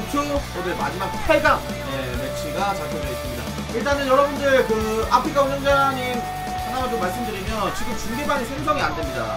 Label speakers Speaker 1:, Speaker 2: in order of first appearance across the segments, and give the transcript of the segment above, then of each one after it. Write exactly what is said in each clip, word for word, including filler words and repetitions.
Speaker 1: 투 오늘 마지막 팔 강 네, 매치가 잡혀져 있습니다. 일단은 여러분들 그 아프리카 운영자님 하나만 좀 말씀드리면 지금 중계방이 생성이 안 됩니다.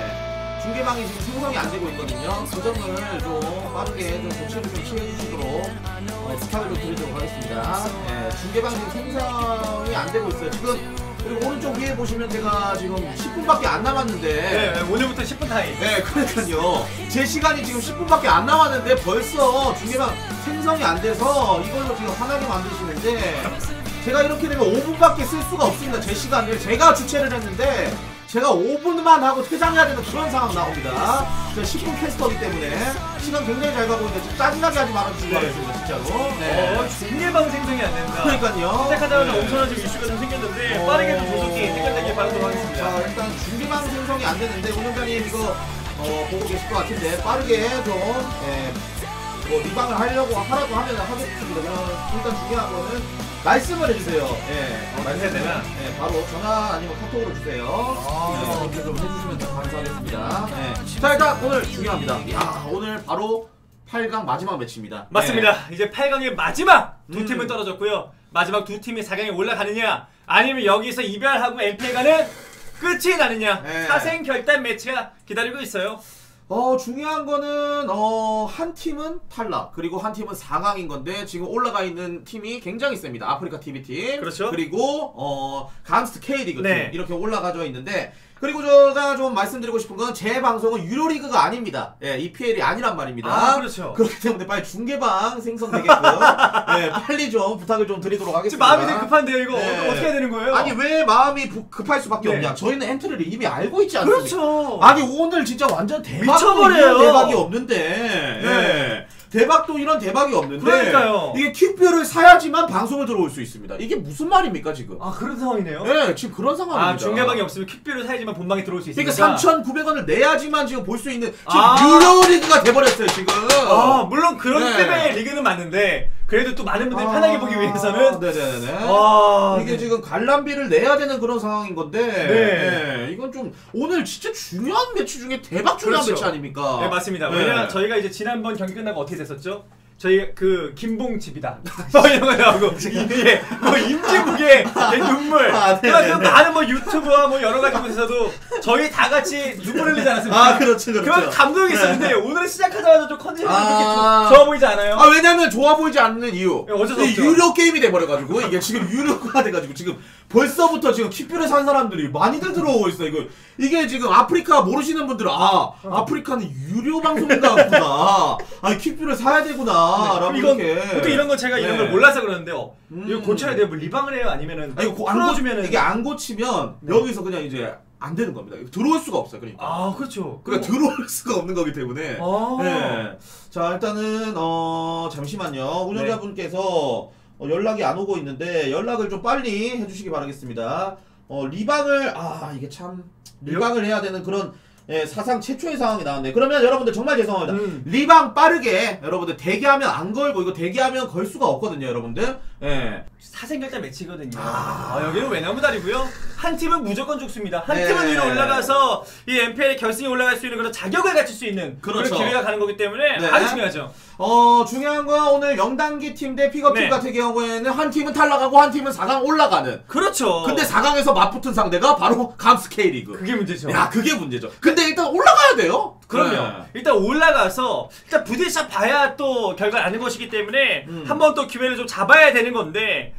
Speaker 1: 네, 중계방이 지금 생성이 안 되고 있거든요. 그 점을 좀 빠르게 좀 조치를 좀 취해주시도록 어, 부탁을 좀 드리도록 하겠습니다. 네, 중계방 지금 생성이 안 되고 있어요. 지금 그리고 오른쪽 위에 보시면 제가 지금 십 분밖에 안 남았는데
Speaker 2: 네, 오늘부터 십 분 타임.
Speaker 1: 네, 그러니까요. 제 시간이 지금 십 분밖에 안 남았는데 벌써 중계방 생성이 안 돼서 이걸로 지금 화나게 만드시는데 제가 이렇게 되면 오 분밖에 쓸 수가 없습니다. 제 시간을 제가 주최를 했는데 제가 오 분만 하고 퇴장해야 되는 그런 상황 나옵니다. 제가 십 분 캐스터이기 때문에 시간 굉장히 잘 가고 있는데 짜증나게 하지 말아주시기 바랍니다. 진짜로. 네.
Speaker 2: 어, 중계방 생성이 안 된다.
Speaker 1: 그러니까요.
Speaker 2: 시작하자마자
Speaker 1: 네.
Speaker 2: 엄청난 지금 이슈가 좀 생겼는데
Speaker 1: 어...
Speaker 2: 빠르게 좀 조속히 해결되길 바라도록 하겠습니다.
Speaker 1: 자, 일단 중계방 생성이 안 되는데 운영자님 이거 어, 보고 계실 것 같은데 빠르게 좀 예, 뭐 리방을 하려고 하라고 하면 하겠습니다. 일단 중요한 거는 말씀을 해주세요. 예, 어, 말씀해 되면 예, 바로 전화 아니면 카톡으로 주세요. 아, 네, 좀 해주시면 좀 감사하겠습니다. 예. 자, 일단 오늘 중요합니다. 야, 오늘 바로 팔 강 마지막 매치입니다.
Speaker 2: 맞습니다.
Speaker 1: 예.
Speaker 2: 이제 팔 강의 마지막 두
Speaker 1: 음.
Speaker 2: 팀은 떨어졌고요. 마지막 두 팀이 사 강에 올라가느냐 아니면 여기서 이별하고 엠피에 가는 끝이 나느냐
Speaker 1: 예.
Speaker 2: 사생 결단 매치가 기다리고 있어요.
Speaker 1: 어, 중요한 거는, 어, 한 팀은 탈락, 그리고 한 팀은 사 강인 건데, 지금 올라가 있는 팀이 굉장히 셉니다. 아프리카 티비 팀.
Speaker 2: 그렇죠.
Speaker 1: 그리고, 어, 감스트 K리그
Speaker 2: 네.
Speaker 1: 팀. 이렇게 올라가져 있는데, 그리고 제가 좀 말씀드리고 싶은 건 제 방송은 유료 리그가 아닙니다. 예, 이피엘이 아니란 말입니다.
Speaker 2: 아, 그렇죠.
Speaker 1: 그렇기 때문에 빨리 중계방 생성되게끔, 예, 빨리 좀 부탁을 좀 드리도록 하겠습니다.
Speaker 2: 지금 마음이 되게 급한데요, 이거.
Speaker 1: 네.
Speaker 2: 어떻게 해야 되는 거예요?
Speaker 1: 아니, 왜 마음이 부, 급할 수밖에
Speaker 2: 네.
Speaker 1: 없냐. 저희는 엔트리를 이미 알고 있지 않습니까?
Speaker 2: 그렇죠.
Speaker 1: 아니, 오늘 진짜 완전 대박.
Speaker 2: 미쳐버려요.
Speaker 1: 대박이 없는데.
Speaker 2: 네.
Speaker 1: 예. 대박도 이런 대박이 없는데.
Speaker 2: 그러니까요.
Speaker 1: 이게 퀵뷰를 사야지만 방송을 들어올 수 있습니다. 이게 무슨 말입니까, 지금?
Speaker 2: 아, 그런 상황이네요?
Speaker 1: 네, 지금 그런 상황입니다.
Speaker 2: 아, 중계방이 없으면 퀵뷰를 사야지만 본방에 들어올 수 있으니까.
Speaker 1: 그러니까 삼천구백 원을 내야지만 지금 볼 수 있는 지금
Speaker 2: 아
Speaker 1: 유료 리그가 돼버렸어요, 지금.
Speaker 2: 아, 물론 그런
Speaker 1: 네.
Speaker 2: 때문에 리그는 맞는데 그래도 또 많은 분들이 아 편하게 보기 위해서는
Speaker 1: 네네네.
Speaker 2: 아
Speaker 1: 이게
Speaker 2: 네.
Speaker 1: 지금 관람비를 내야 되는 그런 상황인 건데
Speaker 2: 네.
Speaker 1: 네. 이건 좀 오늘 진짜 중요한 매치 중에 대박 중요한
Speaker 2: 그렇죠.
Speaker 1: 매치 아닙니까?
Speaker 2: 네, 맞습니다.
Speaker 1: 네.
Speaker 2: 왜냐면 저희가 이제 지난번 경기 끝나고 어떻게 됐었죠? 저희 그 김봉집이다 뭐 이런 거 나오고 예, 뭐 임지국의 눈물
Speaker 1: 아,
Speaker 2: 그래서 많은 뭐 유튜브와 뭐 여러 가지 곳에서도 저희 다 같이 눈물 흘리지 않았습니까?
Speaker 1: 아, 그렇죠, 그렇죠.
Speaker 2: 그런 감동이 있었는데
Speaker 1: 네.
Speaker 2: 오늘 시작하자마자 좀 컨디션이
Speaker 1: 아
Speaker 2: 그렇게 좋아 보이지 않아요?
Speaker 1: 아, 왜냐면 좋아 보이지 않는 이유.
Speaker 2: 네, 어쩔 수 없죠.
Speaker 1: 유료 게임이 돼버려가지고 이게 지금 유료가 돼가지고 지금 벌써부터 지금 퀵뷰를 산 사람들이 많이들 들어오고 있어. 이거 이게 지금 아프리카 모르시는 분들은 아 아프리카는 유료 방송인가 보구나. 아니 퀵뷰를 사야 되구나. 라고
Speaker 2: 이건
Speaker 1: 이렇게.
Speaker 2: 보통 이런 거 제가 이런
Speaker 1: 네.
Speaker 2: 걸 몰라서 그러는데요.
Speaker 1: 음.
Speaker 2: 이거 고쳐야 돼요. 뭐 리방을 해요? 아니면은
Speaker 1: 아니, 고, 안
Speaker 2: 풀어주면은
Speaker 1: 고, 이게 안 고치면
Speaker 2: 네.
Speaker 1: 여기서 그냥 이제 안 되는 겁니다. 들어올 수가 없어요. 그러니까.
Speaker 2: 아 그렇죠.
Speaker 1: 그러니까 들어올 수가 없는 거기 때문에.
Speaker 2: 아
Speaker 1: 네. 자, 일단은 어 잠시만요. 운영자분께서 어, 연락이 안 오고 있는데 연락을 좀 빨리 해주시기 바라겠습니다. 어 리방을 아 이게 참 리방을 해야 되는 그런 예, 사상 최초의 상황이 나왔네. 그러면 여러분들 정말 죄송합니다.
Speaker 2: 음.
Speaker 1: 리방 빠르게 여러분들 대기하면 안 걸고 이거 대기하면 걸 수가 없거든요, 여러분들. 예.
Speaker 2: 사생결단 매치거든요.
Speaker 1: 아.
Speaker 2: 아, 여기는 외나무다리고요. 한 팀은 무조건 죽습니다. 한
Speaker 1: 네.
Speaker 2: 팀은 위로 올라가서 이 엠피엘의 결승에 올라갈 수 있는 그런 자격을 갖출 수 있는
Speaker 1: 그렇죠.
Speaker 2: 그런 기회가 가는 거기 때문에
Speaker 1: 네.
Speaker 2: 아주 중요하죠.
Speaker 1: 어 중요한 건 오늘 영단기 팀 대 픽업팀
Speaker 2: 네.
Speaker 1: 같은 경우에는 한 팀은 탈락하고 한 팀은 사 강 올라가는.
Speaker 2: 그렇죠.
Speaker 1: 근데 사 강에서 맞붙은 상대가 바로 감스 K리그.
Speaker 2: 그게 문제죠.
Speaker 1: 야, 그게 문제죠. 근데 일단 올라가야 돼요.
Speaker 2: 그럼요.
Speaker 1: 네.
Speaker 2: 일단 올라가서 일단 부딪혀 봐야 또 결과를 아는 것이기 때문에
Speaker 1: 음.
Speaker 2: 한번 또 기회를 좀 잡아야 되는 건데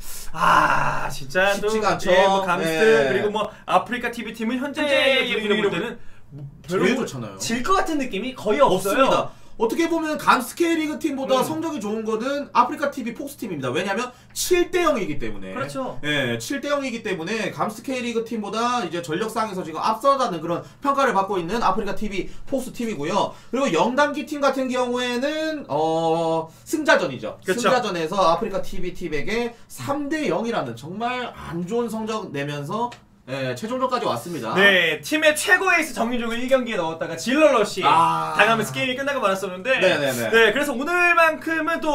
Speaker 2: 아 진짜 또
Speaker 1: 쉽지가 않죠.
Speaker 2: 예, 뭐 감스트
Speaker 1: 네.
Speaker 2: 그리고 뭐 아프리카 티비 팀은 현재 분위기로 볼 때는 별로
Speaker 1: 제일 좋잖아요.
Speaker 2: 질 것 같은 느낌이 거의 없어요.
Speaker 1: 없습니다. 어떻게 보면 감스 K리그 팀보다
Speaker 2: 음.
Speaker 1: 성적이 좋은 거는 아프리카 티비 폭스 팀입니다. 왜냐면 칠 대 영이기 때문에.
Speaker 2: 그렇죠.
Speaker 1: 예, 칠 대 영이기 때문에 감스 K리그 팀보다 이제 전력상에서 지금 앞서가는 그런 평가를 받고 있는 아프리카 티비 폭스 팀이고요. 그리고 영단기 팀 같은 경우에는 어 승자전이죠.
Speaker 2: 그렇죠.
Speaker 1: 승자전에서 아프리카 티비 팀에게 삼 대 영이라는 정말 안 좋은 성적 내면서 예, 최종전까지 왔습니다.
Speaker 2: 네, 팀의 최고 에이스 정민종을 일 경기에 넣었다가 질러러시
Speaker 1: 아.
Speaker 2: 당하면서 게임이 끝나고 말았었는데
Speaker 1: 네네네.
Speaker 2: 네, 그래서 오늘만큼은 또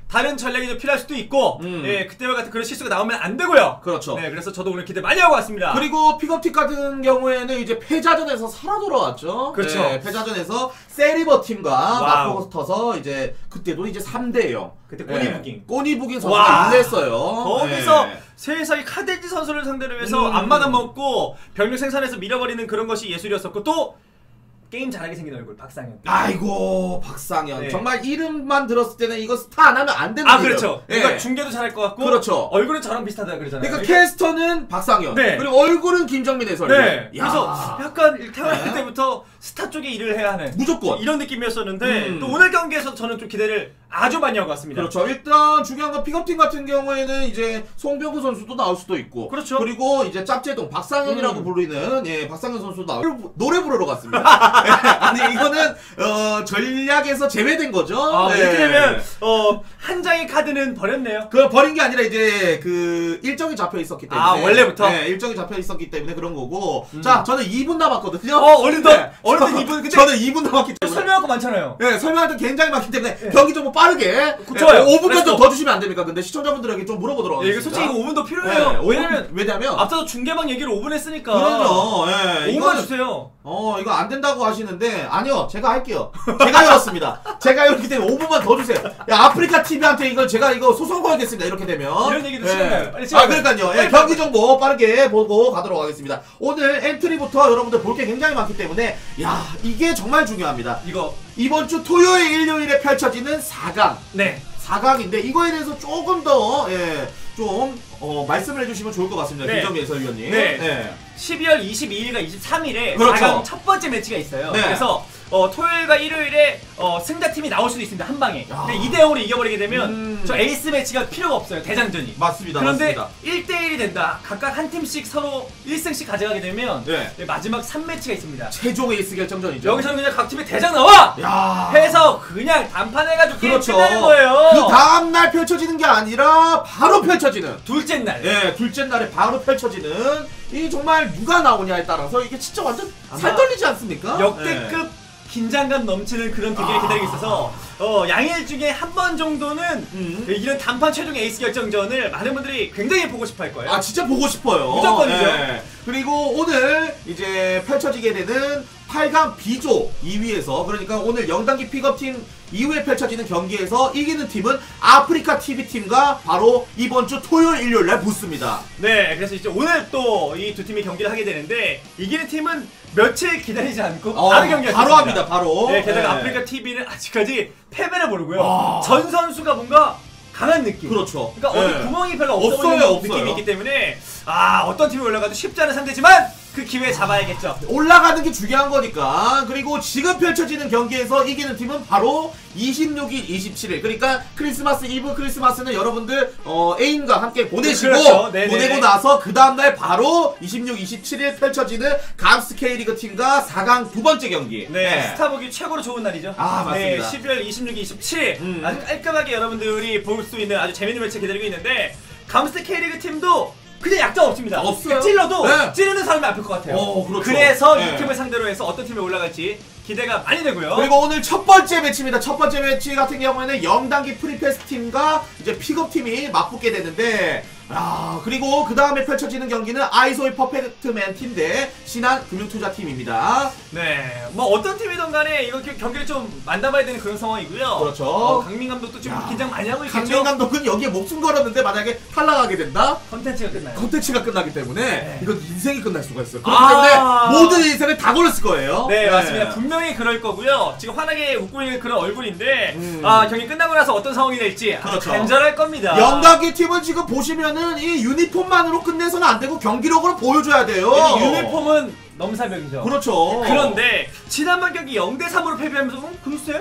Speaker 2: 다른 전략이 좀 필요할 수도 있고
Speaker 1: 음.
Speaker 2: 예, 그때와 같은 그런 실수가 나오면 안 되고요.
Speaker 1: 그렇죠.
Speaker 2: 네, 그래서 저도 오늘 기대 많이 하고 왔습니다.
Speaker 1: 그리고 픽업틱 같은 경우에는 이제 패자전에서 살아 돌아왔죠.
Speaker 2: 그렇죠.
Speaker 1: 네, 패자전에서 세리버 팀과
Speaker 2: 와우.
Speaker 1: 맞붙어서 이제 그때도 이제 삼 대 영.
Speaker 2: 그때 꼬니부깅.
Speaker 1: 꼬니부깅
Speaker 2: 와.
Speaker 1: 선수가 인냈어요.
Speaker 2: 거기서
Speaker 1: 네.
Speaker 2: 세상에 카덴지 선수를 상대로 해서
Speaker 1: 음.
Speaker 2: 앞마당 먹고 병력 생산해서 밀어버리는 그런 것이 예술이었었고 또 게임 잘하게 생긴 얼굴 박상현.
Speaker 1: 아이고 박상현
Speaker 2: 네.
Speaker 1: 정말 이름만 들었을 때는 이거 스타 안 하면 안 되는
Speaker 2: 아
Speaker 1: 이름.
Speaker 2: 그렇죠.
Speaker 1: 예.
Speaker 2: 그러니까 중계도 잘할 것 같고
Speaker 1: 그렇죠.
Speaker 2: 얼굴은 저랑 비슷하다 그러잖아요.
Speaker 1: 그러니까 캐스터는 박상현
Speaker 2: 네.
Speaker 1: 그리고 얼굴은 김정민 해설위.
Speaker 2: 네.
Speaker 1: 야.
Speaker 2: 그래서 약간 태어날
Speaker 1: 네.
Speaker 2: 때부터 스타 쪽에 일을 해야 하는
Speaker 1: 무조건.
Speaker 2: 이런 느낌이었었는데
Speaker 1: 음.
Speaker 2: 또 오늘 경기에서 저는 좀 기대를 아주 많이 하고 왔습니다.
Speaker 1: 그렇죠. 일단 중요한 건 픽업팀 같은 경우에는 이제 송병구 선수도 나올 수도 있고,
Speaker 2: 그렇죠.
Speaker 1: 그리고 이제 짭제동 박상현이라고
Speaker 2: 음.
Speaker 1: 부르는 예 박상현 선수도 나올 노래 부르러 갔습니다. 예, 아니 이거는 어, 전략에서 제외된 거죠.
Speaker 2: 아,
Speaker 1: 예.
Speaker 2: 이렇게 되면 어, 한 장의 카드는 버렸네요.
Speaker 1: 그 버린 게 아니라 이제 그 일정이 잡혀 있었기 때문에
Speaker 2: 아, 원래부터?
Speaker 1: 네, 일정이 잡혀 있었기 때문에 그런 거고.
Speaker 2: 음.
Speaker 1: 자, 저는 이 분 남았거든요.
Speaker 2: 어, 어느덧
Speaker 1: 네.
Speaker 2: 어느덧
Speaker 1: 저-
Speaker 2: 이 분 근데
Speaker 1: 저는 이 분 남았기 때문에
Speaker 2: 설명할 거 많잖아요.
Speaker 1: 네, 설명할 때 굉장히 많기 때문에
Speaker 2: 네.
Speaker 1: 경기 좀 빠르게
Speaker 2: 그- 좋아요.
Speaker 1: 오 분만 좀
Speaker 2: 렛츠고.
Speaker 1: 더 주시면 안 됩니까? 근데 시청자분들에게 좀 물어보도록
Speaker 2: 예,
Speaker 1: 하겠습니다.
Speaker 2: 이거 솔직히 이거 오 분도
Speaker 1: 네,
Speaker 2: 필요해요.
Speaker 1: 오 분,
Speaker 2: 왜냐면
Speaker 1: 왜냐면
Speaker 2: 앞서서 중계방 얘기를 오 분 했으니까.
Speaker 1: 그러죠. 예,
Speaker 2: 오 분만
Speaker 1: 이거는-
Speaker 2: 주세요.
Speaker 1: 어, 이거 안 된다고 하시는데 아니요, 제가 할게요. 제가 열었습니다. 제가 열었기 때문에 오 분만 더 주세요. 야, 아프리카 티비한테 이걸 제가 이거 소송 걸겠습니다. 이렇게 되면
Speaker 2: 이런 얘기도
Speaker 1: 예.
Speaker 2: 싫은가요? 빨리
Speaker 1: 아,
Speaker 2: 시작해요.
Speaker 1: 그러니까요. 예,
Speaker 2: 빨리
Speaker 1: 경기 정보 빠르게 보고 가도록 하겠습니다. 오늘 엔트리부터 여러분들 볼 게 굉장히 많기 때문에 야, 이게 정말 중요합니다.
Speaker 2: 이거
Speaker 1: 이번 주 토요일, 일요일에 펼쳐지는 사 강.
Speaker 2: 네.
Speaker 1: 사 강인데 이거에 대해서 조금 더 예, 좀 어, 말씀을 해주시면 좋을 것 같습니다.
Speaker 2: 네.
Speaker 1: 김정민 해설위원님.
Speaker 2: 네.
Speaker 1: 예.
Speaker 2: 십이월 이십이일과 이십삼일에
Speaker 1: 그렇죠.
Speaker 2: 사 강 첫 번째 매치가 있어요.
Speaker 1: 네.
Speaker 2: 그래서 어, 토요일과 일요일에 어, 승자팀이 나올 수도 있습니다. 한 방에.
Speaker 1: 야.
Speaker 2: 근데 이 대 영으로 이겨버리게 되면
Speaker 1: 음.
Speaker 2: 저 에이스 매치가 필요가 없어요. 대장전이.
Speaker 1: 맞습니다.
Speaker 2: 그런데
Speaker 1: 맞습니다.
Speaker 2: 일 대 일이 된다. 각각 한 팀씩 서로 일 승씩 가져가게 되면
Speaker 1: 네.
Speaker 2: 네, 마지막 삼 매치가 있습니다.
Speaker 1: 최종 에이스 결정전이죠.
Speaker 2: 여기서는 그냥 각 팀의 대장 나와!
Speaker 1: 야.
Speaker 2: 해서 그냥 단판해가지고 게임
Speaker 1: 그렇죠.
Speaker 2: 끝나는 거예요.
Speaker 1: 그 다음 날 펼쳐지는 게 아니라 바로 펼쳐지는.
Speaker 2: 둘째 날.
Speaker 1: 예, 둘째 날에 바로 펼쳐지는 이 정말 누가 나오냐에 따라서 이게 진짜 완전
Speaker 2: 아마
Speaker 1: 살떨리지 않습니까?
Speaker 2: 역대급
Speaker 1: 예.
Speaker 2: 긴장감 넘치는 그런 대결이
Speaker 1: 아.
Speaker 2: 기다리고 있어서 어, 양일 중에 한 번 정도는
Speaker 1: 음.
Speaker 2: 이런 단판 최종 에이스 결정전을 많은 분들이 굉장히 보고 싶어 할 거예요.
Speaker 1: 아 진짜 보고 싶어요.
Speaker 2: 무조건이죠.
Speaker 1: 예. 그리고 오늘 이제 펼쳐지게 되는 팔 강 B조 이 위에서 그러니까 오늘 영단기 픽업팀 이후에 펼쳐지는 경기에서 이기는 팀은 아프리카 티비팀과 바로 이번 주 토요일 일요일 날 붙습니다.
Speaker 2: 네, 그래서 이제 오늘 또 이 두 팀이 경기를 하게 되는데 이기는 팀은 며칠 기다리지 않고
Speaker 1: 어,
Speaker 2: 바로 경기할 수
Speaker 1: 바로
Speaker 2: 있습니다.
Speaker 1: 합니다. 바로.
Speaker 2: 네, 게다가
Speaker 1: 네.
Speaker 2: 아프리카 티비는 아직까지 패배를 모르고요.
Speaker 1: 와.
Speaker 2: 전 선수가 뭔가 강한 느낌.
Speaker 1: 그렇죠.
Speaker 2: 그러니까 어디
Speaker 1: 네.
Speaker 2: 구멍이 별로 없어
Speaker 1: 없어요,
Speaker 2: 보이는
Speaker 1: 없어요.
Speaker 2: 느낌이 있기 때문에 아 어떤 팀이 올라가도 쉽지 않은 상대지만 그 기회 잡아야겠죠.
Speaker 1: 올라가는 게 중요한 거니까. 그리고 지금 펼쳐지는 경기에서 이기는 팀은 바로 이십육일, 이십칠일. 그러니까 크리스마스 이브 크리스마스는 여러분들 어, 애인과 함께 보내시고
Speaker 2: 그렇죠. 네네.
Speaker 1: 보내고 나서 그 다음날 바로 이십육, 이십칠일 펼쳐지는 감스 K리그 팀과 사 강 두 번째 경기.
Speaker 2: 네, 스타보기 최고로 좋은 날이죠.
Speaker 1: 아, 맞습니다.
Speaker 2: 네, 십이월 이십육, 이십칠
Speaker 1: 음.
Speaker 2: 아주 깔끔하게 여러분들이 볼 수 있는 아주 재밌는 매치 기다리고 있는데 감스 K리그 팀도 그냥 약점 없습니다.
Speaker 1: 없어요.
Speaker 2: 찔러도
Speaker 1: 네.
Speaker 2: 찌르는 사람이 아플 것 같아요.
Speaker 1: 어, 그렇죠.
Speaker 2: 그래서
Speaker 1: 네.
Speaker 2: 이 팀을 상대로 해서 어떤 팀이 올라갈지 기대가 많이 되고요.
Speaker 1: 그리고 오늘 첫 번째 매치입니다. 첫 번째 매치 같은 경우에는 영단기 프리패스 팀과 이제 픽업 팀이 맞붙게 되는데, 아 그리고 그 다음에 펼쳐지는 경기는 아이소이 퍼펙트맨 팀 대 신한 금융투자 팀입니다.
Speaker 2: 네, 뭐 어떤 팀이든 간에 이거 겨- 경기를 좀 만나봐야 되는 그런 상황이고요.
Speaker 1: 그렇죠.
Speaker 2: 어, 강민 감독도 좀
Speaker 1: 야,
Speaker 2: 긴장 많이 하고 있겠죠.
Speaker 1: 강민 감독은 여기에 목숨 걸었는데 만약에 탈락하게 된다?
Speaker 2: 컨텐츠가 끝나요.
Speaker 1: 컨텐츠가 끝나기 때문에
Speaker 2: 네.
Speaker 1: 이건 인생이 끝날 수가 있어요. 그렇기
Speaker 2: 아.
Speaker 1: 때문에 모든 인생을 다 걸었을 거예요.
Speaker 2: 네, 맞습니다. 분명히 그럴 거고요. 지금 환하게 웃고 있는 그런 얼굴인데
Speaker 1: 음.
Speaker 2: 아 경기 끝나고 나서 어떤 상황이 될지 아주
Speaker 1: 그렇죠.
Speaker 2: 간절할 겁니다.
Speaker 1: 영단기 팀은 지금 보시면은 이 유니폼만으로 끝내서는 안 되고 경기력으로 보여줘야 돼요.
Speaker 2: 이 유니폼은 넘사벽이죠.
Speaker 1: 그렇죠.
Speaker 2: 그런데 지난번 경기 영 대 삼으로 패배하면서 어? 글쎄?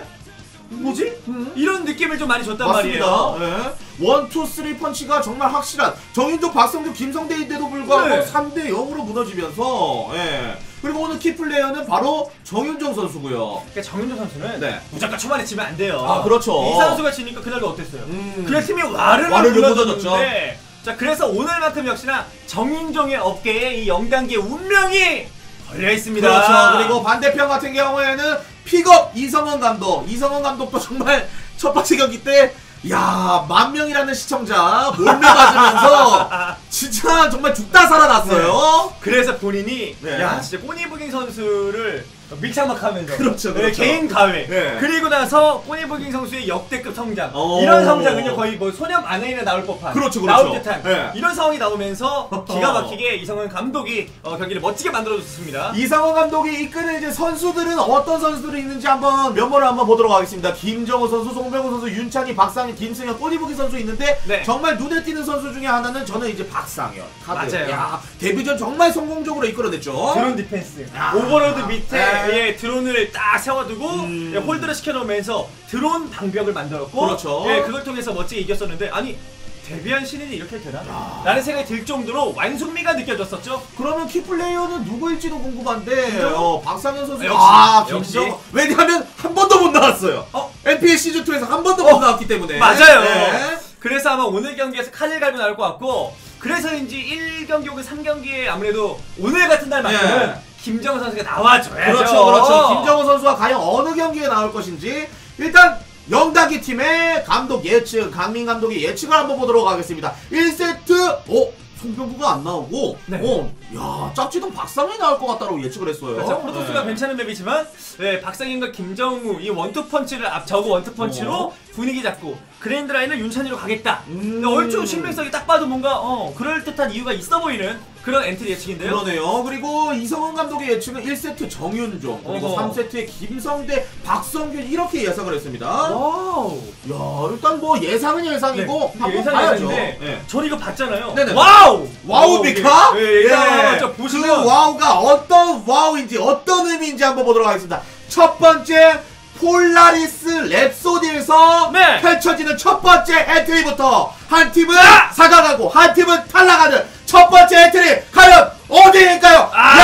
Speaker 2: 뭐지?
Speaker 1: 음.
Speaker 2: 이런 느낌을 좀 많이 줬단
Speaker 1: 맞습니다.
Speaker 2: 말이에요.
Speaker 1: 예. 원, 투, 쓰리 펀치가 정말 확실한 정윤종, 박성준, 김성대인데도 불구하고
Speaker 2: 네.
Speaker 1: 삼 대 영으로 무너지면서 예. 그리고 오늘 키플레이어는 바로 정윤종 선수고요.
Speaker 2: 그러니까 정윤종 선수는
Speaker 1: 네.
Speaker 2: 무조건 초반에 지면 안 돼요.
Speaker 1: 아, 그렇죠.
Speaker 2: 이 선수가 지니까 그날도 어땠어요?
Speaker 1: 음.
Speaker 2: 그날 팀이 와르르
Speaker 1: 와르르
Speaker 2: 무너졌는데 자 그래서 오늘만큼 역시나 정윤종의 어깨에 이 영단기의 운명이 걸려 있습니다.
Speaker 1: 그렇죠. 그리고 반대편 같은 경우에는 픽업 이성원 감독. 이성원 감독도 정말 첫 번째 경기 때 야, 만 명이라는 시청자 몰매 맞으면서 진짜 정말 죽다 살아났어요.
Speaker 2: 네. 그래서 본인이
Speaker 1: 네.
Speaker 2: 야 진짜 꼬니부깅 선수를 밀착막하면서
Speaker 1: 그렇죠,
Speaker 2: 네,
Speaker 1: 그렇죠.
Speaker 2: 개인 가회
Speaker 1: 네.
Speaker 2: 그리고 나서 꼬니부깅 선수의 역대급 성장
Speaker 1: 오.
Speaker 2: 이런 성장은요 거의 뭐 소년 만행이나 나올 법한
Speaker 1: 그렇죠,
Speaker 2: 나올
Speaker 1: 그렇죠.
Speaker 2: 듯한
Speaker 1: 네.
Speaker 2: 이런 상황이 나오면서 기가 막히게 이성은 감독이 어, 경기를 멋지게 만들어줬습니다.
Speaker 1: 이상원 감독이 이끄는 이제 선수들은 어떤 선수들이 있는지 한번 면모를 한번 보도록 하겠습니다. 김정우 선수, 송병호 선수, 윤찬희, 박상현, 김승현, 꼬니부기 선수 있는데
Speaker 2: 네.
Speaker 1: 정말 눈에 띄는 선수 중에 하나는 저는 이제 박상현. 카드.
Speaker 2: 맞아요.
Speaker 1: 야, 데뷔전 정말 성공적으로 이끌어냈죠.
Speaker 2: 드론 디펜스
Speaker 1: 야.
Speaker 2: 오버로드 밑에
Speaker 1: 네.
Speaker 2: 예, 드론을 딱 세워두고
Speaker 1: 음.
Speaker 2: 예, 홀드를 시켜놓으면서 드론 방벽을 만들었고
Speaker 1: 그렇죠.
Speaker 2: 예, 그걸 통해서 멋지게 이겼었는데 아니 데뷔한 신인이 이렇게 되나? 라는 생각이 들 정도로 완숙미가 느껴졌었죠.
Speaker 1: 그러면 키플레이어는 누구일지도 궁금한데
Speaker 2: 김정우?
Speaker 1: 어, 박상현 선수
Speaker 2: 역시,
Speaker 1: 아
Speaker 2: 역시.
Speaker 1: 김정우 왜냐하면 한 번도 못 나왔어요.
Speaker 2: 어?
Speaker 1: 엔피엘 시즌이에서 한 번도
Speaker 2: 어?
Speaker 1: 못 나왔기 때문에
Speaker 2: 맞아요.
Speaker 1: 네.
Speaker 2: 그래서 아마 오늘 경기에서 칼을 갈고 나올 것 같고 그래서인지 일 경기 혹은 삼 경기에 아무래도 오늘 같은 날만큼은
Speaker 1: 네.
Speaker 2: 김정우 선수가 나와줘야죠.
Speaker 1: 그렇죠, 그렇죠. 김정우 선수가 과연 어느 경기에 나올 것인지 일단 영다기 팀의 감독 예측, 강민 감독의 예측을 한번 보도록 하겠습니다. 일 세트, 어? 송병구가 안 나오고,
Speaker 2: 네.
Speaker 1: 어, 야, 짝지던 박상현이 나올 것 같다고 예측을 했어요.
Speaker 2: 그렇죠. 프로토스가
Speaker 1: 네.
Speaker 2: 괜찮은 맵이지만 네, 박상현과 김정우 이 원투펀치를 앞저고 원투펀치로
Speaker 1: 어.
Speaker 2: 분위기 잡고 그랜드 라인을 윤찬이로 가겠다.
Speaker 1: 음.
Speaker 2: 얼추 신빙성이 딱 봐도 뭔가 어, 그럴듯한 이유가 있어 보이는 그런 엔트리 예측인데요.
Speaker 1: 그러네요. 그리고 이성훈 감독의 예측은 일 세트 정윤종, 그리고
Speaker 2: 어허.
Speaker 1: 삼 세트에 김성대, 박성균 이렇게 예상을 했습니다.
Speaker 2: 와우.
Speaker 1: 야, 일단 뭐 예상은 예상이고
Speaker 2: 네,
Speaker 1: 한번
Speaker 2: 예상이
Speaker 1: 봐야죠.
Speaker 2: 예상인데
Speaker 1: 네.
Speaker 2: 저는 이거 봤잖아요.
Speaker 1: 네네.
Speaker 2: 와우!
Speaker 1: 와우입니까?
Speaker 2: 예, 예, 일단
Speaker 1: 예.
Speaker 2: 한번 좀 보시면
Speaker 1: 그 와우가 어떤 와우인지 어떤 의미인지 한번 보도록 하겠습니다. 첫 번째 폴라리스 랩소디에서
Speaker 2: 네.
Speaker 1: 펼쳐지는 첫 번째 엔트리부터 한 팀은
Speaker 2: 자!
Speaker 1: 사과가고 한 팀은 탈락하는 첫 번째 엔트리 과연 어디일까요?
Speaker 2: 아!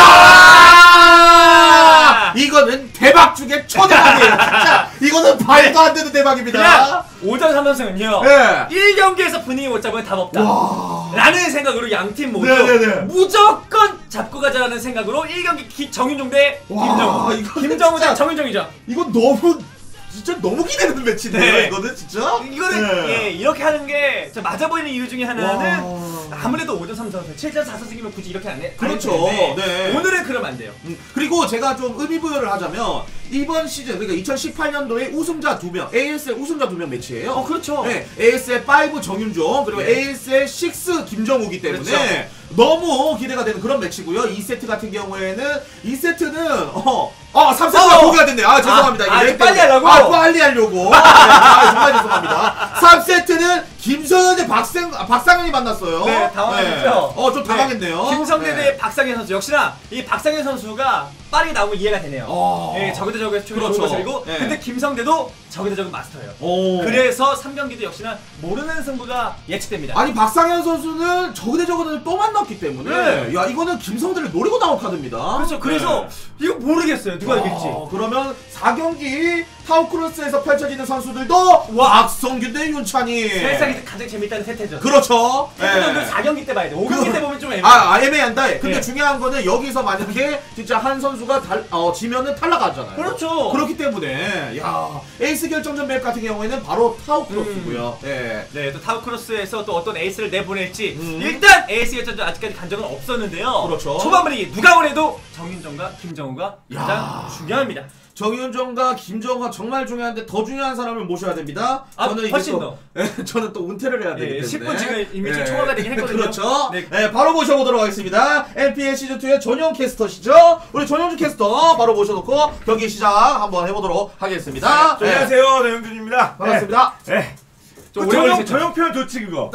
Speaker 1: 야! 이거는 대박 중에 초대박이에요. 진짜 이거는 말도 안 되는 대박입니다.
Speaker 2: 그냥 오전 삼 선승은요.
Speaker 1: 네.
Speaker 2: 일 경기에서 분위기 못 잡으면 답 없다.
Speaker 1: 와.
Speaker 2: 라는 생각으로 양 팀 모두
Speaker 1: 네네네.
Speaker 2: 무조건 잡고 가자라는 생각으로 일 경기 기, 정윤종 대
Speaker 1: 와,
Speaker 2: 김정우.
Speaker 1: 이거는
Speaker 2: 김정우 대
Speaker 1: 진짜-
Speaker 2: 정윤종이죠.
Speaker 1: 이거 너무 진짜 너무 기대되는 매치인데요.
Speaker 2: 네.
Speaker 1: 이거는 진짜.
Speaker 2: 이거는
Speaker 1: 네.
Speaker 2: 예, 이렇게 하는 게 좀 맞아 보이는 이유 중에 하나는
Speaker 1: 와.
Speaker 2: 아무래도 오전 삼 선승, 칠전 사 선승이면 굳이 이렇게 안 해. 안
Speaker 1: 그렇죠.
Speaker 2: 해도 되는데
Speaker 1: 네.
Speaker 2: 오늘은 그러면 안 돼요.
Speaker 1: 음, 그리고 제가 좀 의미부여를 하자면 이번 시즌 그러니까 이천십팔 년도에 우승자 두 명, 에이에스엘 우승자 두 명 매치예요.
Speaker 2: 어, 그렇죠.
Speaker 1: 네, 에이에스엘 오 정윤종 그리고
Speaker 2: 네.
Speaker 1: 에이에스엘 육 김정우기 때문에
Speaker 2: 그렇죠.
Speaker 1: 너무 기대가 되는 그런 매치고요. 이 세트 같은 경우에는 이 세트는 어, 어 삼 세트가
Speaker 2: 어.
Speaker 1: 포기가 됐네요. 아 죄송합니다.
Speaker 2: 아,
Speaker 1: 이게
Speaker 2: 아, 빨리
Speaker 1: 때문에.
Speaker 2: 하려고?
Speaker 1: 아 빨리 하려고. 네, 아, 정말 죄송합니다. 삼 세트는 김성현 대 박생, 아, 박상현이 만났어요.
Speaker 2: 네, 당황했죠.
Speaker 1: 어, 좀 당황했네요.
Speaker 2: 김성대
Speaker 1: 네.
Speaker 2: 대 박상현 선수 역시나 이 박상현 선수가 빠르게 나오고 이해가 되네요.
Speaker 1: 어.
Speaker 2: 예, 저그 대 저그에서 좋은
Speaker 1: 그렇죠.
Speaker 2: 것이고
Speaker 1: 네.
Speaker 2: 근데 김성대도 저그 대 저그 마스터예요.
Speaker 1: 오.
Speaker 2: 그래서 삼 경기도 역시나 모르는 승부가 예측됩니다.
Speaker 1: 아니 박상현 선수는 저그대 저그대를 또 만났기 때문에
Speaker 2: 네.
Speaker 1: 야 이거는 김성대를 노리고 나온 카드입니다.
Speaker 2: 그렇죠. 그래서
Speaker 1: 네.
Speaker 2: 이거 모르겠어요. 누가 이길지.
Speaker 1: 어, 그러면 사 경기 타우크로스에서 펼쳐지는 선수들도
Speaker 2: 와.
Speaker 1: 박성균 대 윤찬이.
Speaker 2: 세상에서 가장 재밌다는 세태죠.
Speaker 1: 그렇죠.
Speaker 2: 세태전들
Speaker 1: 네.
Speaker 2: 사 경기 때 봐야 돼. 오 경기
Speaker 1: 그-
Speaker 2: 때 보면 좀 애매해.
Speaker 1: 아, 아 애매한다. 근데
Speaker 2: 네.
Speaker 1: 중요한 거는 여기서 만약에 진짜 한 선수가 달, 어, 지면은 탈락하잖아요.
Speaker 2: 그렇죠.
Speaker 1: 그렇기 때문에 야 에이스 결정전 맵 같은 경우에는 바로 타우크로스고요. 네.
Speaker 2: 네, 또 타우크로스에서 또 어떤 에이스를 내보낼지
Speaker 1: 음.
Speaker 2: 일단 에이스 결정전 아직까지 간 적은 없었는데요.
Speaker 1: 그렇죠.
Speaker 2: 초반 분위기 누가 보내도 정윤정과 김정우가
Speaker 1: 야.
Speaker 2: 가장 중요합니다.
Speaker 1: 정윤정과 김정우가 정말 중요한데 더 중요한 사람을 모셔야 됩니다.
Speaker 2: 아,
Speaker 1: 저는 이게
Speaker 2: 훨씬
Speaker 1: 또,
Speaker 2: 더.
Speaker 1: 예, 저는 또 은퇴를 해야 되기
Speaker 2: 예,
Speaker 1: 때문에
Speaker 2: 십 분 지금 이미 좀 초과가 되긴 했거든요.
Speaker 1: 그렇죠.
Speaker 2: 네.
Speaker 1: 예, 바로 모셔보도록 하겠습니다. 엔피엘 시즌이의 전용 캐스터시죠. 우리 전용주 캐스터 바로 모셔놓고 경기 시작 한번 해보도록 하겠습니다.
Speaker 3: 네,
Speaker 1: 예,
Speaker 3: 안녕하세요, 정윤준입니다.
Speaker 1: 반갑습니다.
Speaker 3: 네. 네.
Speaker 2: 좀
Speaker 3: 그
Speaker 2: 오래
Speaker 3: 전용,
Speaker 2: 걸리셨죠?
Speaker 3: 전용 표현 좋지, 그거.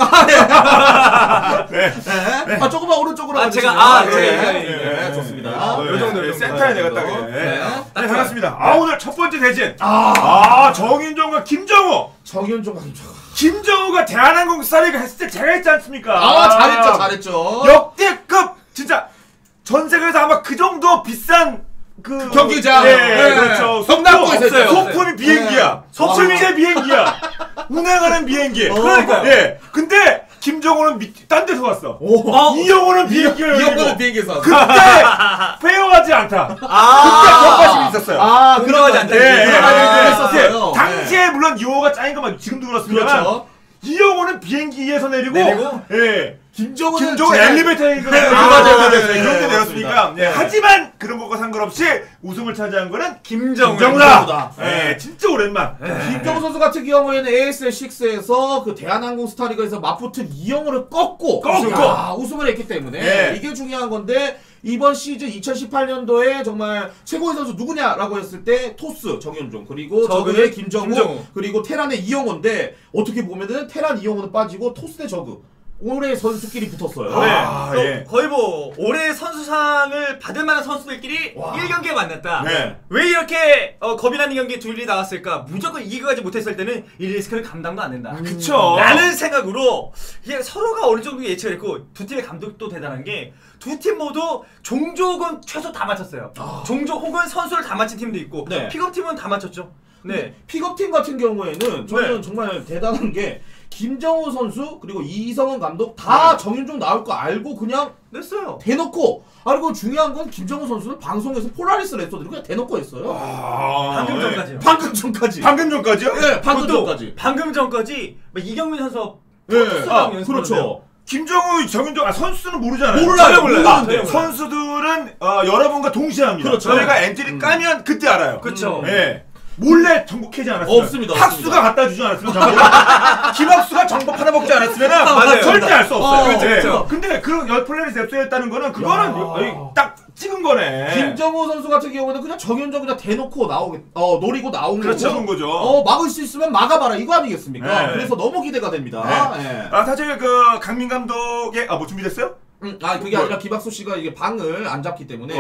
Speaker 1: 네. 네. 아, 조금만 오른쪽으로
Speaker 2: 아,
Speaker 1: 와주시면.
Speaker 2: 제가- 아,
Speaker 1: 예,
Speaker 2: 제가
Speaker 1: 예,
Speaker 2: 이거,
Speaker 1: 예,
Speaker 2: 예,
Speaker 1: 좋습니다.
Speaker 3: 어,
Speaker 1: 네.
Speaker 3: 요 정도,
Speaker 1: 네.
Speaker 3: 센터에
Speaker 1: 네.
Speaker 3: 내가 딱.
Speaker 1: 네.
Speaker 3: 예.
Speaker 1: 네.
Speaker 3: 네, 반갑습니다. 아, 오늘 첫 번째 대진. 아, 정윤종과 김정우.
Speaker 1: 정윤정 감독.
Speaker 3: 김정우가 대한항공 스타리그 했을 때 제가 했지 않습니까?
Speaker 1: 아, 잘했죠, 잘했죠.
Speaker 3: 역대급, 진짜, 전 세계에서 아마 그 정도 비싼 그
Speaker 1: 경기장.
Speaker 3: 예,
Speaker 1: 네.
Speaker 3: 그렇죠.
Speaker 1: 성남구에서
Speaker 2: 없어요.
Speaker 1: 했죠.
Speaker 3: 소품이 비행기야.
Speaker 1: 와.
Speaker 3: 실제 비행기야. 운행하는 비행기.
Speaker 1: 어.
Speaker 2: 그러니까요.
Speaker 3: 예. 근데 김정은은 딴 데서 왔어.
Speaker 1: 오.
Speaker 3: 이영호는 비행기를
Speaker 1: 이영호는 비행기에서.
Speaker 3: 그때 페어하지 않다.
Speaker 2: 아.
Speaker 3: 그때 경과심이 있었어요.
Speaker 1: 아,
Speaker 2: 공정하지 않다.
Speaker 3: 예, 예,
Speaker 1: 예,
Speaker 3: 예.
Speaker 1: 했었어요.
Speaker 3: 당시에 물론 이호가 짱인 건 지금도 그렇습니다만
Speaker 1: 그렇죠.
Speaker 3: 이영호는 비행기에서 내리고,
Speaker 2: 내리고?
Speaker 3: 예.
Speaker 1: 김정은은
Speaker 3: 김정은
Speaker 1: 제가-
Speaker 3: 엘리베이터에 그
Speaker 1: 네,
Speaker 3: 맞아요,
Speaker 1: 맞아요,
Speaker 3: 맞아요.
Speaker 1: 네,
Speaker 3: 그런 데
Speaker 1: 네,
Speaker 3: 내렸으니까.
Speaker 1: 맞습니다.
Speaker 3: 예. 하지만 그런 것과 상관없이 우승을 차지한 거는
Speaker 2: 김정은.
Speaker 3: 김정우다.
Speaker 1: 김정우다.
Speaker 3: 예, 진짜 오랜만.
Speaker 1: 김정우 선수 같은 경우에는 에이에스엘 식스에서 그 대한항공 스타리그에서 맞붙은 이영호를 꺾고
Speaker 3: 꺾고.
Speaker 1: 야, 우승을 했기 때문에
Speaker 3: 예.
Speaker 1: 이게 중요한 건데 이번 시즌 이천십팔 년도에 정말 최고의 선수 누구냐라고 했을 때 토스 정윤종 그리고
Speaker 2: 저그의
Speaker 1: 저그의 김정우,
Speaker 2: 김정우.
Speaker 1: 그리고 테란의 이영호인데 어떻게 보면은 테란 이영호는 빠지고 토스 대 저그 올해 선수끼리 붙었어요.
Speaker 2: 네.
Speaker 3: 아,
Speaker 2: 또
Speaker 3: 예.
Speaker 2: 거의 뭐 올해 선수상을 받을 만한 선수들끼리
Speaker 1: 와.
Speaker 2: 일 경기에 만났다.
Speaker 3: 네.
Speaker 2: 왜 이렇게 어, 겁이 나는 경기에 둘이 나왔을까? 무조건 이기고 가지 못했을 때는 이 리스크를 감당도 안 된다.
Speaker 3: 그쵸.
Speaker 2: 라는 생각으로 이게 서로가 어느 정도 예측을 했고 두 팀의 감독도 대단한 게 두 팀 모두 종족은 최소 다 맞췄어요.
Speaker 1: 아.
Speaker 2: 종족 혹은 선수를 다 맞힌 팀도 있고
Speaker 1: 네.
Speaker 2: 픽업 팀은 다 맞췄죠. 네.
Speaker 1: 픽업팀 같은 경우에는 저는
Speaker 2: 네.
Speaker 1: 정말 대단한 게 김정우 선수 그리고 이성은 감독 다 정윤종 나올 거 알고 그냥
Speaker 2: 냈어요.
Speaker 1: 대놓고 아 그리고 중요한 건 김정우 선수는 방송에서 폴라리스 레터들이 그냥 대놓고 했어요.
Speaker 3: 아,
Speaker 2: 방금
Speaker 3: 예.
Speaker 2: 전까지요.
Speaker 1: 방금 전까지.
Speaker 3: 방금 전까지요?
Speaker 1: 네, 방금
Speaker 2: 그것도
Speaker 1: 전까지.
Speaker 2: 방금 전까지 막 이경민 선수
Speaker 1: 네.
Speaker 2: 토스랑
Speaker 1: 아,
Speaker 2: 연습을
Speaker 1: 그렇죠.
Speaker 2: 하는데요.
Speaker 3: 김정우, 정윤종, 아, 선수는 모르잖아요.
Speaker 1: 몰라요,
Speaker 3: 전혀
Speaker 1: 몰라요.
Speaker 3: 몰라요.
Speaker 1: 모르는데요.
Speaker 3: 아, 선수들은 어, 여러분과 동시에 합니다.
Speaker 1: 그렇죠.
Speaker 3: 저희가 엔트리
Speaker 1: 음.
Speaker 3: 까면 그때 알아요.
Speaker 2: 그렇죠.
Speaker 3: 예. 몰래 정복하지 않았어요.
Speaker 1: 없습니다,
Speaker 3: 학수가
Speaker 1: 없습니다.
Speaker 3: 갖다 주지 않았으면 정복. 김학수가 정복 하나 먹지 않았으면
Speaker 2: 맞아요.
Speaker 3: 절대 알 수 없어요.
Speaker 1: 어,
Speaker 3: 그렇죠.
Speaker 2: 그렇죠.
Speaker 3: 근데 그런 열 플레이를 앱소했다는 거는 그거는 어이, 딱 찍은 거네.
Speaker 1: 김정우 선수 같은 경우는 그냥 정윤종 그냥 대놓고 나오게 어 노리고 나온
Speaker 3: 그렇죠.
Speaker 1: 거고.
Speaker 3: 거죠.
Speaker 1: 어 막을 수 있으면 막아봐라 이거 아니겠습니까?
Speaker 3: 네.
Speaker 1: 그래서 너무 기대가 됩니다.
Speaker 3: 네.
Speaker 1: 예.
Speaker 3: 아 사실 그 강민 감독의 아 뭐 준비됐어요?
Speaker 1: 음, 아 그게 아니라 김학수 씨가 이게 방을 안 잡기 때문에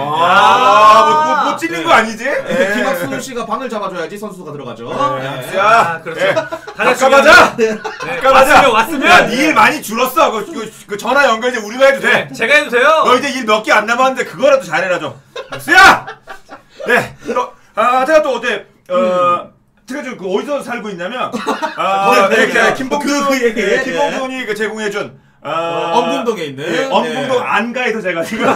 Speaker 3: 아, 뭐, 뭐, 뭐 찔린
Speaker 1: 네.
Speaker 3: 거 아니지?
Speaker 1: 네,
Speaker 3: 예.
Speaker 1: 김학수 씨가 방을 잡아줘야지 선수가 들어가죠.
Speaker 3: 네.
Speaker 1: 예.
Speaker 2: 아, 그렇죠.
Speaker 3: 예.
Speaker 2: 다녔으면-
Speaker 3: 아까마자.
Speaker 2: 네.
Speaker 3: 아까마자.
Speaker 2: 왔으면 왔으면
Speaker 3: 야, 네 일 많이 줄었어. 그, 그, 그 전화 연결 이제 우리가 해도 돼.
Speaker 2: 네, 제가 해도 돼요.
Speaker 3: 너 이제 일 몇 개 안 남았는데 그거라도 잘해라 좀. 수야. 네. 또, 아, 제가 또 어때? 어. 제가 지금 그 어디서 살고 있냐면 아,
Speaker 1: 네,
Speaker 3: 네,
Speaker 1: 네,
Speaker 3: 그
Speaker 1: 네.
Speaker 3: 김봉준,
Speaker 1: 그, 그 얘기.
Speaker 3: 네, 김봉준이 그 제공해준 아,
Speaker 1: 엄궁동에 있는
Speaker 3: 예, 엄궁동
Speaker 1: 네.
Speaker 3: 안가에서 제가 지금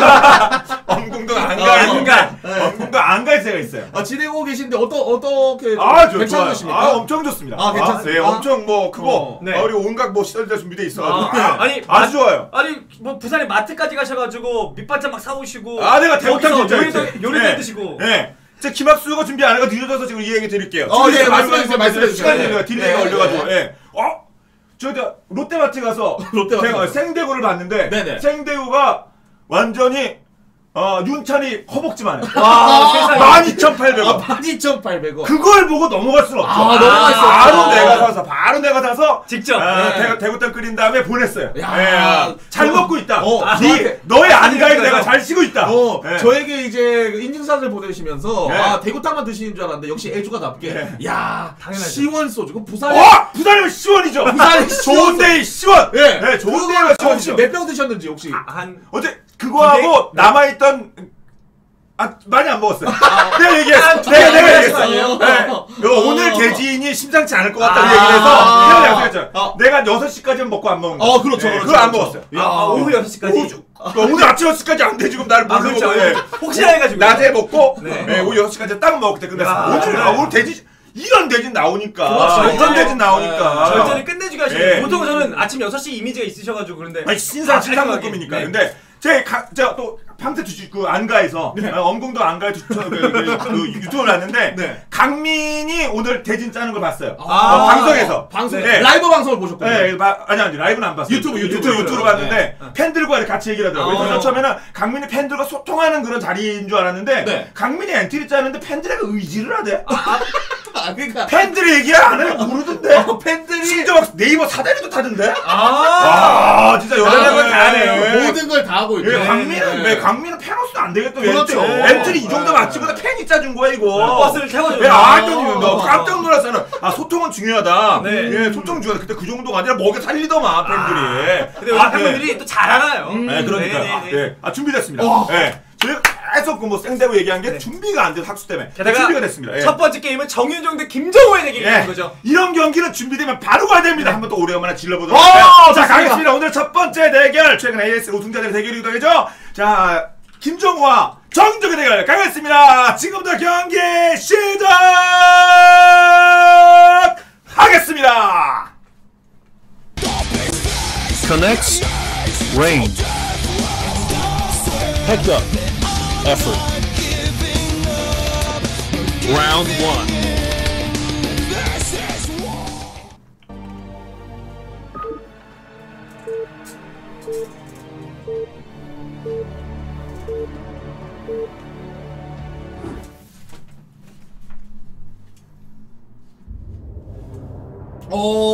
Speaker 3: 엄궁동 안가
Speaker 1: 아,
Speaker 2: 안가.
Speaker 1: 네.
Speaker 3: 엄궁동 안가에서 제가 있어요.
Speaker 1: 아, 지내고 계신데 어떠 어떻게 좀
Speaker 3: 아, 저, 좋아요.
Speaker 1: 괜찮으십니까?
Speaker 3: 아, 엄청 좋습니다.
Speaker 1: 아, 괜찮습니까?
Speaker 3: 네, 엄청 뭐 크고
Speaker 1: 어,
Speaker 2: 네.
Speaker 3: 아, 그리고 온갖 뭐 시설들 준비돼 있어가지고
Speaker 2: 아, 아니,
Speaker 3: 아주 좋아요.
Speaker 2: 아니 뭐 부산에 마트까지 가셔가지고 밑반찬 막 사오시고
Speaker 3: 아, 내가 대구탕
Speaker 2: 거기서
Speaker 3: 진짜
Speaker 2: 요리도
Speaker 3: 있지.
Speaker 2: 요리도
Speaker 3: 네.
Speaker 2: 해 드시고.
Speaker 3: 네. 제 김학수가 준비 안 해가 늦어져서 지금 이 얘기 드릴게요.
Speaker 1: 어,
Speaker 3: 준비
Speaker 1: 예,
Speaker 3: 좀
Speaker 1: 말씀해
Speaker 3: 하려고
Speaker 1: 주세요, 말씀해
Speaker 3: 했는데 시간이
Speaker 1: 주세요.
Speaker 3: 내가 딜레이가
Speaker 1: 네,
Speaker 3: 걸려가지고,
Speaker 1: 네.
Speaker 3: 예. 어? 저 롯데마트 가서
Speaker 1: 롯데마트
Speaker 3: 제가
Speaker 1: 가서.
Speaker 3: 생대구를 봤는데
Speaker 1: 네네.
Speaker 3: 생대구가 완전히 어, 윤찬이 허벅지만 해.
Speaker 1: 와,
Speaker 2: 세상에.
Speaker 3: 만 이천팔백
Speaker 1: 아,
Speaker 3: 원.
Speaker 1: 만 이천팔백 원.
Speaker 3: 그걸 보고 넘어갈 수는 없죠.
Speaker 1: 아, 넘어갈 수 없죠.
Speaker 3: 바로 내가 사서, 바로 내가 사서
Speaker 2: 직접.
Speaker 3: 아,
Speaker 1: 네.
Speaker 3: 대구, 대구탕 끓인 다음에 보냈어요.
Speaker 1: 야,
Speaker 3: 예, 잘
Speaker 1: 그거-
Speaker 3: 먹고 있다.
Speaker 1: 어,
Speaker 3: 네,
Speaker 1: 저한테-
Speaker 3: 너의 안가에
Speaker 2: 사진
Speaker 3: 내가
Speaker 2: 찍어서.
Speaker 3: 잘 쉬고 있다.
Speaker 1: 어,
Speaker 3: 예.
Speaker 1: 저에게 이제 인증사진을 보내시면서
Speaker 3: 네.
Speaker 1: 아 대구탕만 드시는 줄 알았는데 역시 애주가답게
Speaker 3: 네.
Speaker 1: 야
Speaker 2: 당연하죠.
Speaker 1: 시원 소주 그 부산에
Speaker 3: 어! 부산이면 시원이죠.
Speaker 1: 부산이
Speaker 3: 좋은 데이 시원.
Speaker 1: 예
Speaker 3: 네, 좋은
Speaker 1: 그거
Speaker 3: 데가
Speaker 1: 혹시
Speaker 3: 시원이죠.
Speaker 1: 몇 병 드셨는지 혹시
Speaker 2: 한
Speaker 3: 어제 그거하고
Speaker 2: 네.
Speaker 3: 남아있던 아 많이 안 먹었어요. 내가 얘기했어.
Speaker 2: 한 두
Speaker 3: 내가
Speaker 2: 개
Speaker 3: 내가
Speaker 2: 먹었어요.
Speaker 3: 얘기했어.
Speaker 1: 아니에요?
Speaker 3: 네.
Speaker 1: 어.
Speaker 3: 너 오늘 대지인이 심상치 않을 것 같다고
Speaker 2: 아.
Speaker 3: 얘기를 해서
Speaker 1: 아.
Speaker 3: 내가 약속했죠.
Speaker 1: 아.
Speaker 3: 내가 여섯 시까지는 먹고 안 먹는 거.
Speaker 1: 어 그렇죠 그렇죠
Speaker 3: 그거 안
Speaker 1: 그렇죠.
Speaker 3: 먹었어요.
Speaker 1: 야,
Speaker 2: 아, 오후 여섯 시까지.
Speaker 3: 오후, 오늘 아침 여섯 시까지 안 돼. 지금 나를
Speaker 2: 아,
Speaker 3: 모르고
Speaker 2: 그렇죠.
Speaker 3: 예.
Speaker 2: 혹시나 해가지고.
Speaker 3: 낮에 먹고
Speaker 2: 네.
Speaker 3: 네. 오후 여섯 시까지 딱 먹을 때 끝났어.
Speaker 2: 야,
Speaker 3: 오늘
Speaker 2: 네.
Speaker 3: 아, 오늘 대지 이런 대진 나오니까.
Speaker 1: 그렇죠.
Speaker 3: 이런 대진 나오니까.
Speaker 1: 네.
Speaker 2: 절전을 끝내주게 하시는
Speaker 3: 예.
Speaker 2: 보통 저는 아침 여섯 시 이미지가 있으셔가지고 그런데
Speaker 3: 아니 신상
Speaker 2: 아,
Speaker 3: 신상만큼이니까.
Speaker 2: 네.
Speaker 3: 근데 제 가, 제가 또 평택 주식 그 안가에서 어, 엄궁도 안가에 주, 그, 그, 그 유튜브를 봤는데
Speaker 1: 네.
Speaker 3: 강민이 오늘 대진 짜는 걸 봤어요.
Speaker 1: 아,
Speaker 3: 어, 방송에서.
Speaker 1: 방송
Speaker 3: 네.
Speaker 1: 라이브 방송을 보셨군요.
Speaker 3: 네, 바, 아니 아니 라이브는 안 봤어요.
Speaker 1: 유튜브, 유튜브,
Speaker 3: 유튜브 유튜브로
Speaker 1: 유튜브.
Speaker 3: 봤는데
Speaker 2: 네.
Speaker 3: 팬들과 같이 얘기를 하더라고요.
Speaker 1: 어.
Speaker 3: 그래서 처음에는 강민이 팬들과 소통하는 그런 자리인 줄 알았는데
Speaker 1: 네.
Speaker 3: 강민이 엔트리 짜는데 팬들에게 의지를 하대.
Speaker 1: 아 그러니까
Speaker 3: 팬들이 얘기 안 해 모르던데.
Speaker 1: 어, 팬들이
Speaker 3: 심지어 막 네이버 사다리도 타던데.
Speaker 2: 아,
Speaker 3: 아 진짜 여자들은
Speaker 1: 아,
Speaker 3: 다 하네요.
Speaker 1: 모든 걸 다 하고 있죠.
Speaker 3: 예, 강민은
Speaker 1: 네.
Speaker 3: 왜 강민은 팬 없으면 안 되겠다.
Speaker 1: 그렇죠.
Speaker 3: 엔트리 이 정도
Speaker 1: 네.
Speaker 3: 맞추고도 팬이 짜준 거야 이거.
Speaker 2: 버스를 태워줘.
Speaker 3: 예, 아, 했더니
Speaker 1: 아.
Speaker 3: 너 깜짝 놀랐어. 나는. 아 소통은 중요하다.
Speaker 2: 네.
Speaker 3: 예, 소통 중요하다. 그때 그 정도가 아니라 먹여 살리더만 팬들이.
Speaker 2: 근데 우리
Speaker 3: 아,
Speaker 2: 팬분들이 또 잘 알아요.
Speaker 3: 네, 그러니까.
Speaker 2: 네, 네, 네.
Speaker 3: 예, 아 준비됐습니다.
Speaker 1: 와.
Speaker 3: 예, 저희 계속 그 뭐 생대고 얘기한 게
Speaker 2: 네.
Speaker 3: 준비가 안 돼서 학수 때문에
Speaker 2: 게다가
Speaker 3: 준비가 됐습니다. 예.
Speaker 2: 첫 번째 게임은 정윤종 대 김정호의 대결이라는
Speaker 3: 예.
Speaker 2: 거죠.
Speaker 3: 이런 경기는 준비되면 바로 가야 됩니다.
Speaker 2: 네.
Speaker 3: 한번 또 오래간만에 질러보도록
Speaker 1: 어,
Speaker 3: 할게요. 자,
Speaker 1: 좋습니다.
Speaker 3: 가겠습니다. 오늘 첫 번째 대결 최근 에이에스 우승자들의 대결이기도 하죠. 자, 김정호와 정윤종의 대결 가겠습니다. 지금부터 경기 시작하겠습니다.
Speaker 4: Connects, range. Heads up, effort. Round one.
Speaker 1: 오,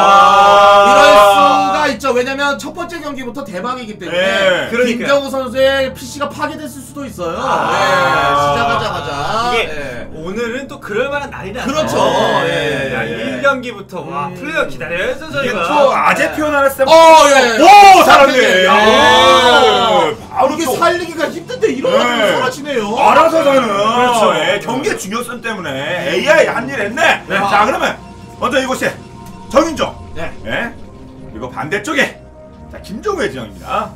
Speaker 3: 아
Speaker 1: 이럴 수가 있죠. 왜냐면 첫 번째 경기부터 대박이기 때문에
Speaker 3: 네,
Speaker 2: 그러니까요.
Speaker 1: 김정우 선수의 피씨가 파괴됐을 수도 있어요.
Speaker 2: 아
Speaker 1: 네, 시작하자마자.
Speaker 2: 이게
Speaker 1: 네.
Speaker 2: 오늘은 또 그럴 만한 날이 않아요.
Speaker 1: 그렇죠.
Speaker 2: 예.
Speaker 1: 예.
Speaker 2: 야, 일 경기부터 와
Speaker 1: 음.
Speaker 2: 플레이어 기다려야죠
Speaker 3: 이게
Speaker 2: 저희가.
Speaker 3: 또 아재 표현하는 때
Speaker 1: 어, 예.
Speaker 3: 오, 잘하네.
Speaker 1: 예.
Speaker 3: 야,
Speaker 1: 아,
Speaker 3: 바로
Speaker 1: 이게
Speaker 3: 또
Speaker 1: 살리기가 힘든데 이러면
Speaker 3: 네.
Speaker 1: 사라지네요.
Speaker 3: 알아서 사는.
Speaker 2: 그렇죠.
Speaker 3: 예, 경기의 중요성 때문에 에이아이 한 일 했네.
Speaker 1: 네.
Speaker 3: 자, 그러면 먼저 이곳에 정윤종.
Speaker 1: 네.
Speaker 3: 예. 그리고 반대쪽에 자, 김정우의 지형입니다.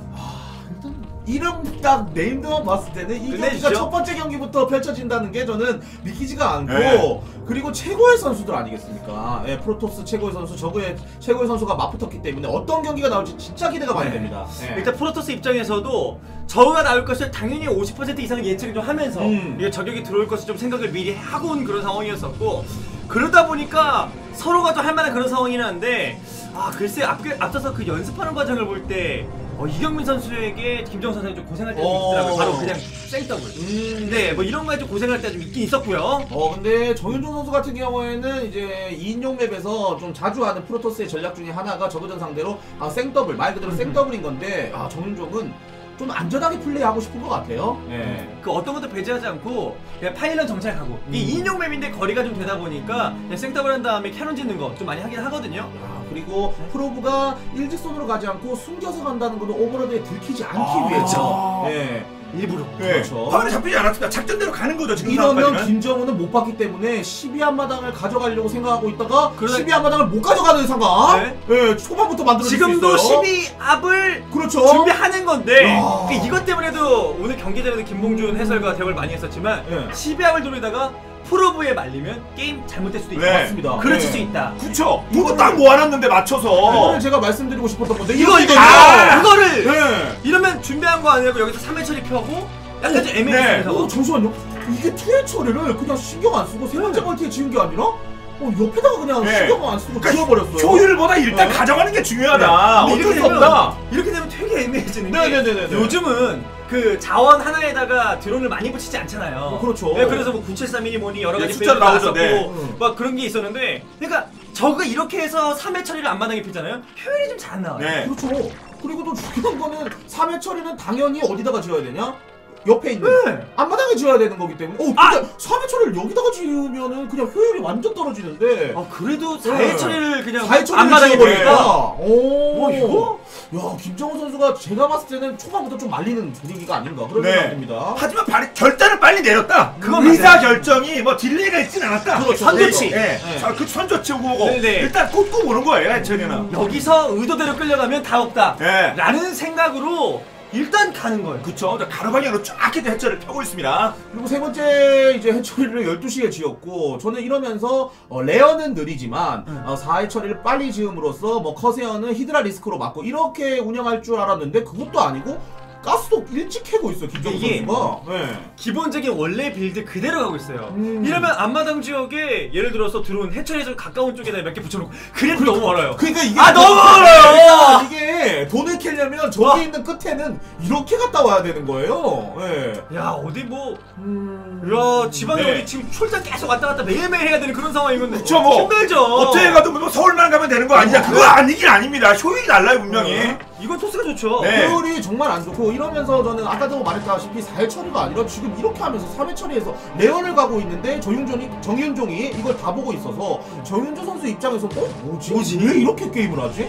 Speaker 1: 일단 이름 딱 네임드만 봤을 때는 이
Speaker 2: 끝내주죠.
Speaker 1: 경기가 첫 번째 경기부터 펼쳐진다는 게 저는 믿기지가 않고
Speaker 3: 네.
Speaker 1: 그리고 최고의 선수들 아니겠습니까? 예, 프로토스 최고의 선수, 저그의 최고의 선수가 맞붙었기 때문에 어떤 경기가 나올지 진짜 기대가 많이
Speaker 2: 네.
Speaker 1: 됩니다. 예.
Speaker 2: 일단 프로토스 입장에서도 저우가 나올 것을 당연히 오십 퍼센트 이상은 예측을 좀 하면서
Speaker 1: 음.
Speaker 2: 이게 저격이 들어올 것을 좀 생각을 미리 하고 온 그런 상황이었었고 그러다 보니까 서로가 좀 할 만한 그런 상황이긴 한데 아 글쎄 앞, 앞서서 그 연습하는 과정을 볼 때 어, 이경민 선수에게 김정우 선수가 좀 고생할 때가 좀
Speaker 1: 어.
Speaker 2: 있더라고요. 바로 그냥 생더블.
Speaker 1: 음,
Speaker 2: 네, 뭐 이런 거에 좀 고생할 때가 좀 있긴 있었고요.
Speaker 1: 어 근데 정윤종 선수 같은 경우에는 이제 이인용 맵에서 좀 자주 하는 프로토스의 전략 중에 하나가 저그전 상대로 아 생더블 말 그대로 생더블인 건데 아 정윤종은 좀 안전하게 플레이하고 싶은 것 같아요. 예.
Speaker 2: 그 어떤 것도 배제하지 않고 그냥 파일런 정찰하고
Speaker 1: 음.
Speaker 2: 이 인용 맵인데 거리가 좀 되다 보니까 그냥 생더블 한 다음에 캐논 짓는 거 좀 많이 하긴 하거든요.
Speaker 1: 아, 그리고 프로브가 일직선으로 가지 않고 숨겨서 간다는 것도 오버로드에 들키지 않기
Speaker 3: 아,
Speaker 1: 위해서. 예.
Speaker 2: 일부러.
Speaker 3: 예.
Speaker 1: 그렇죠.
Speaker 3: 화면에 잡히지 않았습니다. 작전대로 가는 거죠, 지금
Speaker 1: 이러면
Speaker 3: 상황까지는.
Speaker 1: 김정우는 못 봤기 때문에 십이 한마당을 가져가려고 생각하고 있다가
Speaker 2: 그러다-
Speaker 1: 십이 한마당을 못 가져가는 상황.
Speaker 2: 네.
Speaker 1: 예, 초반부터 만들어질 수
Speaker 2: 지금도
Speaker 1: 있어요.
Speaker 2: 십이 압을
Speaker 1: 그렇죠.
Speaker 2: 준비하는 건데
Speaker 1: 야.
Speaker 2: 그 이것 때문에도 오늘 경기 전에도 김봉준 해설과 대화를 많이 했었지만
Speaker 1: 예.
Speaker 2: 십이 압을 돌리다가 프로브에 말리면 게임 잘못될 수도 있다.
Speaker 3: 네.
Speaker 1: 맞습니다.
Speaker 2: 그렇을
Speaker 1: 예.
Speaker 2: 수 있다.
Speaker 3: 그쵸.
Speaker 1: 이거를-
Speaker 3: 이거 딱 모아놨는데 맞춰서.
Speaker 1: 이거를 제가 말씀드리고 싶었던 건데
Speaker 2: 이거 이거
Speaker 3: 아!
Speaker 2: 이거를
Speaker 1: 예.
Speaker 2: 이러면 준비한 거 아니고 여기서 삼 회 처리 펴고 약간 좀
Speaker 3: 네.
Speaker 2: 애매해서
Speaker 1: 어, 잠시만요. 이게 투회 처리를 그냥 신경 안 쓰고 세 번째 멀티에 지은 게 아니라 어, 옆에다가 그냥
Speaker 3: 네.
Speaker 1: 신경 안 쓰고
Speaker 3: 그러니까
Speaker 1: 지워버렸어요.
Speaker 3: 효율보다 일단
Speaker 1: 네.
Speaker 3: 가져가는 게 중요하다.
Speaker 2: 근데
Speaker 3: 어쩔
Speaker 2: 이렇게
Speaker 3: 수
Speaker 2: 되면
Speaker 3: 없다.
Speaker 2: 이렇게 되면 되게 애매해지는 게
Speaker 1: 네네네네.
Speaker 2: 요즘은 그 자원 하나에다가 드론을 많이 붙이지 않잖아요.
Speaker 1: 어, 그렇죠.
Speaker 2: 네, 그래서 뭐 구칠삼이니 뭐니 여러
Speaker 3: 네,
Speaker 2: 가지
Speaker 3: 숫자로
Speaker 2: 배열도
Speaker 3: 나오죠.
Speaker 2: 나왔었고
Speaker 3: 네.
Speaker 1: 음.
Speaker 2: 막 그런 게 있었는데 그러니까 저거 이렇게 해서 삼 회 처리를 앞마당에 피잖아요. 효율이 좀 잘 안 나와요.
Speaker 3: 네.
Speaker 1: 그렇죠. 그리고 또 중요한 거는 삼 회 처리는 당연히 어디다가 지어야 되냐? 옆에 있는
Speaker 2: 네.
Speaker 1: 앞마당에 지어야 되는 거기 때문에 어 근데
Speaker 2: 아!
Speaker 1: 삼 회 처리를 여기다가 지으면은 그냥 효율이 완전 떨어지는데
Speaker 2: 아 그래도 사 회
Speaker 1: 네.
Speaker 2: 처리를 그냥
Speaker 1: 사 회 처리를
Speaker 2: 앞마당에
Speaker 1: 지어버리니까
Speaker 2: 보니까
Speaker 1: 오
Speaker 2: 뭐 이거?
Speaker 1: 야 김정우 선수가 제가 봤을 때는 초반부터 좀 말리는 분위기가 아닌가 그런
Speaker 3: 네.
Speaker 1: 생각입니다.
Speaker 3: 하지만 발이, 결단을 빨리 내렸다.
Speaker 2: 그건
Speaker 3: 의사
Speaker 2: 맞아요.
Speaker 3: 결정이 뭐 딜레이가 있진 않았다.
Speaker 1: 그렇죠.
Speaker 2: 선조치.
Speaker 3: 네.
Speaker 1: 네.
Speaker 3: 자, 그 선조치 오고
Speaker 2: 네, 네.
Speaker 3: 일단 꽂고 오는 거예요, 해철이는.
Speaker 2: 여기서 의도대로 끌려가면 다 없다.
Speaker 3: 네.
Speaker 2: 라는 생각으로 일단 가는 거예요.
Speaker 3: 그쵸. 가로방향으로 쫙 해도 해철을 펴고 있습니다.
Speaker 1: 그리고 세 번째 이제 해처리를 열두 시에 지었고 저는 이러면서 어, 레어는 느리지만
Speaker 2: 음.
Speaker 1: 어, 사 회 처리를 빨리 지음으로써 뭐 커세어는 히드라 리스크로 막고 이렇게 운영할 줄 알았는데 그것도 아니고 가스도 일찍 캐고 있어 김정우
Speaker 2: 이게
Speaker 1: 선수가. 네.
Speaker 2: 기본적인 원래 빌드 그대로 가고 있어요.
Speaker 1: 음.
Speaker 2: 이러면 앞마당 지역에 예를 들어서 들어온 해처리 좀 가까운 쪽에다 몇 개 붙여놓고 그래도 너무 멀어요.
Speaker 1: 그러니까 이게
Speaker 2: 아, 너무
Speaker 1: 그러니까
Speaker 2: 멀어요!
Speaker 1: 이게 돈을 캐려면 저기
Speaker 2: 와.
Speaker 1: 있는 끝에는 이렇게 갔다 와야 되는 거예요. 예.
Speaker 2: 야 어디 뭐
Speaker 1: 음.
Speaker 2: 야 지방에
Speaker 3: 네.
Speaker 2: 어디 지금 출장 계속 왔다 갔다 매일매일 해야 되는 그런 상황인 건데
Speaker 3: 그쵸, 뭐.
Speaker 2: 힘들죠.
Speaker 3: 어떻게 가도 뭐 서울만 가면 되는 거 아니냐. 그거 아니긴 아닙니다. 효율이 달라요, 분명히.
Speaker 1: 어.
Speaker 2: 이건 토스가 좋죠.
Speaker 3: 네.
Speaker 1: 효율이 정말 안 좋고 이러면서 저는 아까도 말했다시피 사 회 처리가 아니라 지금 이렇게 하면서 삼 회 처리해서 레언을 가고 있는데 정윤종이 정윤종이 이걸 다 보고 있어서 정윤종 선수 입장에서 어 뭐지?
Speaker 2: 뭐지?
Speaker 1: 왜 이렇게 게임을 하지?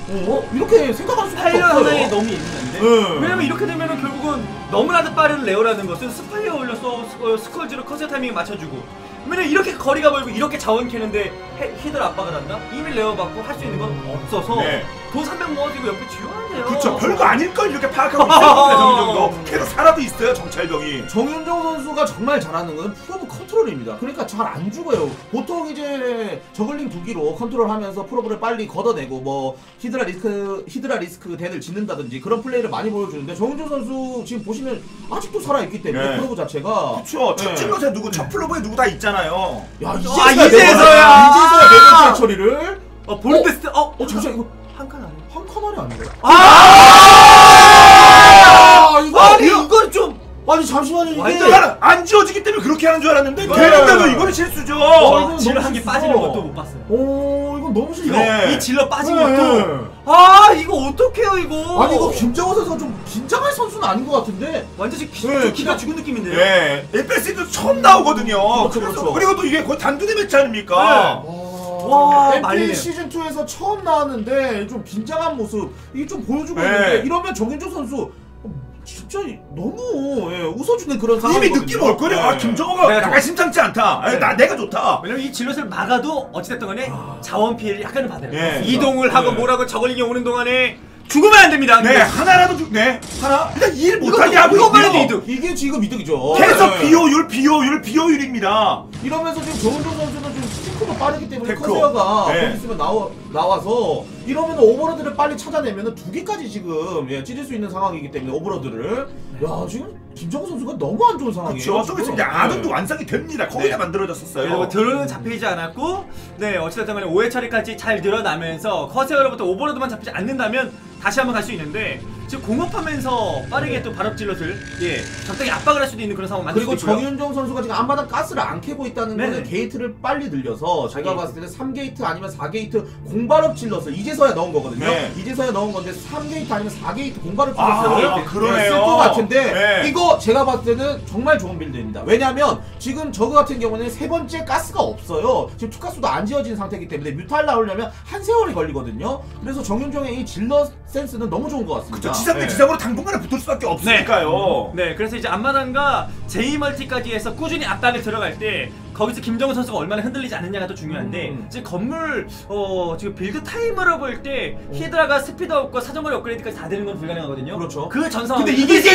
Speaker 1: 어? 이렇게 생각할 수밖에
Speaker 2: 스파이어
Speaker 1: 없어요.
Speaker 2: 현상이 너무 있는데
Speaker 1: 네.
Speaker 2: 왜냐면 이렇게 되면은 결국은 너무나도 빠른 레오라는 것은 스파이어 올려서 스- 스컬지로 커세 타이밍 맞춰주고 왜냐면 이렇게 거리가 멀고 이렇게 자원 캐는데 해- 히들 압박을 한다? 이미 레어 받고 할 수 있는 건 없어서
Speaker 3: 네.
Speaker 2: 돈 삼백 모아지고 옆에 쥐어한대요.
Speaker 3: 그쵸, 별거 아닐걸 이렇게 파악하고 있어요. 정윤정도 계속 살아도 있어요, 정찰병이.
Speaker 1: 정윤정 선수가 정말 잘하는 건 프로브 컨트롤입니다. 그러니까 잘 안 죽어요. 보통 이제 저글링 두기로 컨트롤하면서 프로브를 빨리 걷어내고 뭐 히드라 리스크 히드라 리스크 댄을 짓는다든지 그런 플레이를 많이 보여주는데 정윤정 선수 지금 보시면 아직도 살아있기 때문에
Speaker 3: 네.
Speaker 1: 프로브 자체가
Speaker 3: 그쵸, 첫
Speaker 1: 네.
Speaker 3: 질럿에 누구, 첫 플로브에 누구 다 있잖아요.
Speaker 1: 야
Speaker 2: 아,
Speaker 1: 이제서야
Speaker 2: 이제서야!
Speaker 1: 네 번째- 이제서야 네 번째 처리를
Speaker 2: 어 볼테스트 어?
Speaker 1: 어 잠시만 이거
Speaker 2: 한 칸 안에
Speaker 1: 한 칸알이 아닌가요?
Speaker 2: 아!
Speaker 1: 아 이거
Speaker 2: 아니
Speaker 1: 이거
Speaker 2: 이걸 좀
Speaker 1: 아니 잠시만요 이게
Speaker 2: 완전
Speaker 3: 나는 안 지워지기 때문에 그렇게 하는 줄 알았는데
Speaker 1: 네.
Speaker 3: 되는데도 이거는 실수죠.
Speaker 1: 어, 이건
Speaker 2: 질러
Speaker 1: 너무
Speaker 2: 한 개
Speaker 1: 실수죠.
Speaker 2: 빠지는 것도 못 봤어요.
Speaker 1: 오 이건 너무 싫어.
Speaker 3: 네.
Speaker 2: 이 질러 빠진
Speaker 1: 네.
Speaker 2: 것도 아 이거 어떡해요 이거.
Speaker 1: 아니 이거 김정호 선수가 좀 긴장할 선수는 아닌 것 같은데.
Speaker 2: 완전 지금 기,
Speaker 1: 네,
Speaker 2: 좀 기가
Speaker 1: 그냥-
Speaker 2: 죽은 느낌인데요.
Speaker 3: 네, 에프에스도 처음 나오거든요.
Speaker 1: 그렇죠,
Speaker 3: 그래서
Speaker 1: 그렇죠.
Speaker 3: 그리고 또 이게 거의 단두대 매치 아닙니까?
Speaker 2: 와,
Speaker 1: 엠피엘
Speaker 2: 말리네요.
Speaker 1: 시즌 투에서 처음 나왔는데 좀 긴장한 모습 이게 좀 보여주고
Speaker 3: 네.
Speaker 1: 있는데 이러면 정윤조 선수 진짜 너무 예, 웃어주는 그런
Speaker 3: 이미
Speaker 1: 상황이거든요.
Speaker 3: 느낌 올 거예요. 아,
Speaker 1: 네.
Speaker 3: 김정호가
Speaker 2: 내가
Speaker 3: 약간
Speaker 2: 좋아.
Speaker 3: 심상치 않다. 아니,
Speaker 2: 네.
Speaker 3: 나 내가 좋다.
Speaker 2: 왜냐면 이 질럿을 막아도 어찌됐든 간에
Speaker 1: 아.
Speaker 2: 자원 피해를 약간은 받아요.
Speaker 3: 네.
Speaker 2: 이동을 하고
Speaker 1: 네.
Speaker 2: 뭐라고 저걸링이 오는 동안에 죽으면 안 됩니다.
Speaker 3: 네, 하나라도 주, 네, 하나. 일단 일 못하게
Speaker 2: 이것도-
Speaker 3: 하고
Speaker 2: 이것만 해도
Speaker 3: 있고요.
Speaker 2: 이득.
Speaker 1: 이게 지금 이득이죠.
Speaker 3: 계속
Speaker 1: 네.
Speaker 3: 비효율, 비효율, 비효율입니다.
Speaker 1: 이러면서 지금 정은조 선수는 좀 테크가 빠르기 때문에
Speaker 3: 테크.
Speaker 1: 커세어가
Speaker 3: 네.
Speaker 1: 거기 있으면 나와, 나와서 이러면 오버로드를 빨리 찾아내면 두 개까지 지금 예, 찢을 수 있는 상황이기 때문에 오버로드를 야 지금 김정우 선수가 너무 안 좋은 상황이에요.
Speaker 3: 그렇죠. 좀 있으면 이제
Speaker 1: 지금.
Speaker 3: 아동도
Speaker 1: 네.
Speaker 3: 완성이 됩니다. 거기다
Speaker 2: 네.
Speaker 3: 만들어졌었어요.
Speaker 2: 그리고 드론은 잡히지 않았고 네 어찌됐든 간에 오 회 처리까지 잘 늘어나면서 커세어로부터 오버로드만 잡히지 않는다면 다시 한번 갈 수 있는데 지금 공업하면서 빠르게 또 발업 질럿을 예 적당히 압박을 할 수도 있는 그런 상황 만들
Speaker 1: 그리고
Speaker 2: 수도 있고요.
Speaker 1: 정윤정 선수가 지금 앞마당 가스를 안 캐고 있다는
Speaker 2: 네.
Speaker 1: 거는 게이트를 빨리 늘려서 제가
Speaker 2: 게이트.
Speaker 1: 봤을 때는 삼 게이트 아니면 사 게이트 공발업 질럿을 이제서야 넣은 거거든요.
Speaker 3: 네.
Speaker 1: 이제서야 넣은 건데 삼 게이트 아니면 사 게이트 공발업
Speaker 3: 아,
Speaker 1: 질럿을
Speaker 3: 그러네요.
Speaker 1: 쓸 것 같은데
Speaker 3: 네.
Speaker 1: 이거 제가 봤을 때는 정말 좋은 빌드입니다. 왜냐면 지금 저거 같은 경우는 세 번째 가스가 없어요. 지금 투가스도 안 지어진 상태이기 때문에 뮤탈 나오려면 한 세월이 걸리거든요. 그래서 정윤정의 이 질럿 센스는 너무 좋은 것 같습니다.
Speaker 3: 그렇죠. 지상 대
Speaker 1: 네.
Speaker 3: 지상으로 당분간은 붙을 수밖에 없으니까요.
Speaker 2: 네, 그래서 이제 앞마당과 제이 멀티까지 해서 꾸준히 압박에 들어갈 때 거기서 김정은 선수가 얼마나 흔들리지 않느냐가 또 중요한데
Speaker 1: 음.
Speaker 2: 지금 건물 어 지금 빌드 타임으로 볼 때 히드라가 스피드업과 사정거리 업그레이드까지 다 되는 건 불가능하거든요.
Speaker 1: 그렇죠.
Speaker 2: 그 전 상황.
Speaker 1: 근데 이게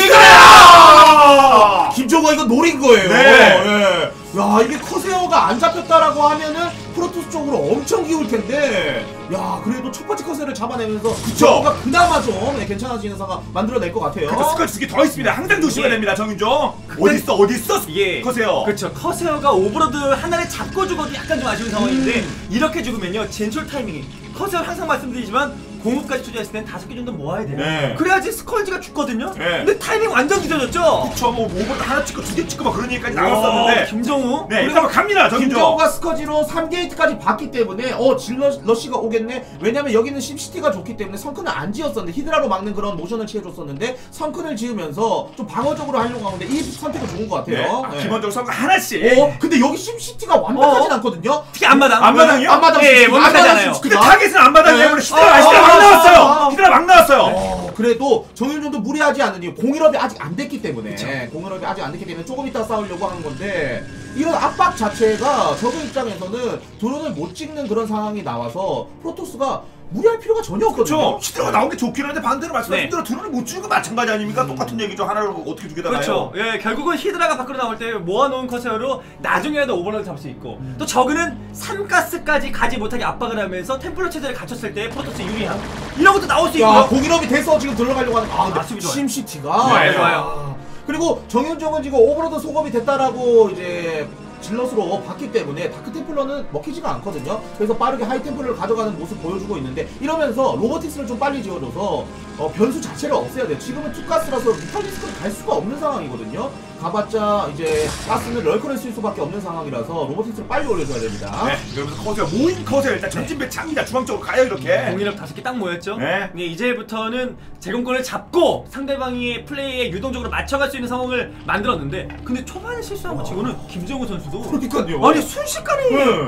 Speaker 3: 이거야!
Speaker 1: 김정호가 이거 노린 거예요.
Speaker 3: 네.
Speaker 1: 예. 야 이게 커세어가 안 잡혔다라고 하면은 프로토스 쪽으로 엄청 기울 텐데, 야 그래도 첫 번째 커세어를 잡아내면서 김정호가 그나마 좀 네, 괜찮아지는 상황 만들어낼 것 같아요.
Speaker 3: 그러니까 스쿼트 두개 더 있습니다. 항상 조심해야
Speaker 2: 예.
Speaker 3: 됩니다. 정윤정.
Speaker 2: 그때-
Speaker 3: 어디 있어? 어디 있어?
Speaker 2: 이게
Speaker 3: 커세요.
Speaker 2: 그렇죠. 커세어가 오버로드 하나를 잡고 죽어도 약간 좀 아쉬운 상황인데
Speaker 1: 음.
Speaker 2: 이렇게 죽으면요 진출 타이밍이 커세어 항상 말씀드리지만 공업까지 투자했을 땐 다섯 개 정도 모아야 돼요.
Speaker 3: 네.
Speaker 2: 그래야지 스컬지가 죽거든요.
Speaker 3: 네.
Speaker 2: 근데 타이밍 완전 늦어졌죠.
Speaker 3: 그쵸, 뭐 오버도 하나 찍고 두 개 찍고 막 그런 얘기까지
Speaker 2: 어,
Speaker 3: 나왔었는데.
Speaker 2: 김정우.
Speaker 3: 네, 일단 갑니다. 정윤정.
Speaker 1: 김정호가 스커지로 삼 게이트까지 봤기 때문에 어 질러 러시가 오겠네. 왜냐면 여기는 심시티가 좋기 때문에 성큰을 안 지었었는데 히드라로 막는 그런 모션을 취해줬었는데 성큰을 지으면서 좀 방어적으로 하려고 하는데 이 선택은 좋은 것
Speaker 3: 네.
Speaker 1: 같아요.
Speaker 3: 아,
Speaker 1: 네.
Speaker 3: 기본적으로 선거 하나씩.
Speaker 1: 어 근데 여기 심시티가 완벽하진
Speaker 2: 어?
Speaker 1: 않거든요.
Speaker 2: 특히 앞마당.
Speaker 3: 앞마당이요?
Speaker 1: 앞마당
Speaker 2: 예,
Speaker 1: 심시티,
Speaker 2: 완벽하지
Speaker 1: 앞마당
Speaker 2: 않아요.
Speaker 1: 심시티가.
Speaker 3: 근데 타겟은 안 받았네.
Speaker 1: 네.
Speaker 3: 우리 히드라,
Speaker 1: 아,
Speaker 3: 히드라
Speaker 1: 아,
Speaker 3: 막
Speaker 1: 아,
Speaker 3: 나왔어요.
Speaker 1: 아,
Speaker 3: 히드라 막 나왔어요.
Speaker 1: 어, 그래도 정윤정도 무리하지 않는 이유 공일업이 아직 안 됐기 때문에 공일업이 아직 안 됐기 때문에 조금 이따 싸우려고 하는 건데 이런 압박 자체가 저그 입장에서는 드론을 못 찍는 그런 상황이 나와서 프로토스가 무리할 필요가 전혀 없거든요.
Speaker 3: 그렇죠. 히드라가 나온 게 좋긴 한데 반대로 말씀하신
Speaker 2: 네.
Speaker 3: 대로 드론을 못 주는 거 마찬가지 아닙니까? 똑같은 얘기죠. 하나를 어떻게 두 개 다
Speaker 2: 그렇죠.
Speaker 3: 나요?
Speaker 2: 예, 결국은 히드라가 밖으로 나올 때 모아놓은 커세어로 나중에라도 오버로드 잡을 수 있고 또 저그는 삼 가스까지 가지 못하게 압박을 하면서 템플러 체제를 갖췄을 때 프로토스 유리함 이런 것도 나올 수
Speaker 1: 야
Speaker 2: 있고요.
Speaker 1: 공일업이 돼서 지금 들어가려고 하는 아,
Speaker 2: 아,
Speaker 1: 근데
Speaker 2: 수비 좋아요.
Speaker 1: 심시티가
Speaker 2: 네,
Speaker 1: 야.
Speaker 2: 좋아요.
Speaker 1: 그리고 정윤정은 지금 오버로드 소급이 됐다라고 이제 질럿으로 봤기 때문에 다크템플러는 먹히지가 않거든요. 그래서 빠르게 하이템플러를 가져가는 모습 보여주고 있는데 이러면서 로보틱스를 좀 빨리 지어줘서 어, 변수 자체를 없애야 돼요. 지금은 투가스라서 뮤탈리스크를 갈 수가 없는 상황이거든요. 가봤자 이제 가스는 럴커를 쓸 수밖에 없는 상황이라서 로보틱스를 빨리 올려줘야 됩니다.
Speaker 3: 네, 그러면서 커세어 모인 커세어 일단 전진 배창이다. 중앙 쪽으로 가요 이렇게.
Speaker 2: 공인업 다섯 개 딱 모였죠.
Speaker 3: 네.
Speaker 2: 네, 이제부터는 제공권을 잡고 상대방의 플레이에 유동적으로 맞춰갈 수 있는 상황을 만들었는데 근데 초반에 실수한 거 치고는 김정우 선수도
Speaker 1: 그러니까요.
Speaker 2: 아니 순식간에
Speaker 1: 네.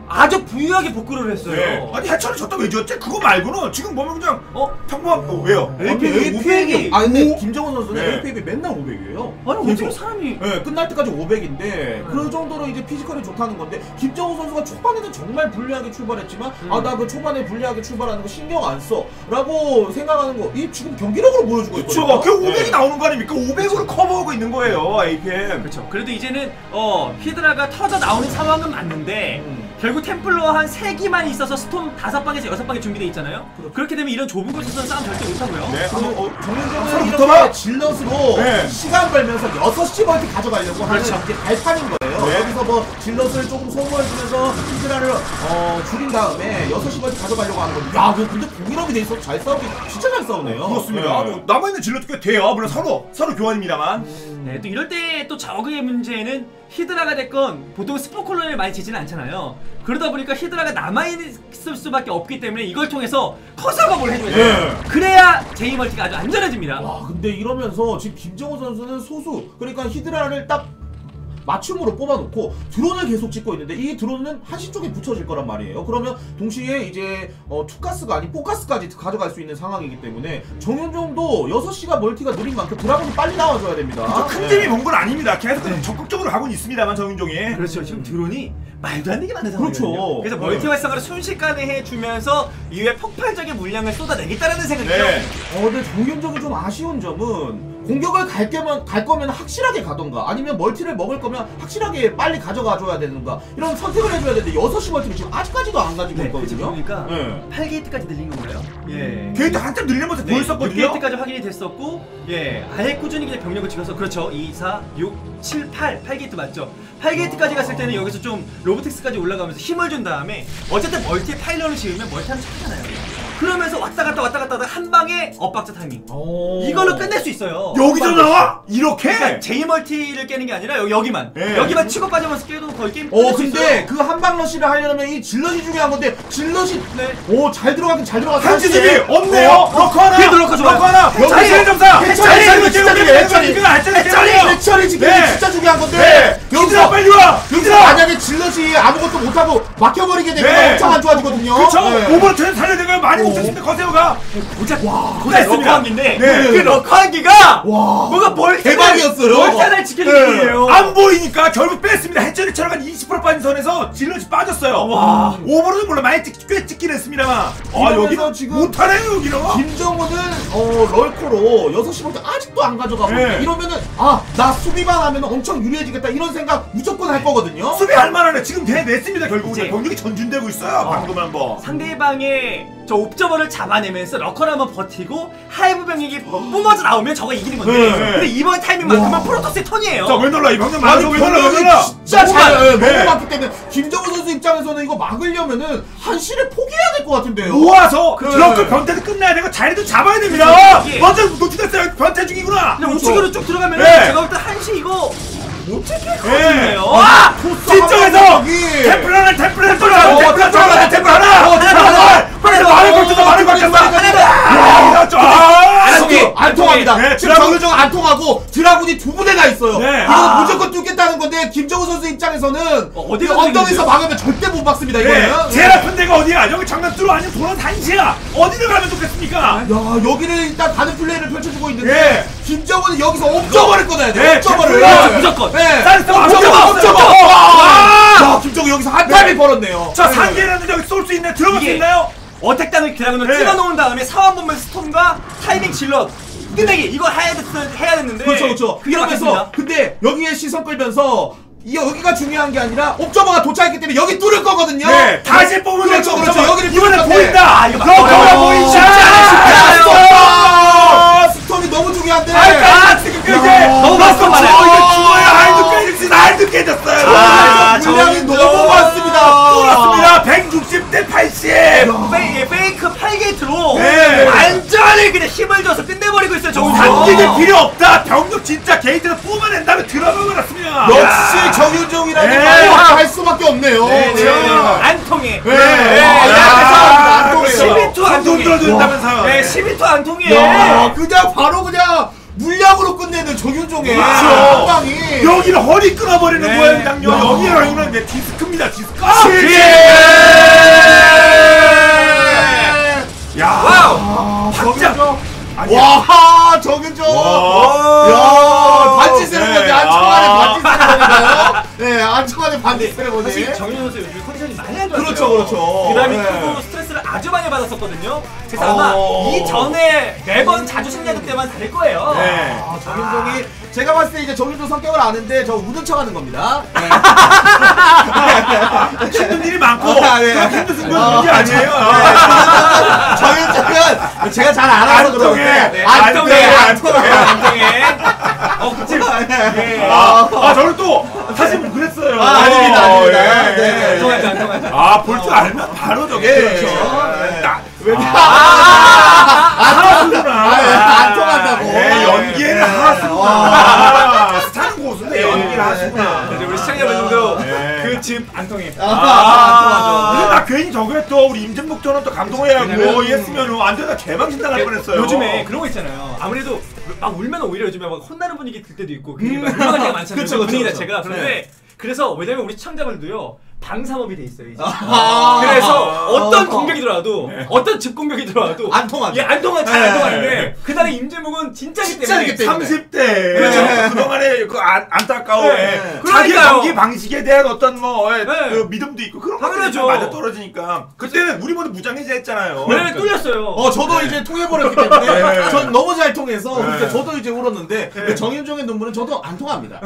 Speaker 2: 아주 부유하게 복구를 했어요.
Speaker 3: 네. 아니 해철이 졌다 왜 졌지? 그거 말고는 지금 보면 그냥
Speaker 2: 어?
Speaker 3: 평범한 어, 왜요?
Speaker 1: 에이피엑이 아 근데 김정은 선수는
Speaker 3: 네.
Speaker 1: 에이피엑이 맨날 오백이에요.
Speaker 2: 아니 어떻게 사람이
Speaker 1: 네, 끝날 때까지 오백인데
Speaker 2: 네.
Speaker 1: 그 정도로 이제 피지컬이 좋다는 건데 김정우 선수가 초반에는 정말 불리하게 출발했지만
Speaker 2: 음.
Speaker 1: 아 나 그 초반에 불리하게 출발하는 거 신경 안 써 라고 생각하는 거 이 지금 경기력으로 보여주고 있거든요.
Speaker 3: 그쵸. 그 오백이
Speaker 1: 네.
Speaker 3: 나오는 거 아닙니까? 오백으로 커버하고 있는 거예요 에이피엠.
Speaker 2: 그렇죠. 그래도 이제는 어 히드라가 터져 나오는 상황은 맞는데
Speaker 1: 음.
Speaker 2: 결국 템플러 한 세 기만 있어서 스톰 다섯 방에서 여섯 방에 준비돼 있잖아요.
Speaker 1: 그렇죠.
Speaker 2: 그렇게 되면 이런 좁은 곳에서는 싸움 절대 못하고요.
Speaker 3: 네.
Speaker 1: 그,
Speaker 3: 한번 어,
Speaker 1: 어, 정윤정은
Speaker 3: 서로
Speaker 1: 이렇게
Speaker 3: 붙어봐.
Speaker 1: 질럿으로
Speaker 3: 네.
Speaker 1: 시간 벌면서 여섯 시 멀티 가져가려고
Speaker 2: 그렇죠.
Speaker 1: 하는 이제 발판인 거예요.
Speaker 3: 네.
Speaker 1: 여기서 뭐 질럿을 조금 소모해주면서 히드라를 어, 줄인 다음에 여섯 시 멀티 가져가려고 하는 건데 야, 그 근데 공일업이 돼 있어서 잘 싸우기 진짜 잘 싸우네요.
Speaker 3: 그렇습니다.
Speaker 1: 네.
Speaker 3: 아, 뭐 남아있는 질럿도 꽤 돼요. 물론 서로 서로 교환입니다만.
Speaker 2: 네, 또 이럴 때 또 저그의 문제는 히드라가 됐건 보통 스포 콜론을 많이 지지는 않잖아요. 그러다 보니까 히드라가 남아있을 수밖에 없기 때문에 이걸 통해서 커서가 뭘 해줘야 돼요.
Speaker 3: 네.
Speaker 2: 그래야 제이멀티가 아주 안전해집니다.
Speaker 1: 와, 근데 이러면서 지금 김정우 선수는 소수 그러니까 히드라를 딱 맞춤으로 뽑아놓고 드론을 계속 찍고 있는데 이 드론은 한시 쪽에 붙여질 거란 말이에요. 그러면 동시에 이제 어, 투가스가 아닌 포가스까지 가져갈 수 있는 상황이기 때문에 정윤종도 여섯 시가 멀티가 느린 만큼 드라곤이 빨리 나와줘야 됩니다.
Speaker 3: 그쵸, 큰
Speaker 1: 네.
Speaker 3: 팀이 본 건 아닙니다. 계속 적극적으로 가고는 있습니다만 정윤종이.
Speaker 2: 그렇죠. 지금 드론이 말도 안 되게 많은 상황이거든요.
Speaker 1: 그렇죠.
Speaker 2: 그래서
Speaker 1: 네.
Speaker 2: 멀티 활성화를 순식간에 해주면서 이후에 폭발적인 물량을 쏟아내겠다는 생각이죠.
Speaker 3: 네.
Speaker 1: 어, 근데 정윤종이 좀 아쉬운 점은 공격을 갈, 게면, 갈 거면 확실하게 가던가 아니면 멀티를 먹을 거면 확실하게 빨리 가져가줘야 되는가 이런 선택을 해줘야 되는데 여섯 시 멀티를 지금 아직까지도 안 가지고
Speaker 2: 네, 그렇죠.
Speaker 1: 있거든요.
Speaker 2: 보니까
Speaker 1: 네.
Speaker 2: 팔 게이트까지 늘린 건가요? 예.
Speaker 3: 게이트 한참 늘린 모습
Speaker 2: 네,
Speaker 3: 보였었거든요.
Speaker 2: 육 게이트까지 확인이 됐었고, 예, 아예 꾸준히 그냥 병력을 찍어서 그렇죠. 이, 사, 육, 칠, 팔, 팔 게이트 맞죠? 팔 게이트까지 갔을 때는 여기서 좀 로보틱스까지 올라가면서 힘을 준 다음에 어쨌든 멀티에 파일런을 지으면 멀티하면 차잖아요. 그러면서 왔다 갔다 왔다 갔다 하다가 한 방에 엇박자 타이밍.
Speaker 1: 오.
Speaker 2: 이걸로 끝낼 수 있어요.
Speaker 3: 여기서 나와? 이렇게?
Speaker 2: 그러니까 제이 멀티를 깨는 게 아니라 여기, 여기만
Speaker 3: 네.
Speaker 2: 여기만 치고 빠지면서 깨도 거의 게임
Speaker 1: 어
Speaker 2: 끝낼 수
Speaker 1: 근데
Speaker 2: 있어요.
Speaker 1: 그 한방 러시를 하려면 이 질럿이 중요한 건데 질럿이
Speaker 2: 네.
Speaker 1: 오 잘 들어가긴 잘 들어갔어.
Speaker 3: 한지집이 없네요. 러커 하나.
Speaker 2: 그래도 러커 좋아요.
Speaker 3: 러커 하나.
Speaker 1: 여기
Speaker 3: 자리 점사.
Speaker 1: 해철이 해철이 진짜 중요해. 해철이 해철이 해철이 지금
Speaker 3: 네.
Speaker 1: 진짜 중요한 건데
Speaker 3: 네. 얘들아
Speaker 1: 여기서
Speaker 3: 빨리 와.
Speaker 1: 여기서
Speaker 3: 얘들아.
Speaker 1: 만약에 질럿이 아무것도 못하고 막혀버리게 되면
Speaker 3: 네.
Speaker 1: 엄청 안 좋아지거든요.
Speaker 3: 그쵸.
Speaker 1: 네.
Speaker 3: 오버트는 살려내가 많이 못 쳤습니다. 거세요가.
Speaker 2: 고작
Speaker 1: 와,
Speaker 2: 고작 러커
Speaker 3: 그랬습니다.
Speaker 2: 한기인데
Speaker 3: 네.
Speaker 2: 그 러커 한기가
Speaker 1: 와.
Speaker 2: 뭔가 멀티
Speaker 1: 대박이었어요.
Speaker 2: 멀티 하나를 지키는 기분이에요.
Speaker 3: 안 보이니까 결국 뺐습니다. 해철이 처럼 이십 퍼센트 빠진 선에서 질럿이 빠졌어요.
Speaker 2: 와.
Speaker 3: 오버로는 물론 많이 찍, 꽤 찍긴 했습니다만. 아
Speaker 1: 이러면서
Speaker 3: 여기는
Speaker 1: 지금
Speaker 3: 못하네요 여기는.
Speaker 1: 김정우는 어 럴코로 여섯 시 멀티 아직도 안 가져가고
Speaker 3: 네.
Speaker 1: 있는데 이러면은 아 나 수비만 하면 엄청 유리해지겠다 이런 생각 무조건 할 거거든요.
Speaker 3: 수비할 만하네. 지금 대냈습니다. 결국은
Speaker 2: 이제.
Speaker 3: 병력이 전준되고 있어요. 방금 한번.
Speaker 2: 상대방의 저 옵저버를 잡아내면서 러커를 한번 버티고 하이브 병력이 뿜어져 나오면 저거 이기는 건데
Speaker 3: 네.
Speaker 2: 근데 이번 타이밍만큼은
Speaker 1: 와.
Speaker 2: 프로토스의 턴이에요.
Speaker 3: 자, 왜 놀라? 이 방금
Speaker 1: 아니
Speaker 3: 맞아. 왜 놀라? 왜
Speaker 1: 병력이
Speaker 3: 놀라?
Speaker 1: 진짜
Speaker 2: 너무
Speaker 1: 잘
Speaker 2: 많-
Speaker 1: 예,
Speaker 3: 네.
Speaker 1: 너무 많기 때문에 김정우 선수 입장에서는 이거 막으려면은 한시를 포기해야 될 것 같은데요.
Speaker 3: 모아서
Speaker 1: 그래.
Speaker 3: 럭크 변태도 끝나야 되고 자리도 잡아야 됩니다.
Speaker 2: 이게-
Speaker 3: 먼저 노출됐어요. 변태 중이구나.
Speaker 2: 근데 우측으로 쭉 들어가면
Speaker 3: 네.
Speaker 2: 제가 볼 때 한시 이거 못 찍힐 것
Speaker 3: 네.
Speaker 2: 같은데요.
Speaker 3: 와!
Speaker 2: 와!
Speaker 3: 뒤쪽에서
Speaker 1: 여기.
Speaker 3: 템플 하나, 템플 하나,
Speaker 1: 어,
Speaker 3: 템플 하나, 템플
Speaker 1: 템플
Speaker 3: 하나,
Speaker 1: 하나,
Speaker 3: 템플 하나.
Speaker 1: 어, 템플 하나.
Speaker 3: 빨리 말을 걸쳐서 말을 걸쳐서. 야, 저
Speaker 1: 안,
Speaker 3: 아,
Speaker 1: 통해, 안 통합니다.
Speaker 3: 네,
Speaker 1: 지금
Speaker 3: 드라군-
Speaker 1: 정유정 안 통하고 드라군이 두 부대나 있어요.
Speaker 3: 네.
Speaker 1: 이거
Speaker 2: 아.
Speaker 1: 무조건 뚫겠다는 건데 김정우 선수 입장에서는
Speaker 2: 어, 어디가
Speaker 1: 이 엉덩이에서
Speaker 2: 뚫리는데요?
Speaker 1: 막으면 절대 못 막습니다.
Speaker 3: 네,
Speaker 1: 이거는.
Speaker 3: 제일 아픈 데가 어디야? 여기 장난뚜로 아니면 도난 한시야. 어디를 가면 좋겠습니까?
Speaker 1: 야 여기를 일단 가는 플레이를 펼쳐주고 있는데
Speaker 3: 네.
Speaker 1: 김정우는 여기서 옵저버를 꺼내야 돼.
Speaker 3: 네,
Speaker 1: 옵저버를.
Speaker 3: 템플러
Speaker 2: 무조건.
Speaker 1: 네.
Speaker 3: 쌀 써,
Speaker 1: 옵저버,
Speaker 3: 옵저버,
Speaker 1: 옵저버.
Speaker 3: 옵저버.
Speaker 1: 와.
Speaker 3: 와.
Speaker 1: 야 김정우 여기서 한 타임이 벌었네요.
Speaker 3: 자,
Speaker 1: 네.
Speaker 3: 상계라는 여기 쏠 수 있나요? 들어갈 수
Speaker 2: 이게-
Speaker 3: 있나요?
Speaker 2: 어택당을 드라군을
Speaker 3: 네.
Speaker 2: 찍어놓은 다음에 사원 보면 스톰과 타이밍 질럿 끝내기 이거 해야, 됐, 해야 됐는데
Speaker 1: 그렇죠, 그렇죠.
Speaker 2: 그게
Speaker 1: 이러면서
Speaker 2: 막혔습니다.
Speaker 1: 근데 여기에 시선 끌면서 이 여기가 중요한 게 아니라 옵저버가 도착했기 때문에 여기 뚫을 거거든요.
Speaker 3: 네, 다시 뽑으면
Speaker 1: 그렇죠, 그렇죠.
Speaker 3: 옵저버.
Speaker 1: 여기를
Speaker 3: 이번에
Speaker 1: 뚫을
Speaker 3: 보인다.
Speaker 2: 아, 이거 막-
Speaker 3: 러커가
Speaker 2: 어,
Speaker 3: 보인다.
Speaker 2: 쉽지 않아요, 쉽지 않아요.
Speaker 1: 아, 스톰이 너무 중요한데.
Speaker 3: 아, 지금 이제
Speaker 2: 너무
Speaker 3: 러커
Speaker 2: 많아요.
Speaker 3: 치고 이제 죽어야 알도 깨졌어. 알도 깨졌어요.
Speaker 2: 아,
Speaker 1: 물량이
Speaker 2: 정윤정.
Speaker 1: 너무 많습니다.
Speaker 3: 뚫었습니다. 백육십 대 팔십.
Speaker 2: 페이, 페이크 팔 게이트로
Speaker 3: 네.
Speaker 2: 완전히 그냥 힘을 줘서 끝내버리고 있어요. 정우
Speaker 3: 단기는 필요 없다. 병력 진짜 게이트에서 뽑아낸 다음에 들어가버렸습니다.
Speaker 1: 역시 정윤종이라는
Speaker 3: 네.
Speaker 1: 말을 할 수밖에 없네요.
Speaker 2: 네,
Speaker 1: 네.
Speaker 2: 네. 안 통해.
Speaker 1: 네.
Speaker 2: 네.
Speaker 1: 아,
Speaker 2: 야,
Speaker 1: 죄송합니다. 안 통해요.
Speaker 2: 십이 투 안
Speaker 3: 돈
Speaker 2: 통해.
Speaker 3: 들어준다면서요.
Speaker 2: 네, 십이 투 안 통해.
Speaker 1: 야, 그냥 바로 그냥 물량으로 끝내는 그 정윤종의
Speaker 3: 그렇죠.
Speaker 1: 한방이
Speaker 3: 여기를 허리 끊어버리는
Speaker 2: 네.
Speaker 3: 거예요, 그냥요. 여기를 아니면 내 디스크입니다, 디스크. 야,
Speaker 2: 와우!
Speaker 3: 박장. 아니,
Speaker 1: 와 정윤종
Speaker 3: 와.
Speaker 1: 야 반지 세레모니
Speaker 3: 네.
Speaker 1: 안청환의
Speaker 3: 아.
Speaker 1: 반지 세레모니가요? 네 안청환의 반지 세레모니
Speaker 2: 사실 정윤 선수 요즘 컨디션이 많이 안 좋았어요.
Speaker 1: 그렇죠, 그렇죠.
Speaker 2: 그다음에
Speaker 1: 네.
Speaker 2: 크고 스트레스를 아주 많이 받았었거든요. 그래서 아마
Speaker 1: 어.
Speaker 2: 이 전에 매번 자주 승리하던 때만 다를 거예요.
Speaker 3: 네.
Speaker 1: 아, 정윤종이 제가 봤을 때 이제 정윤종 성격을 아는데 저 우는 척하는 겁니다. 네.
Speaker 3: 힘든 일이 많고
Speaker 1: 아, 네.
Speaker 3: 그렇게 힘든 승부는
Speaker 1: 아,
Speaker 3: 문제 아니에요.
Speaker 1: 아, 정윤종은 제가 잘 알아서
Speaker 3: 안
Speaker 1: 그러는데
Speaker 3: 통해.
Speaker 1: 안
Speaker 3: 안
Speaker 1: 통해
Speaker 3: 통해.
Speaker 1: 안 통해
Speaker 2: 안 통해. 어, 그치.
Speaker 1: 예.
Speaker 3: 아, 아, 저는 또 사실 뭐 그랬어요.
Speaker 1: 아, 아닙니다, 아닙니다.
Speaker 3: 예.
Speaker 1: 네.
Speaker 2: 안 통하죠, 안 통하죠.
Speaker 3: 아, 볼 줄 알면 바로 저게.
Speaker 1: 예.
Speaker 3: 그렇죠.
Speaker 1: 네.
Speaker 3: 나-
Speaker 1: 왜
Speaker 3: 아, 하수구나.
Speaker 1: 안 통한다고.
Speaker 3: 네, 연기에는
Speaker 1: 네.
Speaker 3: 하수구나.
Speaker 1: 아.
Speaker 3: 스타는 고수인데 연기를 하수구나.
Speaker 2: 이제 우리 시청자분들도
Speaker 3: 네.
Speaker 2: 그 집 안 통해.
Speaker 1: 아,
Speaker 3: 아,
Speaker 1: 안
Speaker 3: 근데
Speaker 1: 통하죠.
Speaker 3: 나 괜히 저게 또 우리 임진묵 저는 또 감동해하고
Speaker 2: 왜냐면-
Speaker 3: 이랬으면 완전 나 개망신 당할 뻔했어요.
Speaker 2: 요즘에 그런 거 있잖아요. 아무래도 막 울면 오히려 요즘에 막 혼나는 분위기 들 때도 있고 그게 막 유명한 때가 많잖아요.
Speaker 1: 그쵸, 그쵸,
Speaker 2: 분위기
Speaker 1: 그쵸.
Speaker 2: 자체가. 그런데 그래서 왜냐면 우리 시청자분들도요. 방삼업이 돼 있어요 이제.
Speaker 1: 아.
Speaker 2: 그래서 어떤
Speaker 1: 어.
Speaker 2: 공격이 들어와도 어떤 집 공격이 들어와도
Speaker 1: 안 통하죠.
Speaker 2: 예, 안 통하 잘
Speaker 1: 네.
Speaker 2: 안 통하는데 그날의 임재묵은 진짜기 때문에
Speaker 1: 진짜이기 때문에.
Speaker 3: 삼십 대
Speaker 1: 그렇죠.
Speaker 3: 그동안의 그 안, 안타까운
Speaker 2: 네.
Speaker 3: 자기
Speaker 2: 그러니까요.
Speaker 3: 경기 방식에 대한 어떤 뭐 예,
Speaker 2: 네.
Speaker 3: 그 믿음도 있고 그런 것들이
Speaker 2: 당연하죠.
Speaker 3: 좀 맞아 떨어지니까 그때는 우리 모두 무장해제 했잖아요.
Speaker 2: 왜냐면 뚫렸어요.
Speaker 1: 어 저도 이제 통해버렸기 때문에
Speaker 3: 네.
Speaker 1: 전 너무 잘 통해서
Speaker 3: 네.
Speaker 1: 그러니까 저도 이제 울었는데 그 정윤종의 눈물은 저도 안 통합니다.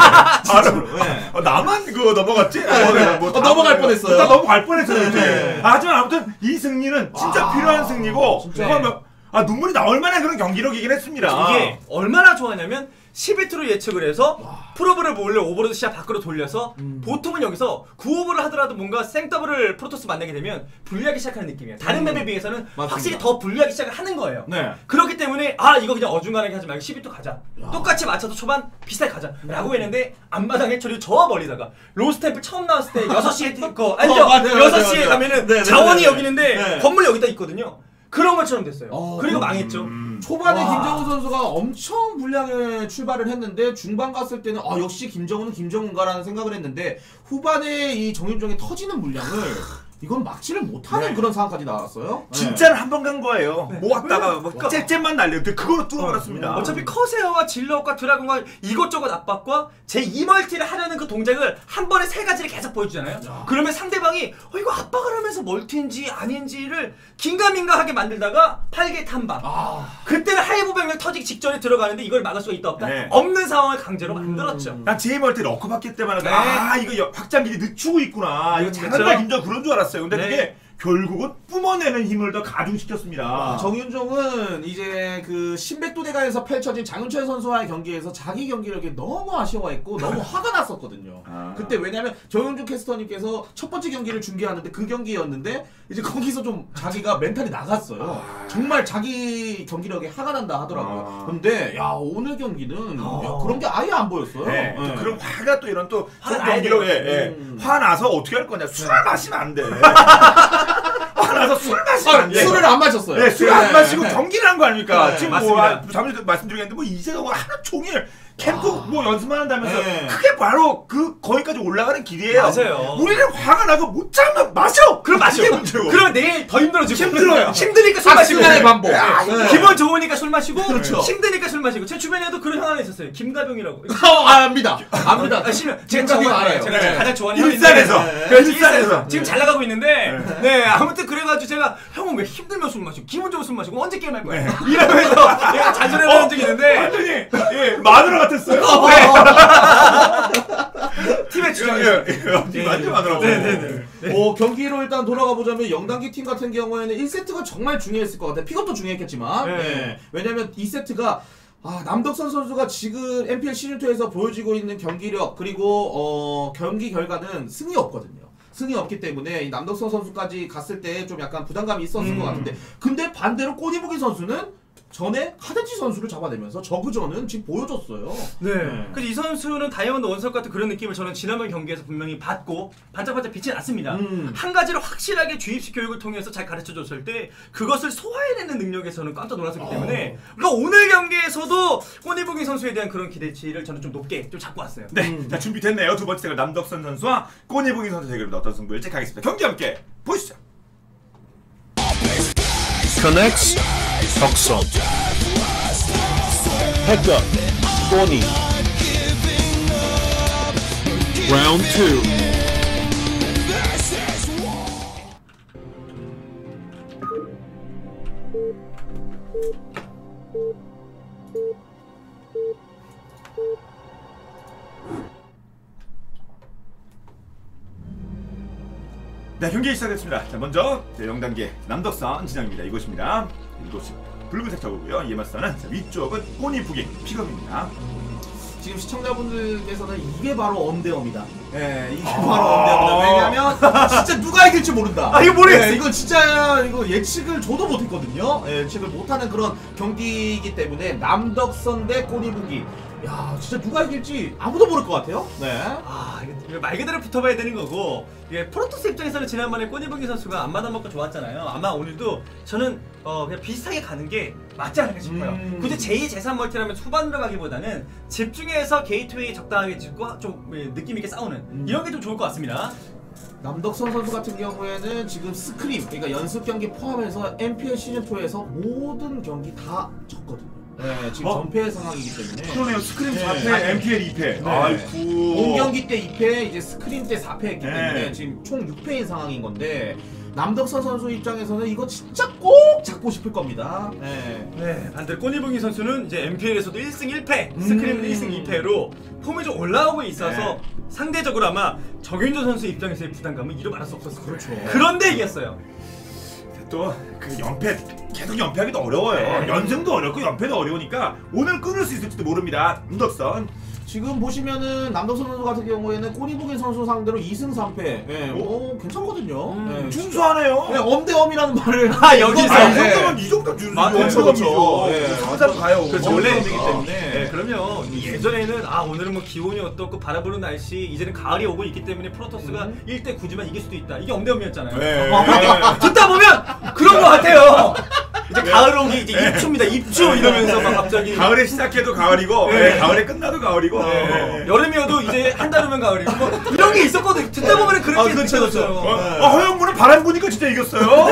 Speaker 3: 바로
Speaker 1: 네.
Speaker 3: 어, 나만 그거 넘어갔지? 어, 뭐
Speaker 1: 어, 넘어갈 뻔했어요.
Speaker 3: 나 넘어갈 뻔했어요. 이제.
Speaker 1: 네.
Speaker 3: 아, 하지만 아무튼 이 승리는 진짜
Speaker 1: 와,
Speaker 3: 필요한 승리고
Speaker 1: 진짜.
Speaker 3: 그러면 아 눈물이 나올 만한 그런 경기력이긴 했습니다.
Speaker 2: 이게 얼마나 좋아하냐면 십이 투로 예측을 해서 프로브를 몰래 오버로드 시야 밖으로 돌려서
Speaker 1: 음. 보통은
Speaker 2: 보통은 여기서 구 오버를 하더라도 뭔가 생더블을 프로토스 만나게 되면 불리하게 시작하는 느낌이에요. 다른
Speaker 1: 음.
Speaker 2: 맵에 비해서는
Speaker 1: 맞습니다.
Speaker 2: 확실히 더 불리하게 시작을 하는 거예요.
Speaker 1: 네.
Speaker 2: 그렇기 때문에 아 이거 그냥 어중간하게 하지 말고 십이 투 가자. 똑같이 맞춰서 초반 비슷하게 가자 라고 했는데 앞마당 해처리 저와 멀리다가 로스템플 처음 나왔을 때 여섯 시에 거 알죠?
Speaker 1: 어, 맞아요,
Speaker 2: 여섯
Speaker 1: 맞아요,
Speaker 2: 시에
Speaker 1: 맞아요.
Speaker 2: 가면은
Speaker 1: 네, 네,
Speaker 2: 자원이
Speaker 1: 네, 네.
Speaker 2: 여기 있는데
Speaker 1: 네.
Speaker 2: 건물이 여기다 있거든요. 그런 것처럼 됐어요.
Speaker 1: 어,
Speaker 2: 그리고
Speaker 1: 그럼-
Speaker 2: 망했죠.
Speaker 3: 음.
Speaker 1: 초반에
Speaker 2: 와.
Speaker 1: 김정우 선수가 엄청 불량에 출발을 했는데 중반 갔을 때는 아 역시 김정우는 김정우인가라는 생각을 했는데 후반에 이 정윤종이 터지는 물량을 이건 막지를 못하는
Speaker 3: 네.
Speaker 1: 그런 상황까지 나왔어요. 네.
Speaker 3: 진짜는 한 번 간 거예요.
Speaker 2: 네.
Speaker 3: 모았다가 뭐
Speaker 2: 그러니까-
Speaker 3: 잽잽만 날렸는데 그걸로 뚫어버렸습니다.
Speaker 2: 어차피 커세어와 질럿과 드라군과 이것저것 압박과 제이 멀티를 하려는 그 동작을 한 번에 세 가지를 계속 보여주잖아요. 그러면 상대방이 어 이거 압박을 하면서 멀티인지 아닌지를 긴가민가하게 만들다가 팔 개 탐방.
Speaker 1: 아,
Speaker 2: 그때는 하이브 병력 터지기 직전에 들어가는데 이걸 막을 수가 있다 없다.
Speaker 3: 네.
Speaker 2: 없는 상황을 강제로 만들었죠.
Speaker 1: 음.
Speaker 3: 난 제이멀티 넣고 봤기 때문에
Speaker 2: 네.
Speaker 3: 아 이거 여- 확장기지 늦추고 있구나. 이거 잘한다
Speaker 2: 그렇죠.
Speaker 3: 김정 그런 줄 알았어요. 근데
Speaker 2: 네.
Speaker 3: 그게 결국은 뿜어내는 힘을 더 가중시켰습니다.
Speaker 1: 아, 정윤종은 이제 그 신백도대가에서 펼쳐진 장윤철 선수와의 경기에서 자기 경기력이 너무 아쉬워했고 너무 화가 났었거든요.
Speaker 3: 아.
Speaker 1: 그때 왜냐면 정윤종 캐스터님께서 첫 번째 경기를 중계하는데 그 경기였는데 이제 거기서 좀 자기가 멘탈이 나갔어요.
Speaker 3: 아.
Speaker 1: 정말 자기 경기력에 화가 난다 하더라고요.
Speaker 3: 아.
Speaker 1: 근데 야 오늘 경기는
Speaker 2: 어.
Speaker 1: 야, 그런 게 아예 안 보였어요.
Speaker 3: 네, 또
Speaker 1: 네.
Speaker 3: 그런 화가 또 이런 또
Speaker 2: 화가
Speaker 3: 좋은
Speaker 2: 나야
Speaker 3: 경기력에
Speaker 2: 돼요.
Speaker 3: 예,
Speaker 1: 음.
Speaker 3: 화나서 어떻게 할 거냐 술 마시면 안 돼. 화나서 술 마시면
Speaker 1: 아,
Speaker 3: 안 돼.
Speaker 1: 술을 안 마셨어요.
Speaker 3: 네, 술을 안
Speaker 1: 네.
Speaker 3: 마시고 경기를 한 거 아닙니까?
Speaker 1: 네,
Speaker 3: 지금
Speaker 2: 맞습니다.
Speaker 3: 뭐 아, 잠시 말씀드리겠는데 뭐 이재동은 하루 종일 캠프 뭐 연습만 한다면서
Speaker 1: 네.
Speaker 3: 그게 바로 그 거기까지 올라가는 길이에요.
Speaker 2: 맞아요.
Speaker 3: 우리는 화가 나서 못 참으면 마셔.
Speaker 2: 그럼 마셔.
Speaker 3: 그게 문제고.
Speaker 2: 그럼 내일 더 힘들어지고.
Speaker 3: 힘들어요.
Speaker 2: 힘드니까 술 마시고.
Speaker 1: 악순환의 반복.
Speaker 2: 네.
Speaker 1: 네.
Speaker 2: 기분 좋으니까 술 마시고.
Speaker 1: 그렇죠.
Speaker 2: 힘드니까 술 마시고. 제 주변에도 그런 형 하나 있었어요. 김가병이라고.
Speaker 1: 어, 아, 압니다. 압니다.
Speaker 2: 아, 실은 제가
Speaker 1: 김가병
Speaker 2: 정말
Speaker 1: 알아요.
Speaker 2: 제가
Speaker 1: 네.
Speaker 2: 가장 좋아하는
Speaker 3: 일산에서.
Speaker 2: 형인데.
Speaker 1: 네.
Speaker 2: 그래서
Speaker 3: 일산에서.
Speaker 2: 일산에서 지금 잘 나가고 있는데 네 아무튼 그래가지고 제가 형은 왜 힘들면 술 마시고 기분 좋으면 술 마시고 언제 게임할 거야 이러면서 내가 자주를 하는 적이 있는데
Speaker 3: 완전히 예, 마누라 같았어요.
Speaker 2: 팀의
Speaker 3: 예,
Speaker 2: 주장이
Speaker 3: 예, 예, 완전 마누라.
Speaker 2: 네네네.
Speaker 1: 어, 경기로 일단 돌아가 보자면 영단기 팀 같은 경우에는 일 세트가 정말 중요했을 것 같아요. 픽업도 중요했겠지만
Speaker 2: 네.
Speaker 1: 네. 왜냐면 이 세트가 아, 남덕선 선수가 지금 엠피엘 시즌이에서 보여주고 있는 경기력 그리고 어, 경기 결과는 승이 없거든요. 승이 없기 때문에 이 남덕선 선수까지 갔을 때 좀 약간 부담감이 있었을
Speaker 2: 음.
Speaker 1: 것 같은데 근데 반대로 꼬니무기 선수는 전에 카덴지 선수를 잡아내면서 저그전은 지금 보여줬어요.
Speaker 2: 네.
Speaker 1: 네.
Speaker 2: 그래서 이 선수는 다이아몬드 원석 같은 그런 느낌을 저는 지난번 경기에서 분명히 받고 반짝반짝 빛이 났습니다.
Speaker 1: 음.
Speaker 2: 한 가지를 확실하게 주입식 교육을 통해서 잘 가르쳐줬을 때 그것을 소화해내는 능력에서는 깜짝 놀랐었기 때문에 그러니까 오늘 경기에서도 꼬니보기 선수에 대한 그런 기대치를 저는 좀 높게 좀 잡고 왔어요.
Speaker 3: 네,
Speaker 1: 음.
Speaker 3: 자 준비됐네요. 두 번째 대결 남덕선 선수와 꼬니보기 선수 대결입니다. 어떤 승부일지 가겠습니다. 경기 함께 보시죠.
Speaker 4: Connects 덕선 Head up Goni Round two
Speaker 3: 네, 경기 시작했습니다. 자, 먼저 영 단계 남덕선 진영입니다. 이곳입니다. 이곳이 붉은색 저고요. 이에 맞서는 위쪽은 꼬니부기 픽업입니다.
Speaker 1: 지금 시청자분들께서는 이게 바로 엄대엄이다. 예, 이게
Speaker 3: 아
Speaker 1: 바로 엄대엄이다. 왜냐면 진짜 누가 이길지 모른다.
Speaker 2: 아, 이거 모르겠어.
Speaker 1: 예, 이거 진짜 이거 예측을 저도 못했거든요. 예, 예측을 못하는 그런 경기이기 때문에 남덕선 대 꼬니부기. 야, 진짜 누가 이길지 아무도 모를 것 같아요. 네.
Speaker 2: 아, 이거 말 그대로 붙어봐야 되는 거고 이게 프로토스 입장에서는 지난번에 꼬니보기 선수가 앞마당 먹고 좋았잖아요. 아마 오늘도 저는 어 그냥 비슷하게 가는 게 맞지 않을까 싶어요.
Speaker 1: 음.
Speaker 2: 굳이 제이, 제삼 멀티라면 후반으로 가기보다는 집중해서 게이트웨이 적당하게 짓고 좀 느낌 있게 싸우는
Speaker 1: 음.
Speaker 2: 이런 게 좀 좋을 것 같습니다.
Speaker 1: 남덕선 선수 같은 경우에는 지금 스크림, 그러니까 연습 경기 포함해서 엠피엘 시즌이에서 모든 경기 다 졌거든요. 네, 지금
Speaker 3: 어?
Speaker 1: 전패 상황이기 때문에.
Speaker 3: 그러네요. 스크림
Speaker 1: 네.
Speaker 3: 사 패, 엠피엘 이 패.
Speaker 1: 네.
Speaker 3: 아이쿠.
Speaker 1: 홈 경기 때 이 패, 이제 스크림 때 사 패 했기
Speaker 3: 네.
Speaker 1: 때문에 지금 총 육 패인 상황인 건데 남덕선 선수 입장에서는 이거 진짜 꼭 잡고 싶을 겁니다. 네.
Speaker 2: 네, 반대로 꼬니봉이 선수는 이제 엠피엘에서도 일 승 일 패,
Speaker 1: 음.
Speaker 2: 스크림은 일 승 이 패로 폼이 좀 올라오고 있어서
Speaker 3: 네.
Speaker 2: 상대적으로 아마 정윤조 선수 입장에서의 부담감은 이루 말할 수 없었어요.
Speaker 1: 그렇죠.
Speaker 2: 그런데 이겼어요.
Speaker 3: 또 그 연패 계속 연패하기도 어려워요.
Speaker 2: 네.
Speaker 3: 연승도 어렵고 연패도 어려우니까 오늘 끊을 수 있을지도 모릅니다. 남덕선.
Speaker 1: 지금 보시면은 남덕선 선수 같은 경우에는 꼬니보긴 선수 상대로 이 승 삼 패. 예, 오, 괜찮거든요.
Speaker 2: 음,
Speaker 1: 예,
Speaker 3: 준수하네요.
Speaker 1: 네, 엄대엄이라는 말을
Speaker 2: 아, 여기서.
Speaker 3: 아, 이
Speaker 1: 네.
Speaker 3: 정도면 이 정도 준수.
Speaker 1: 아, 그렇죠, 그렇죠. 예.
Speaker 3: 상상 가요.
Speaker 2: 그렇죠.
Speaker 1: 원래
Speaker 2: 원래
Speaker 1: 이기
Speaker 3: 어.
Speaker 1: 때문에.
Speaker 2: 네, 그럼요. 예전에는 아 오늘은 뭐 기온이 어떻고 바람 부는 날씨, 이제는 가을이 오고 있기 때문에 프로토스가
Speaker 1: 음.
Speaker 2: 일 대 구지만 이길 수도 있다. 이게 엄대엄이었잖아요.
Speaker 3: 네.
Speaker 2: 듣다 보면 그런 거 같아요. 이제 가을 오기 이제 입추입니다. 입추 이러면서 막 갑자기
Speaker 3: 가을에 시작해도 가을이고
Speaker 2: 네.
Speaker 3: 네, 가을에 끝나도 가을이고
Speaker 2: 어,
Speaker 3: 네.
Speaker 2: 여름이어도 이제 한 달 후면 가을이고 뭐 이런 게 있었거든. 듣다 보면 그렇게
Speaker 1: 아, 그렇죠,
Speaker 2: 느껴졌어요.
Speaker 3: 어,
Speaker 1: 네.
Speaker 3: 어, 허영무는 바람 부니까 진짜 이겼어요. 어,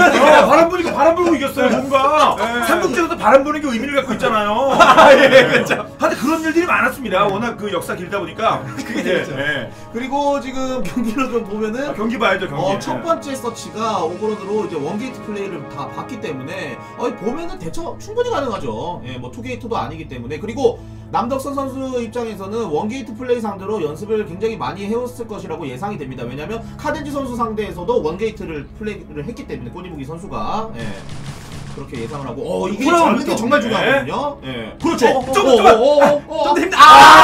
Speaker 3: 바람 부니까 바람 불고 이겼어요. 뭔가
Speaker 2: 네.
Speaker 3: 삼국지에서도 바람 부는 게 의미를 갖고 있잖아요.
Speaker 2: 아, 예, 그렇죠.
Speaker 3: 하여튼 그런 일들이 많았습니다. 워낙 그 역사 길다 보니까
Speaker 2: 그게 재밌죠.
Speaker 3: 네.
Speaker 1: 그리고 지금 경기를 좀 보면은
Speaker 3: 아, 경기 봐야죠 경기.
Speaker 1: 어, 첫 번째 서치가 오버로드로 이제 원게이트 플레이를 다 봤기 때문에 어, 보면은 대처 충분히 가능하죠. 예, 뭐 투게이트도 아니기 때문에. 그리고 남덕선 선수 입장에서는 원게이트 플레이 상대로 연습을 굉장히 많이 해왔을 것이라고 예상이 됩니다. 왜냐면 카덴지 선수 상대에서도 원게이트를 플레이를 했기 때문에 꼬니부기 선수가 예. 그렇게 예상을 하고 어 이게 잡는 게 정말
Speaker 3: 네.
Speaker 1: 중요하거든요. 예. 그렇죠.
Speaker 3: 어, 잠깐만,
Speaker 1: 어,
Speaker 2: 좀 더 힘들.
Speaker 3: 아!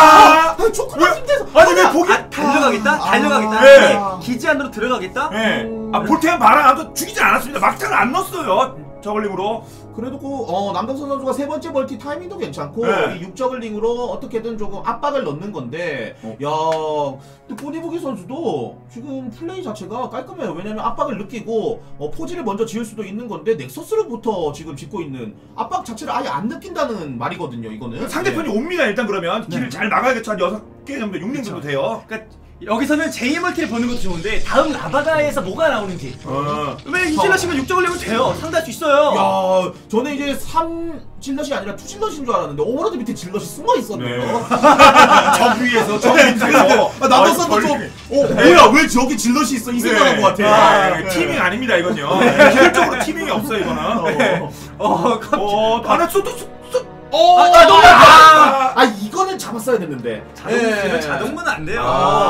Speaker 1: 아, 조금만 힘내서.
Speaker 3: 아니 왜 보기?
Speaker 2: 아, 달려가겠다? 달려가겠다?
Speaker 3: 네.
Speaker 2: 아니, 기지 안으로 들어가겠다?
Speaker 3: 네.
Speaker 1: 음.
Speaker 3: 아 볼테안 바람 안도 죽이지 않았습니다. 막타를 안 넣었어요. 저글링으로.
Speaker 1: 그래도 그, 어, 남덕선 선수가 세 번째 멀티 타이밍도 괜찮고,
Speaker 3: 네.
Speaker 1: 이 육저글링으로 어떻게든 조금 압박을 넣는 건데,
Speaker 3: 어.
Speaker 1: 야, 근데 꼬니보기 선수도 지금 플레이 자체가 깔끔해요. 왜냐면 압박을 느끼고, 어, 포지를 먼저 지을 수도 있는 건데, 넥서스로부터 지금 짓고 있는 압박 자체를 아예 안 느낀다는 말이거든요, 이거는.
Speaker 3: 상대편이
Speaker 1: 네.
Speaker 3: 옵니다. 일단 그러면 길을 잘 막아야겠죠. 한 여섯 개 정도, 육 년 정도 돼요.
Speaker 2: 그러니까 여기서는 제이 멀티를 보는 것도 좋은데 다음 라바가에서 뭐가 나오는지.
Speaker 3: 어.
Speaker 2: 왜 이질러시면 육 적을 내면 돼요. 상대할 수 있어요.
Speaker 1: 야, 저는 이제 삼 질럿이 아니라 투 질럿인 줄 알았는데 오버로드 밑에 질럿이 숨어 있었네요.
Speaker 3: 네. 저 위에서 저 밑에서.
Speaker 1: 아, 남덕선도 좀, 어, 뭐야, 왜 저기 질럿이 있어? 이 생각한 것 같아.
Speaker 3: 아,
Speaker 1: 네.
Speaker 3: 티밍 아닙니다 이건요. 기술적으로 티밍이 없어 이거는. 네.
Speaker 2: 어, 깜짝.
Speaker 3: 어, 안에 쏘도 쏘.
Speaker 1: 어,
Speaker 2: 아, 아, 너무
Speaker 1: 아, 아, 이거는 잡았어야 됐는데.
Speaker 2: 자동,
Speaker 1: 예.
Speaker 2: 자동문 안 돼요.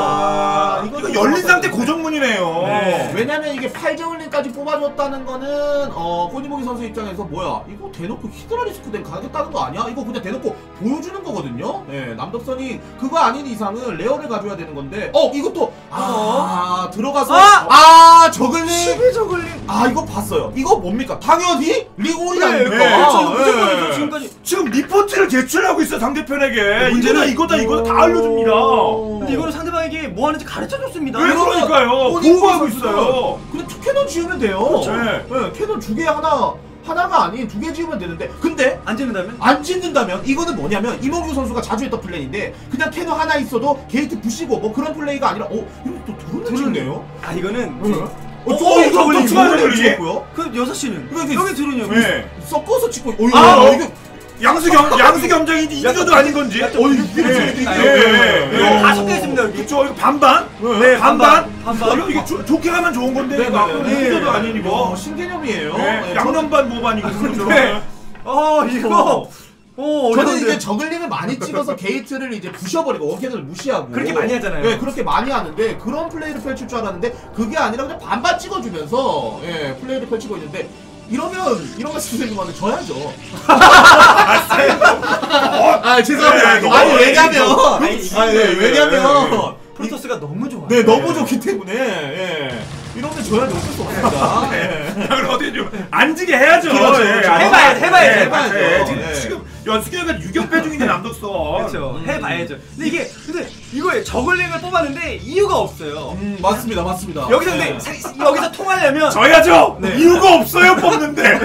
Speaker 1: 아,
Speaker 3: 이거
Speaker 1: 이거는
Speaker 3: 열린
Speaker 1: 잡았어야
Speaker 3: 상태
Speaker 1: 됐는데.
Speaker 3: 고정문이네요.
Speaker 1: 네. 왜냐면 이게 팔 저울링까지 뽑아줬다는 거는 어 꼬니보기 선수 입장에서 뭐야 이거 대놓고 히드라리스크 된 가겠다는 거 아니야? 이거 그냥 대놓고 보여주는 거거든요. 예, 남덕선이 그거 아닌 이상은 레어를 가져야 되는 건데 어 이것도 아 들어가서
Speaker 2: 아!
Speaker 1: 아 저글링
Speaker 2: 십일 저글링.
Speaker 1: 아 이거 봤어요. 이거 뭡니까? 당연히 리골이
Speaker 2: 네,
Speaker 1: 아닙니까?
Speaker 3: 네,
Speaker 2: 그렇죠. 이거
Speaker 1: 예.
Speaker 2: 무조건이죠.
Speaker 3: 카드를 제출하고 있어 상대편에게.
Speaker 1: 문제는
Speaker 3: 이거다 이거다 이거다 다 알려줍니다.
Speaker 2: 근데 이거는 상대방에게 뭐 하는지 가르쳐줬습니다.
Speaker 3: 왜 그러니까요? 보호하고 있어요.
Speaker 1: 그냥 투 캐논 지으면 돼요.
Speaker 3: 그렇죠.
Speaker 1: 네. 캐논 두 개 하나 하나가 아닌 두 개 지으면 되는데 근데
Speaker 2: 안 짓는다면?
Speaker 1: 안 짓는다면 이거는 뭐냐면 이몽규 선수가 자주 했던 플레이인데 그냥 캐논 하나 있어도 게이트 부시고 뭐 그런 플레이가 아니라 어 이거 또 드론을 찍네요.
Speaker 2: 아 이거는
Speaker 1: 네.
Speaker 2: 어,
Speaker 1: 어,
Speaker 2: 어,
Speaker 1: 저 이거
Speaker 3: 저글링,
Speaker 1: 또 추가
Speaker 3: 저글링.
Speaker 1: 저글링 찍고요.
Speaker 2: 그 여섯 시는
Speaker 1: 이거
Speaker 2: 여기 들은요.
Speaker 3: 네.
Speaker 1: 섞어서 찍고 어 이거
Speaker 3: 아,
Speaker 1: 어,
Speaker 3: 이거 양수겸 양수겸장인지 이거도 아닌 건지.
Speaker 1: 어 이거 이렇게
Speaker 3: 네.
Speaker 1: 재밌게
Speaker 3: 네.
Speaker 1: 있네요.
Speaker 3: 네.
Speaker 1: 네.
Speaker 2: 다 섞여 있습니다 여기.
Speaker 3: 그쵸 이거 반반?
Speaker 2: 네,
Speaker 3: 반반?
Speaker 2: 반반.
Speaker 3: 어, 이게 조, 좋게 가면 좋은 건데
Speaker 1: 네,
Speaker 3: 이거
Speaker 1: 네.
Speaker 3: 이거도 아닌 이거.
Speaker 1: 어, 신개념이에요.
Speaker 3: 네.
Speaker 1: 네,
Speaker 3: 양념반 모반이고 그런
Speaker 2: 네. 어 이거. 어
Speaker 1: 저는
Speaker 2: 어려운데.
Speaker 1: 이게 저글링을 많이 찍어서 게이트를 이제 부셔버리고 원캐를 무시하고
Speaker 2: 그렇게 많이 하잖아요.
Speaker 1: 네, 그렇게 많이 하는데 그런 플레이를 펼칠 줄 알았는데 그게 아니라 그냥 반반 찍어주면서 예, 플레이를 펼치고 있는데 이러면 이런 말씀 드리는 건데 져야죠. 아 죄송합니다.
Speaker 3: 네,
Speaker 1: 아니
Speaker 3: 너무
Speaker 1: 왜냐면
Speaker 2: 아니, 이게-
Speaker 1: 아니 네, 왜냐면
Speaker 2: 프로토스가 너무 좋아.
Speaker 1: 네 너무 좋기 때문에 예. 이러면 져야죠. 어쩔 수 없습니다. 예.
Speaker 3: 그럼 어떻게 좀 앉게 해야죠.
Speaker 1: 그렇죠,
Speaker 3: 예,
Speaker 1: 그렇죠.
Speaker 3: 앉게.
Speaker 2: 해봐야죠, 해봐야죠,
Speaker 3: 예,
Speaker 1: 해봐야죠.
Speaker 3: 예, 지금,
Speaker 1: 예.
Speaker 3: 지금 연습기가 유격배 중인데 남덕선.
Speaker 2: 그렇죠. 해봐야죠. 근데 이게 근데 이거에 저글링을 뽑았는데 이유가 없어요.
Speaker 1: 음 맞습니다, 맞습니다.
Speaker 2: 여기서 근데
Speaker 1: 예.
Speaker 2: 사- 여기서 통하려면
Speaker 3: 져야죠.
Speaker 2: 네.
Speaker 3: 이유가 없어요 뽑는데.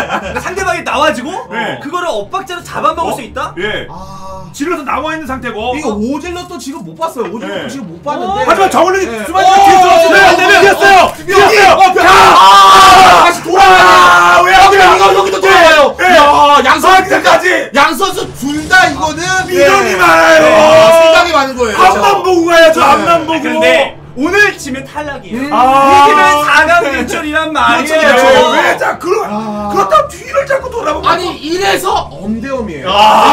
Speaker 2: 상대방이 나와지고
Speaker 3: 네.
Speaker 2: 그거를 엇박자로 잡아먹을
Speaker 3: 어?
Speaker 2: 수 있다?
Speaker 3: 예.
Speaker 1: 아
Speaker 3: 질러서 나와 있는 상태고.
Speaker 1: 이거 오젤럿도 지금 못 봤어요. 오젤럿도
Speaker 3: 네.
Speaker 1: 지금 못 봤는데.
Speaker 3: 하지만 저글링이
Speaker 1: 네.
Speaker 3: 수많이
Speaker 1: 어,
Speaker 3: 뒤에 들어왔어요.
Speaker 1: 네,
Speaker 3: 안 되면 뛰었어요. 뛰었어요.
Speaker 1: 어, 벽. 아, 다시 돌아가.
Speaker 3: 아, 왜 안 돼요?
Speaker 1: 이거 여기도 돌아가요.
Speaker 3: 네.
Speaker 1: 야, 양 선수
Speaker 3: 끝까지.
Speaker 1: 양 선수 둘 다 이거는
Speaker 3: 미련이
Speaker 1: 네.
Speaker 3: 많아요.
Speaker 1: 네, 생각이 많은 거예요.
Speaker 3: 앞만 보고 가야죠.
Speaker 1: 네.
Speaker 3: 앞만 보고.
Speaker 2: 근데 오늘 지면 탈락이에요.
Speaker 1: 음.
Speaker 3: 아.
Speaker 2: 이기면 사 강 진출이란 말이에요.
Speaker 1: 그렇죠, 그렇죠.
Speaker 3: 왜 자, 그러,
Speaker 1: 아.
Speaker 3: 그렇다고 뒤를 자꾸 돌아보고.
Speaker 1: 아니 이래서 엄대엄이에요.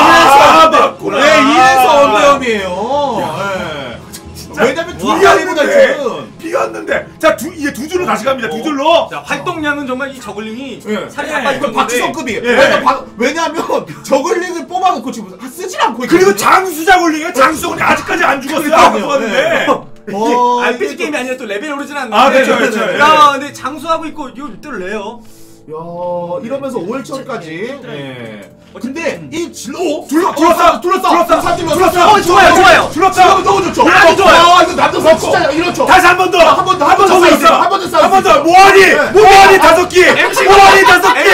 Speaker 3: 아,
Speaker 1: 이래서
Speaker 3: 맞구나.
Speaker 1: 네, 이래서 엄대엄이에요. 네. 왜냐면 둘이 아니보다 지금.
Speaker 3: 비었는데. 자, 두, 이제 두 줄로 다시 갑니다. 두 줄로.
Speaker 2: 자, 활동량은 정말 이 저글링이
Speaker 1: 예.
Speaker 2: 살이
Speaker 3: 예.
Speaker 2: 다 빠질
Speaker 1: 이거
Speaker 2: 정도인데
Speaker 1: 박지성급이.
Speaker 3: 예.
Speaker 1: 왜냐면, 바- 왜냐면 저글링을 뽑아놓고 지금 쓰질 않고
Speaker 3: 그리고
Speaker 1: 있거든요.
Speaker 3: 장수자 걸리게 장수군이 아직까지 안 죽었어요. 안 죽었는데.
Speaker 1: 어,
Speaker 2: 알피지
Speaker 1: 이게
Speaker 2: 게임이 아니라 또 레벨 오르진 않는데.
Speaker 3: 아, 그렇죠, 그렇죠.
Speaker 2: 야, 근데 장수하고 있고 이거 또 레요.
Speaker 1: 야, 이러면서 오월천까지. 예. 근데 이 질러
Speaker 3: 둘러-
Speaker 1: 둘러싸
Speaker 3: 둘러싸!
Speaker 1: 둘러싸
Speaker 3: 둘러싸!
Speaker 1: 둘러싸 질러
Speaker 3: 둘러싸!
Speaker 2: 어, 좋아요, 좋아요.
Speaker 3: 둘러싸!
Speaker 1: 너무 좋죠.
Speaker 3: 아주 좋아요.
Speaker 1: 아, 이거 남자선 진짜 이렇죠.
Speaker 3: 다시 한 번 더.
Speaker 1: 한 번 더, 한 번 더
Speaker 3: 한번
Speaker 1: 싸우세요. 한번 더 싸우세요.
Speaker 3: 한번 더. 모아리.
Speaker 1: 네.
Speaker 3: 모아리 다섯 개.
Speaker 2: 엠씨
Speaker 3: 모아리 다섯 개.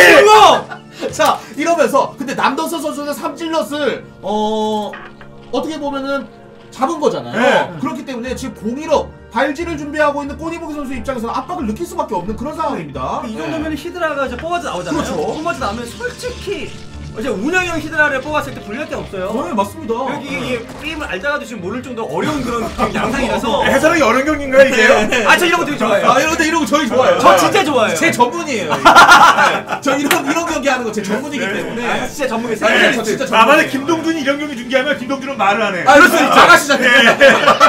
Speaker 2: 엠씨
Speaker 1: 자, 이러면서 근데 남덕선 선수는 삼질럿을 어 어떻게 보면은 잡은 거잖아요.
Speaker 3: 네.
Speaker 1: 그렇기 때문에 지금 공일업 발지를 준비하고 있는 꼬니보기 선수 입장에서는 압박을 느낄 수밖에 없는 그런 상황입니다.
Speaker 2: 이 정도면 히드라가 이제 뽑아져 나오잖아요.
Speaker 1: 그렇죠.
Speaker 2: 뽑아져 나오면 솔직히 이제 운영형 히드라를 뽑았을 때 불리할 게 없어요.
Speaker 1: 네, 맞습니다.
Speaker 2: 여기 이게 게임을 알다가도 지금 모를 정도로 어려운 그런 양상이라서.
Speaker 3: 해설하기 어려운 경기인가요 이게?
Speaker 2: 아, 저 이런 거 되게 좋아해요.
Speaker 1: 아, 이런데 이런 거 저희 좋아요.
Speaker 2: 저 진짜 좋아해요.
Speaker 1: 제 전문이에요. 이거. 네. 저 이런 이런 경기 하는 거 제 전문이기
Speaker 3: 네.
Speaker 1: 때문에.
Speaker 2: 아, 진짜 전문이
Speaker 1: 네,
Speaker 2: 세요.
Speaker 1: 저 진짜
Speaker 3: 아,
Speaker 1: 전문이에요.
Speaker 3: 만약 김동준이 이런 경기 중계하면 김동준은 말을 안 해.
Speaker 1: 아, 그럴 수 있죠. 나가시잖아요.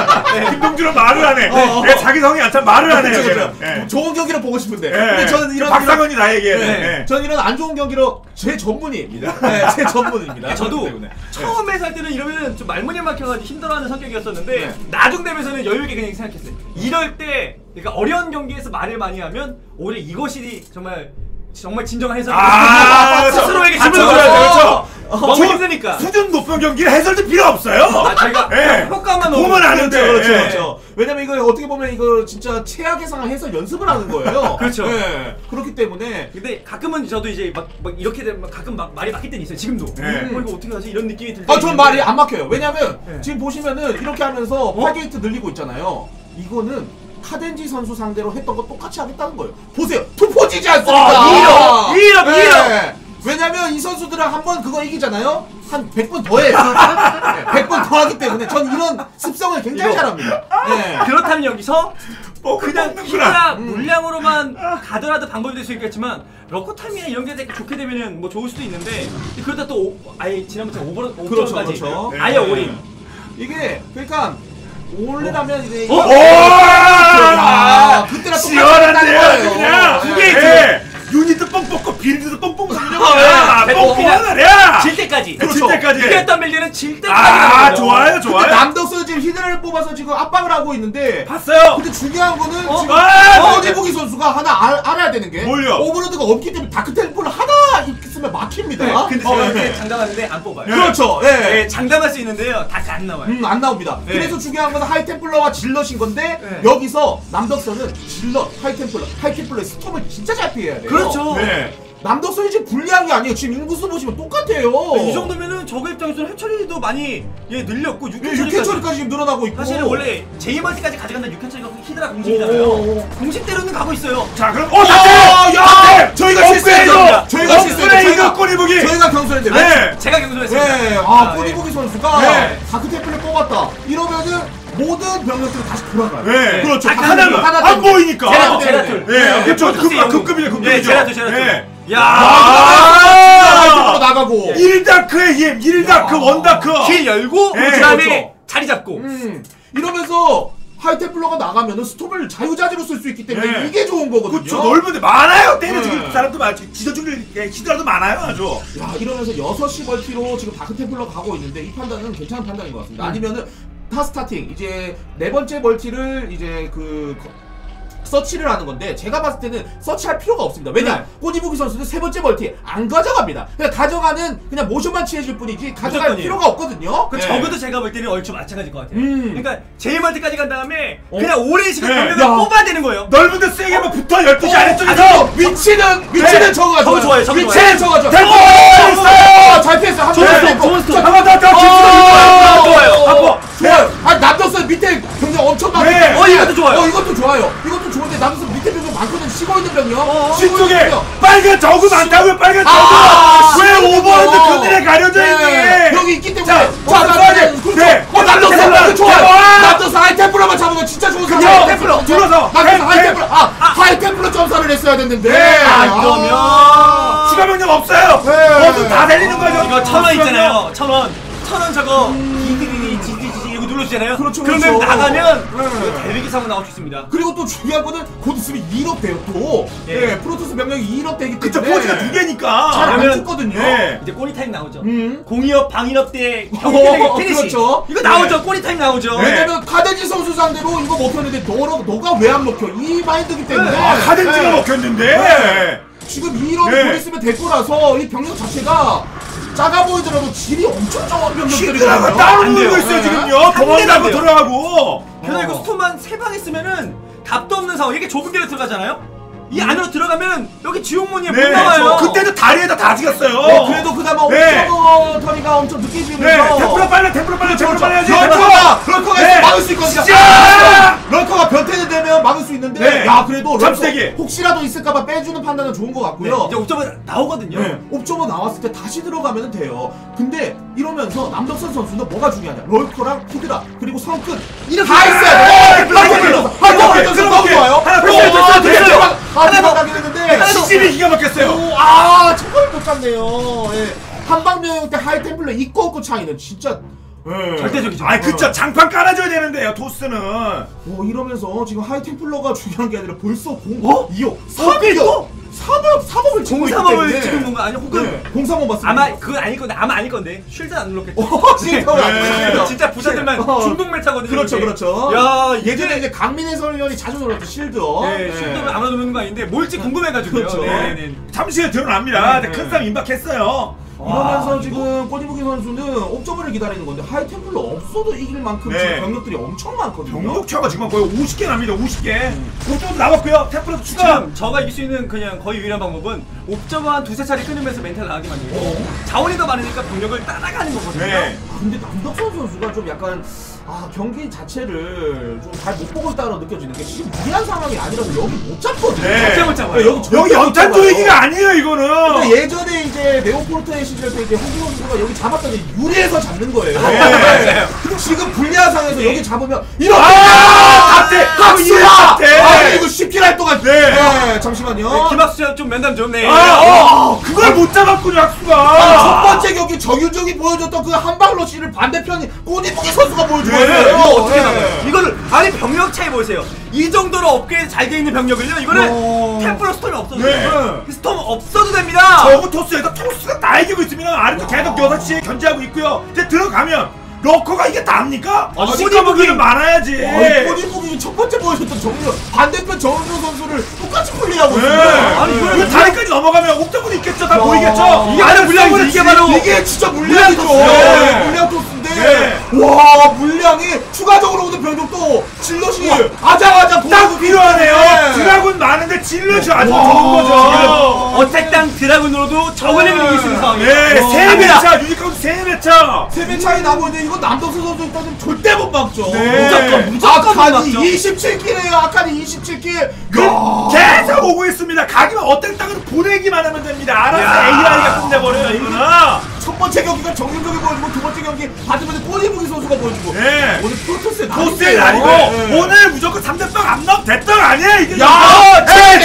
Speaker 3: 예. 김동준은 말을 안 해.
Speaker 1: 어, 어.
Speaker 3: 예, 자기 성이 안 참 말을 안 해요.
Speaker 1: 그렇죠, 그렇죠.
Speaker 3: 걔는. 예.
Speaker 1: 좋은 경기를 보고 싶은데.
Speaker 3: 예.
Speaker 1: 근데 저는 이런
Speaker 3: 박상현이 나에게.
Speaker 1: 이런, 네.
Speaker 3: 예.
Speaker 1: 저는 이런 안 좋은 경기로 제 전문입니다. 네, 제 전문입니다.
Speaker 2: 저도
Speaker 1: 그렇기 때문에.
Speaker 2: 처음에 살 때는 이러면 좀 말문이 막혀가지고 힘들어하는 성격이었었는데
Speaker 1: 네.
Speaker 2: 나중 되면서는 여유있게 그냥 생각했어요. 이럴 때 그러니까 어려운 경기에서 말을 많이 하면 오히려 이것이 정말 정말 진정한 해석이
Speaker 3: 아,
Speaker 2: 스스로에게
Speaker 3: 같이
Speaker 2: 질문을
Speaker 3: 들어야죠,
Speaker 2: 걸어요.
Speaker 3: 그렇죠.
Speaker 2: 너무
Speaker 3: 저
Speaker 2: 힘드니까.
Speaker 3: 수준 높은 경기를 해설도 필요 없어요.
Speaker 2: 아, 저희가
Speaker 3: 예.
Speaker 2: 효과만
Speaker 3: 보면 아는데.
Speaker 1: 그렇죠,
Speaker 3: 예.
Speaker 1: 그렇죠. 왜냐면 이거 어떻게 보면 이거 진짜 최악의 상황 해서 연습을 하는 거예요.
Speaker 2: 그렇죠.
Speaker 1: 네. 그렇기 때문에
Speaker 2: 근데 가끔은 저도 이제 막, 막 이렇게 되면 가끔 막 말이 막힐 때는 있어요. 지금도.
Speaker 3: 네.
Speaker 2: 어, 이거 어떻게 하지? 이런 느낌이 들 때.
Speaker 1: 아, 전
Speaker 2: 있는데.
Speaker 1: 말이 안 막혀요. 왜냐면
Speaker 2: 네.
Speaker 1: 지금 보시면은 이렇게 하면서 팔 게이트 늘리고 있잖아요. 이거는 카덴지 선수 상대로 했던 거 똑같이 하겠다는 거예요. 보세요. 투포지지 않습니까?
Speaker 2: 아, 이런, 이런,
Speaker 1: 네.
Speaker 2: 이런.
Speaker 1: 왜냐면 이 선수들은 한 번 그거 이기잖아요. 한 백 번 더 해요. 네, 백 번 더 하기 때문에 전 이런 습성을 굉장히
Speaker 2: 이거.
Speaker 1: 잘합니다. 네.
Speaker 2: 그렇다면 여기서
Speaker 3: 뭐
Speaker 2: 그냥
Speaker 3: 먹는구나.
Speaker 2: 히드라
Speaker 1: 음.
Speaker 2: 물량으로만 가더라도 방법이 될 수 있겠지만 러커 타임이나 이런 게 되게 좋게 되면은 뭐 좋을 수도 있는데 그러다 또 오, 아예 지난번처럼 오버
Speaker 1: 그렇죠,
Speaker 2: 오버까지
Speaker 1: 그렇죠.
Speaker 2: 아예
Speaker 3: 네.
Speaker 2: 올인.
Speaker 1: 이게 그러니까 올리라면 이제
Speaker 2: 어?
Speaker 1: 이거-
Speaker 3: 오!
Speaker 1: 아, 그때랑 똑같이
Speaker 3: 시원한데요,
Speaker 1: 한다는
Speaker 3: 그냥.
Speaker 1: 거예요.
Speaker 3: 두
Speaker 1: 네.
Speaker 3: 개. 유닛도 뻥뻥고 빌드도 뻥뻥 쏘는
Speaker 2: 아,
Speaker 3: 거야.
Speaker 2: 네.
Speaker 3: 뻥뻥하느냐.
Speaker 2: 질 때까지.
Speaker 3: 질 때까지.
Speaker 2: 이겼던 빌드는 질 때까지.
Speaker 3: 아,
Speaker 2: 가는 거예요.
Speaker 3: 좋아요,
Speaker 1: 근데
Speaker 3: 좋아요.
Speaker 1: 남덕수 지금 히드라를 뽑아서 지금 압박을 하고 있는데
Speaker 3: 봤어요.
Speaker 1: 근데 중요한 거는
Speaker 2: 어?
Speaker 1: 지금
Speaker 3: 아,
Speaker 1: 허니보기 선수가 하나 알, 알아야 되는 게
Speaker 3: 뭘요?
Speaker 1: 오버로드가 없기 때문에 다크템플을 하나 쓰면 막힙니다.
Speaker 2: 네, 근데
Speaker 1: 어,
Speaker 2: 제가
Speaker 1: 네.
Speaker 2: 이렇게 장담하는데 안 뽑아요.
Speaker 1: 그렇죠. 예.
Speaker 2: 네, 장담할 수 있는데요. 다 안 나와요.
Speaker 1: 음, 안 나옵니다.
Speaker 2: 네.
Speaker 1: 그래서 중요한 건 하이템플러와 질럿인 건데
Speaker 2: 네.
Speaker 1: 여기서 남덕선은 질럿, 하이템플러, 하이템플러의 스톰을 진짜 잘 피해야 돼요.
Speaker 2: 그렇죠.
Speaker 3: 네.
Speaker 1: 남덕선이 지금 불리한 게 아니에요. 지금 인구수 보시면 똑같아요.
Speaker 2: 이 정도면은 저그 입장에서는 해처리도 많이 예 늘렸고 육
Speaker 1: 예,
Speaker 2: 회
Speaker 1: 육 회 처리까지 지금 늘어나고 있고.
Speaker 2: 사실은 원래 제이멀티까지 가져간다는 육 회 처리가 히드라 공식이잖아요.
Speaker 1: 오.
Speaker 2: 공식대로는 가고 있어요.
Speaker 3: 자 그럼 어
Speaker 1: 어,
Speaker 3: 다들
Speaker 1: 야! 저희가 실수했죠.
Speaker 3: 업그레이드!
Speaker 1: 저희가 실수했죠.
Speaker 3: 업그레이드
Speaker 1: 저희가-
Speaker 3: 꼬리보기!
Speaker 1: 저희가 경솔했는데.
Speaker 3: 네.
Speaker 2: 제가 경솔했습니다.
Speaker 1: 네. 아, 꼬리보기 선수가
Speaker 3: 네.
Speaker 1: 다크템플을 뽑았다. 이러면은 모든 병력들이 다시 돌아가요.
Speaker 3: 네.
Speaker 1: 그렇죠.
Speaker 2: 아,
Speaker 1: 하나만
Speaker 3: 하나만
Speaker 1: 하나
Speaker 3: 안 보이니까.
Speaker 2: 제라툴, 제라툴.
Speaker 3: 네, 그렇죠.
Speaker 2: 포토스
Speaker 3: 급-
Speaker 2: 영웅.
Speaker 3: 급급이죠, 급급이죠.
Speaker 2: 네, 제라툴, 제라툴.
Speaker 3: 네.
Speaker 2: 야,
Speaker 1: 아, 나가고.
Speaker 3: 일 다크의 힘, 일 다크,
Speaker 1: 야.
Speaker 3: 원 다크.
Speaker 2: 길 열고
Speaker 3: 네,
Speaker 2: 그다음에
Speaker 1: 그렇죠.
Speaker 2: 자리 잡고.
Speaker 1: 음, 이러면서 하이템플러가 나가면은 스톱을 자유자재로 쓸 수 있기 때문에
Speaker 3: 네.
Speaker 1: 이게 좋은 거거든요.
Speaker 3: 그렇죠. 넓은데 많아요. 때려
Speaker 1: 네.
Speaker 3: 죽일 사람도 많지. 지져주는 히드라도 많아요, 아주.
Speaker 1: 야, 이러면서 여섯 시 멀티로 지금 다크템플러 가고 있는데 이 판단은 괜찮은 판단인 것 같습니다.
Speaker 2: 음.
Speaker 1: 아니면은 타 스타팅 이제 네 번째 멀티를 이제 그 서치를 하는 건데 제가 봤을 때는 서치할 필요가 없습니다. 왜냐?
Speaker 2: 네.
Speaker 1: 꼬니부기 선수는 세 번째 멀티 안 가져갑니다. 그냥 가져가는 그냥 모션만 취해줄 뿐이지 가져갈
Speaker 2: 무조건이에요.
Speaker 1: 필요가 없거든요.
Speaker 2: 그
Speaker 1: 네.
Speaker 2: 적어도 제가 볼 때는 얼추 마찬가지일 것 같아요.
Speaker 1: 음.
Speaker 2: 그러니까 제이멀티까지 간 다음에
Speaker 1: 어?
Speaker 2: 그냥 오랜 시간
Speaker 3: 네.
Speaker 2: 병력을
Speaker 1: 야.
Speaker 2: 뽑아야 되는 거예요.
Speaker 3: 넓은데 세게 막 붙어, 열두 시
Speaker 1: 어,
Speaker 3: 아래쪽에서.
Speaker 1: 아니요. 위치는 위치는
Speaker 3: 네.
Speaker 1: 저거가
Speaker 2: 저거 좋아요, 저거
Speaker 1: 위치는
Speaker 2: 좋아요.
Speaker 1: 저거죠.
Speaker 3: 됐고!
Speaker 1: 어, 잘 피했어요. 한
Speaker 2: 좋은
Speaker 1: 번
Speaker 2: 스톱,
Speaker 1: 됐고.
Speaker 2: 좋은 스톱.
Speaker 1: 자,
Speaker 3: 한번 더, 더,
Speaker 1: 어,
Speaker 3: 좋아요.
Speaker 2: 좋아요.
Speaker 3: 한번.
Speaker 1: 좋아요. 아니 남덕선 밑에 병력 엄청 많기
Speaker 3: 네.
Speaker 1: 때문에
Speaker 2: 어, 이것도 좋아요.
Speaker 1: 어, 이것도 좋아요. 이것도 좋은데 남덕선 밑에 병력 많거든. 쉬고 있는 병력.
Speaker 2: 어,
Speaker 1: 쉬고 있는
Speaker 3: 뒤쪽에
Speaker 1: 병력.
Speaker 3: 빨간 저그 많다고요, 빨간 저그.
Speaker 1: 아,
Speaker 3: 왜
Speaker 1: 쉬고 있는
Speaker 3: 오버핸드
Speaker 1: 병력.
Speaker 3: 그늘에 가려져
Speaker 1: 네.
Speaker 3: 있니?
Speaker 1: 여기 있기 때문에.
Speaker 3: 자,
Speaker 1: 자,
Speaker 3: 어,
Speaker 1: 나
Speaker 3: 네.
Speaker 1: 그렇죠.
Speaker 3: 네.
Speaker 1: 어, 남덕선
Speaker 3: 대박,
Speaker 1: 이거 좋아요.
Speaker 3: 대박.
Speaker 1: 남덕선 하이템플러만 잡으면 진짜 좋은
Speaker 3: 그쵸.
Speaker 1: 상황이에요.
Speaker 3: 템플러 들어서.
Speaker 1: 남덕선
Speaker 3: 네,
Speaker 1: 하이템플러. 아, 하이템플러 점사를 했어야 됐는데.
Speaker 3: 네.
Speaker 2: 아, 이러면
Speaker 3: 추가 병력 없어요.
Speaker 1: 네.
Speaker 3: 모두 다 달리는 거죠.
Speaker 2: 이거 천 원 있잖아요. 천 원. 천 원 저거 디디디디 지지지지 이거 눌러주잖아요.
Speaker 1: 그렇죠,
Speaker 2: 그러면
Speaker 1: 그렇죠.
Speaker 2: 나가면
Speaker 1: 네.
Speaker 2: 이거 대비기 사고 나올 수 있습니다.
Speaker 1: 그리고 또 중요한 거는 곧 있으면 이업 돼요 또.
Speaker 2: 예.
Speaker 1: 예, 프로토스 병력이 이업 되기
Speaker 3: 그쵸,
Speaker 1: 때문에.
Speaker 3: 포지가 두 개니까.
Speaker 1: 잘 안
Speaker 2: 그러면-
Speaker 1: 죽거든요.
Speaker 3: 네.
Speaker 2: 이제 꼬리 타임 나오죠.
Speaker 1: 음.
Speaker 2: 공이업 방인업 때
Speaker 1: 어,
Speaker 2: 경기 피니시.
Speaker 1: 그렇죠.
Speaker 2: 이거 나오죠. 꼬리 타임 나오죠.
Speaker 3: 네.
Speaker 1: 왜냐면 카덴지 선수 상대로 이거 먹혔는데 너로, 너가 왜 안 먹혀? 이 마인드기 때문에.
Speaker 2: 네.
Speaker 3: 아, 카덴지가
Speaker 1: 네.
Speaker 3: 먹혔는데.
Speaker 1: 네. 지금 이런
Speaker 3: 네.
Speaker 1: 볼 있으면 될 거라서 이 병력 자체가 작아 보이더라도 질이 엄청 좋은 병력들이거든요.
Speaker 3: 히드라가 따로
Speaker 2: 안 돼요.
Speaker 3: 놀고 있어요,
Speaker 1: 네.
Speaker 3: 지금요.
Speaker 2: 한 대도 안
Speaker 3: 도망가고
Speaker 2: 돼요.
Speaker 3: 들어가고.
Speaker 2: 게다가 이거
Speaker 1: 어.
Speaker 2: 스톰만 세 방 있으면은 답도 없는 상황. 이게 좁은 길에 들어가잖아요. 이 안으로 들어가면 여기 지옥문이 못
Speaker 3: 네.
Speaker 2: 나와요.
Speaker 3: 그때도 다리에다 다 찍었어요.
Speaker 1: 어, 그래도 그나마
Speaker 3: 네.
Speaker 1: 옥저버 터리가 엄청 늦게
Speaker 3: 네.
Speaker 1: 지으면서
Speaker 3: 템플러 빨리, 템플러 빨리, 템플러 빨리 해야지.
Speaker 1: 럴커가 럴커가
Speaker 3: 네.
Speaker 1: 막을 수 있거든요.
Speaker 3: 자!
Speaker 1: 럴커가 변태는 되면 막을 수 있는데
Speaker 3: 네.
Speaker 1: 야 그래도 럴커
Speaker 3: 잠시대기.
Speaker 1: 혹시라도 있을까봐 빼주는 판단은 좋은 것
Speaker 2: 네,
Speaker 1: 같고요.
Speaker 2: 이제 옥저버 나오거든요.
Speaker 1: 네, 옵저버 나왔을 때 다시 들어가면 돼요. 근데 이러면서 남덕선 선수는 뭐가 중요하냐? 럴커랑 히드라 그리고 성큰
Speaker 2: 이렇게
Speaker 1: 다 있어야 돼.
Speaker 3: 네,
Speaker 1: 하이템플러
Speaker 3: 들어볼게,
Speaker 1: 하이템플러 너무
Speaker 3: 들어볼게.
Speaker 1: 좋아요.
Speaker 3: 하나 더,
Speaker 1: 어,
Speaker 3: 됐어요,
Speaker 1: 아,
Speaker 3: 됐어요.
Speaker 1: 대박. 아
Speaker 2: 하나 더.
Speaker 1: 대박나긴 했는데
Speaker 3: 시집이 기가 막혔어요.
Speaker 1: 오, 아 저걸 못 잡네요. 예. 한방명 때 하이템플러 있고 없고 차이는 진짜 예.
Speaker 2: 절대적이죠.
Speaker 3: 아이, 그쵸. 장판 깔아줘야 되는데요, 토스는.
Speaker 1: 어, 이러면서 지금 하이템플러가 중요한 게 아니라 벌써 공
Speaker 2: 어?
Speaker 1: 이억
Speaker 2: 또?
Speaker 1: 삼억 삼억 삼억을 치고 있기
Speaker 2: 공삼업을
Speaker 1: 때문에
Speaker 2: 지금 뭔가 아니 혹은
Speaker 1: 네, 공삼억 맞습니다.
Speaker 2: 아마 그건 아닐 건데 아마 아닐 건데 쉴드 안 눌렀겠죠.
Speaker 1: 어, 진짜 안
Speaker 3: 네.
Speaker 1: 맞습니다.
Speaker 2: 진짜 부자들만
Speaker 1: 어.
Speaker 2: 중독 메타거든요.
Speaker 1: 그렇죠,
Speaker 2: 이게.
Speaker 1: 그렇죠.
Speaker 2: 야
Speaker 1: 예전에
Speaker 2: 이제
Speaker 1: 이제 강민혜 선수이 자주 놀았던 실드.
Speaker 2: 네, 쉴드를 안 누르는 거 아닌데 뭘지 궁금해가지고요.
Speaker 1: 그렇죠.
Speaker 2: 네, 네.
Speaker 3: 잠시 후에 드러납니다.
Speaker 1: 네.
Speaker 3: 큰 싸움 임박했어요.
Speaker 1: 이러면서
Speaker 2: 와,
Speaker 1: 지금 꼬지부기 선수는 옵저버를 기다리는 건데 하이템플러 없어도 이길 만큼
Speaker 3: 네.
Speaker 1: 지금 병력들이 엄청 많거든요.
Speaker 3: 병력차가 지금 거의 오십 개 납니다. 오십 개. 옥점도 남았고요. 템플러 추가.
Speaker 2: 지금 저가 이길 수 있는 그냥 거의 유일한 방법은 옵저버 한 두세 차례 끊으면서 멘탈 나가게 만들고 자원이 더 많으니까 병력을 따라가는 거거든요.
Speaker 3: 네.
Speaker 1: 아, 근데 남덕선 선수가 좀 약간 아 경기 자체를 좀 잘 못 보고 있다고 느껴지는 게 지금 무리한 상황이 아니라서 여기 못 잡거든요.
Speaker 3: 네.
Speaker 2: 절대 못 잡아요.
Speaker 1: 여기 절대
Speaker 3: 여기
Speaker 1: 못
Speaker 3: 연탄
Speaker 1: 잡아요.
Speaker 3: 조이기가 아니에요, 이거는.
Speaker 1: 근데 예전에 이제 네오포르테의 시절 때 이제 홍진호 선수가 여기 잡았더니 유리해서 잡는 거예요.
Speaker 3: 네.
Speaker 2: 맞아요.
Speaker 1: 근데 지금 불리한 상황에서 여기 잡으면 이렇게
Speaker 3: 아! 탑재!
Speaker 1: 합수야!
Speaker 3: 탑재!
Speaker 1: 아 이거 십킬 할 동안
Speaker 3: 네.
Speaker 1: 네, 잠시만요.
Speaker 2: 네, 김학수 좀 면담 좀. 네.
Speaker 3: 아, 어, 그걸 못 잡았군요,
Speaker 1: 아니,
Speaker 3: 학수가.
Speaker 1: 첫 번째 경기 정윤정이 보여줬던 그 한방러시를 반대편이 꼬니부기 선수가 보여주거든요.
Speaker 3: 네,
Speaker 2: 이거 어떻게
Speaker 1: 네.
Speaker 2: 막아요? 이거를 아니 병력 차이 보세요. 이 정도로 업그레이드 잘 돼 있는 병력을요. 이거는
Speaker 1: 어.
Speaker 2: 템플러 스톰이 없어도
Speaker 3: 네.
Speaker 2: 돼요. 스톰 없어도 됩니다.
Speaker 3: 저거 토스에서 토스가 다 이기고 있으면 아래쪽 계속 여섯 시에 견제하고 있고요. 이제 들어가면 러커가 이게 답니까?
Speaker 1: 아,
Speaker 3: 시커멓기는 많아야지.
Speaker 1: 꼬니북이 첫 번째 보여줬던 정윤 반대편 정윤 선수를 똑같이 플레이하고
Speaker 3: 네.
Speaker 1: 있습니다.
Speaker 3: 아니 이거 그 다리까지 넘어가면 옥저분이 있겠죠. 다 보이겠죠.
Speaker 2: 이게 바로 물량이지. 이게 바로
Speaker 1: 이게 진짜 물량이죠.
Speaker 3: 네.
Speaker 1: 물량 토스인데
Speaker 3: 네.
Speaker 1: 와 물량이 추가적으로 오는 병력도 질럿이 아자아자
Speaker 3: 딱 필요하네요.
Speaker 1: 네.
Speaker 3: 드라군 많은데 질럿이 아주
Speaker 1: 와.
Speaker 3: 좋은 거죠.
Speaker 2: 어택당 드라군으로도 저글링을 이길 수 있는 상황이에요.
Speaker 3: 네,
Speaker 1: 어.
Speaker 3: 세 배차 유니콘 세 배차.
Speaker 1: 세배 차이 나고 있는데 이거 남덕수 선수 일단은 절대 못 막죠.
Speaker 3: 네.
Speaker 2: 무조건 무조건 못
Speaker 1: 아칸이
Speaker 2: 막죠.
Speaker 1: 이십칠 킬이에요. 아칸이 이십칠 킬.
Speaker 3: 그 계속 오고 있습니다. 가기만 어떤 땅으로 보내기만 하면 됩니다. 알아서 에이아이가 끝내버려요. 이거는.
Speaker 1: 첫 번째 경기가 정윤석이 보여주고 두 번째 경기 받으면 꼬니북이 선수가 보여주고
Speaker 3: 네.
Speaker 1: 오늘 프로토스의
Speaker 3: 도스의
Speaker 1: 날이에요.
Speaker 3: 날이고
Speaker 1: 네.
Speaker 3: 오늘 무조건 삼 대 빵 안 나오면 됐던 아니야 이게.
Speaker 1: 야,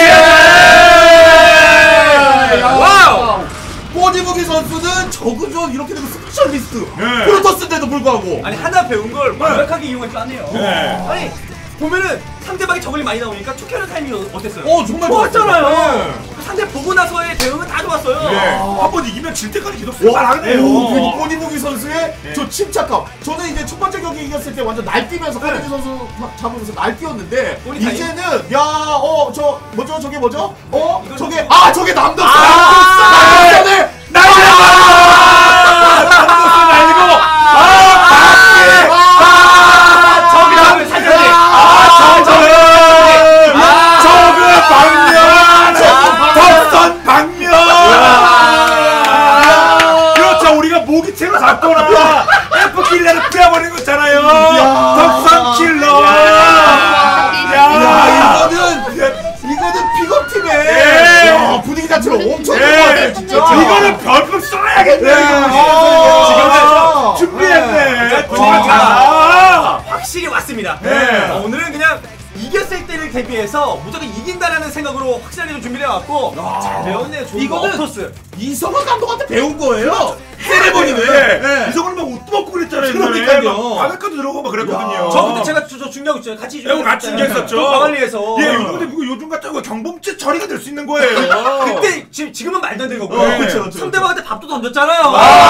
Speaker 3: 네.
Speaker 1: 야,
Speaker 2: 와우!
Speaker 1: 꼬니북이 선수는 저그전 이렇게 되면 스페셜리스트
Speaker 3: 네.
Speaker 1: 프로토스인데도 불구하고
Speaker 2: 아니 하나 배운 걸 완벽하게 이용할 줄 아네요.
Speaker 3: 네.
Speaker 2: 아니 보면은 상대방이 저글링 많이 나오니까 투캐런 타이밍이 어땠어요?
Speaker 1: 어, 정말
Speaker 2: 좋았잖아요.
Speaker 1: 좋았어요.
Speaker 2: 그 상대 보고 나서의 대응은 다 좋았어요.
Speaker 3: 네. 한번 이기면 질 때까지 계속 쓸만하네요.
Speaker 1: 오, 그리고 꼬니북이 선수의
Speaker 3: 네.
Speaker 1: 저 침착감. 저는 이제 첫 번째 경기 이겼을 때 완전 날뛰면서
Speaker 2: 네.
Speaker 1: 꼬니북이 선수 막 잡으면서 날뛰었는데
Speaker 2: 꼬니 타임?
Speaker 1: 이제는 야, 어, 저 뭐죠? 저게 뭐죠? 어,
Speaker 2: 이거
Speaker 1: 저게
Speaker 2: 좀-
Speaker 1: 아, 저게 남덕수.
Speaker 2: 아,
Speaker 1: 남덕수를
Speaker 3: 날리고
Speaker 1: 아,
Speaker 2: 저기 나오면 살려야 돼.
Speaker 3: 저그 방면 덕선 방면. 그렇죠. 우리가 모기채로 잡거나 F 킬러를 뿌려버리는 거 있잖아요. 덕선 킬러.
Speaker 1: 야, 이거는 이거는 픽업팀의
Speaker 3: 예.
Speaker 1: 야, 분위기 자체가 엄청 좋은 것
Speaker 3: 예.
Speaker 1: 같아요, 진짜.
Speaker 3: 이거는 별풍 쏴야겠네.
Speaker 1: 예. 아.
Speaker 3: 지금 준비했네.
Speaker 2: 아.
Speaker 3: 좋아.
Speaker 2: 확실히 왔습니다.
Speaker 3: 네.
Speaker 2: 어, 오늘은 그냥 이겼을 때를 대비해서 무조건 이긴다라는 생각으로 확실하게 좀 준비를 해왔고 잘 배웠네요. 좋은 거.
Speaker 1: 이거는
Speaker 2: 업토스.
Speaker 1: 이성훈 감독한테 배운 거예요. 세레머니는.
Speaker 3: 네. 이성훈은 막 옷도 먹고 그랬잖아요.
Speaker 1: 그러니까요.
Speaker 3: 바닷가도 들어가고 막 그랬거든요.
Speaker 2: 저 그때 제가 저, 저 중요하고 있잖아요. 같이
Speaker 3: 배우 같이 중계했었죠.
Speaker 2: 광안리에서.
Speaker 3: 예, 근데 그거 요즘 같은 거 경범죄 처리가 될 수 있는 거예요.
Speaker 2: 그때 지, 지금은 말도 안 되는 거고.
Speaker 3: 어,
Speaker 1: 그쵸, 그쵸,
Speaker 2: 상대방한테 밥도 던졌잖아요.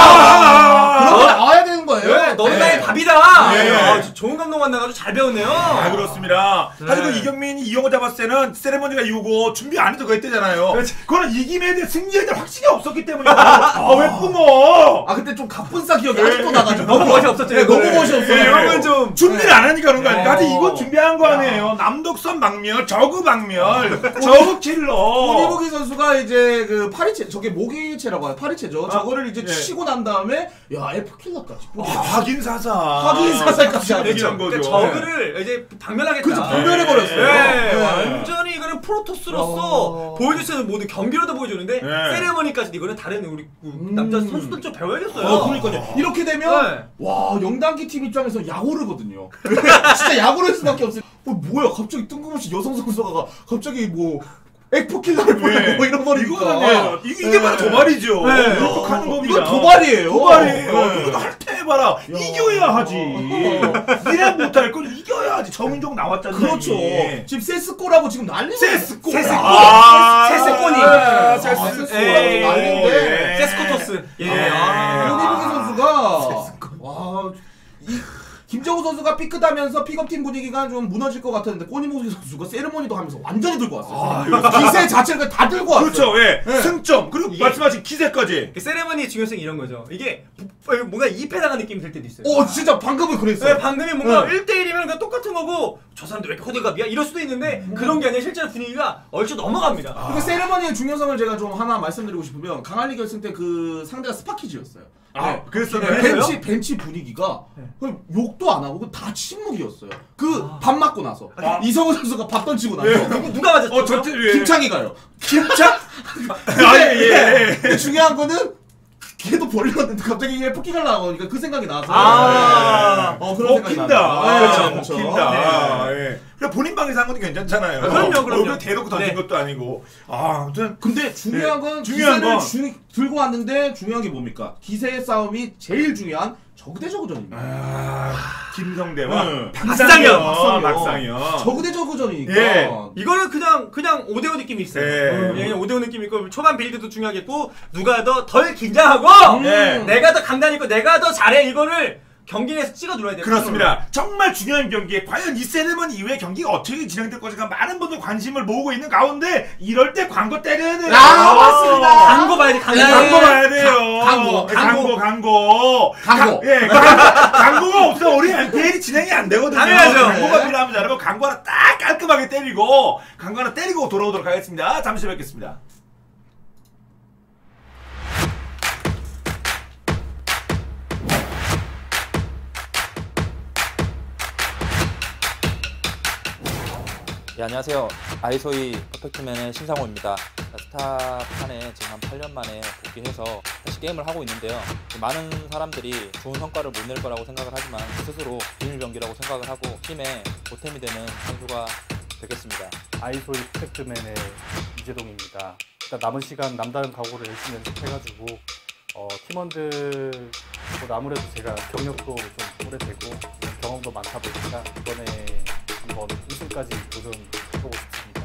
Speaker 3: 아,
Speaker 1: 그렇게
Speaker 2: 어?
Speaker 1: 나와야 되는 거예요.
Speaker 2: 네, 너는
Speaker 1: 네.
Speaker 2: 나의 밥이다.
Speaker 3: 네.
Speaker 2: 아, 좋은 감독 만나가지고 잘 배웠네요.
Speaker 3: 아, 그렇습니다.
Speaker 2: 네.
Speaker 3: 하지만 이경민이 이영호 잡았을 때는 세레머니가 이후고 준비 안 해도 그랬대잖아요.
Speaker 2: 그렇지.
Speaker 3: 그거는 이김에 대해 승리에 대한 확신이 없었기 때문이야. 아, 왜 뿜어?
Speaker 1: 아 그때 좀 가뿐싸 기억이
Speaker 3: 네.
Speaker 1: 아직도 나가지고
Speaker 2: 너무 멋이 없었죠.
Speaker 1: 네, 너무
Speaker 2: 이거는.
Speaker 1: 멋이 없어요.
Speaker 3: 네.
Speaker 2: 이러면 좀
Speaker 3: 준비를 안 하니까 그런 거 아니까.
Speaker 2: 어.
Speaker 3: 하여튼 이건 준비한 거 아니에요. 남독선 방멸, 저그 방멸, 저그 킬러.
Speaker 1: 꼬니보기 선수가 이제 그 파리채 저게 모기채라고 하요 파리채죠. 저거를 이제
Speaker 3: 예.
Speaker 1: 치고 난 다음에 야 F 킬러까지.
Speaker 3: 아, 확인사사.
Speaker 1: 확인사살까지 하죠.
Speaker 3: 얘기한 거죠.
Speaker 2: 그러니까 저그를 이제 방면하겠다.
Speaker 1: 그렇죠. 분별해버렸어요.
Speaker 2: 네,
Speaker 1: 네.
Speaker 2: 완전히 이거는 프로토스로서
Speaker 1: 어.
Speaker 2: 보여줄 수 있는 모든 경기로도 보여주는데
Speaker 3: 네.
Speaker 2: 세레머니까지 이거는 다른 우리
Speaker 1: 음.
Speaker 2: 남자 선수들 좀 배워야겠어요.
Speaker 1: 어, 그러니까요. 이렇게 되면
Speaker 2: 네.
Speaker 1: 와 영단기 팀 입장에서 야구르거든요. 진짜 야구를 수밖에 없어요. 어, 뭐야 갑자기 뜬금없이 여성 선수가 갑자기 뭐 에프 킬러를 보내고
Speaker 3: 네.
Speaker 1: 뭐 이런 거니까.
Speaker 3: 이거는 이- 이게
Speaker 1: 네.
Speaker 3: 바로 도발이죠.
Speaker 2: 네.
Speaker 3: 이렇게 하는 겁니다.
Speaker 1: 이건 도발이에요.
Speaker 3: 도발이에요.
Speaker 1: 네.
Speaker 3: 이거 할 때 해봐라. 이겨야 하지. 니네 못할 건 이겨야 하지. 정인종 나왔잖아.
Speaker 1: 그렇죠.
Speaker 3: 이게.
Speaker 1: 지금 세스코라고 지금 난리고
Speaker 3: 세스코.
Speaker 2: 세스코.
Speaker 3: 아,
Speaker 2: 세스코니.
Speaker 3: 아,
Speaker 1: 세스코.
Speaker 3: 세스코.
Speaker 1: 에이. 난리인데.
Speaker 2: 세스코토스. 예.
Speaker 3: 예.
Speaker 2: 아.
Speaker 1: 꼬니보기 선수가 와, 이 김정우 선수가 삐끗하면서 픽업팀 분위기가 좀 무너질 것 같았는데 꼬니보기 선수가 세레모니도 하면서 완전히 들고 왔어요. 기세 자체를 다 들고 왔어요.
Speaker 3: 그렇죠. 예.
Speaker 1: 네.
Speaker 3: 승점 그리고
Speaker 2: 이게-
Speaker 3: 말씀하신 기세까지.
Speaker 2: 그 세레머니의 중요성이 이런 거죠. 이게 뭔가 이패당한 느낌이 들 때도 있어요.
Speaker 1: 오 진짜 방금은 그랬어요.
Speaker 2: 네, 방금이 뭔가
Speaker 1: 네.
Speaker 2: 일 대 일이면 그냥 똑같은 거고 저 사람들 왜 이렇게 호들갑이야? 이럴 수도 있는데 그런 게 아니라 실제로 분위기가 얼추 넘어갑니다.
Speaker 1: 그러니까 세레머니의 중요성을 제가 좀 하나 말씀드리고 싶으면 강한리 결승 때 그 상대가 스파키즈였어요.
Speaker 3: 아, 그랬었나요?
Speaker 1: 네,
Speaker 2: 그랬어요?
Speaker 1: 벤치 벤치 분위기가
Speaker 2: 네.
Speaker 1: 그냥 욕도 안 하고 다 침묵이었어요. 그 밥 맞고 나서
Speaker 3: 아.
Speaker 1: 이성훈 선수가 밥 던지고 나서
Speaker 3: 예.
Speaker 2: 누구, 누가 맞았죠?
Speaker 3: 어, 저때 예.
Speaker 1: 김창희가요.
Speaker 3: 김창.
Speaker 1: 근데,
Speaker 3: 아, 예, 예.
Speaker 1: 근데 중요한 거는 걔도 벌렸는데 갑자기 얘 포킹을 나오니까 그 생각이 나서
Speaker 2: 아.
Speaker 1: 어 그런 생각이
Speaker 3: 먹힌다.
Speaker 1: 나요.
Speaker 3: 그렇죠.
Speaker 1: 네, 그렇죠.
Speaker 3: 먹힌다.
Speaker 1: 네.
Speaker 3: 예. 그냥 본인 방에서 한 것도 괜찮잖아요.
Speaker 2: 그럼요, 그럼요.
Speaker 3: 얼굴 대놓고 던진
Speaker 2: 네.
Speaker 3: 것도 아니고. 아, 아무튼
Speaker 1: 근데 중요한
Speaker 3: 네.
Speaker 1: 건
Speaker 3: 중요한
Speaker 1: 기세를
Speaker 3: 건-
Speaker 1: 주, 들고 왔는데 중요한 게 뭡니까? 기세의 싸움이 제일 중요한 적대 저그전입니다.
Speaker 3: 아, 김성대와
Speaker 1: 네.
Speaker 2: 박상현.
Speaker 3: 박상현. 박상현.
Speaker 1: 적대 저그전이니까.
Speaker 3: 예.
Speaker 2: 이거는 그냥 그냥 오 대 오 느낌이 있어요.
Speaker 3: 네.
Speaker 2: 예, 그냥 오 대 오 느낌이 있고 초반 빌드도 중요하겠고 누가 더 덜 긴장하고
Speaker 1: 음.
Speaker 3: 네.
Speaker 2: 내가 더 강단 있고 내가 더 잘해 이거를 경기 내에서 찍어 눌러야 돼요.
Speaker 3: 그렇습니다. 정말 중요한 경기에 과연 이 세레머니 이후에 경기가 어떻게 진행될 것인가 많은 분들 관심을 모으고 있는 가운데 이럴 때 광고 때려야 돼요.
Speaker 1: 아, 맞습니다.
Speaker 2: 광고 봐야 돼. 광고.
Speaker 1: 네.
Speaker 3: 광고 봐야 돼요.
Speaker 1: 광고,
Speaker 3: 네, 광고, 광고.
Speaker 1: 광고.
Speaker 3: 가- 예, 광고, 광고가 없어 우리 엠피엘이 진행이 안 되거든요.
Speaker 2: 당연하죠.
Speaker 3: 광고가
Speaker 1: 네.
Speaker 3: 필요합니다. 여러분 광고 하나 딱 깔끔하게 때리고 광고 하나 때리고 돌아오도록 하겠습니다. 잠시 후에 뵙겠습니다.
Speaker 5: 네, 안녕하세요. 아이소이 퍼펙트맨의 신상호입니다. 스타판에 지금 한 팔 년 만에 복귀해서 다시 게임을 하고 있는데요. 많은 사람들이 좋은 성과를 못 낼 거라고 생각을 하지만 스스로 비밀병기라고 생각을 하고 팀의 보탬이 되는 선수가 되겠습니다.
Speaker 6: 아이소이 퍼펙트맨의 이재동입니다. 일단 남은 시간 남다른 각오를 열심히 연습해가지고 어, 팀원들보다 아무래도 제가 경력도 좀 오래되고 경험도 많다 보니까 이번에 한번 우승까지 도전해보고 싶습니다.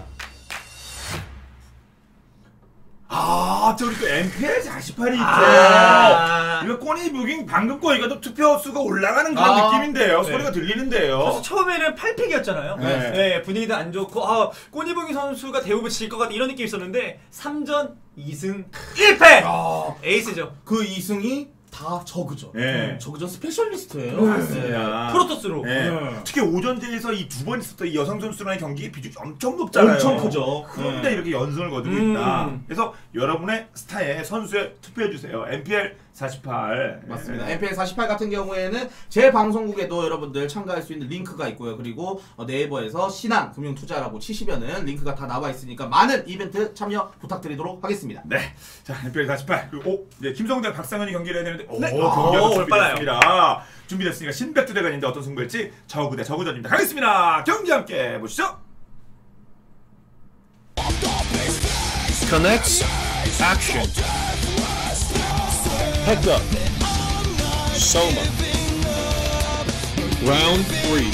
Speaker 3: 아, 저 우리 또 엠피엘 사십팔이 있죠.
Speaker 2: 아.
Speaker 3: 이거 꼬니 부깅 방금 거 이거 또 투표 수가 올라가는 그런
Speaker 1: 아.
Speaker 3: 느낌인데요.
Speaker 2: 네.
Speaker 3: 소리가 들리는데요.
Speaker 2: 사실 처음에는 팔 픽이었잖아요.
Speaker 3: 네.
Speaker 2: 네. 분위기도 안 좋고 아 꼬니봉이 선수가 대부분 질 것 같다 이런 느낌이 있었는데 삼 전 이 승 일 패!
Speaker 1: 아,
Speaker 2: 에이스죠.
Speaker 1: 그 이승이 다 저그죠.
Speaker 3: 네.
Speaker 1: 저그전 스페셜리스트예요.
Speaker 3: 맞습니다.
Speaker 2: 프로토스로.
Speaker 3: 네.
Speaker 1: 네.
Speaker 3: 특히 오전제에서 이 두 번 있었던 이 여성 선수랑의 경기 비중이 엄청 높잖아요.
Speaker 1: 엄청 크죠.
Speaker 3: 그런데
Speaker 1: 네.
Speaker 3: 이렇게 연승을 거두고
Speaker 2: 음.
Speaker 3: 있다. 그래서 여러분의 스타에 선수에 투표해 주세요. 엠피엘 사십팔.
Speaker 1: 맞습니다.
Speaker 3: 네.
Speaker 1: 엠피엘 사십팔 같은 경우에는 제 방송국에도 여러분들 참가할 수 있는 링크가 있고요. 그리고 어, 네이버에서 신한 금융투자라고 치시면은 링크가 다 나와 있으니까 많은 이벤트 참여 부탁드리도록 하겠습니다.
Speaker 3: 네. 자, 엠피엘 사십팔. 그리고 오, 이제 김성대 박상현이 경기를 해야 되는데 오,
Speaker 2: 네.
Speaker 3: 경기가
Speaker 2: 오,
Speaker 3: 준비됐습니다. 준비됐으니까 신백두대가 있는데 어떤 승부일지 저그 대 저그전입니다. 가겠습니다. 경기 함께 보시죠.
Speaker 4: Connects. Action. Heads up. Soma. Round three.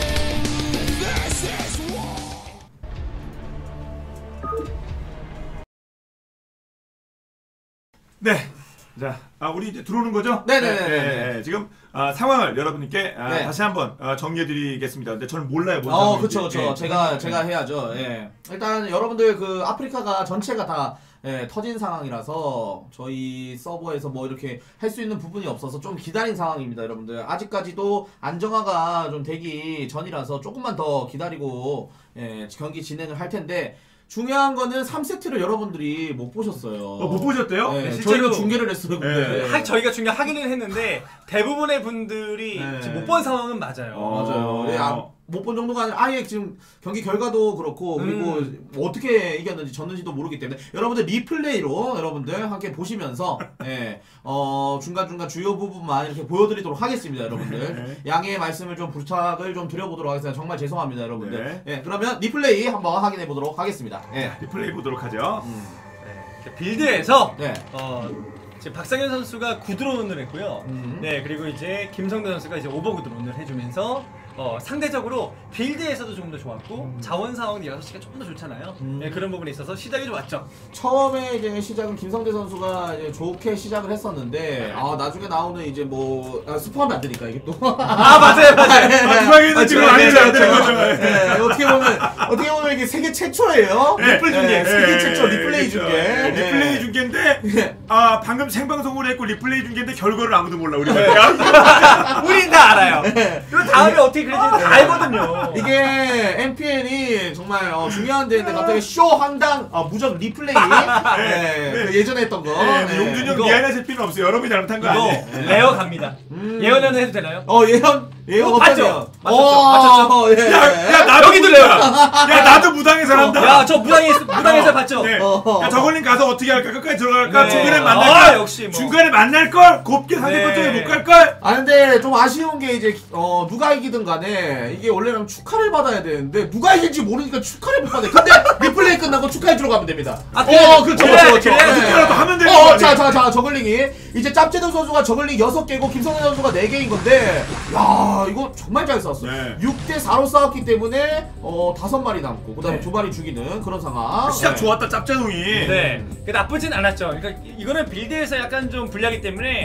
Speaker 3: 네. 자, 아, 우리 이제 들어오는 거죠?
Speaker 1: 네네네네.
Speaker 3: 네, 네. 지금 아, 상황을 여러분께 아,
Speaker 1: 네.
Speaker 3: 다시 한번 아, 정리해드리겠습니다. 근데 저는 몰라요. 뭔
Speaker 1: 어,
Speaker 3: 상황인지.
Speaker 1: 그쵸, 그쵸.
Speaker 3: 네.
Speaker 1: 제가, 제가 해야죠. 예. 일단, 여러분들 그 아프리카가 전체가 다, 예, 터진 상황이라서, 저희 서버에서 뭐 이렇게 할 수 있는 부분이 없어서 좀 기다린 상황입니다, 여러분들. 아직까지도 안정화가 좀 되기 전이라서 조금만 더 기다리고, 예, 경기 진행을 할 텐데, 중요한 거는 삼 세트를 여러분들이 못 보셨어요.
Speaker 3: 어, 못 보셨대요?
Speaker 1: 네,
Speaker 2: 네, 실제로-
Speaker 1: 저희는 중계를 했어요, 근데.
Speaker 3: 네.
Speaker 2: 하, 저희가 중계 하기는 했는데 대부분의 분들이
Speaker 1: 네.
Speaker 2: 지금 못 본 상황은 맞아요.
Speaker 3: 어.
Speaker 1: 맞아요. 예, 아, 못 본 정도가 아니라 아예 지금 경기 결과도 그렇고 그리고
Speaker 2: 음.
Speaker 1: 뭐 어떻게 이겼는지 졌는지도 모르기 때문에 여러분들 리플레이로 여러분들 함께 보시면서 예, 어, 중간중간 주요 부분만 이렇게 보여드리도록 하겠습니다, 여러분들. 양해의 말씀을 좀 부탁을 좀 드려보도록 하겠습니다. 정말 죄송합니다, 여러분들. 예, 그러면 리플레이 한번 확인해 보도록 하겠습니다. 예.
Speaker 3: 리플레이 보도록 하죠.
Speaker 1: 음,
Speaker 2: 네, 빌드에서
Speaker 1: 네.
Speaker 2: 어, 지금 박상현 선수가 구드론을 했고요.
Speaker 1: 음.
Speaker 2: 네, 그리고 이제 김성대 선수가 이제 오버 구드론을 해주면서 어, 상대적으로 빌드에서도 조금 더 좋았고 자원 상황도 여섯 시가 조금 더 좋잖아요.
Speaker 1: 음.
Speaker 2: 네, 그런 부분에 있어서 시작이 좋았죠.
Speaker 1: 처음에 이제 시작은 김성대 선수가 이제 좋게 시작을 했었는데 아 나중에 나오는 이제 뭐 아, 스포하면 안 되니까 이게 또
Speaker 2: 아 맞아요, 맞아요.
Speaker 3: 마지막에는 지금 안 되는 안 되는 거죠.
Speaker 1: 네, 어떻게 보면 어떻게 보면 이게 세계 최초예요.
Speaker 3: 네.
Speaker 1: 리플 중계
Speaker 3: 네,
Speaker 1: 세계
Speaker 3: 네,
Speaker 1: 최초
Speaker 3: 네,
Speaker 1: 리플레이
Speaker 3: 그렇죠.
Speaker 1: 중계.
Speaker 3: 네,
Speaker 1: 네.
Speaker 3: 리플레이 중계인데
Speaker 1: 네.
Speaker 3: 아 방금 생방송으로 했고 리플레이 중계인데 결과를 아무도 몰라 우리.
Speaker 2: 네. 우린 다 알아요. 그리고 다음에 어떻게 그릴지 다 알거든요.
Speaker 1: 이게 엠피엘이 정말 어, 중요한 데인데 갑자기 쇼 한당 아, 무적 리플레이 네, 그 예전에 했던 거.
Speaker 3: 네,
Speaker 1: 네.
Speaker 3: 용준이 형
Speaker 2: 이거-
Speaker 3: 미안하실 필요는 없어요. 여러분이 잘못한 거
Speaker 2: 이거
Speaker 3: 아니에요.
Speaker 2: 레어 갑니다.
Speaker 1: 음.
Speaker 2: 예언은 해도 되나요?
Speaker 1: 어 예언 예언
Speaker 2: 이거 봤죠?
Speaker 1: 어떠세요?
Speaker 2: 맞췄죠?
Speaker 1: 어,
Speaker 2: 맞췄죠?
Speaker 1: 예.
Speaker 3: 야, 야 나도
Speaker 2: 여기도
Speaker 3: 무당-
Speaker 2: 레어다.
Speaker 3: 야 나도 무당에서 한다.
Speaker 2: 야, 저 무당에서 무당에서 봤죠?
Speaker 3: 네.
Speaker 1: 어.
Speaker 3: 야 저걸린 가서 어떻게 할까? 끝까지 들어갈까?
Speaker 2: 네.
Speaker 3: 중간에
Speaker 2: 아,
Speaker 3: 만날까?
Speaker 2: 역시 뭐.
Speaker 3: 중간에 만날 걸 곱게 상대편
Speaker 2: 네.
Speaker 3: 쪽에 못 갈 걸.
Speaker 1: 아 근데 좀 아쉬운 게 이제 어 누가 이기든 간에 이게 원래는 축하를 받아야 되는데 누가 이길지 모르니까 축하를 못 받아요. 근데 리플레이 끝나고 축하해 주러 가면 됩니다.
Speaker 2: 아, 그래.
Speaker 1: 어 그렇죠
Speaker 2: 그래,
Speaker 1: 그렇죠 그렇죠.
Speaker 2: 그래.
Speaker 1: 네.
Speaker 3: 그때라도 하면 되는
Speaker 1: 어,
Speaker 3: 거 아니에요?
Speaker 1: 자, 자, 자, 저글링이 이제 짭제동 선수가 저글링 여섯 개고 김성현 선수가 네 개인 건데, 야, 이거 정말 잘 싸웠어.
Speaker 3: 네.
Speaker 1: 육 대 사로 싸웠기 때문에 어 다섯 마리 남고, 그다음에
Speaker 2: 네.
Speaker 1: 두 마리 죽이는 그런 상황.
Speaker 3: 시작
Speaker 1: 네.
Speaker 3: 좋았다 짭재동이.
Speaker 2: 네. 그 나쁘진 않았죠. 그러니까 이거는 빌드에서 약간 좀 불리하기 때문에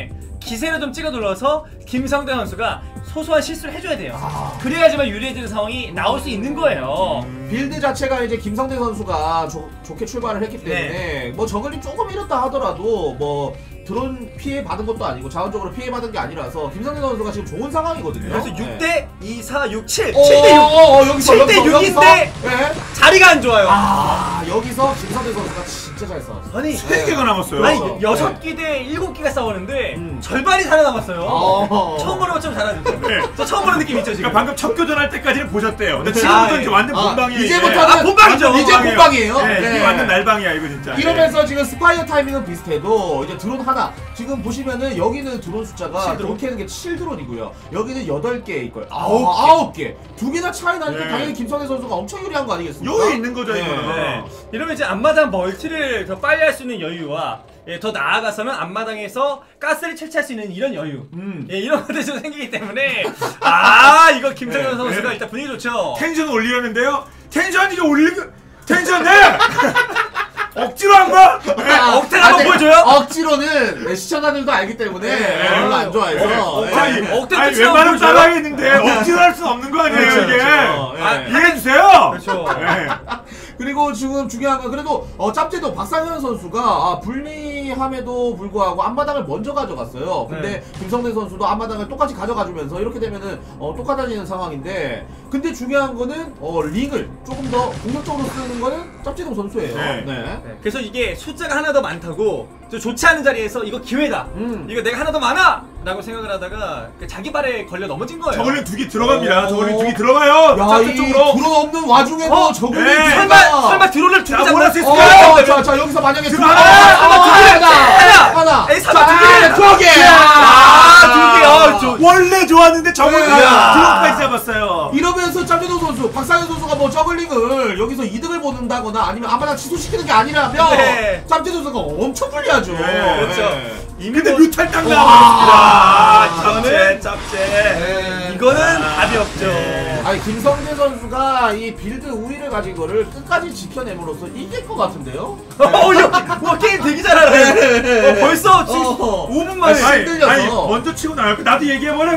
Speaker 2: 기세를 좀 찍어 눌러서 김성대 선수가 소소한 실수를 해줘야 돼요.
Speaker 1: 아.
Speaker 2: 그래야지만 유리해지는 상황이 나올 수 있는 거예요.
Speaker 1: 빌드 자체가 이제 김성대 선수가 조, 좋게 출발을 했기 때문에
Speaker 2: 네.
Speaker 1: 뭐 저글링 조금 잃었다 하더라도 뭐 드론 피해 받은 것도 아니고 자원적으로 피해 받은 게 아니라서 김성대 선수가 지금 좋은 상황이거든요.
Speaker 2: 그래서
Speaker 1: 네.
Speaker 2: 육 대 이, 사, 육, 칠,
Speaker 1: 어,
Speaker 2: 칠 대 육,
Speaker 1: 어, 어, 여기서,
Speaker 2: 칠 대
Speaker 1: 여기서, 여기서.
Speaker 2: 육인데
Speaker 1: 네.
Speaker 2: 자리가 안 좋아요.
Speaker 1: 아 여기서 김성대 선수가 진짜 잘 싸웠어.
Speaker 2: 아니
Speaker 3: 세 개가 남았어요.
Speaker 2: 아니
Speaker 1: 그렇죠.
Speaker 2: 여섯 기 대 일곱 기가 싸우는데
Speaker 1: 음.
Speaker 2: 절반이 살아남았어요.
Speaker 1: 어.
Speaker 2: 처음 보는 것처럼 잘하죠. 저 처음 보는 느낌 있죠 지금.
Speaker 3: 그러니까 방금 첫 교전할 때까지는 보셨대요. 근데
Speaker 2: 아,
Speaker 3: 지금부터
Speaker 2: 예.
Speaker 3: 이제 완전
Speaker 1: 아,
Speaker 3: 본방이에요.
Speaker 1: 이제부터는
Speaker 2: 아, 본방이죠.
Speaker 1: 이제 본방이에요.
Speaker 3: 네,
Speaker 1: 네.
Speaker 3: 이게 완전 날방이야 이거 진짜.
Speaker 1: 이러면서 지금 스파이어 타이밍은 비슷해도 이제 드론 하나 지금 보시면은 여기는 드론 숫자가
Speaker 2: 칠 드론?
Speaker 1: 드론 캐는 게 칠 드론이고요. 여기는 여덟 개일 거예요.
Speaker 2: 아홉 개.
Speaker 1: 아홉 개. 두 개나 차이 나니까
Speaker 3: 네.
Speaker 1: 당연히 김성애 선수가 엄청 유리한 거 아니겠습니까?
Speaker 3: 여유 있는 거죠
Speaker 1: 네.
Speaker 3: 이거는.
Speaker 2: 네. 이러면 이제 앞마당 멀티를 더 빨리 할 수 있는 여유와 예, 더 나아가서는 앞마당에서 가스를 채취할 수 있는 이런 여유
Speaker 1: 음.
Speaker 2: 예, 이런 것들이 좀 생기기 때문에 아 이거 김정현
Speaker 3: 네.
Speaker 2: 선수가
Speaker 3: 네.
Speaker 2: 일단 분위기 좋죠.
Speaker 3: 텐션 올리려는데요. 텐션 이거 올리고 텐션 내. 억지로 한 거?
Speaker 1: 아,
Speaker 2: 억텐 한번
Speaker 1: 아, 네.
Speaker 2: 보여줘요?
Speaker 1: 억지로는 네, 시청자들도 알기 때문에
Speaker 2: 네.
Speaker 1: 별로 안 좋아해서
Speaker 2: 네.
Speaker 1: 네.
Speaker 3: 아니,
Speaker 2: 억텐
Speaker 3: 아니
Speaker 2: 끝이라고
Speaker 3: 웬만하면
Speaker 2: 보여줘요?
Speaker 3: 따라하겠는데 억지로 할 수는 없는 거 아니에요
Speaker 1: 그렇죠,
Speaker 3: 이게.
Speaker 1: 그렇죠. 네.
Speaker 2: 아,
Speaker 3: 이해해 주세요.
Speaker 2: 그렇죠.
Speaker 3: 네.
Speaker 1: 그리고 지금 중요한 건 그래도 어, 짭제도 박상현 선수가 아, 불리함에도 불구하고 앞마당을 먼저 가져갔어요. 근데
Speaker 2: 네.
Speaker 1: 김성대 선수도 앞마당을 똑같이 가져가주면서 이렇게 되면은 어, 똑같아지는 상황인데 근데 중요한 거는 어, 링을 조금 더 공격적으로 쓰는 거는 짭제동 선수예요.
Speaker 3: 네.
Speaker 1: 네.
Speaker 2: 네, 그래서 이게 숫자가 하나 더 많다고 저 좋지 않은 자리에서 이거 기회다.
Speaker 1: 음.
Speaker 2: 이거 내가 하나 더 많아! 라고 생각을 하다가 그 자기 발에 걸려 넘어진 거예요.
Speaker 3: 저걸링 두 개 들어갑니다.
Speaker 1: 어.
Speaker 3: 저걸링 두 개 들어가요.
Speaker 1: 야,
Speaker 3: 짭짭
Speaker 1: 이
Speaker 3: 쪽으로.
Speaker 1: 드론 없는 와중에도
Speaker 2: 어?
Speaker 1: 저글링
Speaker 3: 네.
Speaker 1: 네.
Speaker 2: 설마 설마 드론을 두개
Speaker 3: 자, 뭐라
Speaker 2: 잡았을
Speaker 3: 했을까요?
Speaker 1: 어, 자, 자, 여기서 만약에
Speaker 3: 들어,
Speaker 1: 두-
Speaker 3: 하나,
Speaker 1: 어,
Speaker 2: 하나,
Speaker 1: 하나,
Speaker 2: 하나,
Speaker 1: 하나,
Speaker 2: 에이,
Speaker 1: 자,
Speaker 2: 삼, 두 개.
Speaker 1: 두 개.
Speaker 2: 아, 두 개. 어, 저-
Speaker 3: 원래 좋았는데 저걸링
Speaker 1: 네.
Speaker 3: 드론까지 잡았어요.
Speaker 1: 이러면서 짭제동 선수, 박상현 선수가 뭐 저글링을 여기서 이득을 보는다거나 아니면 아마나 취소시키는 게 아니라면
Speaker 2: 네.
Speaker 1: 짭제동 선수가 엄청 불리하죠.
Speaker 3: 네,
Speaker 2: 그렇죠.
Speaker 1: 네.
Speaker 2: 이미
Speaker 3: 근데
Speaker 2: 뭐-
Speaker 3: 뮤탈 딱
Speaker 1: 와.
Speaker 3: 나와버렸습니다.
Speaker 2: 이거는-
Speaker 3: 짭제, 짭제.
Speaker 1: 네.
Speaker 2: 이거는
Speaker 3: 아,
Speaker 2: 답이 없죠.
Speaker 3: 네.
Speaker 1: 아니 김성재 선수가 이 빌드 우위를 가진 거를 끝까지 지켜냄으로써 이길 것 같은데요?
Speaker 2: 어, 야, 와, 게임 되게 잘하네. 어, 벌써 지금
Speaker 1: 어.
Speaker 2: 오 분 만에.
Speaker 1: 아니, 흔들려서.
Speaker 3: 아니 먼저 치고 나갈까? 나도 얘기해버려.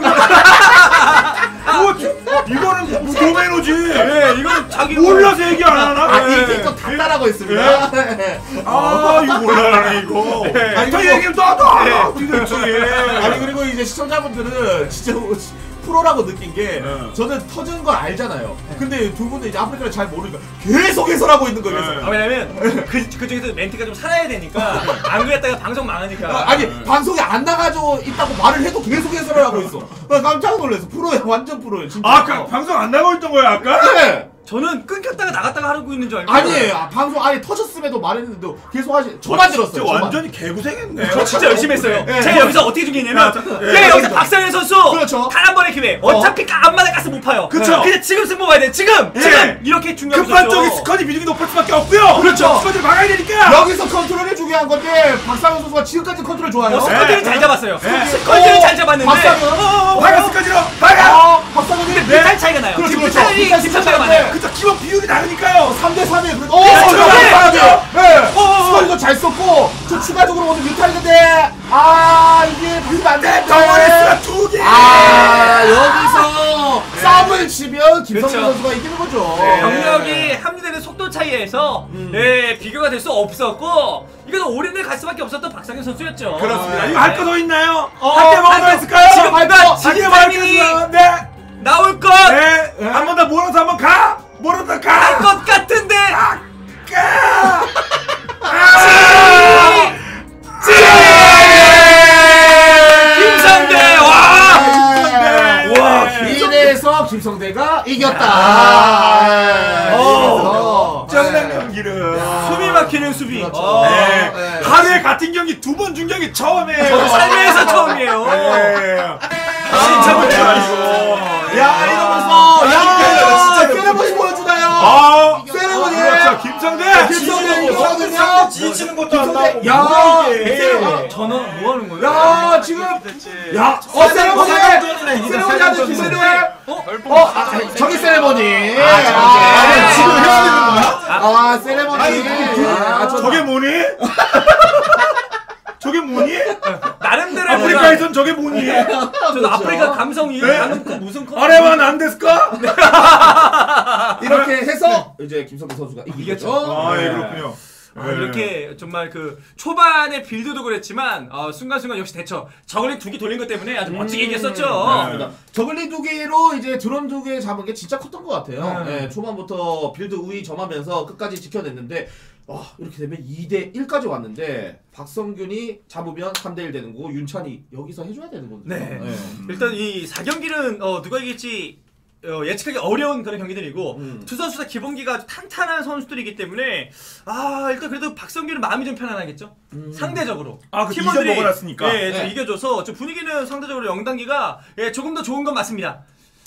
Speaker 3: 뭐, 이거는 뭐 도메노지.
Speaker 2: 네, 이건 자기
Speaker 3: 몰라서 얘기 안 하나?
Speaker 1: 아,
Speaker 3: 네.
Speaker 1: 이길 것 같다라고 했습니다. 네.
Speaker 3: 아, 이거 몰라라네 이거.
Speaker 2: 네.
Speaker 3: 아니, 더 얘기하면 나도 알아. 뒤졌지.
Speaker 1: 아니 그리고 이제 시청자분들은 진짜 프로라고 느낀 게
Speaker 3: 네.
Speaker 1: 저는 터지는 걸 알잖아요. 근데 두 분은 이제 아프리카를 잘 모르니까 계속 해설하고 있는 거예요. 그래서.
Speaker 3: 네.
Speaker 2: 아, 왜냐면 그, 그쪽에서 멘트가 좀 살아야 되니까 안 그랬다가 방송 망하니까.
Speaker 1: 아, 아니 방송에 안 나가져 있다고 말을 해도 계속 해설을 하고 있어. 나 깜짝 놀랐어. 프로야, 완전 프로예요. 진짜.
Speaker 3: 아, 그 방송 안 나가고 있던 거야 아까?
Speaker 1: 네.
Speaker 2: 저는 끊겼다가 나갔다가 하고 있는 줄 알고.
Speaker 1: 아니에요. 아, 방송 아예 터졌음에도 말했는데 계속 하시. 저만 들었어요.
Speaker 3: 진짜
Speaker 1: 저만.
Speaker 3: 완전히 개구생했네.
Speaker 2: 저 진짜 열심히 했어요.
Speaker 1: 네.
Speaker 2: 제가 여기서 어떻게 중계했냐면,
Speaker 3: 아, 자, 네.
Speaker 2: 제가 여기서 박상현 선수
Speaker 1: 그렇죠.
Speaker 2: 단 한 번의 기회. 어차피 까 앞마다 가스 못 파요.
Speaker 3: 그쵸.
Speaker 2: 근데 지금 승부 봐야 돼. 지금,
Speaker 3: 네.
Speaker 2: 지금 이렇게 중요한
Speaker 3: 급한 쪽이 스커지 미중이 높을 수밖에 없고요.
Speaker 1: 그렇죠.
Speaker 3: 스커지를 막아야 되니까.
Speaker 1: 여기서 컨트롤이 중요한 건데 박상현 선수가 지금까지 컨트롤 좋아요.
Speaker 2: 어, 스커지를
Speaker 3: 네.
Speaker 2: 잘 잡았어요.
Speaker 3: 네.
Speaker 2: 스커지를
Speaker 1: 어,
Speaker 2: 잘 잡았는데.
Speaker 1: 박상현.
Speaker 2: 어, 어, 어,
Speaker 3: 박아
Speaker 2: 어.
Speaker 3: 스커지로 박아.
Speaker 1: 아, 박상현이
Speaker 2: 근데 뮤탈 차이가 나요.
Speaker 1: 그렇죠,
Speaker 2: 지금
Speaker 1: 그렇죠.
Speaker 2: 뮤탈이
Speaker 1: 뮤탈
Speaker 2: 김선배가
Speaker 1: 차이가
Speaker 2: 많아요.
Speaker 1: 나요.
Speaker 3: 그쵸 기본 비율이 다르니까요.
Speaker 1: 삼 대 삼이에요. 그래도
Speaker 2: 어,
Speaker 1: 어,
Speaker 2: 저거
Speaker 1: 저거
Speaker 2: 네.
Speaker 1: 봐야 돼요. 네.
Speaker 2: 어, 어, 어.
Speaker 1: 스코어도 잘 썼고 저 추가적으로 오는 뮤탈인데 아 이게 바뀌면 안 되는데.
Speaker 3: 덩어리스가 두 개.
Speaker 1: 아 여기서 싸움을 치면 김성태
Speaker 2: 그렇죠.
Speaker 1: 선수가 이기는 거죠.
Speaker 3: 네.
Speaker 2: 병력이 합류되는 속도 차이에서 네, 비교가 될 수 없었고 이건 올인을 갈 수밖에 없었던 박상현 선수였죠.
Speaker 3: 그렇습니다.
Speaker 1: 네.
Speaker 3: 이거 할 거 더 있나요?
Speaker 1: 어,
Speaker 3: 할 게 뭐가 더
Speaker 2: 할 거-
Speaker 3: 있을까요?
Speaker 2: 지금
Speaker 1: 할 거,
Speaker 2: 뭔가
Speaker 3: 할 게
Speaker 2: 지금
Speaker 3: 뭐가
Speaker 2: 타이밍이
Speaker 3: 있을까요?
Speaker 2: 나올 것!
Speaker 3: 네.
Speaker 1: 네.
Speaker 3: 한 번 더 몰아서 한번 가. 몰아서 가.
Speaker 2: 할 것 같은데!
Speaker 3: 가.
Speaker 2: 김성대! 와!
Speaker 1: 와,
Speaker 3: 네.
Speaker 1: 이래서 김성대가 이겼다.
Speaker 3: 아.
Speaker 1: 어.
Speaker 3: 짱난 경기를.
Speaker 2: 숨이 막히는 수비.
Speaker 1: 그렇죠.
Speaker 2: 어.
Speaker 3: 네.
Speaker 1: 네.
Speaker 3: 하루에 같은 경기 두 번 준 경기 처음이에요.
Speaker 2: 저도 살면서 처음이에요.
Speaker 3: 네.
Speaker 2: 진짜 못해요.
Speaker 1: 야 이러면서 야
Speaker 3: 진짜
Speaker 1: 세레머니 보여주나요?
Speaker 3: 아,
Speaker 1: 세레머니.
Speaker 3: 그렇죠. 김성대.
Speaker 1: 김성대 이거거든요.
Speaker 3: 지치는 것도
Speaker 1: 김성대. 야 세레머니.
Speaker 2: 저는 뭐 하는 거예요?
Speaker 1: 야 지금 야 어 세레머니 세레머니 하는 김세레 어 아, 저기 세레머니 아 지금 해야 되는 거야? 아 세레머니 아 저-
Speaker 3: 저게 뭐니? 저게 뭐니?
Speaker 2: 나름대로
Speaker 3: 아프리카에선 저게 뭐니?
Speaker 2: 저는 아프리카 감성이
Speaker 3: 네.
Speaker 2: 나는 그 무슨 컨-
Speaker 3: 아래만 안 됐을까?
Speaker 1: 이렇게 해서 이제 김성근 선수가 이기겠죠.
Speaker 2: 이겼죠.
Speaker 3: 아, 예,
Speaker 1: 네.
Speaker 3: 그렇군요.
Speaker 2: 아,
Speaker 3: 예.
Speaker 2: 이렇게 정말 그 초반의 빌드도 그랬지만 어, 순간순간 역시 대처 저글링 두 개 돌린 것 때문에 아주 멋지게 이겼었죠.
Speaker 1: 맞습니다. 저글링 두 개로 이제 드론 두 개 잡은 게 진짜 컸던 것 같아요.
Speaker 2: 네.
Speaker 1: 예, 초반부터 빌드 우위 점하면서 끝까지 지켜냈는데 와, 이렇게 되면 이 대 일까지 왔는데 박성균이 잡으면 삼 대 일 되는 거고 윤찬이 여기서 해줘야 되는 거죠.
Speaker 2: 네. 일단 이 사 경기는 어, 누가 이길지 어, 예측하기 어려운 그런 경기들이고
Speaker 1: 음.
Speaker 2: 두 선수 다 기본기가 아주 탄탄한 선수들이기 때문에 아 일단 그래도 박성균은 마음이 좀 편안하겠죠.
Speaker 1: 음.
Speaker 2: 상대적으로
Speaker 3: 아, 그 이 점 먹어놨으니까.
Speaker 2: 예, 좀
Speaker 1: 네.
Speaker 2: 이겨줘서 좀 분위기는 상대적으로 영단기가 예, 조금 더 좋은 건 맞습니다.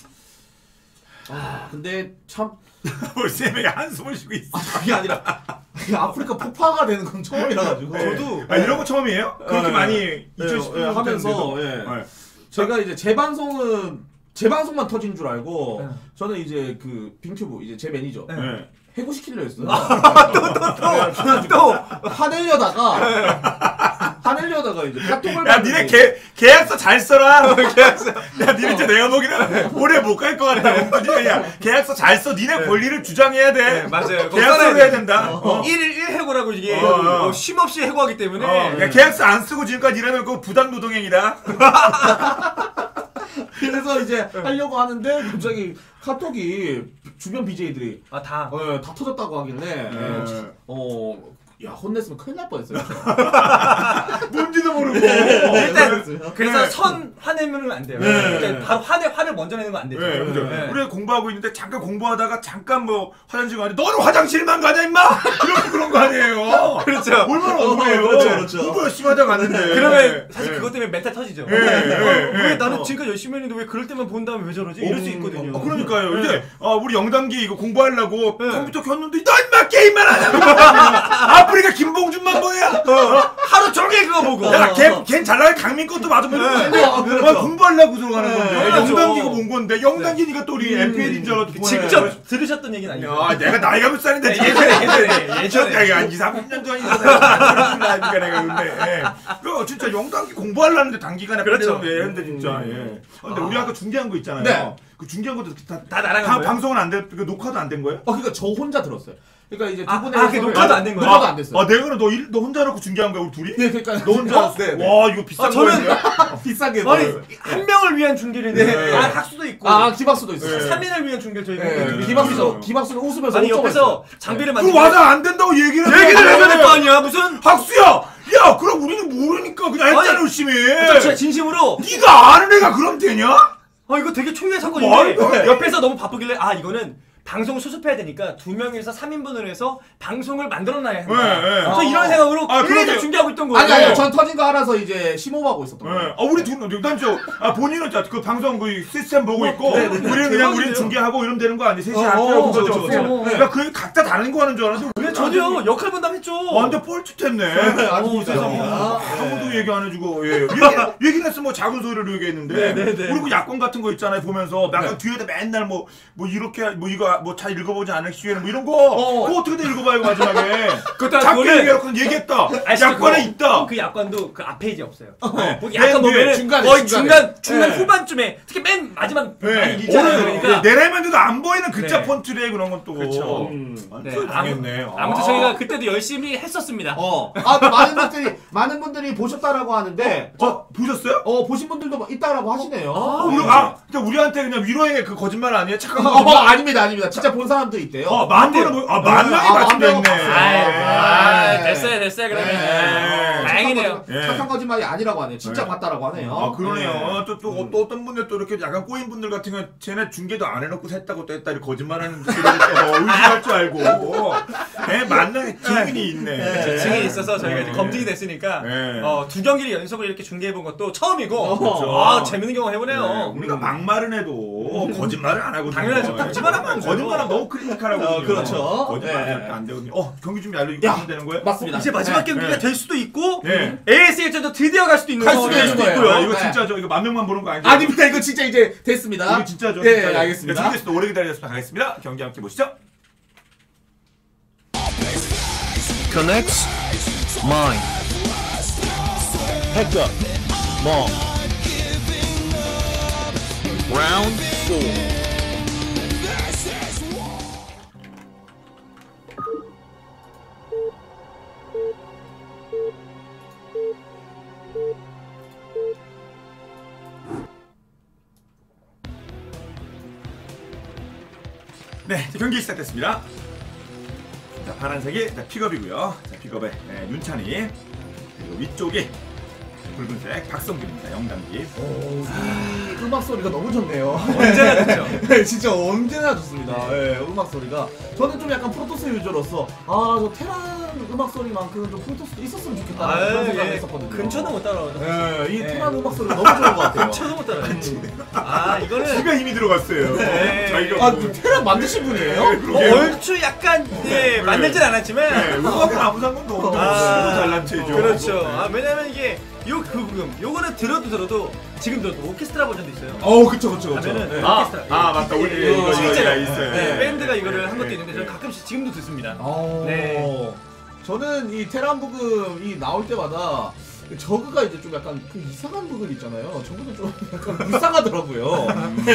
Speaker 1: 아, 근데 참
Speaker 3: 우리 세 명이 한숨을 쉬고 있어.
Speaker 1: 아, 그게 아니라 아프리카 폭파가 되는 건 처음이라 가지고
Speaker 2: 저도
Speaker 3: 아, 이런 거 처음이에요? 그렇게
Speaker 1: 네.
Speaker 3: 많이
Speaker 1: 네,
Speaker 3: 이천십
Speaker 1: 예,
Speaker 3: 년
Speaker 1: 하면서 예.
Speaker 3: 네.
Speaker 1: 제가 이제 재방송은 재방송만 터진 줄 알고
Speaker 2: 네.
Speaker 1: 저는 이제 그 빙튜브 이제 제 매니저
Speaker 2: 네.
Speaker 3: 네.
Speaker 1: 해고시키려 했어요.
Speaker 2: 또
Speaker 1: 화내려다가 화내려다가 이제 카톡을
Speaker 3: 야, 니네
Speaker 1: 봤는데
Speaker 3: 계, 계약서 잘 써라. 계약서. 야, 니네 진짜 내가 보기에는 오래 못 갈 것 같다. 엉뚱이야. 야, 계약서 잘 써. 니네 권리를 주장해야 돼.
Speaker 2: 네, 맞아요.
Speaker 3: 계약서를 해야 된다. 어.
Speaker 2: 일 일 일 해고라고 이게
Speaker 3: 어, 어.
Speaker 2: 어, 쉼없이 해고하기 때문에
Speaker 3: 어, 야, 계약서 안 쓰고 지금까지 일하면 그거 부당노동행위다.
Speaker 1: 그래서 이제 하려고 하는데 갑자기 카톡이 주변 비제이들이
Speaker 2: 아 다.
Speaker 1: 어, 다 터졌다고 하길래
Speaker 3: 네.
Speaker 1: 어, 야 혼냈으면 큰일 날 뻔했어요.
Speaker 3: 뭔지도 모르고.
Speaker 2: 일단 그래서
Speaker 3: 네.
Speaker 2: 선 화내면 안 돼요.
Speaker 3: 네.
Speaker 2: 일단 바로 화내 화를 먼저 내는 건 안 되죠.
Speaker 3: 네, 그죠.
Speaker 2: 네.
Speaker 3: 우리 공부하고 있는데 잠깐 공부하다가 잠깐 뭐 화장실 가는데 너는 화장실만 가냐 임마? 이렇게 그런 거 아니에요.
Speaker 2: 그렇죠.
Speaker 3: 얼마나 억울해요.
Speaker 1: 그렇죠, 그렇죠.
Speaker 3: 공부 열심히 하다 갔는데.
Speaker 2: 그러면 사실
Speaker 3: 네.
Speaker 2: 그것 때문에 멘탈 터지죠.
Speaker 3: 네, 네,
Speaker 2: 어,
Speaker 3: 네.
Speaker 2: 왜 나는
Speaker 3: 어.
Speaker 2: 지금까지 열심히 했는데 왜 그럴 때만 본 다음에 왜 저러지? 이럴 수 있거든요.
Speaker 3: 어, 그러니까요.
Speaker 2: 네.
Speaker 3: 이제 어, 우리 영단기 이거 공부하려고
Speaker 2: 네.
Speaker 3: 컴퓨터 켰는데 너 임마 게임만 하냐? 아프리카 김봉준만 보냐? 어.
Speaker 2: 하루 종일 그거 보고.
Speaker 3: 야, 걔, 걔 잘나가 강민 것도 봐도 보고
Speaker 1: 그렇죠.
Speaker 3: 공부하려고 들어가는 건데
Speaker 2: 네, 그렇죠.
Speaker 3: 영단기가 본 건데 영단기니까 또 우리 엠피엘인 줄 알고
Speaker 2: 직접 들으셨던 얘기는 아니죠.
Speaker 3: 야, 내가 나이가 몇 살인데
Speaker 2: 네, 예전에 예전에 예전에.
Speaker 3: 야, 한 이, 삼십 년 전이잖아. 나니까 내가 근데. 예. 그 진짜 영단기 공부하려는데 단기간에
Speaker 2: 그렇죠.
Speaker 3: 빨리 했는데 진짜. 예. 아, 근데 우리 아까 중계한 거 있잖아요.
Speaker 1: 네.
Speaker 3: 그 중계한 것도 다,
Speaker 2: 다 나랑
Speaker 3: 다
Speaker 2: 한 거예요?
Speaker 3: 방송은 안 돼. 그 녹화도 안 된 거예요?
Speaker 1: 어, 그러니까 저 혼자 들었어요. 그러니까 이제 두
Speaker 2: 아,
Speaker 1: 분의
Speaker 2: 아, 그게
Speaker 1: 해석을-
Speaker 2: 녹화도 안된 거예요?
Speaker 1: 녹화도 안 됐어요.
Speaker 3: 아, 내가 너, 일, 너 혼자 놓고 중계한 거야, 우리 둘이?
Speaker 1: 네, 그러니까
Speaker 3: 너 혼자?
Speaker 1: 네, 네.
Speaker 3: 와, 이거 비싼
Speaker 2: 아, 저는-
Speaker 3: 거예요?
Speaker 1: 비싼 게
Speaker 2: 아니
Speaker 1: 뭐예요?
Speaker 2: 한 명을 위한 중계를 했는데
Speaker 3: 네.
Speaker 2: 아, 학수도 있고
Speaker 1: 아, 기박수도 있어요.
Speaker 3: 네.
Speaker 2: 삼 인을 위한 중계를 저희가
Speaker 1: 네,
Speaker 2: 했거든요.
Speaker 1: 기박수 기박수는 웃으면서
Speaker 2: 아니
Speaker 1: 옥점을
Speaker 2: 옆에서
Speaker 1: 했어요.
Speaker 2: 장비를
Speaker 3: 그거
Speaker 2: 만들고
Speaker 3: 와서 안 된다고 얘기를
Speaker 2: 얘기를
Speaker 3: 해야
Speaker 2: 해야 될 거 아니야 무슨
Speaker 3: 학수야! 야, 그럼 우리는 모르니까 그냥 했잖아,
Speaker 2: 아니,
Speaker 3: 열심히.
Speaker 2: 저 진짜 진심으로
Speaker 3: 네가 아는 애가 그럼 되냐?
Speaker 2: 아 이거 되게 초유의
Speaker 3: 뭐
Speaker 2: 사건인데
Speaker 3: 하는 거야?
Speaker 2: 옆에서 너무 바쁘길래 아 이거는 방송을 수습해야 되니까 두 명에서 삼 인분으로 해서 방송을 만들어놔야 한다.
Speaker 3: 네, 네.
Speaker 2: 그래서
Speaker 1: 아.
Speaker 2: 이런 생각으로
Speaker 3: 아,
Speaker 2: 계속
Speaker 3: 그러게요.
Speaker 2: 중계하고 있던 거예요.
Speaker 1: 아니 아니요, 전 터진 거 알아서 이제 심호흡하고 있었던
Speaker 3: 예.
Speaker 1: 거예요.
Speaker 3: 아, 우리 둘, 난 저, 아, 본인은 자, 그 방송 그 시스템 보고 있고,
Speaker 2: 네, 네, 네.
Speaker 3: 우리는 그냥
Speaker 2: 대박이네요.
Speaker 3: 우리는 중계하고 이러면 되는 거 아니야? 셋이
Speaker 1: 어,
Speaker 3: 안
Speaker 1: 어,
Speaker 3: 하고
Speaker 1: 그렇죠,
Speaker 3: 그거죠.
Speaker 1: 그렇죠.
Speaker 3: 그러니까 그게 각자 다른 거 하는 줄 알았는데,
Speaker 2: 근데
Speaker 3: 우리는
Speaker 2: 전혀
Speaker 3: 완전히
Speaker 2: 역할 분담했죠.
Speaker 3: 완전 뻘짓했네.
Speaker 1: 아닙니다.
Speaker 3: 세상에. 아무도 얘기 안 해주고, 예. 얘기, 얘기는 했으면 뭐 작은 소리로 얘기했는데,
Speaker 2: 네, 네, 네.
Speaker 3: 그리고 약관 같은 거 있잖아요, 보면서. 약간 뒤에다 맨날 뭐, 뭐 이렇게, 뭐 이거, 뭐 잘 읽어보지 않을 시에는 뭐 이런 거,
Speaker 1: 어.
Speaker 3: 그거 어떻게든 읽어봐요, 마지막에.
Speaker 2: 그것도
Speaker 3: 작게
Speaker 2: 그거는-
Speaker 3: 얘기해놓고 얘기했다.
Speaker 2: 아시죠?
Speaker 3: 약관에
Speaker 2: 그거?
Speaker 3: 있다.
Speaker 2: 그 약관도 그 앞 페이지 없어요.
Speaker 3: 네.
Speaker 2: 거기 약간
Speaker 3: 맨 뒤에
Speaker 2: 보면은
Speaker 1: 중간에,
Speaker 2: 거의
Speaker 1: 중간에.
Speaker 2: 중간 중간
Speaker 1: 네.
Speaker 2: 후반쯤에 특히 맨 마지막 많이
Speaker 3: 네.
Speaker 2: 읽잖아요.
Speaker 3: 오늘
Speaker 2: 그러니까
Speaker 3: 내려면도 안 보이는 글자
Speaker 2: 네.
Speaker 3: 폰트래 그런 건 또.
Speaker 2: 그렇죠.
Speaker 1: 음.
Speaker 3: 완전
Speaker 2: 네,
Speaker 3: 당했네.
Speaker 2: 아무튼
Speaker 3: 아.
Speaker 2: 저희가 그때도 열심히 했었습니다.
Speaker 1: 어. 아, 또 많은 분들이 많은 분들이 보셨다라고 하는데 저
Speaker 3: 어, 보셨어요?
Speaker 1: 어, 보신 분들도 뭐 있다라고 하시네요.
Speaker 2: 아,
Speaker 3: 우리, 아, 근데 우리한테 그냥 위로의 그 거짓말 아니에요? 착한
Speaker 1: 어,
Speaker 3: 거짓말?
Speaker 1: 아닙니다, 아닙니다. 진짜 본 사람도 있대요.
Speaker 3: 어, 만 번은 뭐, 아, 만 명이
Speaker 1: 아, 만
Speaker 3: 맞춘다
Speaker 1: 명.
Speaker 3: 했네.
Speaker 2: 아,
Speaker 1: 네.
Speaker 2: 됐어요, 됐어요. 그러면
Speaker 1: 네.
Speaker 2: 네. 다행이네요.
Speaker 1: 착한, 거짓, 착한 거짓말이 아니라고 하네요. 진짜
Speaker 3: 네.
Speaker 1: 봤다라고 하네요.
Speaker 3: 아, 그러네요.
Speaker 1: 네.
Speaker 3: 또, 또,
Speaker 1: 음.
Speaker 3: 또 어떤 분들 또 이렇게 약간 꼬인 분들 같은 경우는 쟤네 중계도 안 해놓고 했다고 또 했다, 이렇게 거짓말하는 분들이 또 의심할 줄 알고. 예, 만나게 증인이 있네.
Speaker 1: 네.
Speaker 2: 증인이 있어서 저희가 이제
Speaker 3: 네.
Speaker 2: 검증이 됐으니까
Speaker 3: 네.
Speaker 2: 어, 두 경기를 연속으로 이렇게 중계해본 것도 처음이고
Speaker 3: 그렇죠.
Speaker 2: 아 재밌는 경험
Speaker 3: 네,
Speaker 2: 해보네요.
Speaker 3: 우리가 막말은 해도 거짓말을 안 하거든요.
Speaker 2: 당연하죠. 거짓말하면 안 되죠.
Speaker 3: 거짓말하면 너무 크리티컬하거든요.
Speaker 1: 어, 그렇죠.
Speaker 3: 거짓말
Speaker 1: 네.
Speaker 3: 절대 안 되거든요. 어, 경기 준비 알려
Speaker 1: 야.
Speaker 3: 이거 되는 거예요?
Speaker 1: 맞습니다.
Speaker 2: 이제 마지막
Speaker 1: 네.
Speaker 2: 경기가
Speaker 3: 네.
Speaker 2: 될 수도 있고
Speaker 3: 네.
Speaker 2: 에이에스엘전도 드디어 갈 수도 있는
Speaker 1: 갈 수도
Speaker 2: 상황이
Speaker 1: 있는
Speaker 2: 될 수도
Speaker 1: 거예요.
Speaker 3: 아,
Speaker 2: 있고요.
Speaker 3: 이거
Speaker 1: 네.
Speaker 3: 진짜죠? 이거 만 명만 보는 거 아니죠?
Speaker 1: 아닙니다. 이거 진짜 이제 됐습니다.
Speaker 3: 이거 진짜죠?
Speaker 1: 네,
Speaker 3: 진짜죠?
Speaker 1: 알겠습니다.
Speaker 3: 중계에서도 오래 기다리셨으면 가겠습니다. 경기 함께 보시죠.
Speaker 7: Connects mind.
Speaker 4: Heck up. Long. Round four.
Speaker 3: 네, 경기 시작됐습니다. 자, 파란색이 자, 픽업이고요. 자, 픽업에 네, 윤찬이, 그리고 위쪽이 붉은색 박성균입니다. 영단기.
Speaker 1: 오, 이 음악 소리가 너무 좋네요.
Speaker 2: 언제나 좋죠.
Speaker 1: 네, 진짜 언제나 좋습니다. 네, 음악 소리가. 저는 좀 약간 프로토스 유저로서 아, 저 테란 음악 소리만큼 좀 프로토스도 있었으면 좋겠다는 그런 생각을 했었거든요.
Speaker 2: 근처도 못 따라오죠.
Speaker 1: 네, 이
Speaker 2: 네.
Speaker 1: 테란 음악 소리가 너무 좋은 것 같아요.
Speaker 2: 근처도 못 따라오죠. 아 이거는
Speaker 3: 지가 힘이 들어갔어요.
Speaker 2: 네.
Speaker 3: 자기가
Speaker 1: 아,
Speaker 3: 뭐-
Speaker 1: 그 테란 만드신 분이에요?
Speaker 3: 네,
Speaker 2: 뭐
Speaker 3: 그러게요.
Speaker 2: 얼추 약간 예, 만들진 않았지만
Speaker 3: 네, 음악은 아무 상관도 없는
Speaker 2: 아,
Speaker 3: 잘난 체죠.
Speaker 2: 그렇죠. 아, 왜냐면 이게 요 그 부분 요거는 들어도 들어도 지금 들어도 오케스트라 버전도 있어요.
Speaker 1: 어, 그쵸, 그쵸, 그쵸.
Speaker 2: 하면은
Speaker 1: 네.
Speaker 3: 아,
Speaker 2: 오케스트라.
Speaker 3: 아 맞다. 우리
Speaker 2: 예,
Speaker 3: 이거
Speaker 2: 실제로
Speaker 3: 이거 있어요.
Speaker 2: 네,
Speaker 3: 네.
Speaker 2: 밴드가 이거를
Speaker 3: 네,
Speaker 2: 한 것도
Speaker 3: 네,
Speaker 2: 있는데
Speaker 3: 네.
Speaker 2: 저는 가끔씩 지금도 듣습니다.
Speaker 1: 어,
Speaker 2: 네.
Speaker 1: 저는 이 테란 부금이 나올 때마다 저그가 이제 좀 약간 그 이상한 부분 있잖아요. 저그는 좀 약간 불쌍하더라고요.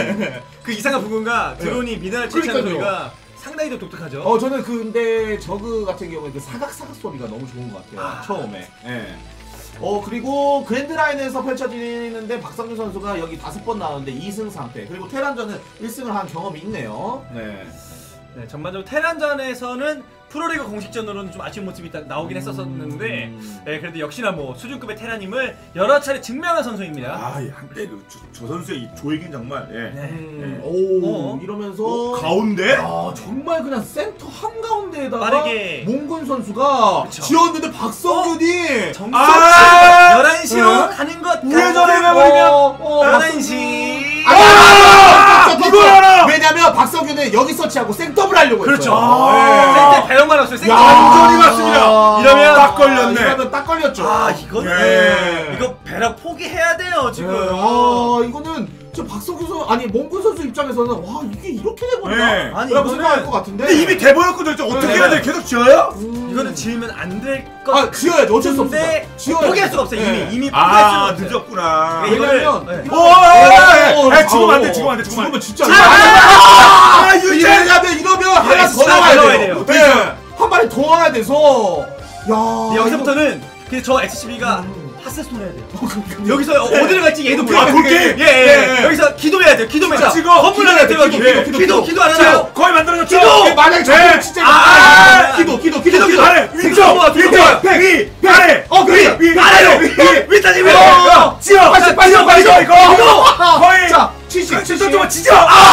Speaker 2: 그 이상한 부분과 드론이 미나를 채취하는
Speaker 1: 그러니까요.
Speaker 2: 소리가 상당히 좀 독특하죠.
Speaker 1: 어, 저는 근데 저그 같은 경우에 그 사각사각 소리가 너무 좋은 것 같아요.
Speaker 2: 아.
Speaker 1: 처음에. 예. 어, 그리고 그랜드라인에서 펼쳐지는데 박성균 선수가 여기 다섯 번 나오는데 이 승 삼 패. 그리고 테란전은 일 승을 한 경험이 있네요. 네.
Speaker 2: 네, 전반적으로 테란전에서는 프로리그 공식전으로는 좀 아쉬운 모습이 딱 나오긴 했었었는데
Speaker 1: 음.
Speaker 2: 네, 그래도 역시나 뭐 수준급의 테란임을 여러 차례 증명한 선수입니다.
Speaker 3: 아, 이 한때 그 저, 저 선수의 이 조이긴 정말. 예.
Speaker 2: 네.
Speaker 1: 음, 오,
Speaker 2: 어?
Speaker 1: 이러면서
Speaker 3: 어, 가운데?
Speaker 1: 아, 정말 그냥 센터 한가운데에다가
Speaker 2: 빠르게.
Speaker 1: 몽군 선수가
Speaker 2: 그쵸.
Speaker 1: 지었는데 박성균이
Speaker 2: 정석
Speaker 3: 아!
Speaker 2: 열한 시로
Speaker 1: 네?
Speaker 2: 가는 것
Speaker 3: 우회전을
Speaker 2: 같은
Speaker 3: 해버리면
Speaker 1: 어, 어,
Speaker 2: 열한 시
Speaker 1: 아, 아,
Speaker 3: 이거 알아!
Speaker 1: 왜냐면 박성균은 여기 서치하고 생더블 하려고
Speaker 2: 그렇죠.
Speaker 1: 했어요.
Speaker 3: 아.
Speaker 2: 센터 배영만 없어요. 센터
Speaker 1: 야.
Speaker 3: 완전히 맞습니다.
Speaker 2: 이러면
Speaker 3: 딱 걸렸네.
Speaker 1: 이러면 딱 걸렸죠.
Speaker 2: 아 이거는
Speaker 3: 예.
Speaker 2: 이거 배락 포기해야 돼요 지금.
Speaker 1: 네, 아, 이거는 저 박성균 선수 아니 몽군 선수 입장에서는 와 이게 이렇게 돼버리나?
Speaker 3: 네.
Speaker 2: 아니,
Speaker 1: 라고
Speaker 2: 이거는-
Speaker 1: 생각할 것 같은데.
Speaker 3: 근데 이미 돼버렸거든요. 저 어떻게
Speaker 1: 네.
Speaker 3: 해야 돼? 계속 지어요?
Speaker 1: 음.
Speaker 2: 이거는 지으면 안 될 것.
Speaker 1: 아 지어야죠. 어쩔 수 없습니다.
Speaker 2: 근데
Speaker 1: 지어야죠.
Speaker 2: 포기할 수가 없어요.
Speaker 1: 네.
Speaker 2: 이미 이미 포기할 수가
Speaker 3: 아,
Speaker 2: 없어요.
Speaker 3: 늦었구나.
Speaker 2: 네, 이거를-
Speaker 1: 왜냐면
Speaker 2: 네.
Speaker 3: 오, 오, 오, 오, 오, 지금 안 돼,
Speaker 1: 아,
Speaker 3: 지금 안 돼, 지금 안 돼.
Speaker 1: 지금은 진짜
Speaker 3: 아, 유재!
Speaker 1: 이러면 이러면 하나 더
Speaker 2: 진짜
Speaker 1: 나와야
Speaker 2: 나와야
Speaker 1: 돼요.
Speaker 2: 돼요.
Speaker 1: 네. 한 마리 더 와야 돼서 야
Speaker 2: 여기서부터는 그저 엑스씨비가 하스스톤 해야 돼요.
Speaker 1: 이거-
Speaker 2: 여기서 어디를 갈지 얘도
Speaker 3: 아, 볼게?
Speaker 2: 예, 예.
Speaker 3: 네.
Speaker 2: 여기서 기도해야 돼요. 기도해야
Speaker 1: 진짜.
Speaker 2: 돼요.
Speaker 3: 찍어.
Speaker 2: 건물 안에 들어가기.
Speaker 1: 기도, 기도, 기도,
Speaker 2: 기도,
Speaker 1: 기도.
Speaker 2: 기도 안
Speaker 3: 자,
Speaker 2: 하나요?
Speaker 3: 거의 만들어졌죠?
Speaker 1: 기도! 만약에
Speaker 3: 네.
Speaker 1: 저거 진짜
Speaker 2: 아,
Speaker 1: 아, 기도 기도 기도 기도
Speaker 3: 아래, 위쪽,
Speaker 2: 좋아,
Speaker 3: 위쪽,
Speaker 2: 좋아.
Speaker 3: 백, 위, 아래,
Speaker 1: 어 그래
Speaker 3: 위, 위,
Speaker 2: 아래로!
Speaker 3: 위,
Speaker 2: 위, 위까지 위!
Speaker 3: 어, 지어!
Speaker 1: 빨리, 빨리,
Speaker 3: 지어,
Speaker 1: 빨리,
Speaker 3: 지어,
Speaker 1: 빨리.
Speaker 3: 이거! 거의!
Speaker 1: 자 칠십
Speaker 3: 칠십 좀 지져!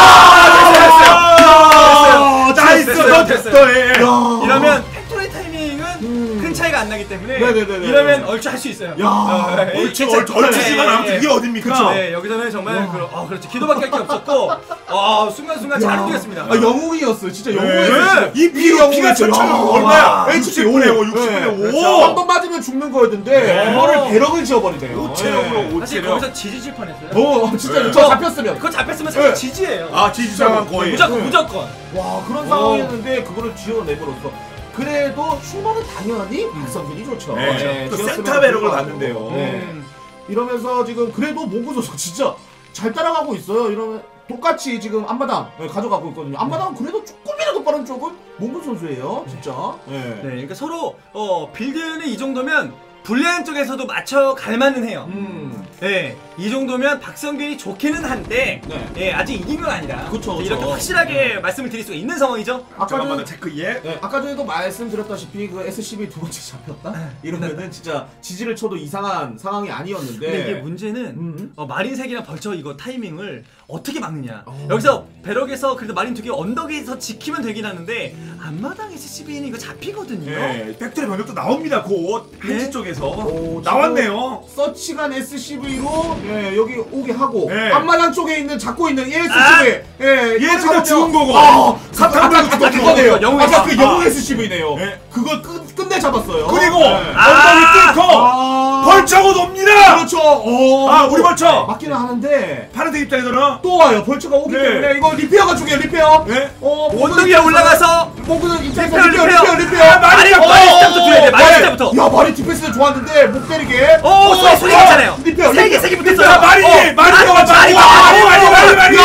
Speaker 2: 됐어요.
Speaker 3: 아! 나이스!
Speaker 2: 됐어요.
Speaker 3: 너
Speaker 2: 됐어요.
Speaker 3: 됐어, 예.
Speaker 2: 이러면 팩토리 타이밍은
Speaker 1: 음.
Speaker 2: 큰 차이가 안 나기 때문에
Speaker 1: 네네네네.
Speaker 2: 이러면 얼추 할 수 있어요.
Speaker 1: 야,
Speaker 2: 어, 예,
Speaker 3: 얼추,
Speaker 2: 괜찮-
Speaker 3: 얼추, 얼추지만
Speaker 2: 예,
Speaker 3: 아무튼
Speaker 2: 예.
Speaker 3: 이게 어딥니까?
Speaker 2: 네, 여기서는 정말 그, 어, 그렇지. 기도밖에 할 게 없었고, 아, 순간순간 잘 움직였습니다.
Speaker 1: 아 영웅이었어요 진짜
Speaker 3: 네.
Speaker 1: 영웅이었어요.
Speaker 3: 이 피, 피가 천천히 얼마야? 육십 분에 오, 육십 분에 오!
Speaker 1: 한 번 맞으면 죽는 거였는데
Speaker 2: 네.
Speaker 1: 그거를 배럭을 지어버리네요.
Speaker 3: 오체력으로
Speaker 2: 사실
Speaker 3: 오체력.
Speaker 2: 거기서 지지질 뻔했어요.
Speaker 1: 어 진짜
Speaker 3: 네.
Speaker 1: 저 잡혔으면
Speaker 2: 그거 잡혔으면 사실
Speaker 1: 네.
Speaker 2: 지지예요.
Speaker 3: 아, 지지상은 거의.
Speaker 2: 무조건,
Speaker 1: 네.
Speaker 2: 무조건.
Speaker 1: 와 그런 상황이었는데 그거를 지어내버렸어. 그래도 출발은 당연히 박성균이 좋죠.
Speaker 3: 네. 또
Speaker 1: 지었으면
Speaker 3: 센터 배럭을
Speaker 1: 좋을 것
Speaker 3: 봤는데요.
Speaker 1: 같고. 네.
Speaker 2: 음.
Speaker 1: 이러면서 지금 그래도 몽구 선수 진짜 잘 따라가고 있어요. 이러면 똑같이 지금 앞마당 네, 가져가고 있거든요. 앞마당은 그래도 조금이라도 빠른 쪽은 몽구 선수예요. 진짜. 네.
Speaker 2: 네, 그러니까 서로, 어, 빌드는 이 정도면 불리한 쪽에서도 맞춰갈 만은 해요.
Speaker 1: 음.
Speaker 2: 네, 이 정도면 박성균이 좋기는 한데,
Speaker 1: 네.
Speaker 2: 예, 아직 이긴 건 아니다.
Speaker 1: 그쵸, 그쵸.
Speaker 2: 이렇게 확실하게 말씀을 드릴 수가 있는 상황이죠.
Speaker 1: 아까
Speaker 3: 잠깐만,
Speaker 1: 전
Speaker 3: 체크 예.
Speaker 1: 네, 아까 전에도 말씀드렸다시피 그 에스씨비 두 번째 잡혔다 이러면은 진짜 지지를 쳐도 이상한 상황이 아니었는데.
Speaker 2: 근데 이게 문제는
Speaker 1: 음.
Speaker 2: 어, 마린색이랑 벌처 이거 타이밍을 어떻게 막느냐.
Speaker 1: 어.
Speaker 2: 여기서 배럭에서 그래도 마린 두 개 언덕에서 지키면 되긴 하는데 앞마당 에스씨비는 이거 잡히거든요.
Speaker 3: 예, 팩토리 병력도 나옵니다. 곧 한지
Speaker 2: 네.
Speaker 3: 쪽에서
Speaker 1: 오,
Speaker 3: 나왔네요.
Speaker 1: 서치간 에스씨비로 예, 여기 오게 하고
Speaker 3: 네.
Speaker 1: 앞마당 쪽에 있는 잡고 있는 이 에스씨비
Speaker 2: 아!
Speaker 1: 예,
Speaker 3: 얘 진짜 죽은 거고.
Speaker 1: 아,
Speaker 3: 사탕
Speaker 1: 아까
Speaker 3: 들고
Speaker 1: 아까
Speaker 3: 죽었고.
Speaker 1: 그거네요.
Speaker 2: 영웅
Speaker 1: 아까 그
Speaker 3: 에스씨비.
Speaker 1: 영웅 에스씨비네요.
Speaker 3: 네.
Speaker 1: 그걸 끝 끝내 대 잡았어요.
Speaker 3: 그리고
Speaker 1: 네.
Speaker 3: 엉덩이 뚫고
Speaker 1: 아.
Speaker 3: 벌쳐고 놉니다.
Speaker 1: 그렇죠. 어.
Speaker 3: 아, 우리 벌쳐.
Speaker 1: 맞기는 하는데
Speaker 3: 파란색 입장에서는
Speaker 1: 또 와요. 벌처가 오기
Speaker 3: 네.
Speaker 1: 때문에 이거 리페어가 중요해요. 리페어.
Speaker 3: 네.
Speaker 1: 어,
Speaker 2: 원동이 올라가서
Speaker 1: 몽구는 입장에서
Speaker 2: 리페어,
Speaker 1: 리페어,
Speaker 2: 리페어.
Speaker 1: 리페어, 리페어.
Speaker 3: 아,
Speaker 2: 마리
Speaker 3: 어,
Speaker 2: 마리 시작부터 줘야 돼. 마리
Speaker 1: 야,
Speaker 2: 시작부터.
Speaker 1: 야, 마리 디펜스 좋았는데 못 때리게.
Speaker 2: 오, 소리 소리 괜찮아요.
Speaker 1: 리페어.
Speaker 2: 세 개 세 개 붙었어요.
Speaker 3: 자, 마리,
Speaker 1: 어,
Speaker 3: 마리, 마리,
Speaker 2: 마리,
Speaker 3: 마리, 마리,
Speaker 2: 마리,
Speaker 3: 마리, 마리, 마리.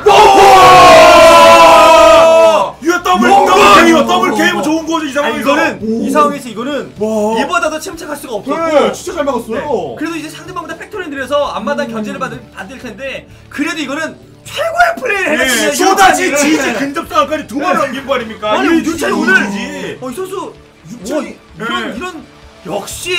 Speaker 1: 야!
Speaker 3: 이거 더블
Speaker 1: 오!
Speaker 3: 더블 케이오, 더블 케이오 좋은 거죠 이
Speaker 2: 아니,
Speaker 3: 상황에서.
Speaker 2: 이거는
Speaker 1: 오.
Speaker 2: 이 상황에서 이거는
Speaker 3: 와.
Speaker 2: 이보다도 침착할 수가 없었고.
Speaker 1: 네, 진짜 잘 막았어요.
Speaker 2: 네. 그래도 이제 상대방보다 팩토리들에서 앞마당 견제를 받을, 받을 텐데 그래도 이거는 최고의 플레이를
Speaker 3: 네,
Speaker 2: 해냈어요.
Speaker 3: 쇼다지 지지 근접 상황까지 두 번 넘긴 거 아닙니까?
Speaker 2: 아니
Speaker 3: 일
Speaker 2: 윤찬이
Speaker 3: 지지,
Speaker 2: 오늘
Speaker 3: 이 지지.
Speaker 2: 어, 이 선수
Speaker 1: 윤찬이
Speaker 2: 뭐, 이런
Speaker 3: 네.
Speaker 2: 이런 역시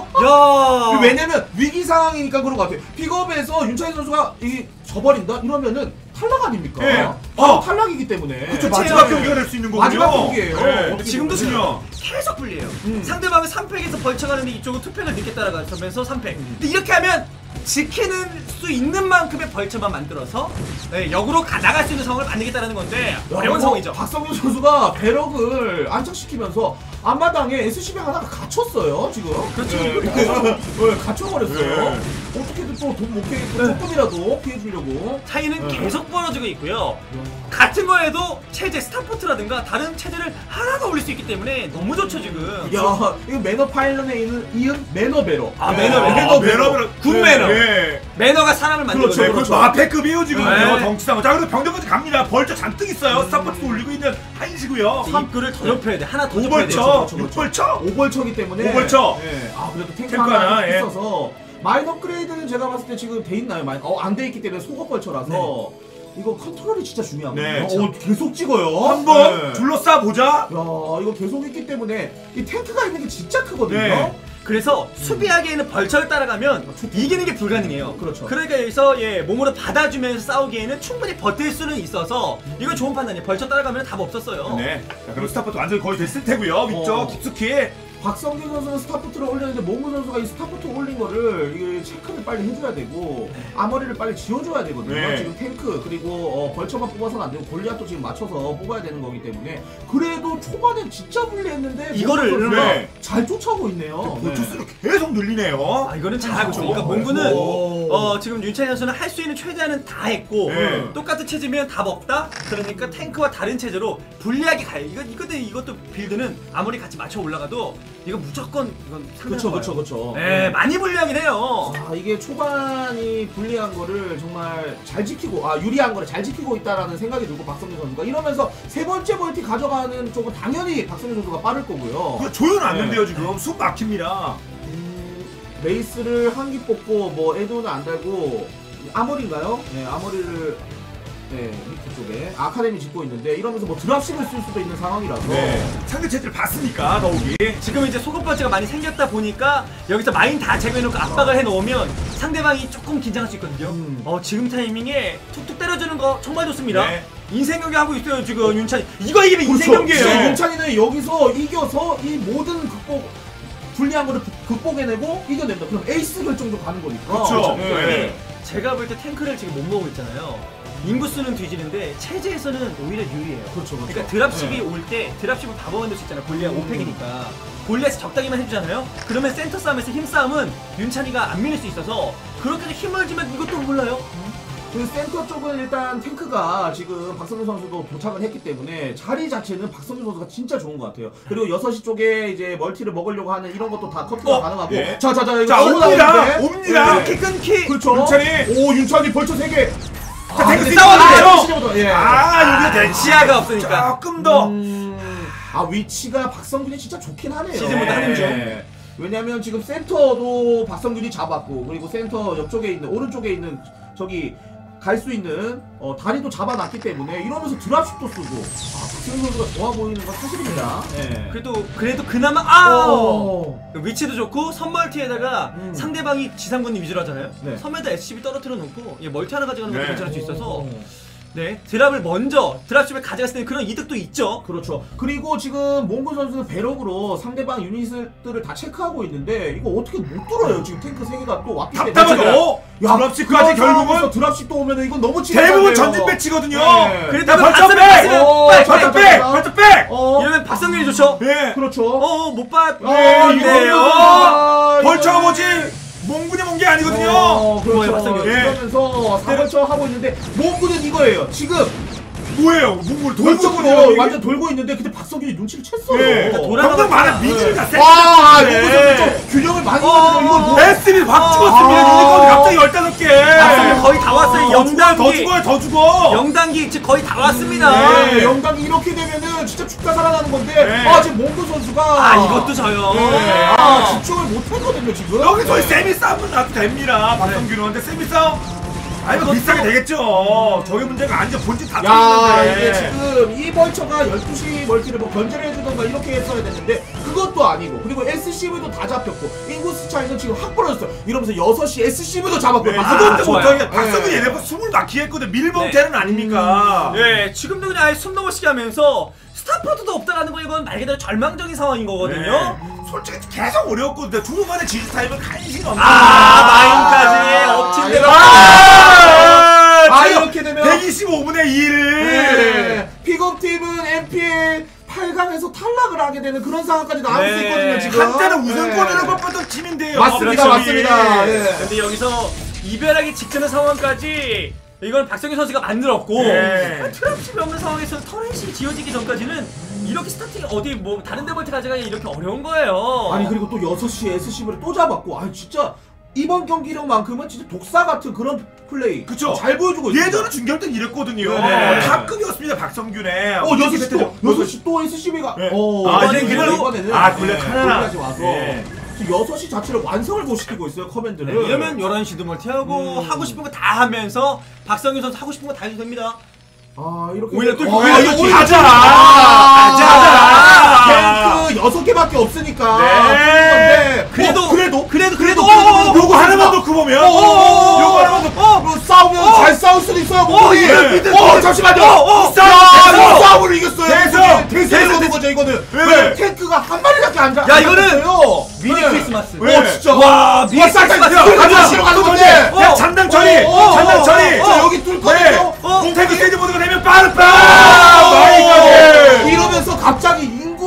Speaker 2: 야
Speaker 1: 왜냐면 위기 상황이니까 그런 것 같아요. 픽업에서 윤찬희 선수가 이 져버린다 이러면은 탈락 아닙니까?
Speaker 3: 네.
Speaker 1: 바로
Speaker 3: 어.
Speaker 1: 탈락이기 때문에.
Speaker 3: 그쵸,
Speaker 2: 그쵸.
Speaker 3: 마지막 경기가 될 수 있는 거군요.
Speaker 1: 마지막 경기예요.
Speaker 3: 네.
Speaker 1: 어떻게
Speaker 2: 지금도
Speaker 1: 보면은.
Speaker 2: 계속 불리해요.
Speaker 1: 음.
Speaker 2: 상대방은 삼 팩에서 벌쳐가는데 이쪽은 투 팩을 늦게 따라가면서 삼 팩. 근데 이렇게 하면 지키는 수 있는 만큼의 벌처만 만들어서 네, 역으로 가, 나갈 수 있는 상황을 만들겠다는 건데 어려운
Speaker 1: 야,
Speaker 2: 상황이죠.
Speaker 1: 박성균 선수가 배럭을 안착시키면서 앞마당에 에스씨비 하나가 갇혔어요 지금.
Speaker 2: 그렇죠.
Speaker 1: 네, 네, 갇혀버렸어요.
Speaker 3: 네.
Speaker 1: 어떻게든 또 돈 못 피해 조금이라도 피해주려고.
Speaker 2: 차이는
Speaker 1: 네.
Speaker 2: 계속 벌어지고 있고요. 같은 거에도 체제 스타포트라든가 다른 체제를 하나 더 올릴 수 있기 때문에 너무 좋죠 지금.
Speaker 1: 야, 이거 매너 파일런에 있는 이은 매너 배럭.
Speaker 2: 아,
Speaker 1: 네,
Speaker 2: 매너 배럭.
Speaker 1: 매너 배럭.
Speaker 3: 매너
Speaker 2: 굿
Speaker 3: 네,
Speaker 2: 매너.
Speaker 3: 네.
Speaker 2: 매너가 사람을 만들고
Speaker 1: 그렇죠,
Speaker 3: 네,
Speaker 2: 있어요.
Speaker 3: 그렇죠. 마패급이에요 지금.
Speaker 2: 네.
Speaker 3: 덩치상. 자, 그래도 병력까지 갑니다. 벌처 잔뜩 있어요. 스타포트도 올리고 있는 한시고요.
Speaker 2: 입구를 더 높여야 돼. 하나 더 높여야 돼.
Speaker 3: 오벌처,
Speaker 1: 그렇죠, 그렇죠.
Speaker 3: 육벌처.
Speaker 1: 오벌처기 때문에.
Speaker 3: 오벌처.
Speaker 1: 예. 아 그래도 탱크,
Speaker 3: 탱크
Speaker 1: 하나,
Speaker 3: 하나, 예.
Speaker 1: 있어서 마인 업그레이드는 제가 봤을 때 지금 돼 있나요? 마인 어안 돼 있기 때문에 속업벌처라서 이거 컨트롤이 진짜 중요합니다.
Speaker 3: 네.
Speaker 1: 어, 계속 찍어요.
Speaker 3: 한번
Speaker 1: 네.
Speaker 3: 둘러싸 보자.
Speaker 1: 야 이거 계속 있기 때문에 이 탱크가 있는 게 진짜 크거든요.
Speaker 3: 네.
Speaker 2: 그래서 수비하기에는 벌처를 따라가면 이기는 게 불가능해요.
Speaker 1: 그렇죠.
Speaker 2: 그러니까 여기서 예 몸으로 받아주면서 싸우기에는 충분히 버틸 수는 있어서 이건 좋은 판단이에요. 벌처 따라가면 답 없었어요.
Speaker 3: 네. 자, 그럼 스타포트 완전히 거의 됐을 테고요. 위쪽
Speaker 1: 어.
Speaker 3: 깊숙이.
Speaker 1: 박성균 선수는 스타포트를 올렸는데 몽구 선수가 이 스타포트 올린 거를 이게 체크를 빨리 해줘야 되고 아머리를 빨리 지워줘야 되거든요.
Speaker 3: 네.
Speaker 1: 지금 탱크 그리고 어, 벌처만 뽑아서는 안 되고 골리앗도 지금 맞춰서 뽑아야 되는 거기 때문에 그래도 초반에 진짜 불리했는데
Speaker 2: 이거를
Speaker 1: 몽구 선수가
Speaker 3: 네.
Speaker 1: 잘 쫓아오고 있네요.
Speaker 3: 보투수를 계속 늘리네요.
Speaker 2: 아 이거는 잘하고 있어요. 그러니까
Speaker 3: 네.
Speaker 2: 몽구는
Speaker 1: 오.
Speaker 2: 어 지금 윤찬희 선수는 할 수 있는 최대한은 다 했고
Speaker 3: 네.
Speaker 2: 똑같은 체제면 답 없다. 그러니까 탱크와 다른 체제로 불리하게 가요. 이거 이것도 이것도 빌드는 아무리 같이 맞춰 올라가도 이거 무조건 이건
Speaker 1: 그렇죠,
Speaker 2: 상대방
Speaker 1: 그렇죠, 그렇죠.
Speaker 2: 네, 많이 불리하긴 해요.
Speaker 1: 아 이게 초반이 불리한 거를 정말 잘 지키고 아 유리한 거를 잘 지키고 있다라는 생각이 들고 박성균 선수가 이러면서 세 번째 멀티 가져가는 쪽은 당연히 박성균 선수가 빠를 거고요.
Speaker 3: 그거 조여는 안
Speaker 1: 네.
Speaker 3: 된대요 지금. 숨 막힙니다.
Speaker 1: 음, 메이스를 한 기 뽑고 뭐 에드는 안 달고 아머리인가요? 네 아머리를 네 밑에 쪽에 아카데미 짓고 있는데 이러면서 뭐 드랍십을 쓸 수도 있는 상황이라서
Speaker 3: 네. 상대 체제를 봤으니까 더욱이.
Speaker 2: 지금 이제 소급 번째가 많이 생겼다 보니까 여기서 마인 다 제거해놓고 압박을 해놓으면 상대방이 조금 긴장할 수 있거든요.
Speaker 1: 음.
Speaker 2: 어 지금 타이밍에 툭툭 때려주는 거 정말 좋습니다.
Speaker 3: 네.
Speaker 2: 인생 경기 하고 있어요 지금 윤찬이. 이거 이기면 인생
Speaker 1: 그렇죠.
Speaker 2: 경기예요.
Speaker 1: 진짜 윤찬이는 여기서 이겨서 이 모든 극복 불리한 거를 극복해내고 이겨낸다. 그럼 에이스 결정도 가는 거니까.
Speaker 3: 그렇죠.
Speaker 1: 네.
Speaker 3: 네.
Speaker 2: 제가 볼 때 탱크를 지금 못 먹고 있잖아요. 인구수는 뒤지는데 체제에서는 오히려 유리해요.
Speaker 1: 그렇죠, 그렇죠.
Speaker 2: 그러니까 드랍십이
Speaker 1: 네.
Speaker 2: 올 때 드랍십을 다 먹어낼 수 있잖아요. 골리앗
Speaker 1: 음.
Speaker 2: 오 팩이니까. 골리앗이 적당히만 해주잖아요. 그러면 센터 싸움에서 힘싸움은 윤찬이가 안 밀릴 수 있어서 그렇게 해서 힘을 주면 이것도 몰라요.
Speaker 1: 그 센터 쪽은 일단 탱크가 지금 박성균 선수도 도착을 했기 때문에 자리 자체는 박성균 선수가 진짜 좋은 것 같아요. 그리고 여섯 시 쪽에 이제 멀티를 먹으려고 하는 이런 것도 다 커트가
Speaker 3: 어,
Speaker 1: 가능하고.
Speaker 3: 네.
Speaker 1: 자, 자, 자, 이거
Speaker 3: 자,
Speaker 1: 너무
Speaker 3: 옵니다.
Speaker 1: 나오는데?
Speaker 3: 옵니다.
Speaker 1: 네.
Speaker 2: 끊기 끊기.
Speaker 1: 그렇죠.
Speaker 3: 윤찬이.
Speaker 1: 오, 윤찬이 벌써 세 개.
Speaker 3: 자, 탱크
Speaker 2: 근데
Speaker 3: 싸워도
Speaker 2: 싸워도
Speaker 3: 돼요.
Speaker 1: 시작부터, 예.
Speaker 3: 아, 여기가 된
Speaker 2: 시야가 없으니까.
Speaker 3: 조금 더.
Speaker 1: 음, 아 위치가 박성균이 진짜 좋긴 하네요.
Speaker 2: 시즌보다
Speaker 3: 하는 중.
Speaker 1: 네. 왜냐면 지금 센터도 박성균이 잡았고 그리고 센터 옆쪽에 있는 오른쪽에 있는 저기 갈 수 있는 어, 다리도 잡아놨기 때문에 이러면서 드랍십도 쓰고 아, 박성균 선수가 좋아 보이는 건 사실입니다. 네.
Speaker 2: 그래도 그래도 그나마 아
Speaker 1: 오.
Speaker 2: 위치도 좋고 선멀티에다가
Speaker 1: 음.
Speaker 2: 상대방이 지상군이 위주로 하잖아요.
Speaker 1: 네.
Speaker 2: 선에다 에스씨비 떨어뜨려 놓고 예, 멀티 하나 가져가는 것도
Speaker 3: 네.
Speaker 2: 괜찮을 수 있어서
Speaker 1: 오.
Speaker 2: 네, 드랍을 먼저 드랍십을 가져갔을 때 그런 이득도 있죠.
Speaker 1: 그렇죠. 그리고 지금 몽골 선수는 배럭으로 상대방 유닛들을 다 체크하고 있는데 이거 어떻게 못 뚫어요. 지금 탱크 세 개가 또 왔기 때문에.
Speaker 3: 답답하죠. 드랍십까지 결국은
Speaker 1: 드랍십도 오면은 이건 너무
Speaker 3: 대부분 전진 배치거든요.
Speaker 1: 네.
Speaker 2: 그래도
Speaker 3: 벌점
Speaker 2: 박성균
Speaker 3: 백!
Speaker 2: 있으면
Speaker 1: 어,
Speaker 2: 빨리
Speaker 3: 벌점
Speaker 2: 빨리
Speaker 3: 백!
Speaker 1: 빨리.
Speaker 3: 벌점 백!
Speaker 1: 어,
Speaker 2: 이러면 박성균이 좋죠.
Speaker 3: 예.
Speaker 1: 그렇죠.
Speaker 2: 어, 못 봤.
Speaker 1: 어,
Speaker 2: 네요.
Speaker 1: 아,
Speaker 3: 벌처가
Speaker 1: 이거는-
Speaker 3: 뭐지? 몽군이 뭔 게 아니거든요.
Speaker 1: 어,
Speaker 2: 뭐예요,
Speaker 1: 그렇죠.
Speaker 2: 박성균?
Speaker 1: 이러면서 사벌처 하고 있는데 몽군은 이거예요. 지금
Speaker 3: 뭐예요? 몽군을 돌고
Speaker 1: 돌적으로
Speaker 3: 있거든요.
Speaker 1: 완전 돌고 있는데 근데 박성균이 눈치를 챘어요.
Speaker 3: 예.
Speaker 2: 돌아가고
Speaker 3: 병력 많아
Speaker 2: 있잖아.
Speaker 3: 미지를 다
Speaker 1: 와,
Speaker 3: 네.
Speaker 1: 몽군 선수 좀 균형을 많이
Speaker 2: 어,
Speaker 1: 가지고 이거 뭐
Speaker 3: 에스비 확 죽었습니다.
Speaker 1: 아.
Speaker 3: 유니콘 갑자기 열다섯 개.
Speaker 2: 박성균 거의 다 왔어요.
Speaker 3: 더 죽어요, 더
Speaker 2: 영단기.
Speaker 3: 죽어요, 더 죽어.
Speaker 2: 영단기 지금 거의 다 왔습니다.
Speaker 1: 네, 영광이 이렇게 되면은 진짜 죽다 살아나는 건데
Speaker 3: 네.
Speaker 1: 아 지금 몽구 선수가
Speaker 2: 아, 이것도 져요.
Speaker 1: 네, 아 집중을 못했거든요 지금.
Speaker 3: 여기서
Speaker 1: 네.
Speaker 3: 세미 싸움은 나도 됩니다. 박성균은. 근데 세미 싸움 아니 뭐 비슷하게 되겠죠. 저게 문제가 아니죠. 본진 다
Speaker 1: 야 이게
Speaker 3: 뚫렸는데.
Speaker 1: 지금 이 벌처가 열두 시 멀티를 뭐 견제를 해주던가 이렇게 했어야 됐는데 그것도 아니고 그리고 에스씨브이도 다 잡혔고 인구수 차이는 지금 확 벌어졌어요. 이러면서 여섯 시 에스씨브이도 잡았고
Speaker 3: 네,
Speaker 1: 아,
Speaker 3: 그것도
Speaker 2: 좋아요.
Speaker 3: 못하게 박성균이
Speaker 1: 네.
Speaker 3: 얘네가 숨을 막히게 했거든. 밀봉태는 아닙니까?
Speaker 2: 네, 지금도 그냥 아예 숨 넘어쉬게 하면서 스타포트도 없다라는 거 이건 말 그대로 절망적인 상황인 거거든요.
Speaker 3: 네. 솔직히 계속 어려웠거든요. 중간에 지지 타입은 간신히 없는.
Speaker 2: 아, 마인까지 엎친 대로.
Speaker 3: 아,
Speaker 1: 아,
Speaker 3: 지금
Speaker 1: 이렇게 되면-
Speaker 3: 백이십오 분의 일을.
Speaker 1: 네. 픽업팀은 엠피엘 팔 강에서 탈락을 하게 되는 그런 상황까지 나올 수
Speaker 2: 네.
Speaker 1: 있거든요 지금.
Speaker 3: 한때는 우승권으로
Speaker 1: 네.
Speaker 3: 뽑혔던 팀인데요.
Speaker 1: 맞습니다,
Speaker 3: 그렇죠.
Speaker 1: 맞습니다.
Speaker 3: 예.
Speaker 1: 네.
Speaker 2: 근데 여기서 이별하기 직전의 상황까지 이건 박성균 선수가 만들었고
Speaker 3: 네.
Speaker 2: 트랍십이 없는 상황에서 터렛이 지어지기 전까지는 이렇게 스타팅이 어디 뭐 다른 데 멀티 가져가기 이렇게 어려운 거예요.
Speaker 1: 아니 그리고 또 여섯 시에 에스씨브이를 또 잡았고 아 진짜 이번 경기력만큼은 진짜 독사 같은 그런 플레이
Speaker 3: 그쵸.
Speaker 1: 잘 보여주고 있어요.
Speaker 3: 예전에 중결 땐 이랬거든요.
Speaker 1: 네.
Speaker 3: 탑급이었습니다. 박성균의.
Speaker 1: 어 여섯 시 또 여섯 시 또 에스씨브이가
Speaker 3: 네.
Speaker 1: 어
Speaker 3: 아,
Speaker 1: 이번에
Speaker 3: 이제
Speaker 1: 이번에
Speaker 3: 그래도-
Speaker 1: 이번에는
Speaker 3: 아, 골략 하나.
Speaker 1: 골까지 와서
Speaker 3: 네.
Speaker 1: 지금 여섯 시 자체를 완성을 못 시키고 있어요 커맨드를.
Speaker 2: 네, 이러면 열한 시도 멀티하고
Speaker 1: 음.
Speaker 2: 하고 싶은 거 다 하면서 박성균 선수 하고 싶은 거 다 해도 됩니다.
Speaker 1: 아 이렇게
Speaker 2: 오히려 또
Speaker 1: 어,
Speaker 2: 오히려
Speaker 1: 이거
Speaker 2: 또
Speaker 1: 오히려
Speaker 3: 가자.
Speaker 1: 아,
Speaker 3: 가자.
Speaker 1: 탱크 여섯 개밖에 없으니까
Speaker 3: 네.
Speaker 1: 그런데
Speaker 2: 그래도
Speaker 1: 어, 그래도
Speaker 2: 그래도 그래도
Speaker 1: 그래도
Speaker 3: 요거 하나만 넣고 보면.
Speaker 1: 어, 어, 어,
Speaker 3: 요거 하나만 넣고.
Speaker 1: 어, 뭐 싸우면 잘 싸울 수도 있어요. 뭐
Speaker 2: 예.
Speaker 1: 어, 잠시만요.
Speaker 3: 어, 어,
Speaker 1: 야,
Speaker 3: 싸움,
Speaker 1: 이거
Speaker 3: 싸움.
Speaker 1: 싸움을 이겼어요.
Speaker 3: 대성,
Speaker 1: 대성을
Speaker 3: 대성,
Speaker 1: 거둔 거죠 이거는.
Speaker 3: 네.
Speaker 1: 왜 탱크가 한 마리밖에 안 잡?
Speaker 2: 야, 이거는
Speaker 1: 요
Speaker 2: 미니 크리스마스.
Speaker 1: 어 진짜.
Speaker 2: 와, 미니
Speaker 1: 와, 쌀쌀
Speaker 2: 크리스마스.
Speaker 1: 가자.
Speaker 3: 가자.
Speaker 1: 싫어 가는 건데.
Speaker 3: 야, 잔당 처리.
Speaker 1: 어, 어,
Speaker 3: 잔당
Speaker 1: 어,
Speaker 3: 처리.
Speaker 1: 어, 자, 여기 뚫거든요.
Speaker 2: 어,
Speaker 3: 탱크 스테이지 모드가 되면 빠르빠.
Speaker 1: 아,
Speaker 3: 마이까지.
Speaker 1: 이러면서 갑자기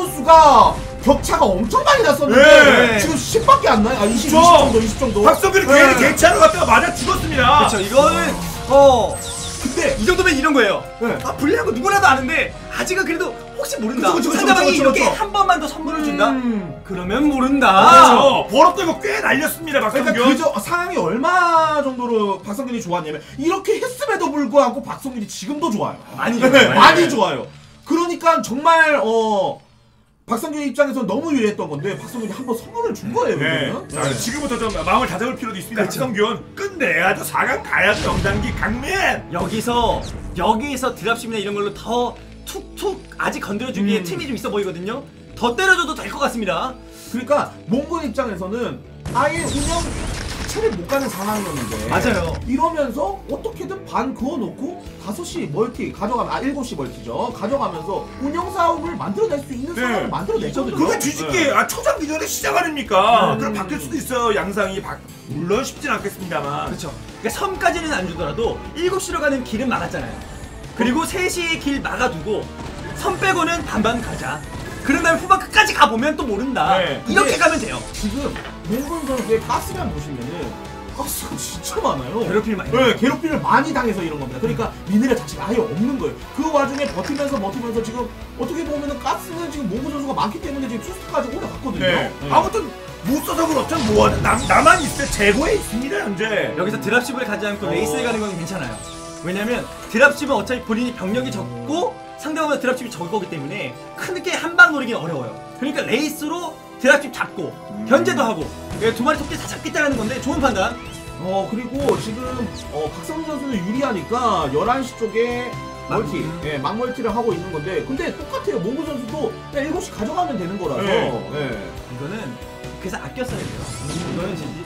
Speaker 1: 인구수가 격차가 엄청 많이 났었는데
Speaker 3: 네.
Speaker 1: 지금 십밖에 안 나요. 아, 이십, 이십
Speaker 3: 그렇죠.
Speaker 1: 정도, 이십 정도.
Speaker 3: 박성균이
Speaker 1: 네.
Speaker 3: 괜히 개치하러 갔다가 맞아 죽었습니다.
Speaker 2: 그렇죠. 이거는 어
Speaker 1: 근데
Speaker 2: 이 정도면 이런 거예요.
Speaker 1: 네.
Speaker 2: 아 불리한 거 누구라도 아는데 아직은 그래도 혹시 모른다.
Speaker 1: 그쵸, 그쵸, 그쵸,
Speaker 2: 상대방이
Speaker 1: 그쵸,
Speaker 2: 이렇게
Speaker 1: 그쵸.
Speaker 2: 한 번만 더 선물을 준다.
Speaker 1: 음.
Speaker 2: 그러면 모른다.
Speaker 3: 그렇죠. 버럭도 이거 꽤 날렸습니다. 박성균.
Speaker 1: 그러니까 그저 상황이 얼마 정도로 박성균이 좋았냐면 이렇게 했음에도 불구하고 박성균이 지금도 좋아요.
Speaker 2: 많이
Speaker 1: 네,
Speaker 2: 좋아요.
Speaker 1: 많이 좋아요. 그러니까 정말 어 박성균 입장에서 너무 유리했던 건데 박성균이 한번 선물을 준 거예요.
Speaker 3: 네.
Speaker 1: 이거는.
Speaker 3: 자, 지금부터 좀 마음을 다잡을 필요도 있습니다. 박성균 끝내야죠. 사 강 가야죠. 영단기 강맨.
Speaker 2: 여기서 여기서 드랍십이나 이런 걸로 더 툭툭 아직 건드려주기에
Speaker 1: 음.
Speaker 2: 틈이 좀 있어 보이거든요. 더 때려줘도 될 것 같습니다.
Speaker 1: 그러니까 몽골 입장에서는 아예 운영 자체를 못 가는 상황이었는데
Speaker 2: 맞아요.
Speaker 1: 이러면서 어떻게든 반 그어놓고 다섯 시 멀티 가져가면 아 일곱 시 멀티죠. 가져가면서 운영 싸움을 만들어낼 수 있는
Speaker 3: 네.
Speaker 1: 상황을 만들어냈거든요.
Speaker 3: 그게 뒤집기 아 초장 기전의 시작 아닙니까? 그럼 바뀔 수도 있어요. 양상이 바... 물론 쉽진 않겠습니다만.
Speaker 2: 그렇죠. 그러니까 섬까지는 안 주더라도 일곱 시로 가는 길은 막았잖아요. 그리고 세 시의 길 막아두고 섬 빼고는 반반 가자. 그런 다음에 후반 끝까지 가보면 또 모른다.
Speaker 3: 네.
Speaker 2: 이렇게
Speaker 1: 근데
Speaker 2: 가면 돼요.
Speaker 1: 지금 몽골 선수의 가스만 보시면은 가스가 진짜 많아요.
Speaker 2: 괴롭힘을 많이
Speaker 1: 네,
Speaker 2: 당해요.
Speaker 1: 괴롭힘을 많이 당해서 이런 겁니다. 그러니까 미네랄 자체가 아예 없는 거예요. 그 와중에 버티면서 버티면서 지금 어떻게 보면은 가스는 지금 몽골 선수가 많기 때문에 지금 투스트까지 올라갔거든요.
Speaker 3: 네. 아무튼 못 써서 그렇죠. 뭐하든 남, 나만 있을 때 재고에 있습니다 현재.
Speaker 2: 여기서 드랍십을 가지 않고
Speaker 3: 어.
Speaker 2: 레이스에 가는 건 괜찮아요. 왜냐면 드랍십은 어차피 본인이 병력이 적고 상대방보다 드랍십이 적을 거기 때문에 크게 한 방 노리기는 어려워요. 그러니까 레이스로 드랍십 잡고
Speaker 3: 음.
Speaker 2: 견제도 하고 두 마리 토끼 다 잡겠다는 건데 좋은 판단.
Speaker 1: 어 그리고 지금 어, 박성준 선수는 유리하니까 열한 시 쪽에 멀티,
Speaker 2: 막-
Speaker 1: 예, 막멀티를 하고 있는 건데 근데 똑같아요. 몽골 선수도 그냥 일곱 시 가져가면 되는 거라서
Speaker 3: 네.
Speaker 1: 예.
Speaker 2: 이거는 그래서 아껴 써야 돼요. 이거는 진짜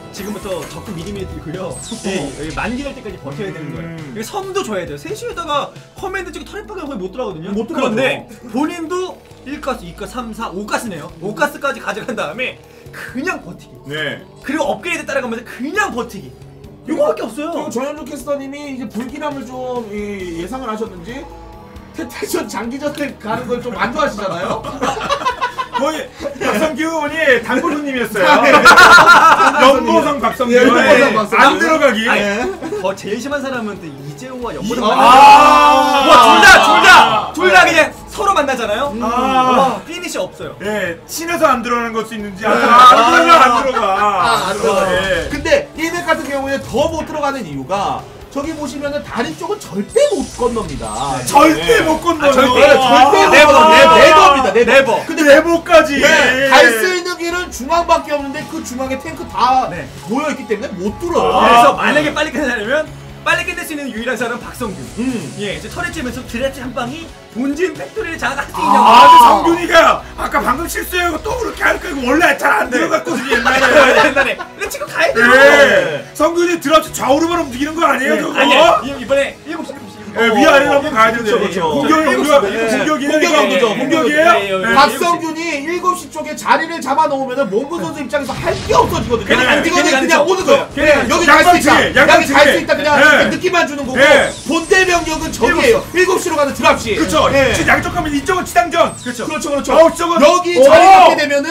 Speaker 2: 지금부터 적극 미리미리 들고요. 예, 여기 만기될 때까지 버텨야 되는 거예요.
Speaker 3: 음.
Speaker 2: 여기 섬도 줘야 돼요. 셋이에다가 커맨드 찍고 터렛박을 거의 못 들어가거든요.
Speaker 1: 못 들어가죠.
Speaker 2: 그런데 본인도 일 가스, 이 가스, 삼, 사, 오 가스네요. 오 가스까지 가져간 다음에 그냥 버티기.
Speaker 3: 네.
Speaker 2: 그리고 업그레이드 따라가면서 그냥 버티기. 이거밖에 없어요.
Speaker 1: 그리고 전현주 캐스터님이 이제 불길함을 좀 이, 예상을 하셨는지 태태전 장기전에 가는 걸 좀 안 좋아하시잖아요.
Speaker 3: 거의 박성규 의원이 단골 손님이었어요.
Speaker 1: 네.
Speaker 3: 연보성 박성규.
Speaker 1: 예, 연보성 박성규.
Speaker 3: 안 들어가기.
Speaker 2: 아니, 더 제일 심한 사람은 또 이재호와 연보성
Speaker 1: 아.
Speaker 2: 만나요. 와, 둘 다, 둘 다,
Speaker 3: 아.
Speaker 2: 둘 다 그냥 서로 만나잖아요.
Speaker 3: 아.
Speaker 2: 와, 피니시 없어요.
Speaker 3: 예, 친해서 안 들어가는 것도 있는지 안
Speaker 1: 아.
Speaker 3: 들어가. 안 들어가.
Speaker 1: 아, 안 들어가요.
Speaker 3: 예.
Speaker 1: 근데 이 맵 같은 경우에 더 못 들어가는 이유가 저기 보시면은 다리 쪽은 절대 못 건넙니다.
Speaker 3: 절대 못 건너요.
Speaker 2: 아, 절대.
Speaker 1: 네, 절대 못
Speaker 2: 네버,
Speaker 1: 건너요.
Speaker 2: 네버.
Speaker 1: 네버입니다. 네버.
Speaker 2: 네버.
Speaker 3: 근데 레버까지.
Speaker 1: 네, 갈 수 있는 길은 중앙밖에 없는데 그 중앙에 탱크 다
Speaker 2: 네.
Speaker 1: 모여있기 때문에 못 뚫어요.
Speaker 3: 아.
Speaker 2: 그래서 만약에 빨리 끝내려면 빨리 끝낼 수 있는 유일한 사람은 박성규.
Speaker 1: 음.
Speaker 2: 예, 이제 털에 찌면서 드래치 한 방이 본진 팩토리를 장악할 수
Speaker 3: 아,
Speaker 2: 있냐고.
Speaker 3: 근데 성균이가 아까 방금 실수하고 또 그렇게 할 거고 원래 잘 안 들어갔거든요 옛날에.
Speaker 2: 옛날에. 근데 지금 가야 돼요.
Speaker 3: 네. 성균이 들어서 좌우로만 움직이는 거 아니에요,
Speaker 2: 네.
Speaker 3: 저거?
Speaker 2: 아니야. 이- 이번에 일곱 시, 일곱 시.
Speaker 3: 네, 위아래로 한번 가야 되죠.
Speaker 1: 그렇죠, 그렇죠.
Speaker 3: 공격이
Speaker 2: 일곱 시,
Speaker 3: 공격,
Speaker 2: 일곱 시.
Speaker 3: 공격이에요.
Speaker 1: 공격
Speaker 3: 이게.
Speaker 1: 강도죠.
Speaker 3: 공격이에요.
Speaker 2: 네, 네, 네.
Speaker 1: 박성균이 일곱 시 쪽에 자리를 잡아놓으면 몽구 선수 입장에서 할 게 없어지거든요.
Speaker 2: 걔네 안
Speaker 1: 이거는
Speaker 2: 걔네
Speaker 1: 그냥
Speaker 2: 안
Speaker 1: 오는 거예요.
Speaker 3: 걔네
Speaker 1: 네,
Speaker 3: 안
Speaker 1: 여기
Speaker 3: 쳐.
Speaker 1: 갈 수
Speaker 3: 양방치,
Speaker 1: 있다. 여기
Speaker 3: 양방치.
Speaker 1: 갈 수 있다. 그냥
Speaker 3: 네.
Speaker 1: 느낌만 주는 거고
Speaker 3: 네.
Speaker 1: 본대 병력은 저기예요. 일곱 시로 가는 드랍시.
Speaker 3: 그렇죠.
Speaker 1: 네.
Speaker 3: 지금 양쪽 가면 이쪽은 치장전.
Speaker 2: 그렇죠.
Speaker 1: 그렇죠, 그렇죠.
Speaker 3: 어, 저건-
Speaker 1: 여기
Speaker 3: 오!
Speaker 1: 자리 잡게 되면은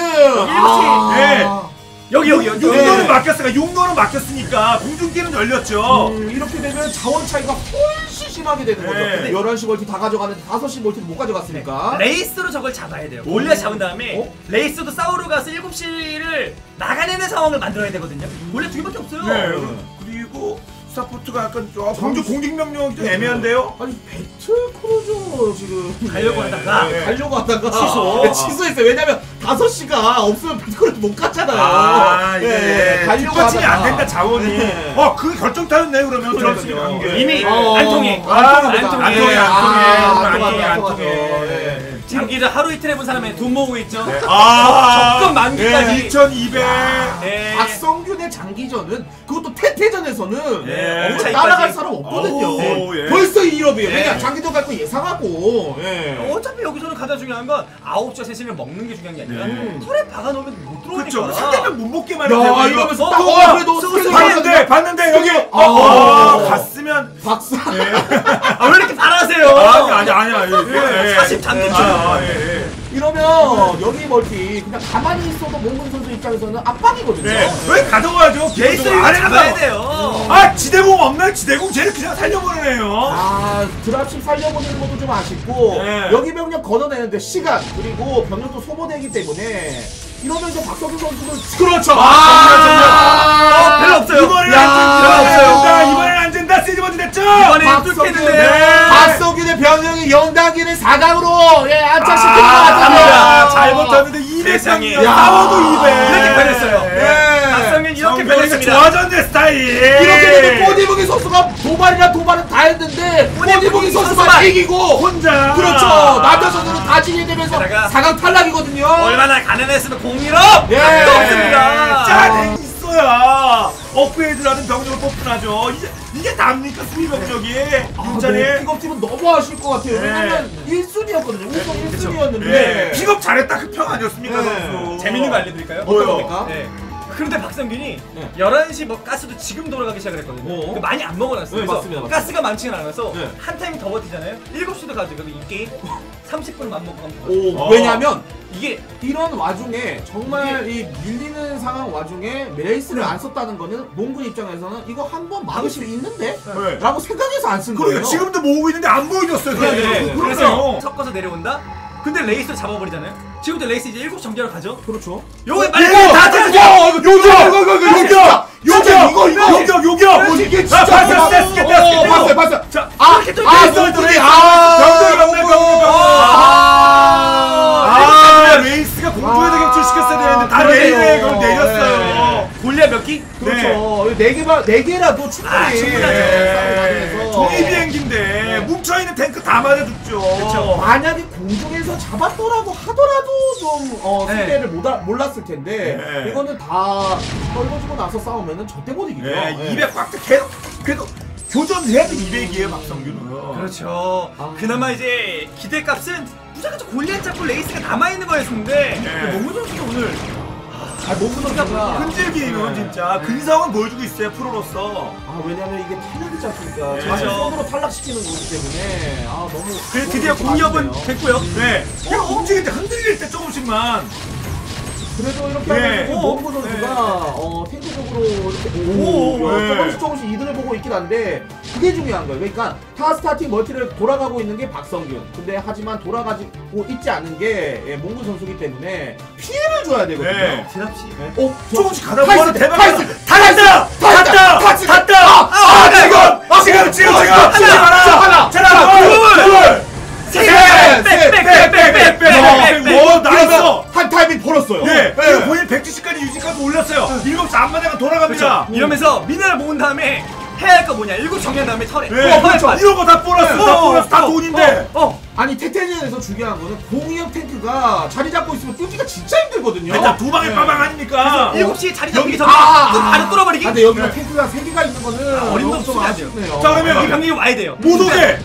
Speaker 2: 아.
Speaker 3: 네.
Speaker 2: 여기 여기 여기.
Speaker 3: 육로는
Speaker 1: 네.
Speaker 3: 막혔으니까 육로는 막혔으니까 공중길은 열렸죠.
Speaker 1: 음, 이렇게 되면 자원 차이가 훨씬 심하게 되는 거죠.
Speaker 3: 네.
Speaker 1: 근데 열한 시 멀티 다 가져가는데 다섯 시 멀티는 못 가져갔으니까.
Speaker 2: 레이스로 저걸 잡아야 돼요. 골리앗 잡은 다음에
Speaker 1: 어?
Speaker 2: 레이스도 싸우러 가서 일곱 시를 나가내는 상황을 만들어야 되거든요. 골리앗 두 개밖에 없어요.
Speaker 3: 네. 그리고 스타포트가 약간 좀 공격 공격 명령이 좀 애매한데요.
Speaker 1: 아니 배틀 크루저 지금
Speaker 2: 가려고
Speaker 1: 네.
Speaker 2: 하다가
Speaker 1: 네, 가려고 하다가
Speaker 2: 취소.
Speaker 1: 네, 취소했어요. 왜냐면 다섯 시가 없으면 배틀 크루저 못 갔잖아요.
Speaker 3: 아, 이게
Speaker 1: 네, 가려고
Speaker 3: 뒷받침이 안
Speaker 1: 하다가.
Speaker 3: 된다 자원이.
Speaker 1: 네.
Speaker 3: 어, 그게 결정타였네 그러면
Speaker 1: 그러니까요.
Speaker 3: 드랍십이 간 게.
Speaker 2: 이미
Speaker 1: 어,
Speaker 2: 안 통해.
Speaker 1: 안
Speaker 3: 아,
Speaker 1: 통해,
Speaker 2: 안 통해.
Speaker 3: 안 통해,
Speaker 1: 아,
Speaker 3: 안
Speaker 1: 안
Speaker 3: 통해,
Speaker 1: 통하죠,
Speaker 3: 안
Speaker 1: 안
Speaker 3: 통해.
Speaker 1: 통하죠.
Speaker 3: 네.
Speaker 1: 네.
Speaker 2: 장기를 하루 이틀 해본 사람의 돈 모으고 있죠.
Speaker 3: 아,
Speaker 2: 적금 만기까지.
Speaker 3: 네, 이천이백.
Speaker 2: 예.
Speaker 1: 박성균의 장기전은 그것도 태태전에서는
Speaker 3: 예.
Speaker 1: 어,
Speaker 2: 차이까지.
Speaker 1: 따라갈 사람 없거든요.
Speaker 3: 오, 예.
Speaker 1: 벌써 일 업이에요.
Speaker 2: 예.
Speaker 1: 왜냐 장기전 갈 거 예상하고. 예.
Speaker 2: 어차피 여기서는 가장 중요한 건 아홉 시와 세 시를 먹는 게 중요한 게 아니라
Speaker 3: 네.
Speaker 2: 털에 박아놓으면 못 들어오니까.
Speaker 3: 그렇죠. 상대편 못 먹게
Speaker 1: 야
Speaker 3: 만들어요.
Speaker 1: 이러면서
Speaker 3: 어,
Speaker 1: 딱
Speaker 3: 어,
Speaker 1: 어, 그래도
Speaker 2: 쓰고
Speaker 1: 스킬
Speaker 3: 봤는데
Speaker 1: 받았는데
Speaker 3: 봤는데 여기
Speaker 1: 아.
Speaker 3: 어, 어, 갔으면
Speaker 1: 박사.
Speaker 2: 아, 왜 이렇게 바라세요?
Speaker 3: 아니 아니 아니야. 예, 예.
Speaker 2: 사십 잔뜩
Speaker 3: 아, 예, 예.
Speaker 1: 이러면 여기 멀티 그냥 가만히 있어도 몽군 선수 입장에서는 압박이거든요.
Speaker 3: 네. 왜 가져가야죠?
Speaker 2: 레이스 이거 잡아야 돼요.
Speaker 3: 아, 지대공 없나요? 지대공 쟤를 그냥 살려보내네요.
Speaker 1: 아 드랍십 살려보내는 것도 좀 아쉽고
Speaker 3: 네.
Speaker 1: 여기 병력 걷어내는데 시간 그리고 병력도 소모되기 때문에 이러면서 박성균 선수는 그렇죠.
Speaker 2: 어, 별로 없어요.
Speaker 3: 이번엔
Speaker 1: 야,
Speaker 3: 안
Speaker 1: 별로
Speaker 3: 된다.
Speaker 2: 없어요.
Speaker 3: 이번엔 안 된다. 세즈먼트 됐죠?
Speaker 2: 이번에
Speaker 1: 박성균,
Speaker 2: 뚫겠는데.
Speaker 1: 박성균의 병력이 영단기를 사 강으로 예 안착시키는 것
Speaker 3: 아,
Speaker 1: 같은데요.
Speaker 3: 잘못했는데 이백
Speaker 2: 세상에.
Speaker 3: 강이야. 싸워도 이백.
Speaker 2: 이렇게 변했어요.
Speaker 1: 네.
Speaker 2: 박성균 이렇게
Speaker 3: 성균이가
Speaker 2: 변했습니다.
Speaker 3: 좋아졌네 스타일.
Speaker 1: 이렇게 되면 꼬니보기 선수가 도발이나 도발은 다 했는데 꼬니보기 선수만
Speaker 2: 선수만
Speaker 1: 이기고
Speaker 3: 혼자.
Speaker 1: 그렇죠. 남자 선수는 다 지게 되면서
Speaker 2: 게다가
Speaker 1: 사 강 탈락이거든요.
Speaker 2: 얼마나 가난했으면 공일업!
Speaker 1: 예.
Speaker 2: 답도 없습니다.
Speaker 3: 짠 있어야 업그레이드라는 병력을 뽑혀나죠. 이게 이게 답니까 수비 병력이 윤찬이.
Speaker 1: 네, 픽업팀은 너무 아쉬울 것 같아요.
Speaker 3: 네.
Speaker 1: 왜냐면 일 순위였거든요. 우승 일 순위였는데.
Speaker 3: 네. 픽업 잘했다 그 평 아니었습니까
Speaker 1: 네.
Speaker 3: 선수.
Speaker 2: 재밌는 거 알려드릴까요?
Speaker 1: 어떤 겁니까?
Speaker 2: 네. 그런데 박성균이
Speaker 1: 네.
Speaker 2: 열한 시 뭐 가스도 지금 돌아가기 시작을 했거든요.
Speaker 1: 어.
Speaker 2: 그러니까 많이 안 먹어놨어요.
Speaker 1: 네,
Speaker 2: 그래서
Speaker 1: 맞습니다, 맞습니다.
Speaker 2: 가스가 많지는 않아서
Speaker 1: 네.
Speaker 2: 한 타임 더 버티잖아요. 일곱 시도 가지고 이 게임 삼십 분만 먹고 가면
Speaker 1: 오,
Speaker 3: 어.
Speaker 1: 왜냐면
Speaker 2: 이게
Speaker 1: 이런 와중에 정말 이 밀리는 상황 와중에 레이스를 안 썼다는 거는 몽군 입장에서는 이거 한 번 막을 수 있는데?
Speaker 3: 네.
Speaker 1: 라고 생각해서 안 쓴 거예요.
Speaker 3: 그러니까 지금도 모으고 있는데 안 보여줬어요.
Speaker 1: 네, 네, 네.
Speaker 3: 그러네요.
Speaker 2: 그래서 섞어서 내려온다? 근데 레이스를 잡아버리잖아요? 지금부터 레이스 이제 일곱 시 정지하러 가죠?
Speaker 1: 그렇죠.
Speaker 2: 요거 빨리
Speaker 3: 이거
Speaker 2: 다
Speaker 3: 다
Speaker 2: 잡아!
Speaker 3: 요격! 요격!
Speaker 1: 진짜 이거, 이거!
Speaker 3: 요격! 요격!
Speaker 1: 이게
Speaker 3: 아,
Speaker 1: 진짜
Speaker 3: 봤어,
Speaker 1: 대박.
Speaker 3: 깼다,
Speaker 1: 어,
Speaker 3: 깼다.
Speaker 1: 봤어요, 봤어요.
Speaker 3: 자,
Speaker 1: 아,
Speaker 2: 이렇게 또
Speaker 1: 아,
Speaker 2: 레이스
Speaker 1: 몽군이,
Speaker 3: 아,
Speaker 1: 아,
Speaker 3: 병력이 없네,
Speaker 1: 몽군.
Speaker 3: 병력이 없네.
Speaker 1: 아,
Speaker 3: 아, 레이스가 공중에서 격출시켰어야 되는데 다
Speaker 1: 그러네요.
Speaker 3: 내리네. 그걸 내렸어요.
Speaker 2: 골리앗 몇 기?
Speaker 1: 그렇죠. 네 개만 개가 네 개라도 충분히
Speaker 2: 아, 충분하죠.
Speaker 1: 예.
Speaker 3: 종이 비행기인데
Speaker 1: 네.
Speaker 3: 뭉쳐있는 탱크 다 맞아줬죠.
Speaker 1: 그렇죠. 만약에 공중에서 잡았더라고 하더라도 좀 어,
Speaker 2: 네.
Speaker 1: 승패를 못 알- 몰랐을 텐데
Speaker 3: 네.
Speaker 1: 이거는 다 떨궈주고 나서 싸우면은 절대 못 이기죠.
Speaker 3: 네,
Speaker 1: 예.
Speaker 3: 이백 꽉 계속 그래도 교전해도 이백이에요 박성균은.
Speaker 2: 그렇죠.
Speaker 1: 아.
Speaker 2: 그나마 이제 기대값은 무조건 골리앗 잡고 레이스가 남아있는 거였는데
Speaker 3: 네.
Speaker 2: 몽구 선수가 오늘
Speaker 1: 아, 농구 선수가
Speaker 3: 끈질기면
Speaker 1: 네.
Speaker 3: 진짜 근성은 보여주고 있어요 프로로서.
Speaker 1: 아 왜냐면 이게 탈락이지 않습니까?
Speaker 3: 네.
Speaker 1: 자신
Speaker 2: 그렇죠.
Speaker 1: 손으로 탈락시키는 거기 때문에 아 너무
Speaker 2: 그래서
Speaker 1: 너무
Speaker 2: 드디어
Speaker 1: 좀
Speaker 2: 공이업은
Speaker 1: 아쉽네요.
Speaker 2: 됐고요.
Speaker 3: 네. 그냥 움직일 때 흔들릴 때 조금씩만.
Speaker 1: 그래도 이렇게
Speaker 3: 네.
Speaker 1: 하면
Speaker 2: 오,
Speaker 1: 농구 선수가
Speaker 2: 네.
Speaker 1: 어 탱크적으로 이렇게
Speaker 2: 오,
Speaker 1: 오,
Speaker 3: 네.
Speaker 1: 조금씩 조금씩 이득을 보고 있긴 한데 그게 중요한 거예요. 그러니까 타 스타팅 멀티를 돌아가고 있는 게 박성균. 근데 하지만 돌아가지고 있지 않은 게 예, 몽구 선수기 때문에 피해를 줘야 되거든요.
Speaker 3: 네.
Speaker 2: 드랍시.
Speaker 1: 어,
Speaker 3: 조금씩 가다
Speaker 1: 타이스,
Speaker 3: 보면 대박.
Speaker 1: 타이스,
Speaker 3: 닿았다! 닿았다!
Speaker 1: 타이스,
Speaker 3: 닿았다!
Speaker 1: 아,
Speaker 3: 아,
Speaker 1: 아,
Speaker 3: 지금!
Speaker 1: 아,
Speaker 3: 지금! 지금!
Speaker 1: 아,
Speaker 3: 지금!
Speaker 1: 하나,
Speaker 3: 치지 마라!
Speaker 1: 하나,
Speaker 3: 자,
Speaker 1: 하나,
Speaker 3: 둘!
Speaker 1: 둘,
Speaker 3: 둘!
Speaker 1: 셋,
Speaker 3: 셋!
Speaker 1: 셋,
Speaker 3: 빽빽빽빽빽빽! 오, 나이스!
Speaker 1: 한 타이밍 벌었어요.
Speaker 3: 네,
Speaker 1: 네.
Speaker 3: 그리고 본인 백칠십까지 유지까지 올렸어요. 일곱 시 앞마당은 돌아갑니다.
Speaker 2: 그렇죠. 이러면서 미네랄 모은 다음에 해야 할 거 뭐냐? 일곱 정리한 다음에 털에.
Speaker 3: 네,
Speaker 2: 어,
Speaker 3: 그렇죠.
Speaker 2: 털에
Speaker 3: 이런 거 다 보너스,
Speaker 2: 네.
Speaker 3: 다
Speaker 2: 어,
Speaker 3: 보너스, 다
Speaker 2: 어,
Speaker 3: 돈인데.
Speaker 2: 어, 어.
Speaker 1: 아니 태태전에서 중요한 거는 공이업 탱크가 자리 잡고 있으면 뚫기가 진짜 힘들거든요.
Speaker 3: 일단 두 방에
Speaker 1: 네.
Speaker 3: 빠방 아닙니까?
Speaker 2: 일곱 시에 자리 잡기
Speaker 1: 여기
Speaker 2: 전에
Speaker 1: 아,
Speaker 2: 또
Speaker 1: 아,
Speaker 2: 바로 뚫어버리기.
Speaker 1: 아, 근데 여기가
Speaker 3: 네.
Speaker 1: 탱크가 세 개가 있는 거는
Speaker 2: 아, 어림도
Speaker 1: 좀
Speaker 2: 없이 안
Speaker 1: 아쉽네요.
Speaker 3: 자, 그러면
Speaker 2: 이 병력이 와야 돼요.
Speaker 3: 못 오게!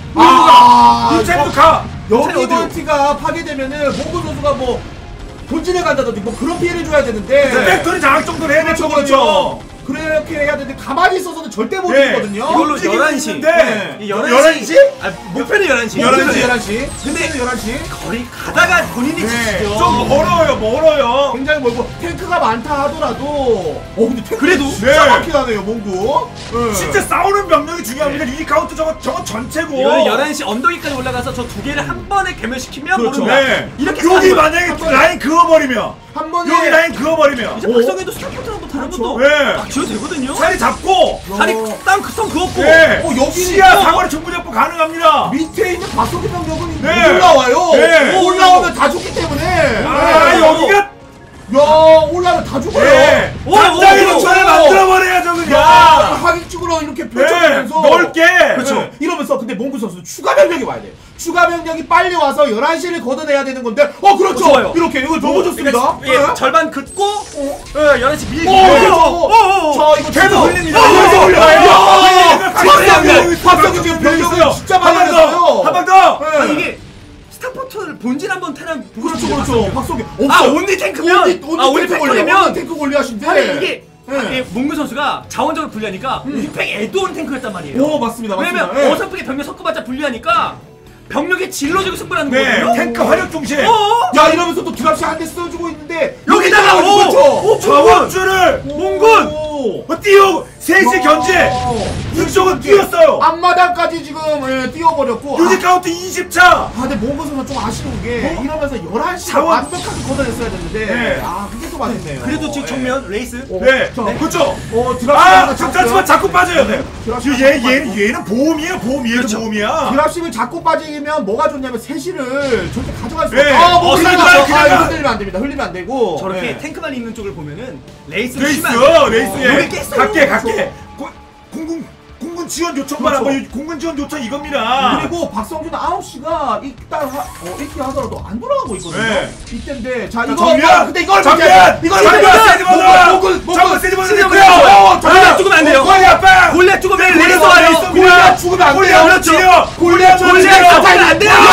Speaker 1: 아,
Speaker 3: 유채도 가!
Speaker 1: 여기
Speaker 2: 어디로?
Speaker 1: 멀티가 파괴되면은 몽고 선수가 뭐 본진에 간다든지 뭐 그런 피해를 줘야 되는데
Speaker 3: 팩토리 장악 정도는 해야
Speaker 1: 그렇죠,
Speaker 3: 되거든요.
Speaker 1: 그렇죠. 그렇게 해야 되는데 가만히 있어서는 절대 못
Speaker 3: 네.
Speaker 1: 이기거든요.
Speaker 2: 이걸로
Speaker 3: 움직이고
Speaker 2: 열한 시.
Speaker 3: 있는데
Speaker 2: 이
Speaker 3: 열한 시?
Speaker 2: 아, 목표는 열한 시.
Speaker 3: 열한 시.
Speaker 1: 열한 시.
Speaker 2: 근데
Speaker 1: 근데 열한 시.
Speaker 2: 거리 가다가 본인이
Speaker 3: 네,
Speaker 2: 지치죠.
Speaker 3: 좀 멀어요, 멀어요.
Speaker 1: 굉장히 멀고 탱크가 많다 하더라도 어 근데 탱크
Speaker 2: 그래도
Speaker 1: 진짜
Speaker 3: 네.
Speaker 1: 많긴 하네요 몽구. 네.
Speaker 3: 진짜 싸우는 병력이 중요합니다. 이 카운트 저거, 저거 전체고.
Speaker 2: 이거는 열한 시 언덕이까지 올라가서 저 두 개를 한 번에 괴멸시키면
Speaker 1: 그렇죠.
Speaker 2: 모른다.
Speaker 3: 네.
Speaker 2: 이렇게
Speaker 3: 여기
Speaker 2: 사는 거야.
Speaker 3: 만약에
Speaker 1: 한 번에.
Speaker 3: 라인 그어버리면
Speaker 1: 한 번에
Speaker 3: 여기 라인 그어버리면
Speaker 2: 이제
Speaker 1: 오.
Speaker 2: 박성현도 스타포트랑 뭐 다른
Speaker 1: 그렇죠.
Speaker 2: 것도
Speaker 3: 네.
Speaker 2: 딱 지어도 되거든요.
Speaker 3: 자리 잡고
Speaker 2: 자리
Speaker 1: 어.
Speaker 2: 땅그성 그었고.
Speaker 3: 네.
Speaker 1: 어, 여기는
Speaker 3: 시야
Speaker 1: 또-
Speaker 3: 사거리 정보 잡고 가능합니다.
Speaker 1: 밑에 있는 박성기 병력은
Speaker 3: 네.
Speaker 1: 못 올라와요.
Speaker 3: 네.
Speaker 1: 오, 올라오면 다 죽기 때문에.
Speaker 3: 아,
Speaker 1: 네.
Speaker 3: 여기가
Speaker 1: 야 올라오면 다 죽어요.
Speaker 3: 네.
Speaker 2: 오,
Speaker 3: 당장에
Speaker 2: 오, 오,
Speaker 3: 노천을
Speaker 1: 오.
Speaker 3: 만들어버려야죠
Speaker 1: 야
Speaker 3: 그냥.
Speaker 1: 하객축으로 이렇게
Speaker 3: 네.
Speaker 1: 펼쳐지면서
Speaker 3: 넓게.
Speaker 1: 그렇죠. 이러면서 근데 몽구 선수 추가 병력이 와야 돼요. 추가 병력이 빨리 와서 열한 시를 걷어내야 되는 건데 어 그렇죠.
Speaker 2: 어, 좋아요.
Speaker 1: 이렇게 이거 너무 좋습니다.
Speaker 2: 그러니까, 예,
Speaker 1: 네.
Speaker 2: 절반 긋고
Speaker 1: 어.
Speaker 2: 어, 열한 시 밀기.
Speaker 1: 오, 그렇죠. 자 이거
Speaker 3: 계속
Speaker 1: 제도
Speaker 3: 흘립니다.
Speaker 1: 어,
Speaker 3: 계속
Speaker 1: 야,
Speaker 3: 흘려요.
Speaker 1: 야,
Speaker 3: 박성균,
Speaker 1: 박성균 지금 병력을 진짜 많이
Speaker 3: 한 번
Speaker 1: 했어요.
Speaker 3: 더, 한 번 더.
Speaker 1: 네.
Speaker 2: 아니 이게 스타포트를 본진 한번 테란 보고
Speaker 1: 그렇죠,
Speaker 2: 싶은데,
Speaker 1: 그렇죠.
Speaker 2: 박성균.
Speaker 1: 박성균.
Speaker 2: 아
Speaker 1: 없어.
Speaker 2: 온리 탱크면
Speaker 1: 온리, 온리
Speaker 2: 아 온리
Speaker 1: 탱크 골리아,
Speaker 2: 팩토리면
Speaker 1: 온리 탱크 골리아신데.
Speaker 2: 아니 이게
Speaker 1: 네.
Speaker 2: 아니, 몽구 선수가 자원적으로 불리하니까 빅팩 에드온 탱크였단 말이에요.
Speaker 1: 오 맞습니다, 맞습니다.
Speaker 2: 왜냐면
Speaker 1: 네.
Speaker 2: 어설프게 병력 섞어봤자 불리하니까 병력에 질러주고 승부하는
Speaker 3: 네.
Speaker 2: 거거든요.
Speaker 3: 탱크 활력 중심.
Speaker 2: 어?
Speaker 1: 야 이러면서 또 드랍시 한 대 써주고 있는데
Speaker 2: 여기다가 오!
Speaker 1: 그렇죠.
Speaker 2: 오!
Speaker 3: 자원줄을
Speaker 2: 몽군!
Speaker 1: 오.
Speaker 3: 어, 띄우 셋이 견제.
Speaker 1: 어.
Speaker 3: 이쪽은 뛰었어요.
Speaker 1: 앞마당까지 지금 예, 뛰어버렸고.
Speaker 3: 유지
Speaker 1: 아,
Speaker 3: 카운트 이십 차.
Speaker 1: 아 근데 몽고 선수 좀 아쉬운 게
Speaker 3: 어?
Speaker 1: 이러면서 열한 시
Speaker 3: 자원-
Speaker 1: 완벽하게 걷어냈어야 됐는데
Speaker 3: 네.
Speaker 1: 아 그게 또 맞았네요.
Speaker 2: 그래도 지금
Speaker 1: 예.
Speaker 2: 정면 레이스.
Speaker 1: 어,
Speaker 3: 네,
Speaker 1: 자,
Speaker 3: 그렇죠.
Speaker 1: 어 드랍시
Speaker 3: 아, 잠깐만 자꾸 빠져요. 네.
Speaker 1: 드랍시
Speaker 3: 지금 얘, 얘, 얘는 보험이에요, 보험. 얘는
Speaker 2: 그렇죠.
Speaker 3: 보험이야.
Speaker 1: 드랍십을 잡고 빠지면 뭐가 좋냐면 세시를 절대 가져갈 수
Speaker 3: 네.
Speaker 1: 없어. 아, 뭐
Speaker 3: 어,
Speaker 1: 흘리면
Speaker 3: 그냥
Speaker 1: 안 돼. 아,
Speaker 3: 그냥
Speaker 1: 이거 흘리면 안 됩니다. 흘리면 안 되고.
Speaker 2: 저렇게
Speaker 1: 네.
Speaker 2: 탱크만 있는 쪽을 보면은 레이스
Speaker 3: 레이스,
Speaker 2: 치면 안 돼요.
Speaker 3: 레이스에
Speaker 2: 여기 깼어요.
Speaker 3: 갈게, 갈게. 고- 공군, 공군 지원 요청만
Speaker 1: 그렇죠.
Speaker 3: 한번 공군 지원 요청 이겁니다.
Speaker 1: 그리고 박성준 아홉 시가 일단 하, 어, 일기 하더라도 안 돌아가고 있거든요.
Speaker 3: 네.
Speaker 1: 이때인데 자
Speaker 3: 자,
Speaker 1: 이거
Speaker 3: 정면!
Speaker 1: 근데 이걸
Speaker 3: 정면!
Speaker 1: 문제야. 이걸
Speaker 3: 정면!
Speaker 1: 문제야.
Speaker 3: 세지버드!
Speaker 1: 목을 목을
Speaker 3: 정면 세지버드
Speaker 1: 세지버드
Speaker 3: 됐고요.
Speaker 1: 됐고요.
Speaker 2: 골리앗 죽으면 안 돼요.
Speaker 3: 골리앗 빵!
Speaker 2: 골리앗 죽으면
Speaker 3: 골리앗
Speaker 2: 레이스
Speaker 3: 빵!
Speaker 2: 와요.
Speaker 1: 골리앗 죽으면 안 돼요.
Speaker 3: 골리앗
Speaker 2: 그렇죠.
Speaker 3: 지려! 골리앗
Speaker 2: 골리앗
Speaker 3: 지려!
Speaker 2: 잡히면 안 돼요.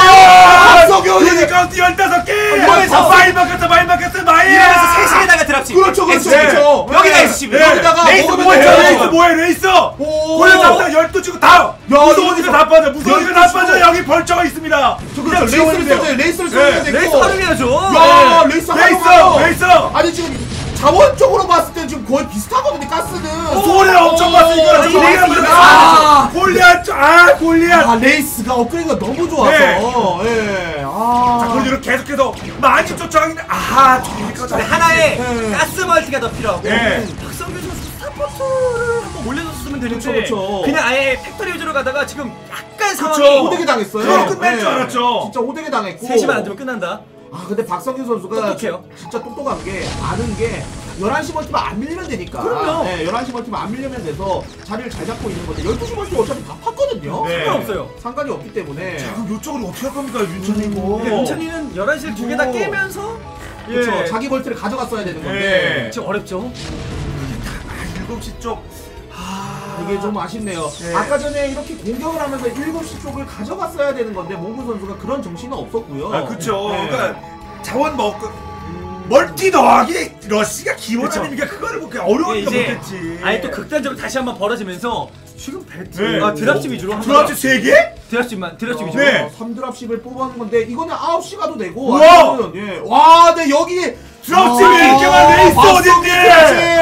Speaker 1: 박성균
Speaker 3: 유지 카운트 열다섯 개!
Speaker 2: 이거에서
Speaker 3: 마일 바뀌었어, 마일 바뀌었어, 마일!
Speaker 2: 이러면서 세신에다가 드랍십.
Speaker 1: 그렇죠, 그렇죠,
Speaker 3: 네.
Speaker 1: 그렇죠.
Speaker 2: 여기가
Speaker 1: 네.
Speaker 2: 에스씨비.
Speaker 3: 네.
Speaker 1: 여기다가
Speaker 3: 레이스
Speaker 1: 먹으면
Speaker 3: 뭐해?
Speaker 1: 돼요.
Speaker 3: 레이스 뭐해? 레이스!
Speaker 1: 오.
Speaker 3: 골리앗 잡다 열두 치고 다! 무서우니까
Speaker 1: 이거
Speaker 3: 다 빠져, 무서우니까 다
Speaker 1: 열두
Speaker 3: 빠져!
Speaker 1: 치고.
Speaker 3: 여기 벌처가 있습니다!
Speaker 1: 저
Speaker 3: 그냥
Speaker 1: 그렇죠.
Speaker 3: 지워야
Speaker 1: 레이스를
Speaker 3: 돼요.
Speaker 1: 써야 돼. 레이스를
Speaker 3: 네.
Speaker 1: 써야 되고.
Speaker 2: 레이스 활용해야죠.
Speaker 1: 야,
Speaker 2: 네.
Speaker 1: 레이스
Speaker 3: 레이스!
Speaker 1: 활용하고.
Speaker 3: 레이스!
Speaker 1: 아니 지금 자원적으로 봤을 때 지금 거의 비슷하거든요. 가스는.
Speaker 3: 소리를 엄청 봤어, 이거.
Speaker 1: 그렇죠.
Speaker 3: 골리앗
Speaker 1: 레이스
Speaker 3: 맞아.
Speaker 1: 아,
Speaker 3: 골리앗, 아, 골리앗!
Speaker 1: 아 레이스가 업그레이드가 너무 좋아서.
Speaker 3: 네.
Speaker 1: 예. 아.
Speaker 3: 자, 그리고 이렇게 계속해서 많이 쫓아가는데, 아, 저기니까.
Speaker 2: 근데 하나의
Speaker 1: 네.
Speaker 2: 가스 멀티가 더 필요하고
Speaker 3: 네.
Speaker 2: 박성균 선수 스타포트를 한번 올려줬으면 되는데
Speaker 1: 그렇죠, 그렇죠.
Speaker 2: 그냥 아예 팩토리 위주로 가다가 지금 약간 상황이
Speaker 3: 그렇죠.
Speaker 1: 호되게 당했어요.
Speaker 3: 그럼 끝날 줄 알았죠.
Speaker 1: 진짜 호되게 당했고.
Speaker 2: 세 시만 안 되면 끝난다.
Speaker 1: 아 근데 박성균 선수가
Speaker 2: 똑똑해요.
Speaker 1: 진짜 똑똑한 게 아는 게 열한 시 멀티만 안 밀리면 되니까.
Speaker 2: 그럼요.
Speaker 1: 네, 열한 시 멀티만 안 밀리면 돼서 자리를 잘 잡고 있는 건데 열두 시 멀티 어차피 다 팠거든요.
Speaker 3: 네.
Speaker 2: 상관없어요.
Speaker 1: 상관이 없기 때문에.
Speaker 3: 자, 그럼 요쪽으로 어떻게 할 겁니까, 윤찬이 이거?
Speaker 2: 근데 윤찬이는 열한 시를 두 개 다
Speaker 1: 오.
Speaker 2: 깨면서
Speaker 1: 그렇죠.
Speaker 2: 예.
Speaker 1: 자기 멀티를 가져갔어야 되는 건데.
Speaker 3: 네.
Speaker 2: 지금 어렵죠.
Speaker 3: 아, 일곱 시 쪽. 아,
Speaker 1: 이게 좀 아쉽네요.
Speaker 3: 네.
Speaker 1: 아까 전에 이렇게 공격을 하면서 일곱 시 쪽을 가져갔어야 되는 건데 몽구 선수가 그런 정신은 없었고요.
Speaker 3: 아, 그쵸.
Speaker 1: 네.
Speaker 3: 그러니까 자원 먹고 멀티 더하기 러시가 기원 아닙니까? 그거를 뭐 그냥 어려우니까
Speaker 2: 이제
Speaker 3: 못했지.
Speaker 2: 아예 또 극단적으로 다시 한번 벌어지면서 지금 배트
Speaker 3: 네.
Speaker 2: 아 드랍십 위주로 한
Speaker 3: 드랍십 세 개?
Speaker 2: 드랍십만 드랍십 위주로.
Speaker 3: 네.
Speaker 1: 삼 드랍십을 뽑아놓은 건데 이거는 아홉 시 가도 되고.
Speaker 3: 우와!
Speaker 1: 아니면은, 예. 와, 네 여기
Speaker 3: 드랍십이
Speaker 1: 아,
Speaker 3: 이렇게만 돼 있어
Speaker 1: 박성균
Speaker 3: 어딘데?
Speaker 1: 그렇지.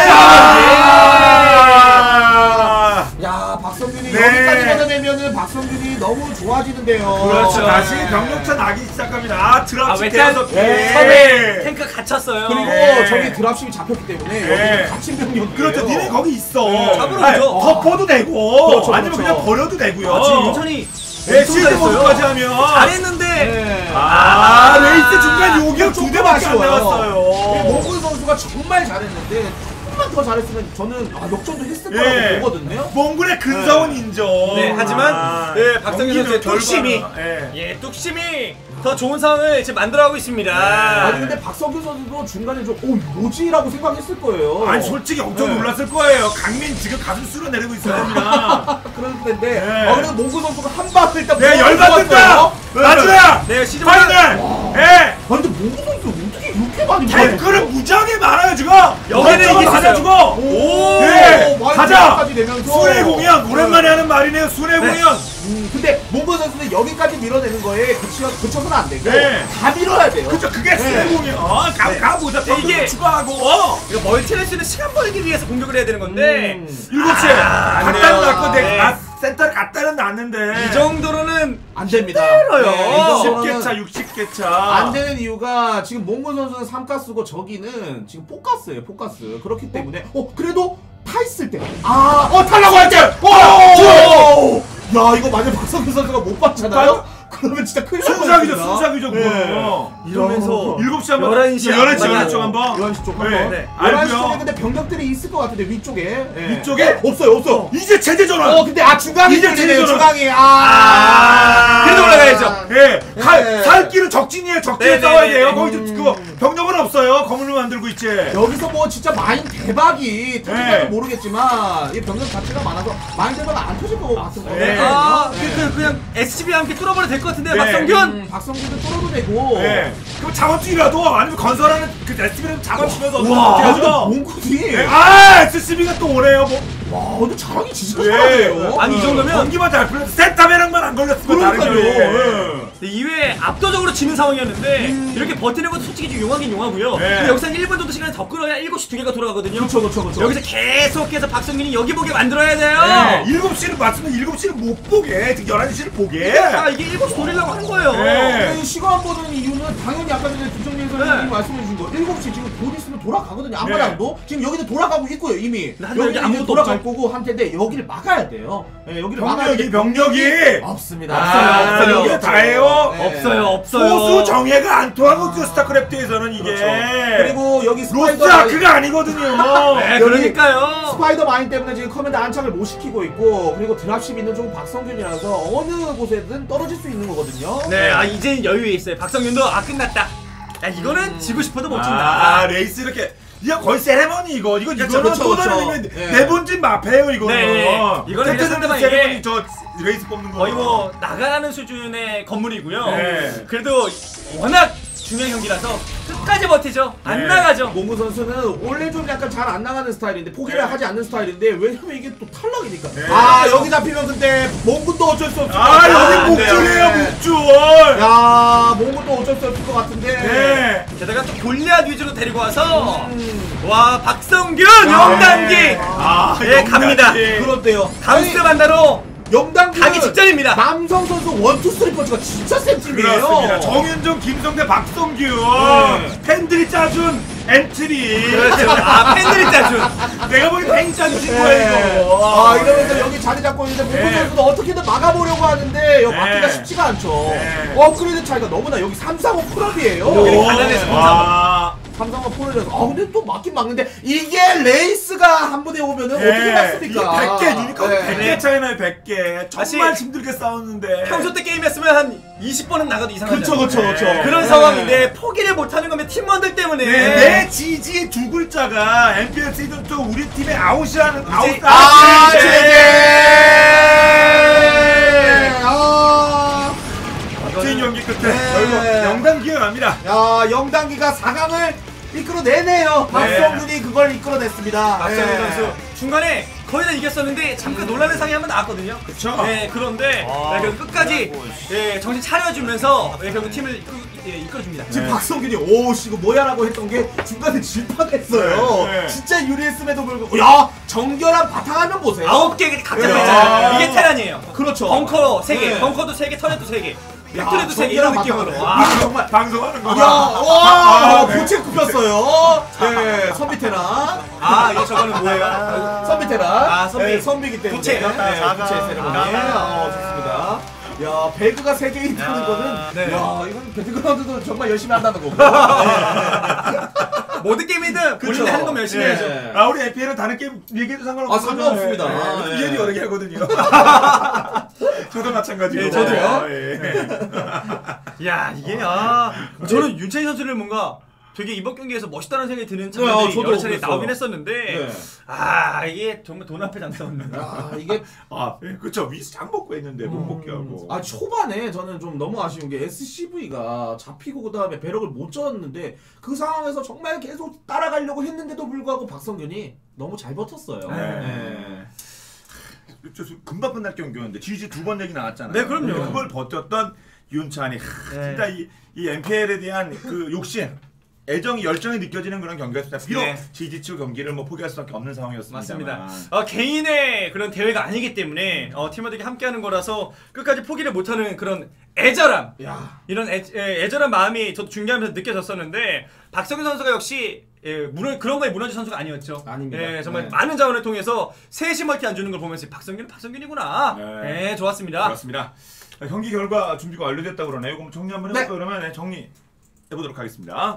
Speaker 3: 아,
Speaker 1: 야, 박성균이
Speaker 3: 네.
Speaker 1: 여기까지 걷어내면은 박성균이 너무 좋아지는데요.
Speaker 2: 그렇죠.
Speaker 3: 다시 병력차 나기 시작합니다. 아,
Speaker 2: 아
Speaker 3: 드랍십
Speaker 2: 외딴
Speaker 3: 대여섯 개.
Speaker 1: 네.
Speaker 2: 섬에 탱크 갇혔어요.
Speaker 1: 그리고
Speaker 3: 네.
Speaker 1: 저기 드랍십이 잡혔기 때문에
Speaker 3: 네.
Speaker 1: 여기는 갇힌 병력이에요.
Speaker 3: 그렇죠. 니네 거기 있어.
Speaker 1: 네.
Speaker 2: 잡으러
Speaker 3: 아니,
Speaker 2: 오죠.
Speaker 3: 덮어도 되고
Speaker 1: 그렇죠,
Speaker 3: 아니면
Speaker 1: 그렇죠.
Speaker 3: 그냥 버려도 되고요.
Speaker 2: 아, 지금 윤찬이
Speaker 3: 네,
Speaker 2: 엄청
Speaker 3: 시즌
Speaker 2: 잘했어요.
Speaker 3: 모드까지 하면
Speaker 2: 잘했는데
Speaker 1: 네.
Speaker 3: 아, 레이스 중간 요격 두
Speaker 1: 조금
Speaker 3: 대밖에 안
Speaker 1: 아쉬워요.
Speaker 3: 나왔어요.
Speaker 1: 몽골 선수가 정말 잘했는데 조금만 더 잘했으면 저는 아, 역전도 했을 거라고
Speaker 3: 예.
Speaker 1: 보거든요.
Speaker 3: 몽골의 근사원 인정.
Speaker 2: 네, 하지만
Speaker 3: 아,
Speaker 2: 예, 박성균
Speaker 3: 경기는
Speaker 2: 선수의 뚝심이
Speaker 3: 결과는, 예.
Speaker 2: 예, 뚝심이 더 좋은 상황을 지금 만들어가고 있습니다.
Speaker 1: 아니 근데 박성균 선수도 중간에 좀 오 뭐지라고 생각했을 거예요.
Speaker 3: 아니 솔직히 엄청
Speaker 1: 네.
Speaker 3: 놀랐을 거예요. 강민 지금 가슴 쓸어내리고 있어요. 그냥.
Speaker 1: 그럴 텐데
Speaker 3: 네.
Speaker 1: 아, 그래도 몽골 선수가 한 방을 일단
Speaker 3: 네,
Speaker 1: 먹어서
Speaker 3: 열받는다.
Speaker 1: 좋았어요.
Speaker 3: 마지막
Speaker 2: 네, 시즌
Speaker 3: 파이널. 예.
Speaker 1: 아 근데 몽골 선수 어떻게 이렇게 많이
Speaker 3: 댓글은 무지하게 많아요 지금.
Speaker 2: 여기는 이겼어요.
Speaker 3: 가져주고.
Speaker 1: 오,
Speaker 3: 네,
Speaker 1: 많이
Speaker 3: 가자.
Speaker 1: 여기까지 내면서.
Speaker 3: 순회 공연 오랜만에 하는 말이네요. 순회
Speaker 2: 네.
Speaker 3: 공연.
Speaker 1: 음, 근데 몽골 선수는 여기까지 밀어내는 거에 그쳐, 그쳐서는 안 되고
Speaker 3: 네.
Speaker 1: 다 밀어야 돼요.
Speaker 3: 그쵸 그게
Speaker 1: 네.
Speaker 3: 순회 공연. 어, 가
Speaker 2: 네.
Speaker 3: 가보자.
Speaker 2: 네, 이게-
Speaker 3: 이게 추가하고. 어.
Speaker 2: 이거 멀티레스는 시간 벌기 위해서 공격을 해야 되는 건데
Speaker 1: 음.
Speaker 3: 일곱 시에
Speaker 2: 아, 안
Speaker 3: 갖다는
Speaker 2: 돼요.
Speaker 3: 놨고 내
Speaker 2: 네.
Speaker 3: 아, 센터를 갖다는 놨는데.
Speaker 2: 이 정도로는
Speaker 1: 안 됩니다.
Speaker 2: 힘들어요.
Speaker 1: 네, 이
Speaker 3: 십
Speaker 1: 정도는
Speaker 3: 개 차, 육십 개 차.
Speaker 1: 안 되는 이유가 지금 몽골 선수는 삼가스고 저기는 지금 포가스예요. 포가스. 그렇기 때문에 어 그래도 타 있을 때. 아, 어 타려고 할 때. 어! 야 이거 만약 박성균 선수가 못 봤잖아요. 그러면 진짜 큰일 날
Speaker 3: 순삭이죠,
Speaker 1: 뻔했습니다.
Speaker 3: 순삭이죠,
Speaker 1: 네.
Speaker 3: 그거.
Speaker 2: 이러면서
Speaker 3: 일곱 시 한번.
Speaker 2: 열한 시
Speaker 3: 열한 시
Speaker 2: 한번
Speaker 3: 열한 쪽 한번.
Speaker 1: 열한 시 쪽
Speaker 3: 네.
Speaker 1: 한번.
Speaker 2: 네.
Speaker 1: 열한 시
Speaker 3: 알고요.
Speaker 1: 쪽에 근데 병력들이 있을 것 같은데 위쪽에. 예.
Speaker 3: 위쪽에?
Speaker 1: 없어요, 없어요.
Speaker 3: 이제 체제 전환.
Speaker 1: 어 근데 아 중앙이
Speaker 3: 이제
Speaker 1: 뚫리네요.
Speaker 3: 제대로-
Speaker 1: 중앙이. 아.
Speaker 3: 아.
Speaker 2: 그래도 올라가야죠.
Speaker 3: 예, 갈,
Speaker 1: 네.
Speaker 3: 살길은 적진이에요. 적진에
Speaker 2: 네, 네,
Speaker 3: 싸워야
Speaker 2: 네,
Speaker 3: 돼요.
Speaker 2: 네.
Speaker 3: 거기
Speaker 1: 음.
Speaker 3: 그거 병력은 없어요. 건물로 만들고 있지.
Speaker 1: 여기서 뭐 진짜 마인 대박이 터질까는
Speaker 3: 네.
Speaker 1: 모르겠지만 이 병력 자체가 많아서 마인 대박은 안 터질 것 같은 거예요.
Speaker 3: 네.
Speaker 2: 아, 그, 그, 그냥 에스씨비와 함께 뚫어버려도 될 것 같은데
Speaker 3: 네.
Speaker 2: 박성균.
Speaker 1: 음, 박성균도 뚫어도 되고.
Speaker 3: 예. 그럼 자원줄이라도 아니면 건설하는 그 에스티비를 잡아주면서 어떻게
Speaker 1: 와,
Speaker 3: 어떻게
Speaker 1: 근데
Speaker 3: 하죠?
Speaker 1: 몽골이.
Speaker 3: 예. 아, 에스씨비가 또 오네요. 뭐.
Speaker 1: 와, 근데 자랑이 진짜
Speaker 3: 예.
Speaker 1: 잘하네요.
Speaker 2: 아니, 이 정도면
Speaker 3: 경기만 잘 풀려도 세타베랑만 안 걸렸으면 다른
Speaker 1: 그러니까요.
Speaker 3: 거예요.
Speaker 2: 이외에 압도적으로 지는 상황이었는데 이렇게 버티는 것도 솔직히 좀 용하긴 용하고요.
Speaker 3: 네.
Speaker 2: 근데 여기서 한 일 분 정도 시간을 더 끌어야 일곱 시 두 개가 돌아가거든요.
Speaker 1: 그렇죠, 그렇죠, 그렇죠.
Speaker 2: 여기서 계속해서 박성균이 여기 보게 만들어야 돼요.
Speaker 3: 네. 일곱 시는 맞으면 일곱 시는 못 보게. 열한 시를 보게.
Speaker 2: 아, 이게 일곱 시 돌리려고 하는 거예요.
Speaker 3: 네.
Speaker 1: 이 시간 보는 이유는 당연히 아까 전에 김정민 선생님이
Speaker 2: 네.
Speaker 1: 말씀해 주신 거 일곱 시 지금 곧 있으면 돌아가거든요.
Speaker 3: 네.
Speaker 1: 앞마당도 지금 여기는 돌아가고 있고요 이미.
Speaker 2: 근데 한데 여기
Speaker 1: 여기 이제
Speaker 2: 아무것도
Speaker 1: 돌아갈
Speaker 2: 없죠.
Speaker 1: 거고 한테인데 여기를 막아야 돼요. 네, 여기를 막아야
Speaker 3: 병력이
Speaker 1: 돼.
Speaker 3: 병력이
Speaker 1: 없습니다.
Speaker 3: 아,
Speaker 1: 없어요.
Speaker 3: 이게 다예요.
Speaker 1: 네.
Speaker 2: 없어요, 없어요.
Speaker 3: 소수 정예가 안 통하거든요. 스타크래프트에서는 이게.
Speaker 1: 그렇죠. 그리고 여기 스파이더
Speaker 3: 로스
Speaker 1: 마인,
Speaker 3: 아크가 아니거든요.
Speaker 2: 네,
Speaker 1: 여기
Speaker 2: 그러니까요.
Speaker 1: 스파이더 마인 때문에 지금 커맨드 안착을 못 시키고 있고 그리고 드랍십 있는 쪽 박성균이라서 어느 곳에든 떨어질 수 있는 거거든요.
Speaker 2: 네, 아 이제는 여유에 있어요. 박성균도 아 끝났다. 야 이거는 지고 싶어도 못
Speaker 3: 아,
Speaker 2: 준다.
Speaker 3: 레이스 이렇게. 이거 거의 세레머니 이거. 이거
Speaker 1: 그렇죠,
Speaker 3: 이거는
Speaker 1: 그렇죠,
Speaker 3: 또 다른
Speaker 1: 그렇죠.
Speaker 3: 의미.
Speaker 1: 네.
Speaker 3: 네 번째 마페예요 이거는.
Speaker 2: 네, 이거는 그냥 상대방에게-
Speaker 3: 세레머니 저 레이스 뽑는 거.
Speaker 2: 거의 뭐 나가는 수준의 건물이고요.
Speaker 3: 네.
Speaker 2: 그래도 워낙 중요한 경기라서 끝까지 버티죠. 안
Speaker 3: 네.
Speaker 2: 나가죠.
Speaker 1: 몽구 선수는 원래 좀 약간 잘 안 나가는 스타일인데 포기를
Speaker 3: 네.
Speaker 1: 하지 않는 스타일인데 왜냐면 이게 또 탈락이니까.
Speaker 3: 네.
Speaker 1: 아 여기 잡히면 근데 몽구도 어쩔 수 없을 것
Speaker 3: 아
Speaker 1: 같아요.
Speaker 3: 여기
Speaker 1: 안 돼요.
Speaker 3: 목줄이에요
Speaker 1: 네.
Speaker 3: 목줄.
Speaker 1: 야 몽구도 어쩔 수 없을 것 같은데.
Speaker 3: 네.
Speaker 2: 게다가 또 골리앗 위주로 데리고 와서
Speaker 1: 음.
Speaker 2: 와 박성균 영단기
Speaker 3: 아,
Speaker 2: 예, 갑니다.
Speaker 3: 영단기.
Speaker 1: 그런데요.
Speaker 2: 감스 반다로
Speaker 1: 영단기
Speaker 2: 가기 직전입니다.
Speaker 1: 남성 선수 원투 쓰리 펀치가 진짜 센 팀이에요.
Speaker 3: 그렇습니다. 정윤정, 김성대, 박성규
Speaker 1: 네.
Speaker 3: 팬들이 짜준 엔트리.
Speaker 2: 그렇죠. 아 팬들이 짜준.
Speaker 3: 내가 보기 팬 짜주신 거야
Speaker 1: 네.
Speaker 3: 이거.
Speaker 1: 아 이러면서 여기 자리 잡고 있는데 몽구
Speaker 3: 네.
Speaker 1: 선수도 어떻게든 막아보려고 하는데 이거
Speaker 3: 네.
Speaker 1: 막기가 쉽지가 않죠.
Speaker 3: 네.
Speaker 1: 업그레이드 차이가 너무나 여기 삼, 사, 오 풀업이에요.
Speaker 2: 여기는 가난해서
Speaker 3: 와.
Speaker 1: 삼성은 포를 아 근데 또 맞긴 맞는데 이게 레이스가 한 번에 오면은
Speaker 3: 예,
Speaker 1: 어떻게 맞습니까?
Speaker 3: 백 개 유니콘
Speaker 1: 네.
Speaker 3: 백 개 차이나요. 백 개.
Speaker 2: 사실
Speaker 3: 정말 힘들게 싸웠는데.
Speaker 2: 평소 때 게임했으면 한 이십 번은 나가도 이상하지
Speaker 1: 그렇죠,
Speaker 2: 않아요.
Speaker 1: 그렇죠, 그렇죠.
Speaker 2: 그런
Speaker 1: 네.
Speaker 2: 상황인데 포기를 못하는 거면 팀원들 때문에.
Speaker 3: 네, 내 지지 두 글자가 엠피엘 시즌 이 우리 팀의 아웃이라는 아웃.
Speaker 1: 아,
Speaker 3: 제재!
Speaker 1: 아,
Speaker 3: 멋진 경기 끝에
Speaker 1: 네.
Speaker 3: 결국 영단 기어갑니다.
Speaker 1: 야, 영단기가 사 강을 이끌어내네요. 박성균이 그걸 이끌어냈습니다.
Speaker 2: 박성균
Speaker 1: 네.
Speaker 2: 선수 중간에 거의 다 이겼었는데 잠깐 놀라는 상황이 한번 나왔거든요.
Speaker 3: 그쵸.
Speaker 2: 네, 그런데
Speaker 3: 아,
Speaker 2: 네, 결국 끝까지 예, 정신 차려주면서 네, 결국 팀을 이끌, 예, 이끌어줍니다.
Speaker 1: 지금
Speaker 3: 네.
Speaker 1: 박성균이 오씨 이거 뭐야라고 했던 게 중간에 질판했어요.
Speaker 3: 네, 네.
Speaker 1: 진짜 유리했음에도 불구하고 야 정결한 바탕화면 보세요.
Speaker 2: 아홉 개 각자
Speaker 1: 야.
Speaker 2: 있잖아요. 이게 테란이에요.
Speaker 1: 그렇죠.
Speaker 2: 벙커 세 개,
Speaker 1: 네.
Speaker 2: 벙커도 세 개, 터렛도 세 개,
Speaker 1: 야,
Speaker 2: 팩토리도 세 개 이런
Speaker 1: 정결한
Speaker 2: 느낌으로.
Speaker 1: 바탕화면.
Speaker 2: 와.
Speaker 1: 정말
Speaker 3: 방송하는 거.
Speaker 1: 야, 와,
Speaker 3: 아, 네.
Speaker 1: 고체 굽혔어요. 네, 선비테란.
Speaker 2: 아, 이거 저거는 뭐예요?
Speaker 1: 선비테란.
Speaker 2: 아, 선비.
Speaker 1: 네, 선비기 때문에.
Speaker 2: 부채.
Speaker 1: 네, 부채 세레모니. 어, 좋습니다. 야, 배그가 세 개 있다는 거는,
Speaker 2: 네.
Speaker 1: 야, 이건 배그그라운드도 정말 열심히 한다는 거고.
Speaker 2: 모든 게임이든 본인이 하는 거면 열심히 해야죠.
Speaker 1: 네.
Speaker 3: 아 우리 에피엘은 다른 게임 얘기해도 상관없어요.
Speaker 1: 아, 상관없습니다. 아, 예.
Speaker 3: 이해도 여러 개 하거든요. 저도 마찬가지고.
Speaker 2: 예, 저도요.
Speaker 3: 예.
Speaker 2: 야, 이게 아, 저는 윤찬희 선수를 뭔가 되게 이번 경기에서 멋있다는 생각이 드는
Speaker 1: 네,
Speaker 2: 장면들이
Speaker 1: 저도
Speaker 2: 여러 차례
Speaker 1: 그랬어요.
Speaker 2: 나오긴 했었는데
Speaker 1: 네.
Speaker 2: 아, 이게 정말 돈 앞에 장사였는데.
Speaker 1: 야, 이게.
Speaker 3: 아, 예, 그렇죠. 위스 장 먹고 했는데 못 먹게 하고.
Speaker 1: 아, 초반에 저는 좀 너무 아쉬운 게 에스씨브이가 잡히고 그 다음에 배럭을 못 졌는데 그 상황에서 정말 계속 따라가려고 했는데도 불구하고 박성균이 너무 잘 버텼어요.
Speaker 3: 네.
Speaker 1: 네.
Speaker 3: 저, 저, 금방 끝날 경기였는데 지지 두 번 얘기 나왔잖아요.
Speaker 2: 네, 그럼요.
Speaker 3: 근데 그걸 버텼던 윤찬이 하,
Speaker 2: 네.
Speaker 3: 진짜 이, 이 엠피엘에 대한 그 욕심, 애정이 열정이 느껴지는 그런 경기였습니다. 비록
Speaker 2: 네.
Speaker 3: 지지치 경기를 뭐 포기할 수밖에 없는 상황이었습니다.
Speaker 2: 맞습니다. 어, 개인의 그런 대회가 아니기 때문에 어, 팀원들이 함께하는 거라서 끝까지 포기를 못하는 그런 애절함,
Speaker 1: 야.
Speaker 2: 이런 애, 애, 애절한 마음이 저도 중계하면서 느껴졌었는데 박성균 선수가 역시 예, 무너, 그런 거에 무너진 선수가 아니었죠.
Speaker 1: 아닙니다.
Speaker 2: 예, 정말
Speaker 1: 네.
Speaker 2: 많은 자원을 통해서 셋이 멀티 안 주는 걸 보면서 박성균은 박성균이구나.
Speaker 3: 네.
Speaker 2: 예, 좋았습니다.
Speaker 3: 그렇습니다. 경기 결과 준비가 완료됐다고 그러네요. 그럼 정리 한번 해볼까요?
Speaker 1: 네.
Speaker 3: 그러면 네, 정리해보도록 하겠습니다.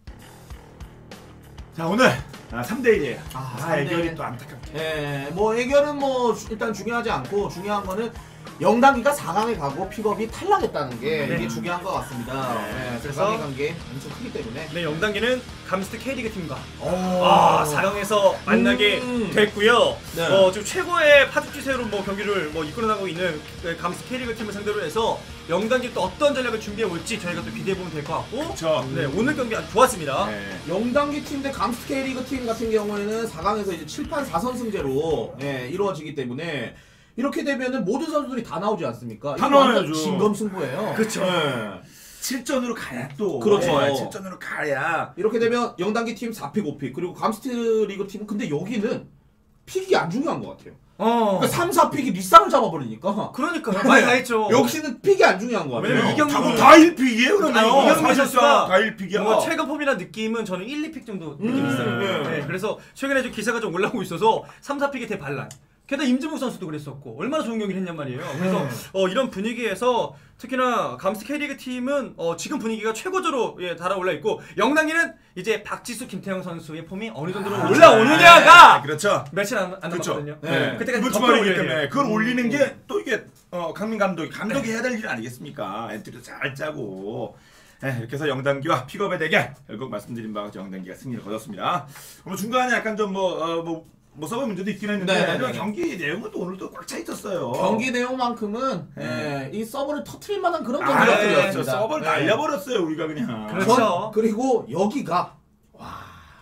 Speaker 3: 자, 오늘 아, 삼 대 일이에요.
Speaker 1: 아,
Speaker 3: 아,
Speaker 1: 삼 대 일.
Speaker 3: 애결이 또 안타깝게.
Speaker 1: 예, 뭐 애결은 뭐 주- 일단 중요하지 않고 중요한 거는 영단기가 사 강에 가고 픽업이 탈락했다는 게
Speaker 2: 네.
Speaker 1: 이게 중요한 것 같습니다.
Speaker 2: 네,
Speaker 1: 네,
Speaker 2: 그래서-
Speaker 1: 그래서 관계 엄청 크기 때문에.
Speaker 2: 네, 영단기는 감스트 K리그 팀과
Speaker 1: 오.
Speaker 2: 아, 사 강에서 만나게
Speaker 1: 음.
Speaker 2: 됐고요.
Speaker 1: 네.
Speaker 2: 어, 지금 최고의 파죽지세로 뭐 경기를 뭐 이끌어나가고 있는 그 감스트 K리그 팀을 상대로 해서 영단기 또 어떤 전략을 준비해 올지 저희가 또 기대해 보면 될 것 같고.
Speaker 3: 그쵸.
Speaker 2: 네, 오늘 경기 아주 좋았습니다.
Speaker 3: 네.
Speaker 1: 영단기 팀 대 감스트 K리그 팀 같은 경우에는 사 강에서 이제 칠 판 사 선승제로 예, 이루어지기 때문에 이렇게 되면은 모든 선수들이 다 나오지 않습니까?
Speaker 3: 다
Speaker 1: 이거 완전
Speaker 3: 나와야죠.
Speaker 1: 진검승부예요.
Speaker 2: 그쵸.
Speaker 1: 예.
Speaker 3: 칠 전으로 가야 또.
Speaker 1: 그렇죠.
Speaker 3: 네, 칠 전으로 가야.
Speaker 1: 이렇게 되면 영단기 팀 사 픽, 오 픽 그리고 감스트 리그 팀은 근데 여기는 픽이 안 중요한 것 같아요.
Speaker 2: 어.
Speaker 1: 그러니까 삼, 사 픽이 리쌍을 잡아버리니까.
Speaker 2: 그러니까요. 많이 다 했죠.
Speaker 1: 역시는 픽이 안 중요한 것 같아요.
Speaker 2: 왜냐면 이경-
Speaker 3: 다,
Speaker 2: 이경민이-
Speaker 3: 다 일 픽이에요, 그러면.
Speaker 2: 아니, 이경민
Speaker 3: 사실상
Speaker 2: 선수가
Speaker 3: 다 일 픽이야.
Speaker 2: 뭔가 최근 폼이나 느낌은 저는 일, 이 픽 정도 느낌이
Speaker 1: 음,
Speaker 2: 있어요.
Speaker 1: 네.
Speaker 2: 네, 그래서 최근에 좀 기사가 좀 올라오고 있어서 삼, 사 픽의 대반란. 게다가 임진묵 선수도 그랬었고 얼마나 좋은 경기를 했냔 말이에요. 그래서
Speaker 1: 네.
Speaker 2: 어, 이런 분위기에서 특히나 감스트 K리그 팀은 어, 지금 분위기가 최고조로 예, 달아올라 있고 영단기는 이제 박지수, 김태형 선수의 폼이 어느 정도로
Speaker 3: 아,
Speaker 2: 올라오느냐가
Speaker 3: 네, 그렇죠.
Speaker 2: 며칠 안, 안
Speaker 3: 그렇죠.
Speaker 2: 남았거든요.
Speaker 1: 네.
Speaker 2: 그때까지
Speaker 3: 이번
Speaker 2: 더
Speaker 3: 주말이기
Speaker 2: 끌어올려야
Speaker 3: 때문에
Speaker 2: 돼요.
Speaker 3: 그걸 올리는 게 또 이게 어, 강민 감독이 감독이 해야 될 일 아니겠습니까? 엔트리도 잘 짜고. 네, 이렇게 해서 영단기와 픽업의 대결 결국 말씀드린 바와 같이 영단기가 승리를 거뒀습니다. 그럼 중간에 약간 좀 뭐 어, 뭐, 뭐 서브 문제도 있긴 했는데
Speaker 1: 네, 네,
Speaker 3: 하지만
Speaker 1: 네.
Speaker 3: 경기 내용은 또 오늘도 꽉 차 있었어요.
Speaker 1: 경기 내용만큼은
Speaker 3: 네.
Speaker 1: 예, 이 서버를 터트릴 만한 그런
Speaker 3: 아,
Speaker 1: 경기였습니다.
Speaker 3: 저 서버를 날려버렸어요 우리가 그냥.
Speaker 2: 그렇죠.
Speaker 1: 전 그리고 여기가 와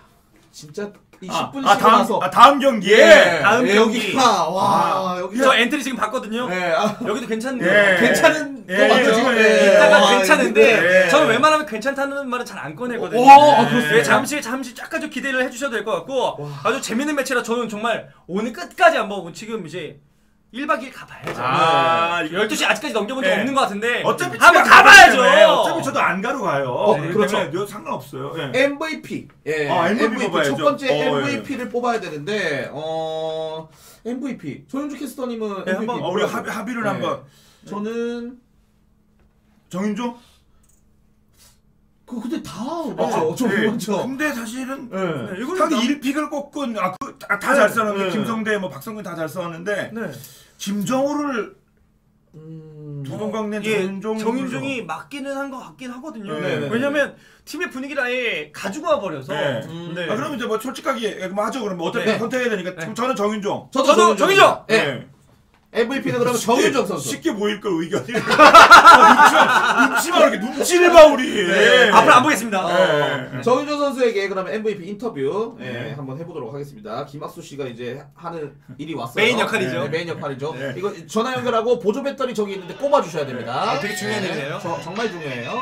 Speaker 1: 진짜 이
Speaker 3: 아,
Speaker 1: 십 분
Speaker 3: 아,
Speaker 1: 쉬고
Speaker 3: 다음,
Speaker 1: 나서
Speaker 3: 아, 다음 경기에
Speaker 1: 예,
Speaker 2: 다음
Speaker 1: 예,
Speaker 2: 경기.
Speaker 1: 여기가 와 여기
Speaker 2: 저 엔트리 지금 봤거든요.
Speaker 1: 예, 아,
Speaker 2: 여기도 괜찮네요.
Speaker 3: 예.
Speaker 1: 괜찮은
Speaker 3: 예,
Speaker 1: 거 맞죠?
Speaker 3: 예, 지금,
Speaker 1: 예,
Speaker 2: 이따가
Speaker 1: 와,
Speaker 2: 괜찮은데
Speaker 3: 예.
Speaker 2: 저는 웬만하면 괜찮다는 말은 잘 안 꺼내거든요.
Speaker 1: 오, 아, 그렇습니까?
Speaker 2: 예, 잠시 잠시 약간 좀 기대를 해주셔도 될 것 같고 아주 재밌는 매치라 저는 정말 오늘 끝까지 한번 지금 이제 일 박 이 일 가봐야죠.
Speaker 3: 아,
Speaker 2: 네. 열두 시 아직까지 넘겨본 적
Speaker 3: 네.
Speaker 2: 없는 것 같은데
Speaker 3: 어차피
Speaker 2: 한번
Speaker 3: 집에 안 가기 때문에
Speaker 2: 가봐야죠.
Speaker 3: 어차피 저도 안 가러 가요.
Speaker 1: 어,
Speaker 3: 네,
Speaker 1: 그렇죠.
Speaker 3: 때문에 상관없어요. 예.
Speaker 1: 엠브이피 예,
Speaker 3: 아, 엠브이피 뽑아야죠.
Speaker 1: 첫 번째
Speaker 3: 어,
Speaker 1: 엠브이피를 뽑아야 되는데 어 엠브이피 조윤주 캐스터님은
Speaker 2: 네,
Speaker 1: 엠브이피
Speaker 2: 한번
Speaker 3: 어, 우리가 합의, 합의를
Speaker 1: 네.
Speaker 3: 한번
Speaker 1: 저는
Speaker 3: 정윤종?
Speaker 1: 그 그 근데 다 맞죠. 좀
Speaker 3: 네.
Speaker 1: 맞죠.
Speaker 3: 근데 사실은
Speaker 1: 네.
Speaker 2: 네, 이거는
Speaker 3: 상위
Speaker 2: 남-
Speaker 3: 일 픽을 꼽은 아, 그, 다 잘 썼는데
Speaker 1: 네.
Speaker 3: 김성대 뭐 박성근 다 잘 썼는데
Speaker 2: 네.
Speaker 3: 김정우를
Speaker 1: 음...
Speaker 3: 두동강 낸
Speaker 2: 예,
Speaker 3: 정윤종
Speaker 2: 정윤종이 맞기는 한 것 같긴 하거든요.
Speaker 3: 네, 네,
Speaker 2: 왜냐면 팀의 분위기를 아예 가지고 와 버려서.
Speaker 3: 네.
Speaker 1: 음.
Speaker 2: 네.
Speaker 3: 아 그럼 이제 뭐 솔직하게 뭐 하죠. 그럼 뭐 어떻게
Speaker 1: 네.
Speaker 3: 선택해야 되니까
Speaker 2: 네.
Speaker 3: 그럼 저는 정윤종.
Speaker 1: 저도,
Speaker 2: 저도 정윤종!
Speaker 1: 예.
Speaker 3: 네.
Speaker 1: 엠브이피는 그러면 정윤종 선수.
Speaker 3: 쉽게 모일 걸 의견이. 눈치만 눈치만 이렇게 눈치를 봐 우리.
Speaker 1: 네.
Speaker 2: 앞으로 안 보겠습니다.
Speaker 1: 어,
Speaker 3: 네.
Speaker 1: 정윤종 선수에게 그러면 엠브이피 인터뷰 예,
Speaker 3: 네.
Speaker 1: 한번 해보도록 하겠습니다. 김학수 씨가 이제 하는 일이 왔어요.
Speaker 2: 메인 역할이죠.
Speaker 1: 네, 메인 역할이죠.
Speaker 3: 네.
Speaker 1: 이거 전화 연결하고 보조 배터리 저기 있는데 꼽아 주셔야 됩니다.
Speaker 2: 아, 되게 중요한 일이에요.
Speaker 1: 저, 정말 중요해요.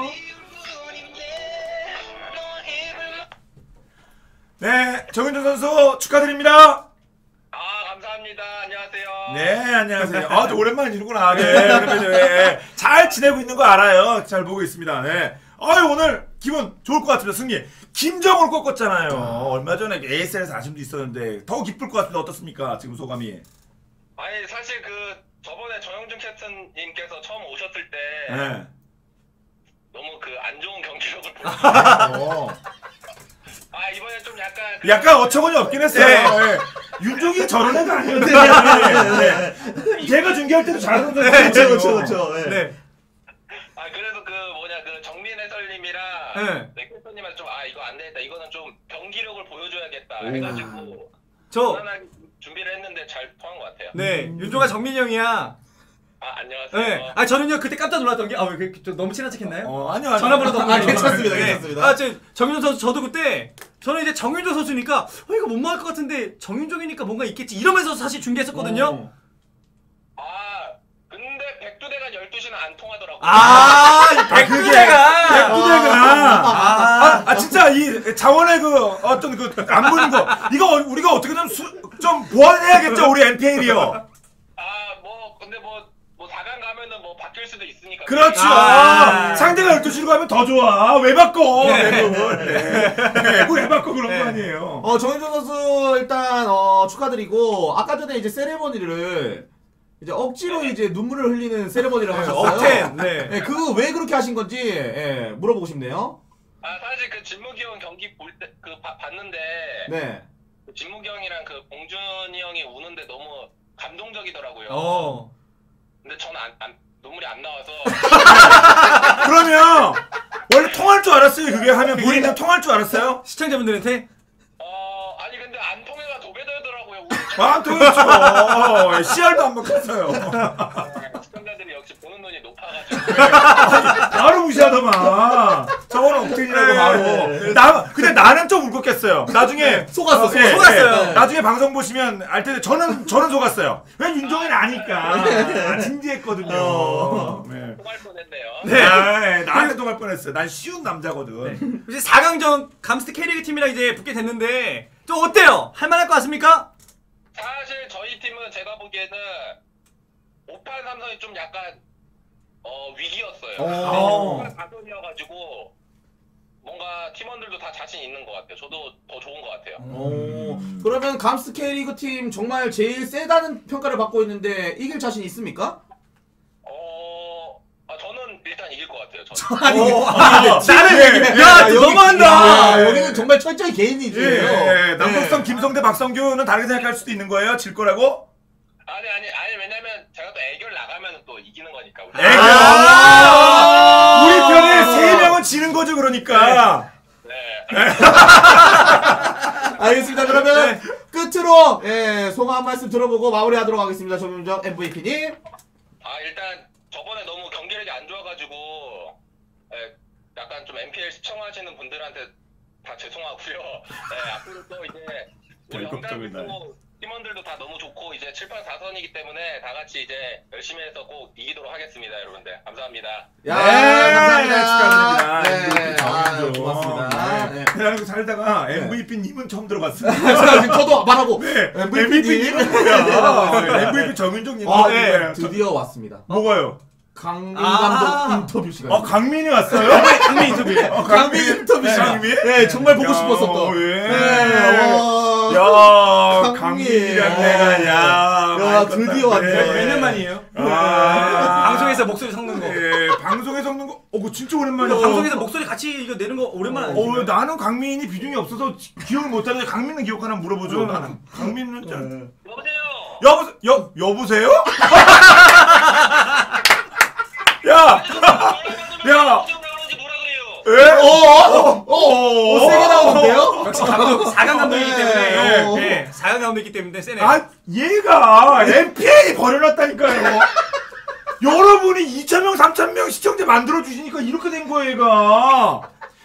Speaker 3: 네, 정윤종 선수 축하드립니다.
Speaker 7: 아 감사합니다. 안녕하세요.
Speaker 3: 네, 안녕하세요. 아, 저 오랜만이시구나. 네, 그러면 네, 잘 지내고 있는 거 알아요. 잘 보고 있습니다. 네. 아유, 오늘 기분 좋을 것 같습니다. 승리. 김정우를 꺾었잖아요. 얼마 전에 에이에스엘에서 아쉬움도 있었는데 더 기쁠 것 같은데 어떻습니까? 지금 소감이.
Speaker 7: 아니 사실 그 저번에 정영준 캡틴님께서 처음 오셨을 때
Speaker 3: 네.
Speaker 7: 너무 그 안 좋은 경기력을 보여서
Speaker 1: 어.
Speaker 7: 아 이번에 좀 약간 그
Speaker 3: 약간 어처구니 없긴 했어요. 네. 윤종이 저런 애가 아니었는데. 네. 제가 중계할 때도 잘하는 거
Speaker 1: 그렇죠, 그렇죠, 그렇죠. 예.
Speaker 2: 네.
Speaker 7: 아 그래서 그 뭐냐 그 정민 해설님이랑
Speaker 2: 네.
Speaker 7: 네, 캡틴님한테 좀 아 이거 안 되겠다 이거는 좀 경기력을 보여줘야겠다 해가지고
Speaker 3: 저
Speaker 7: 편안하게 준비를 했는데 잘 통한 것 같아요.
Speaker 2: 네. 윤종아 정민이 형이야.
Speaker 7: 아 안녕하세요.
Speaker 2: 네. 아 저는요 그때 깜짝 놀랐던 게 아 왜 좀 너무 친한 척했나요?
Speaker 3: 어, 아니요, 아니요.
Speaker 2: 전화번호도 없고.
Speaker 1: 아, 괜찮습니다, 괜찮습니다.
Speaker 2: 아, 저 정윤종 선수 저도 그때 저는 이제 정윤종 선수니까 어 이거 못 막을 것 같은데 정윤종이니까 뭔가 있겠지 이러면서 사실 중계했었거든요.
Speaker 1: 어.
Speaker 7: 아 근데 백두대간 열두 시는 안 통하더라고요.
Speaker 2: 아, 백두대가.
Speaker 3: 백두대가.
Speaker 2: 아,
Speaker 3: 아, 아 진짜 이 자원의 그 어떤 그 안 보이는 거 이거 우리가 어떻게 좀, 수, 좀 보완해야겠죠 우리 엠피엘이요.
Speaker 7: 아 뭐 근데 뭐 뭐 사 강 가면은 뭐 바뀔 수도 있으니까.
Speaker 3: 그렇죠.
Speaker 2: 아.
Speaker 3: 상대가 열두 시로 가면 더 좋아. 왜 바꿔?
Speaker 2: 네.
Speaker 3: 맵을. 네. 맵을 왜 바꿔 그런
Speaker 2: 네.
Speaker 3: 거 아니에요.
Speaker 1: 어, 정윤종 선수 일단 어, 축하드리고 아까 전에 이제 세레머니를 이제 억지로 이제 눈물을 흘리는 세레머니를 하셨어요.
Speaker 2: 억텐. 네.
Speaker 1: 네, 그거 왜 그렇게 하신 건지 예, 물어보고 싶네요.
Speaker 7: 아 사실 그 진무기 형 경기 볼 때 그 봤는데
Speaker 1: 네.
Speaker 7: 그 진무기 형이랑 그 봉준이 형이 우는데 너무 감동적이더라고요.
Speaker 2: 어.
Speaker 7: 근데 저는 안, 안 눈물이 안 나와서
Speaker 3: 그러면 원래 통할 줄 알았어요. 그게 하면 본인은 통할 줄 알았어요?
Speaker 2: 시청자분들한테
Speaker 7: 어 아니 근데 안 통해가 도배되더라고요.
Speaker 3: 아, 통했죠. 씨알도 안 먹혔어요.
Speaker 7: 시청자들이 역시 보는 눈이 높아가지고
Speaker 3: 바로 무시하더만. 저거는 옥텐이라고 바로. 나 근데 나는 좀 울컥했어요. 나중에
Speaker 1: 속았어,
Speaker 3: 어,
Speaker 1: 속았어요.
Speaker 3: 예,
Speaker 2: 속았어요.
Speaker 3: 예. 나중에 방송 보시면 알 텐데 저는 저는 속았어요. 왜 윤종이는 아니까. 아, 진지했거든요.
Speaker 1: 어.
Speaker 3: 네.
Speaker 7: 통할 뻔했네요.
Speaker 2: 네.
Speaker 3: 아, 네. 나한테 통할 뻔했어요. 난 쉬운 남자거든.
Speaker 2: 이제 사 강전 감스트 K리그 팀이랑 이제 붙게 됐는데 좀 어때요? 할 만할 것 같습니까?
Speaker 7: 사실 저희 팀은 제가 보기에는 오 판 삼성이 좀 약간 어 위기였어요.
Speaker 1: 어.
Speaker 7: 가전이어가지고 뭔가 팀원들도 다 자신 있는 것 같아요. 저도 더 좋은 것 같아요.
Speaker 1: 오, 그러면 감스 K리그 팀 정말 제일 세다는 평가를 받고 있는데 이길 자신 있습니까?
Speaker 7: 어, 아, 저는 일단 이길 것 같아요. 저는.
Speaker 1: 아니,
Speaker 2: 어,
Speaker 1: 아니,
Speaker 3: 아,
Speaker 1: 팀을
Speaker 3: 네.
Speaker 1: 얘기해.
Speaker 2: 야,
Speaker 1: 여기-
Speaker 2: 너무한다.
Speaker 1: 야, 여기는 정말 철저히 개인이지요.
Speaker 3: 예, 예. 남북성
Speaker 1: 네.
Speaker 3: 김성대 박성규는 다르게 생각할 수도 있는 거예요. 질 거라고?
Speaker 7: 아니 아니 아니 왜냐면 제가 또 애결 나가면 또 이기는 거니까. 우리.
Speaker 3: 애교.
Speaker 1: 아~
Speaker 3: 우리 편에 세 명은 지는 거죠, 그러니까.
Speaker 7: 네.
Speaker 1: 알겠습니다. 그러면 끝으로 예, 소감 한 말씀 들어보고 마무리하도록 하겠습니다. 정윤정 엠브이피님.
Speaker 7: 아 일단 저번에 너무 경기력이 안 좋아가지고 예, 약간 좀 엠피엘 시청하시는 분들한테 다 죄송하고요. 예, 앞으로 또 이제 우리
Speaker 3: 결국적이다.
Speaker 7: 영상도 팀원들도 다 너무 좋고 이제 칠 판 사 선이기 때문에 다 같이 이제 열심히 해서 꼭 이기도록 하겠습니다, 여러분들. 감사합니다.
Speaker 1: 야,
Speaker 3: 네,
Speaker 1: 감사합니다.
Speaker 3: 축하드립니다.
Speaker 1: 네, 아,
Speaker 3: 정윤정.
Speaker 1: 고맙습니다. 네.
Speaker 3: 대한민국 살다가 엠브이피님은 처음 들어봤어요.
Speaker 1: 저도 말하고
Speaker 3: 네,
Speaker 1: 엠브이피님.
Speaker 3: 엠브이피님은 뭐야? 엠브이피 정윤종님.
Speaker 1: 아,
Speaker 3: 네.
Speaker 1: 네. 드디어 왔습니다.
Speaker 3: 뭐가요?
Speaker 1: 강민
Speaker 2: 아.
Speaker 1: 감독 인터뷰 시간.
Speaker 3: 어 강민이 왔어요?
Speaker 2: 강민 인터뷰.
Speaker 3: 어,
Speaker 1: 강민 인터뷰
Speaker 3: 네,
Speaker 1: 시간.
Speaker 3: 강민?
Speaker 1: 네, 정말 보고
Speaker 3: 야,
Speaker 1: 싶었었던.
Speaker 3: 예.
Speaker 1: 네, 와.
Speaker 3: 야,
Speaker 1: 강민.
Speaker 3: 강민이랑 내가 야.
Speaker 1: 야, 드디어 왔네.
Speaker 2: 몇 년 만이에요?
Speaker 3: 아.
Speaker 2: 방송에서 목소리 섞는 거.
Speaker 3: 예, 방송에 섞는 거. 어, 그거 진짜 오랜만이야.
Speaker 2: 방송에서 목소리 같이 이거 내는 거 오랜만 아니에요?
Speaker 3: 어, 나는 강민이 비중이 없어서 기- 기억을 못하는데 강민은 기억 하나 물어보죠.
Speaker 2: 음.
Speaker 3: 나는 강민은 잘.
Speaker 7: 여보세요.
Speaker 3: 여보, 여, 여보세요? 야, 야. 예?
Speaker 1: 어, 어, 어, 어, 세게 나오는데요?
Speaker 2: 역시 감독 사 강 감독이기 때문에
Speaker 1: 네.
Speaker 2: 네, 사 강 감독이기 때문에 세네.
Speaker 3: 아, 얘가 엠피에이 버려놨다니까요. 여러분이 이천 명, 삼천 명 시청자 만들어 주시니까 이렇게 된 거예요, 얘가.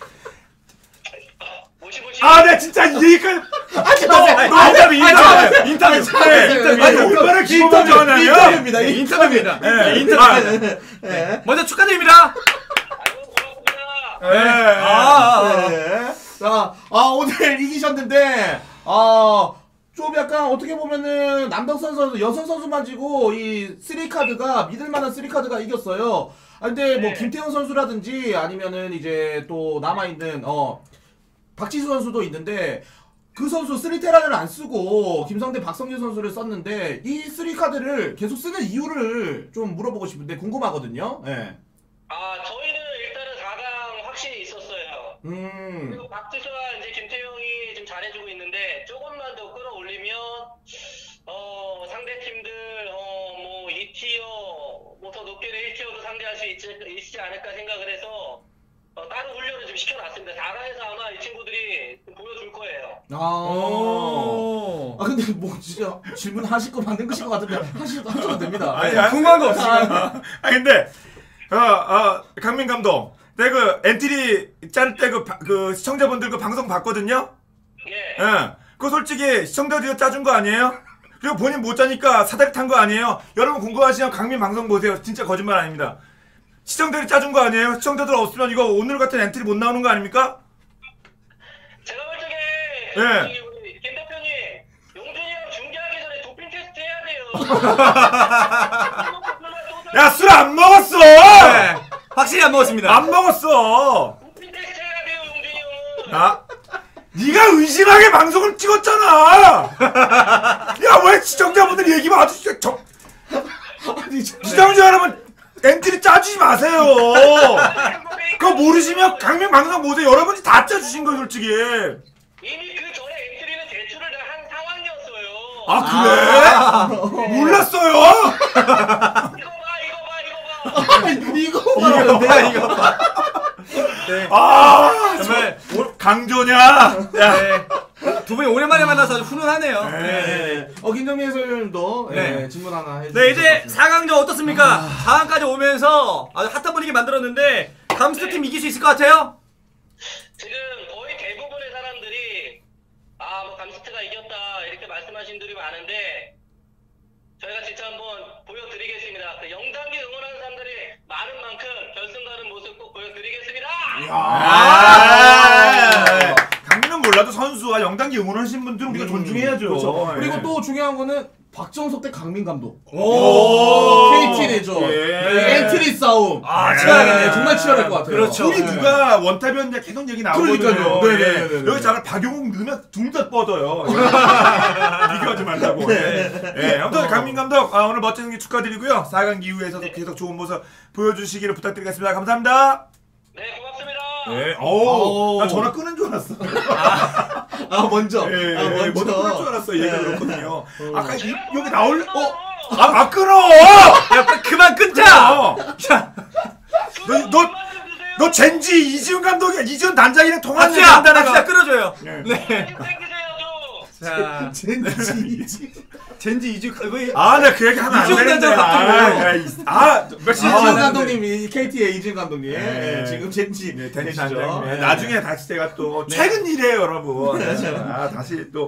Speaker 7: 모시 모시.
Speaker 3: 아, 나 진짜 이 얘기까지.
Speaker 1: 하지
Speaker 3: 너,
Speaker 1: 마세요.
Speaker 3: 너 인터뷰, 인터뷰.
Speaker 2: 인터뷰.
Speaker 3: 네,
Speaker 1: 인터뷰.
Speaker 3: 아니, 얼마나 기분
Speaker 1: 인터뷰,
Speaker 3: 좋아하냐면.
Speaker 1: 인터뷰입니다.
Speaker 2: 네, 인터뷰입니다.
Speaker 3: 네,
Speaker 2: 인터뷰.
Speaker 3: 아,
Speaker 1: 네.
Speaker 2: 먼저 축하드립니다.
Speaker 7: 아이고 고맙습니다.
Speaker 3: 네.
Speaker 2: 아, 아, 아.
Speaker 1: 네. 자, 아, 오늘 이기셨는데, 아, 좀 약간 어떻게 보면은 남덕선 선수, 여선 선수만 지고 이 쓰리 카드가 믿을만한 쓰리 카드가 이겼어요. 아, 근데 뭐
Speaker 7: 네.
Speaker 1: 김태형 선수라든지 아니면은 이제 또 남아있는, 어, 박지수 선수도 있는데, 그 선수 쓰리 테란을 안 쓰고 김성대 박성규 선수를 썼는데 이 쓰리 카드를 계속 쓰는 이유를 좀 물어보고 싶은데 궁금하거든요. 예.
Speaker 7: 아 저희는 일단은 사 강 확신이 있었어요.
Speaker 1: 음.
Speaker 7: 그리고 박지수와 이제 김태형이 지금 잘해주고 있는데 조금만 더 끌어올리면 어 상대 팀들 어뭐 이 티어 뭐 더 높게는 일 티어도 상대할 수 있지, 있지 않을까 생각을 해서 어, 다른 훈련을 좀 시켜놨습니다. 사 강에서 아마 이 친구들이 좀 보여줄 거예요.
Speaker 1: 아.
Speaker 2: 오.
Speaker 1: 아 근데 뭐 진짜 질문하실 거 맞는 것인 것 같은데 하셔도 하셔도 됩니다.
Speaker 3: 아니, 아니,
Speaker 2: 궁금한 거 없으시면.
Speaker 3: 아 근데 어, 어, 강민 감독, 내가 그 엔트리 자를 때 그 그 시청자분들 그 방송 봤거든요.
Speaker 7: 예.
Speaker 3: 예. 그 솔직히 시청자들이 짜준 거 아니에요? 그리고 본인 못 짜니까 사다리 탄 거 아니에요? 여러분 궁금하시면 강민 방송 보세요. 진짜 거짓말 아닙니다. 시청자들이 짜준 거 아니에요? 시청자들 없으면 이거 오늘 같은 엔트리 못 나오는 거 아닙니까?
Speaker 7: 제가 볼 적에
Speaker 3: 예.
Speaker 7: 저기 우리 김 대표님 용준이 형 중계하기 전에 도핑 테스트 해야 돼요.
Speaker 3: 야, 술 안 먹었어!
Speaker 2: 네. 확실히 안 먹었습니다.
Speaker 3: 안 먹었어!
Speaker 7: 도핑 테스트 해야 돼요, 용준이 형은.
Speaker 3: 아, 네가 의심하게 방송을 찍었잖아! 야, 왜 시청자분들 얘기만 아주 진짜 저,
Speaker 1: 아니, 저-
Speaker 3: 시청자 여러분 엔트리 짜주지 마세요! 그거 모르시면 강명 방송 보세요. 여러분이 다 짜주신 거예요, 솔직히.
Speaker 7: 이미 그 전에 엔트리는 제출을 다 한 상황이었어요.
Speaker 3: 아, 그래? 몰랐어요?
Speaker 7: 이거 봐, 이거 봐, 이거 봐.
Speaker 1: 이거 말하는데
Speaker 2: 이거 봐. 네.
Speaker 3: 아,
Speaker 2: 정말
Speaker 3: 강조냐? 야.
Speaker 2: 네. 두 분이 오랜만에 만나서 아주 훈훈하네요. 네.
Speaker 1: 네. 어 김정민 해설님도
Speaker 2: 네.
Speaker 1: 네, 질문 하나 해주세요.
Speaker 2: 네, 이제 사 강전 어떻습니까? 사 강까지 오면서 아주 핫한 분위기 만들었는데 감스트 팀 이길 수 있을 것 같아요?
Speaker 7: 지금 거의 대부분의 사람들이 아, 뭐 감스트가 이겼다 이렇게 말씀하신 분들이 많은데 저희가 진짜 한번 보여드리겠습니다. 그 영단기 응원하는 사람들이 많은 만큼 결승 가는 모습 꼭 보여드리겠습니다.
Speaker 3: 아, 강민은 몰라도 선수와 영단기 응원하시는 분들은 우리가 존중해야죠.
Speaker 1: 그렇죠.
Speaker 3: 예.
Speaker 1: 그리고 또 중요한 거는 박정석 대 강민 감독.
Speaker 3: 오.
Speaker 1: 케이티 내죠.
Speaker 3: 예.
Speaker 1: 네, 엔트리 싸움.
Speaker 2: 아,
Speaker 1: 치열하겠네. 정말 치열할 것 같아요.
Speaker 2: 그렇죠.
Speaker 3: 둘이 누가 원탑이었냐 계속 얘기 나오거든요.
Speaker 1: 그러니까요. 네, 네, 네, 네, 네.
Speaker 3: 여기 잠깐 박용욱 넣으면 둘 다 뻗어요. 비교하지 말라고. 네. 네. 아무튼 강민 감독 아, 오늘 멋진 경기 축하드리고요. 사 강 이후에서도 계속 좋은 모습 보여주시기를 부탁드리겠습니다. 감사합니다.
Speaker 7: 네, 고맙습니다.
Speaker 3: 네. 오,
Speaker 1: 오.
Speaker 3: 나 전화 끊은 줄 알았어.
Speaker 1: 아 먼저.
Speaker 3: 예,
Speaker 1: 아
Speaker 3: 예,
Speaker 1: 먼저.
Speaker 3: 먼저 끊을 줄 알았어. 얘가
Speaker 1: 네.
Speaker 3: 그렇거든요. 아까 이,
Speaker 7: 제가
Speaker 3: 여기 나올 어?
Speaker 7: 어?
Speaker 3: 아, 아 끊어!
Speaker 2: 야, 빨리 그만 끊자!
Speaker 3: 어.
Speaker 2: 야,
Speaker 3: 너, 너, 너 젠지 이지훈 감독이야. 이지훈 단장이랑 통화한 얘기
Speaker 2: 박수야!
Speaker 3: 한다다가.
Speaker 2: 박수야 끌어줘요.
Speaker 3: 네.
Speaker 2: 네.
Speaker 7: 생기세요, 좀.
Speaker 2: 자,
Speaker 1: 젠지.
Speaker 2: 젠지 이주 거의
Speaker 3: 아, 내가 그 얘기 하면 안
Speaker 2: 이지훈
Speaker 3: 되는데.
Speaker 2: 단장
Speaker 3: 아,
Speaker 2: 같은
Speaker 3: 아, 이- 아, 몇 시?
Speaker 1: 이지훈
Speaker 3: 아,
Speaker 1: 감독님이 케이티의 이지훈 감독님.
Speaker 3: 네.
Speaker 1: 네, 지금 젠지
Speaker 3: 네, 댄지
Speaker 1: 되시죠.
Speaker 3: 단장. 네,
Speaker 1: 네.
Speaker 3: 나중에 다시 제가 또 최근 일이에요, 여러분. 아, 다시 또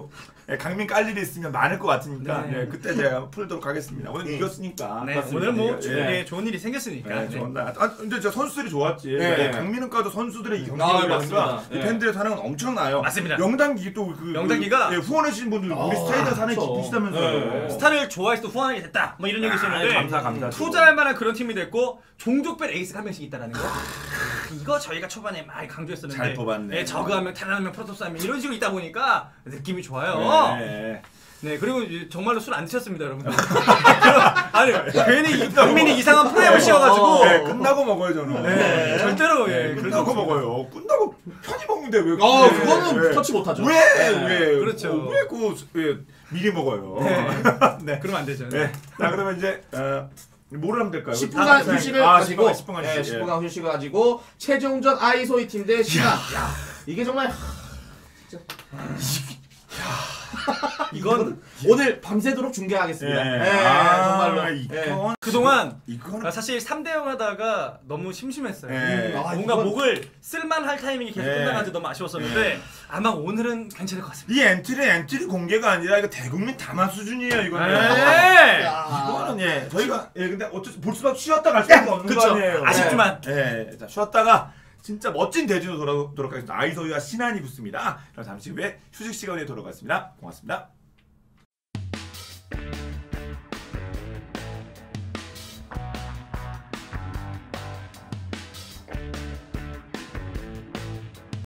Speaker 3: 예, 강민 깔 일이 있으면 많을 것 같으니까
Speaker 2: 네.
Speaker 3: 네, 그때 제가 풀도록 하겠습니다. 오늘 이겼으니까.
Speaker 2: 네,
Speaker 3: 맞습니다.
Speaker 2: 오늘은 뭐
Speaker 3: 예.
Speaker 2: 주- 예, 좋은 일이 생겼으니까.
Speaker 3: 네,
Speaker 2: 네.
Speaker 3: 좋은다. 아, 근데 저 선수들이 좋았지.
Speaker 1: 네.
Speaker 3: 네. 강민은과도 선수들의 이
Speaker 1: 아,
Speaker 3: 경기를
Speaker 1: 맞습니다.
Speaker 3: 보니까
Speaker 1: 네.
Speaker 3: 팬들의 사랑은 엄청나요.
Speaker 2: 맞습니다.
Speaker 3: 명단기 또그
Speaker 2: 명단기가
Speaker 3: 그, 예, 후원해주신 분들 우리
Speaker 1: 아,
Speaker 3: 스타일은 사랑이
Speaker 1: 그렇죠.
Speaker 3: 깊으시다면서요.
Speaker 1: 네.
Speaker 2: 스타를 좋아해서 후원하게 됐다. 뭐 이런 얘기 있었는데
Speaker 3: 아, 감사 감사.
Speaker 2: 투자할 만한 그런 팀이 됐고 종족별 에이스가 한 명씩 있다라는 거. 이거 저희가 초반에 많이 강조했었는데
Speaker 3: 잘 뽑았네.
Speaker 2: 예, 저그 하면 테란 하면 프로토스 하면 이런 식으로 있다 보니까 느낌이 좋아요.
Speaker 3: 네.
Speaker 2: 네, 그리고 이제 정말로 술 안 드셨습니다, 여러분. 아니, 괜히 이- 강민이 이상한 프레임을 씌워가지고.
Speaker 3: 네, 끝나고 먹어요 저는.
Speaker 2: 네, 절대로, 예,
Speaker 3: 네,
Speaker 2: 그럴
Speaker 3: 끝나고
Speaker 2: 수 없습니다.
Speaker 3: 먹어요. 끝나고 편히 먹는데 왜?
Speaker 1: 어,
Speaker 3: 네,
Speaker 1: 그거는
Speaker 3: 네.
Speaker 1: 터치 못하죠.
Speaker 3: 왜?
Speaker 1: 네.
Speaker 3: 왜?
Speaker 2: 그렇죠.
Speaker 3: 어, 왜 그, 왜 미리 먹어요?
Speaker 2: 네.
Speaker 3: 네.
Speaker 2: 그러면 안 되죠.
Speaker 3: 네. 자 그러면 이제 어, 뭐를 하면 될까요?
Speaker 1: 십 분간
Speaker 3: 아,
Speaker 1: 휴식을
Speaker 3: 아,
Speaker 1: 가지고
Speaker 3: 십 분간
Speaker 1: 네,
Speaker 3: 휴식.
Speaker 1: 십 분간 휴식을 가지고 최종전 아이소이 팀 대 신한. 야, 이게 정말
Speaker 2: 이건
Speaker 1: 오늘 밤새도록 중계하겠습니다.
Speaker 3: 예.
Speaker 1: 네,
Speaker 3: 아,
Speaker 1: 정말로.
Speaker 3: 이건
Speaker 2: 그동안
Speaker 3: 이거는
Speaker 2: 사실 삼 대 영 하다가 너무 심심했어요.
Speaker 3: 네.
Speaker 2: 음,
Speaker 1: 아,
Speaker 2: 뭔가
Speaker 1: 이건-
Speaker 2: 목을 쓸만할 타이밍이 계속
Speaker 3: 네.
Speaker 2: 끝나가지고 너무 아쉬웠었는데 아마 오늘은 괜찮을 것 같습니다.
Speaker 3: 이 엔트리 엔트리 공개가 아니라 이거 대국민 담화 수준이에요 이거는.
Speaker 2: 네.
Speaker 3: 이거는 예 저희가 예 근데 어쩔 볼 수밖에 쉬었다 갈 수밖에 없는
Speaker 2: 그쵸.
Speaker 3: 거 아니에요.
Speaker 2: 아쉽지만.
Speaker 3: 예, 자 쉬었다가 진짜 멋진 대진으로 돌아오도록 하겠습니다. 아이소이와 신한이 붙습니다. 그럼 잠시 후에 휴식 시간에 돌아가겠습니다. 고맙습니다.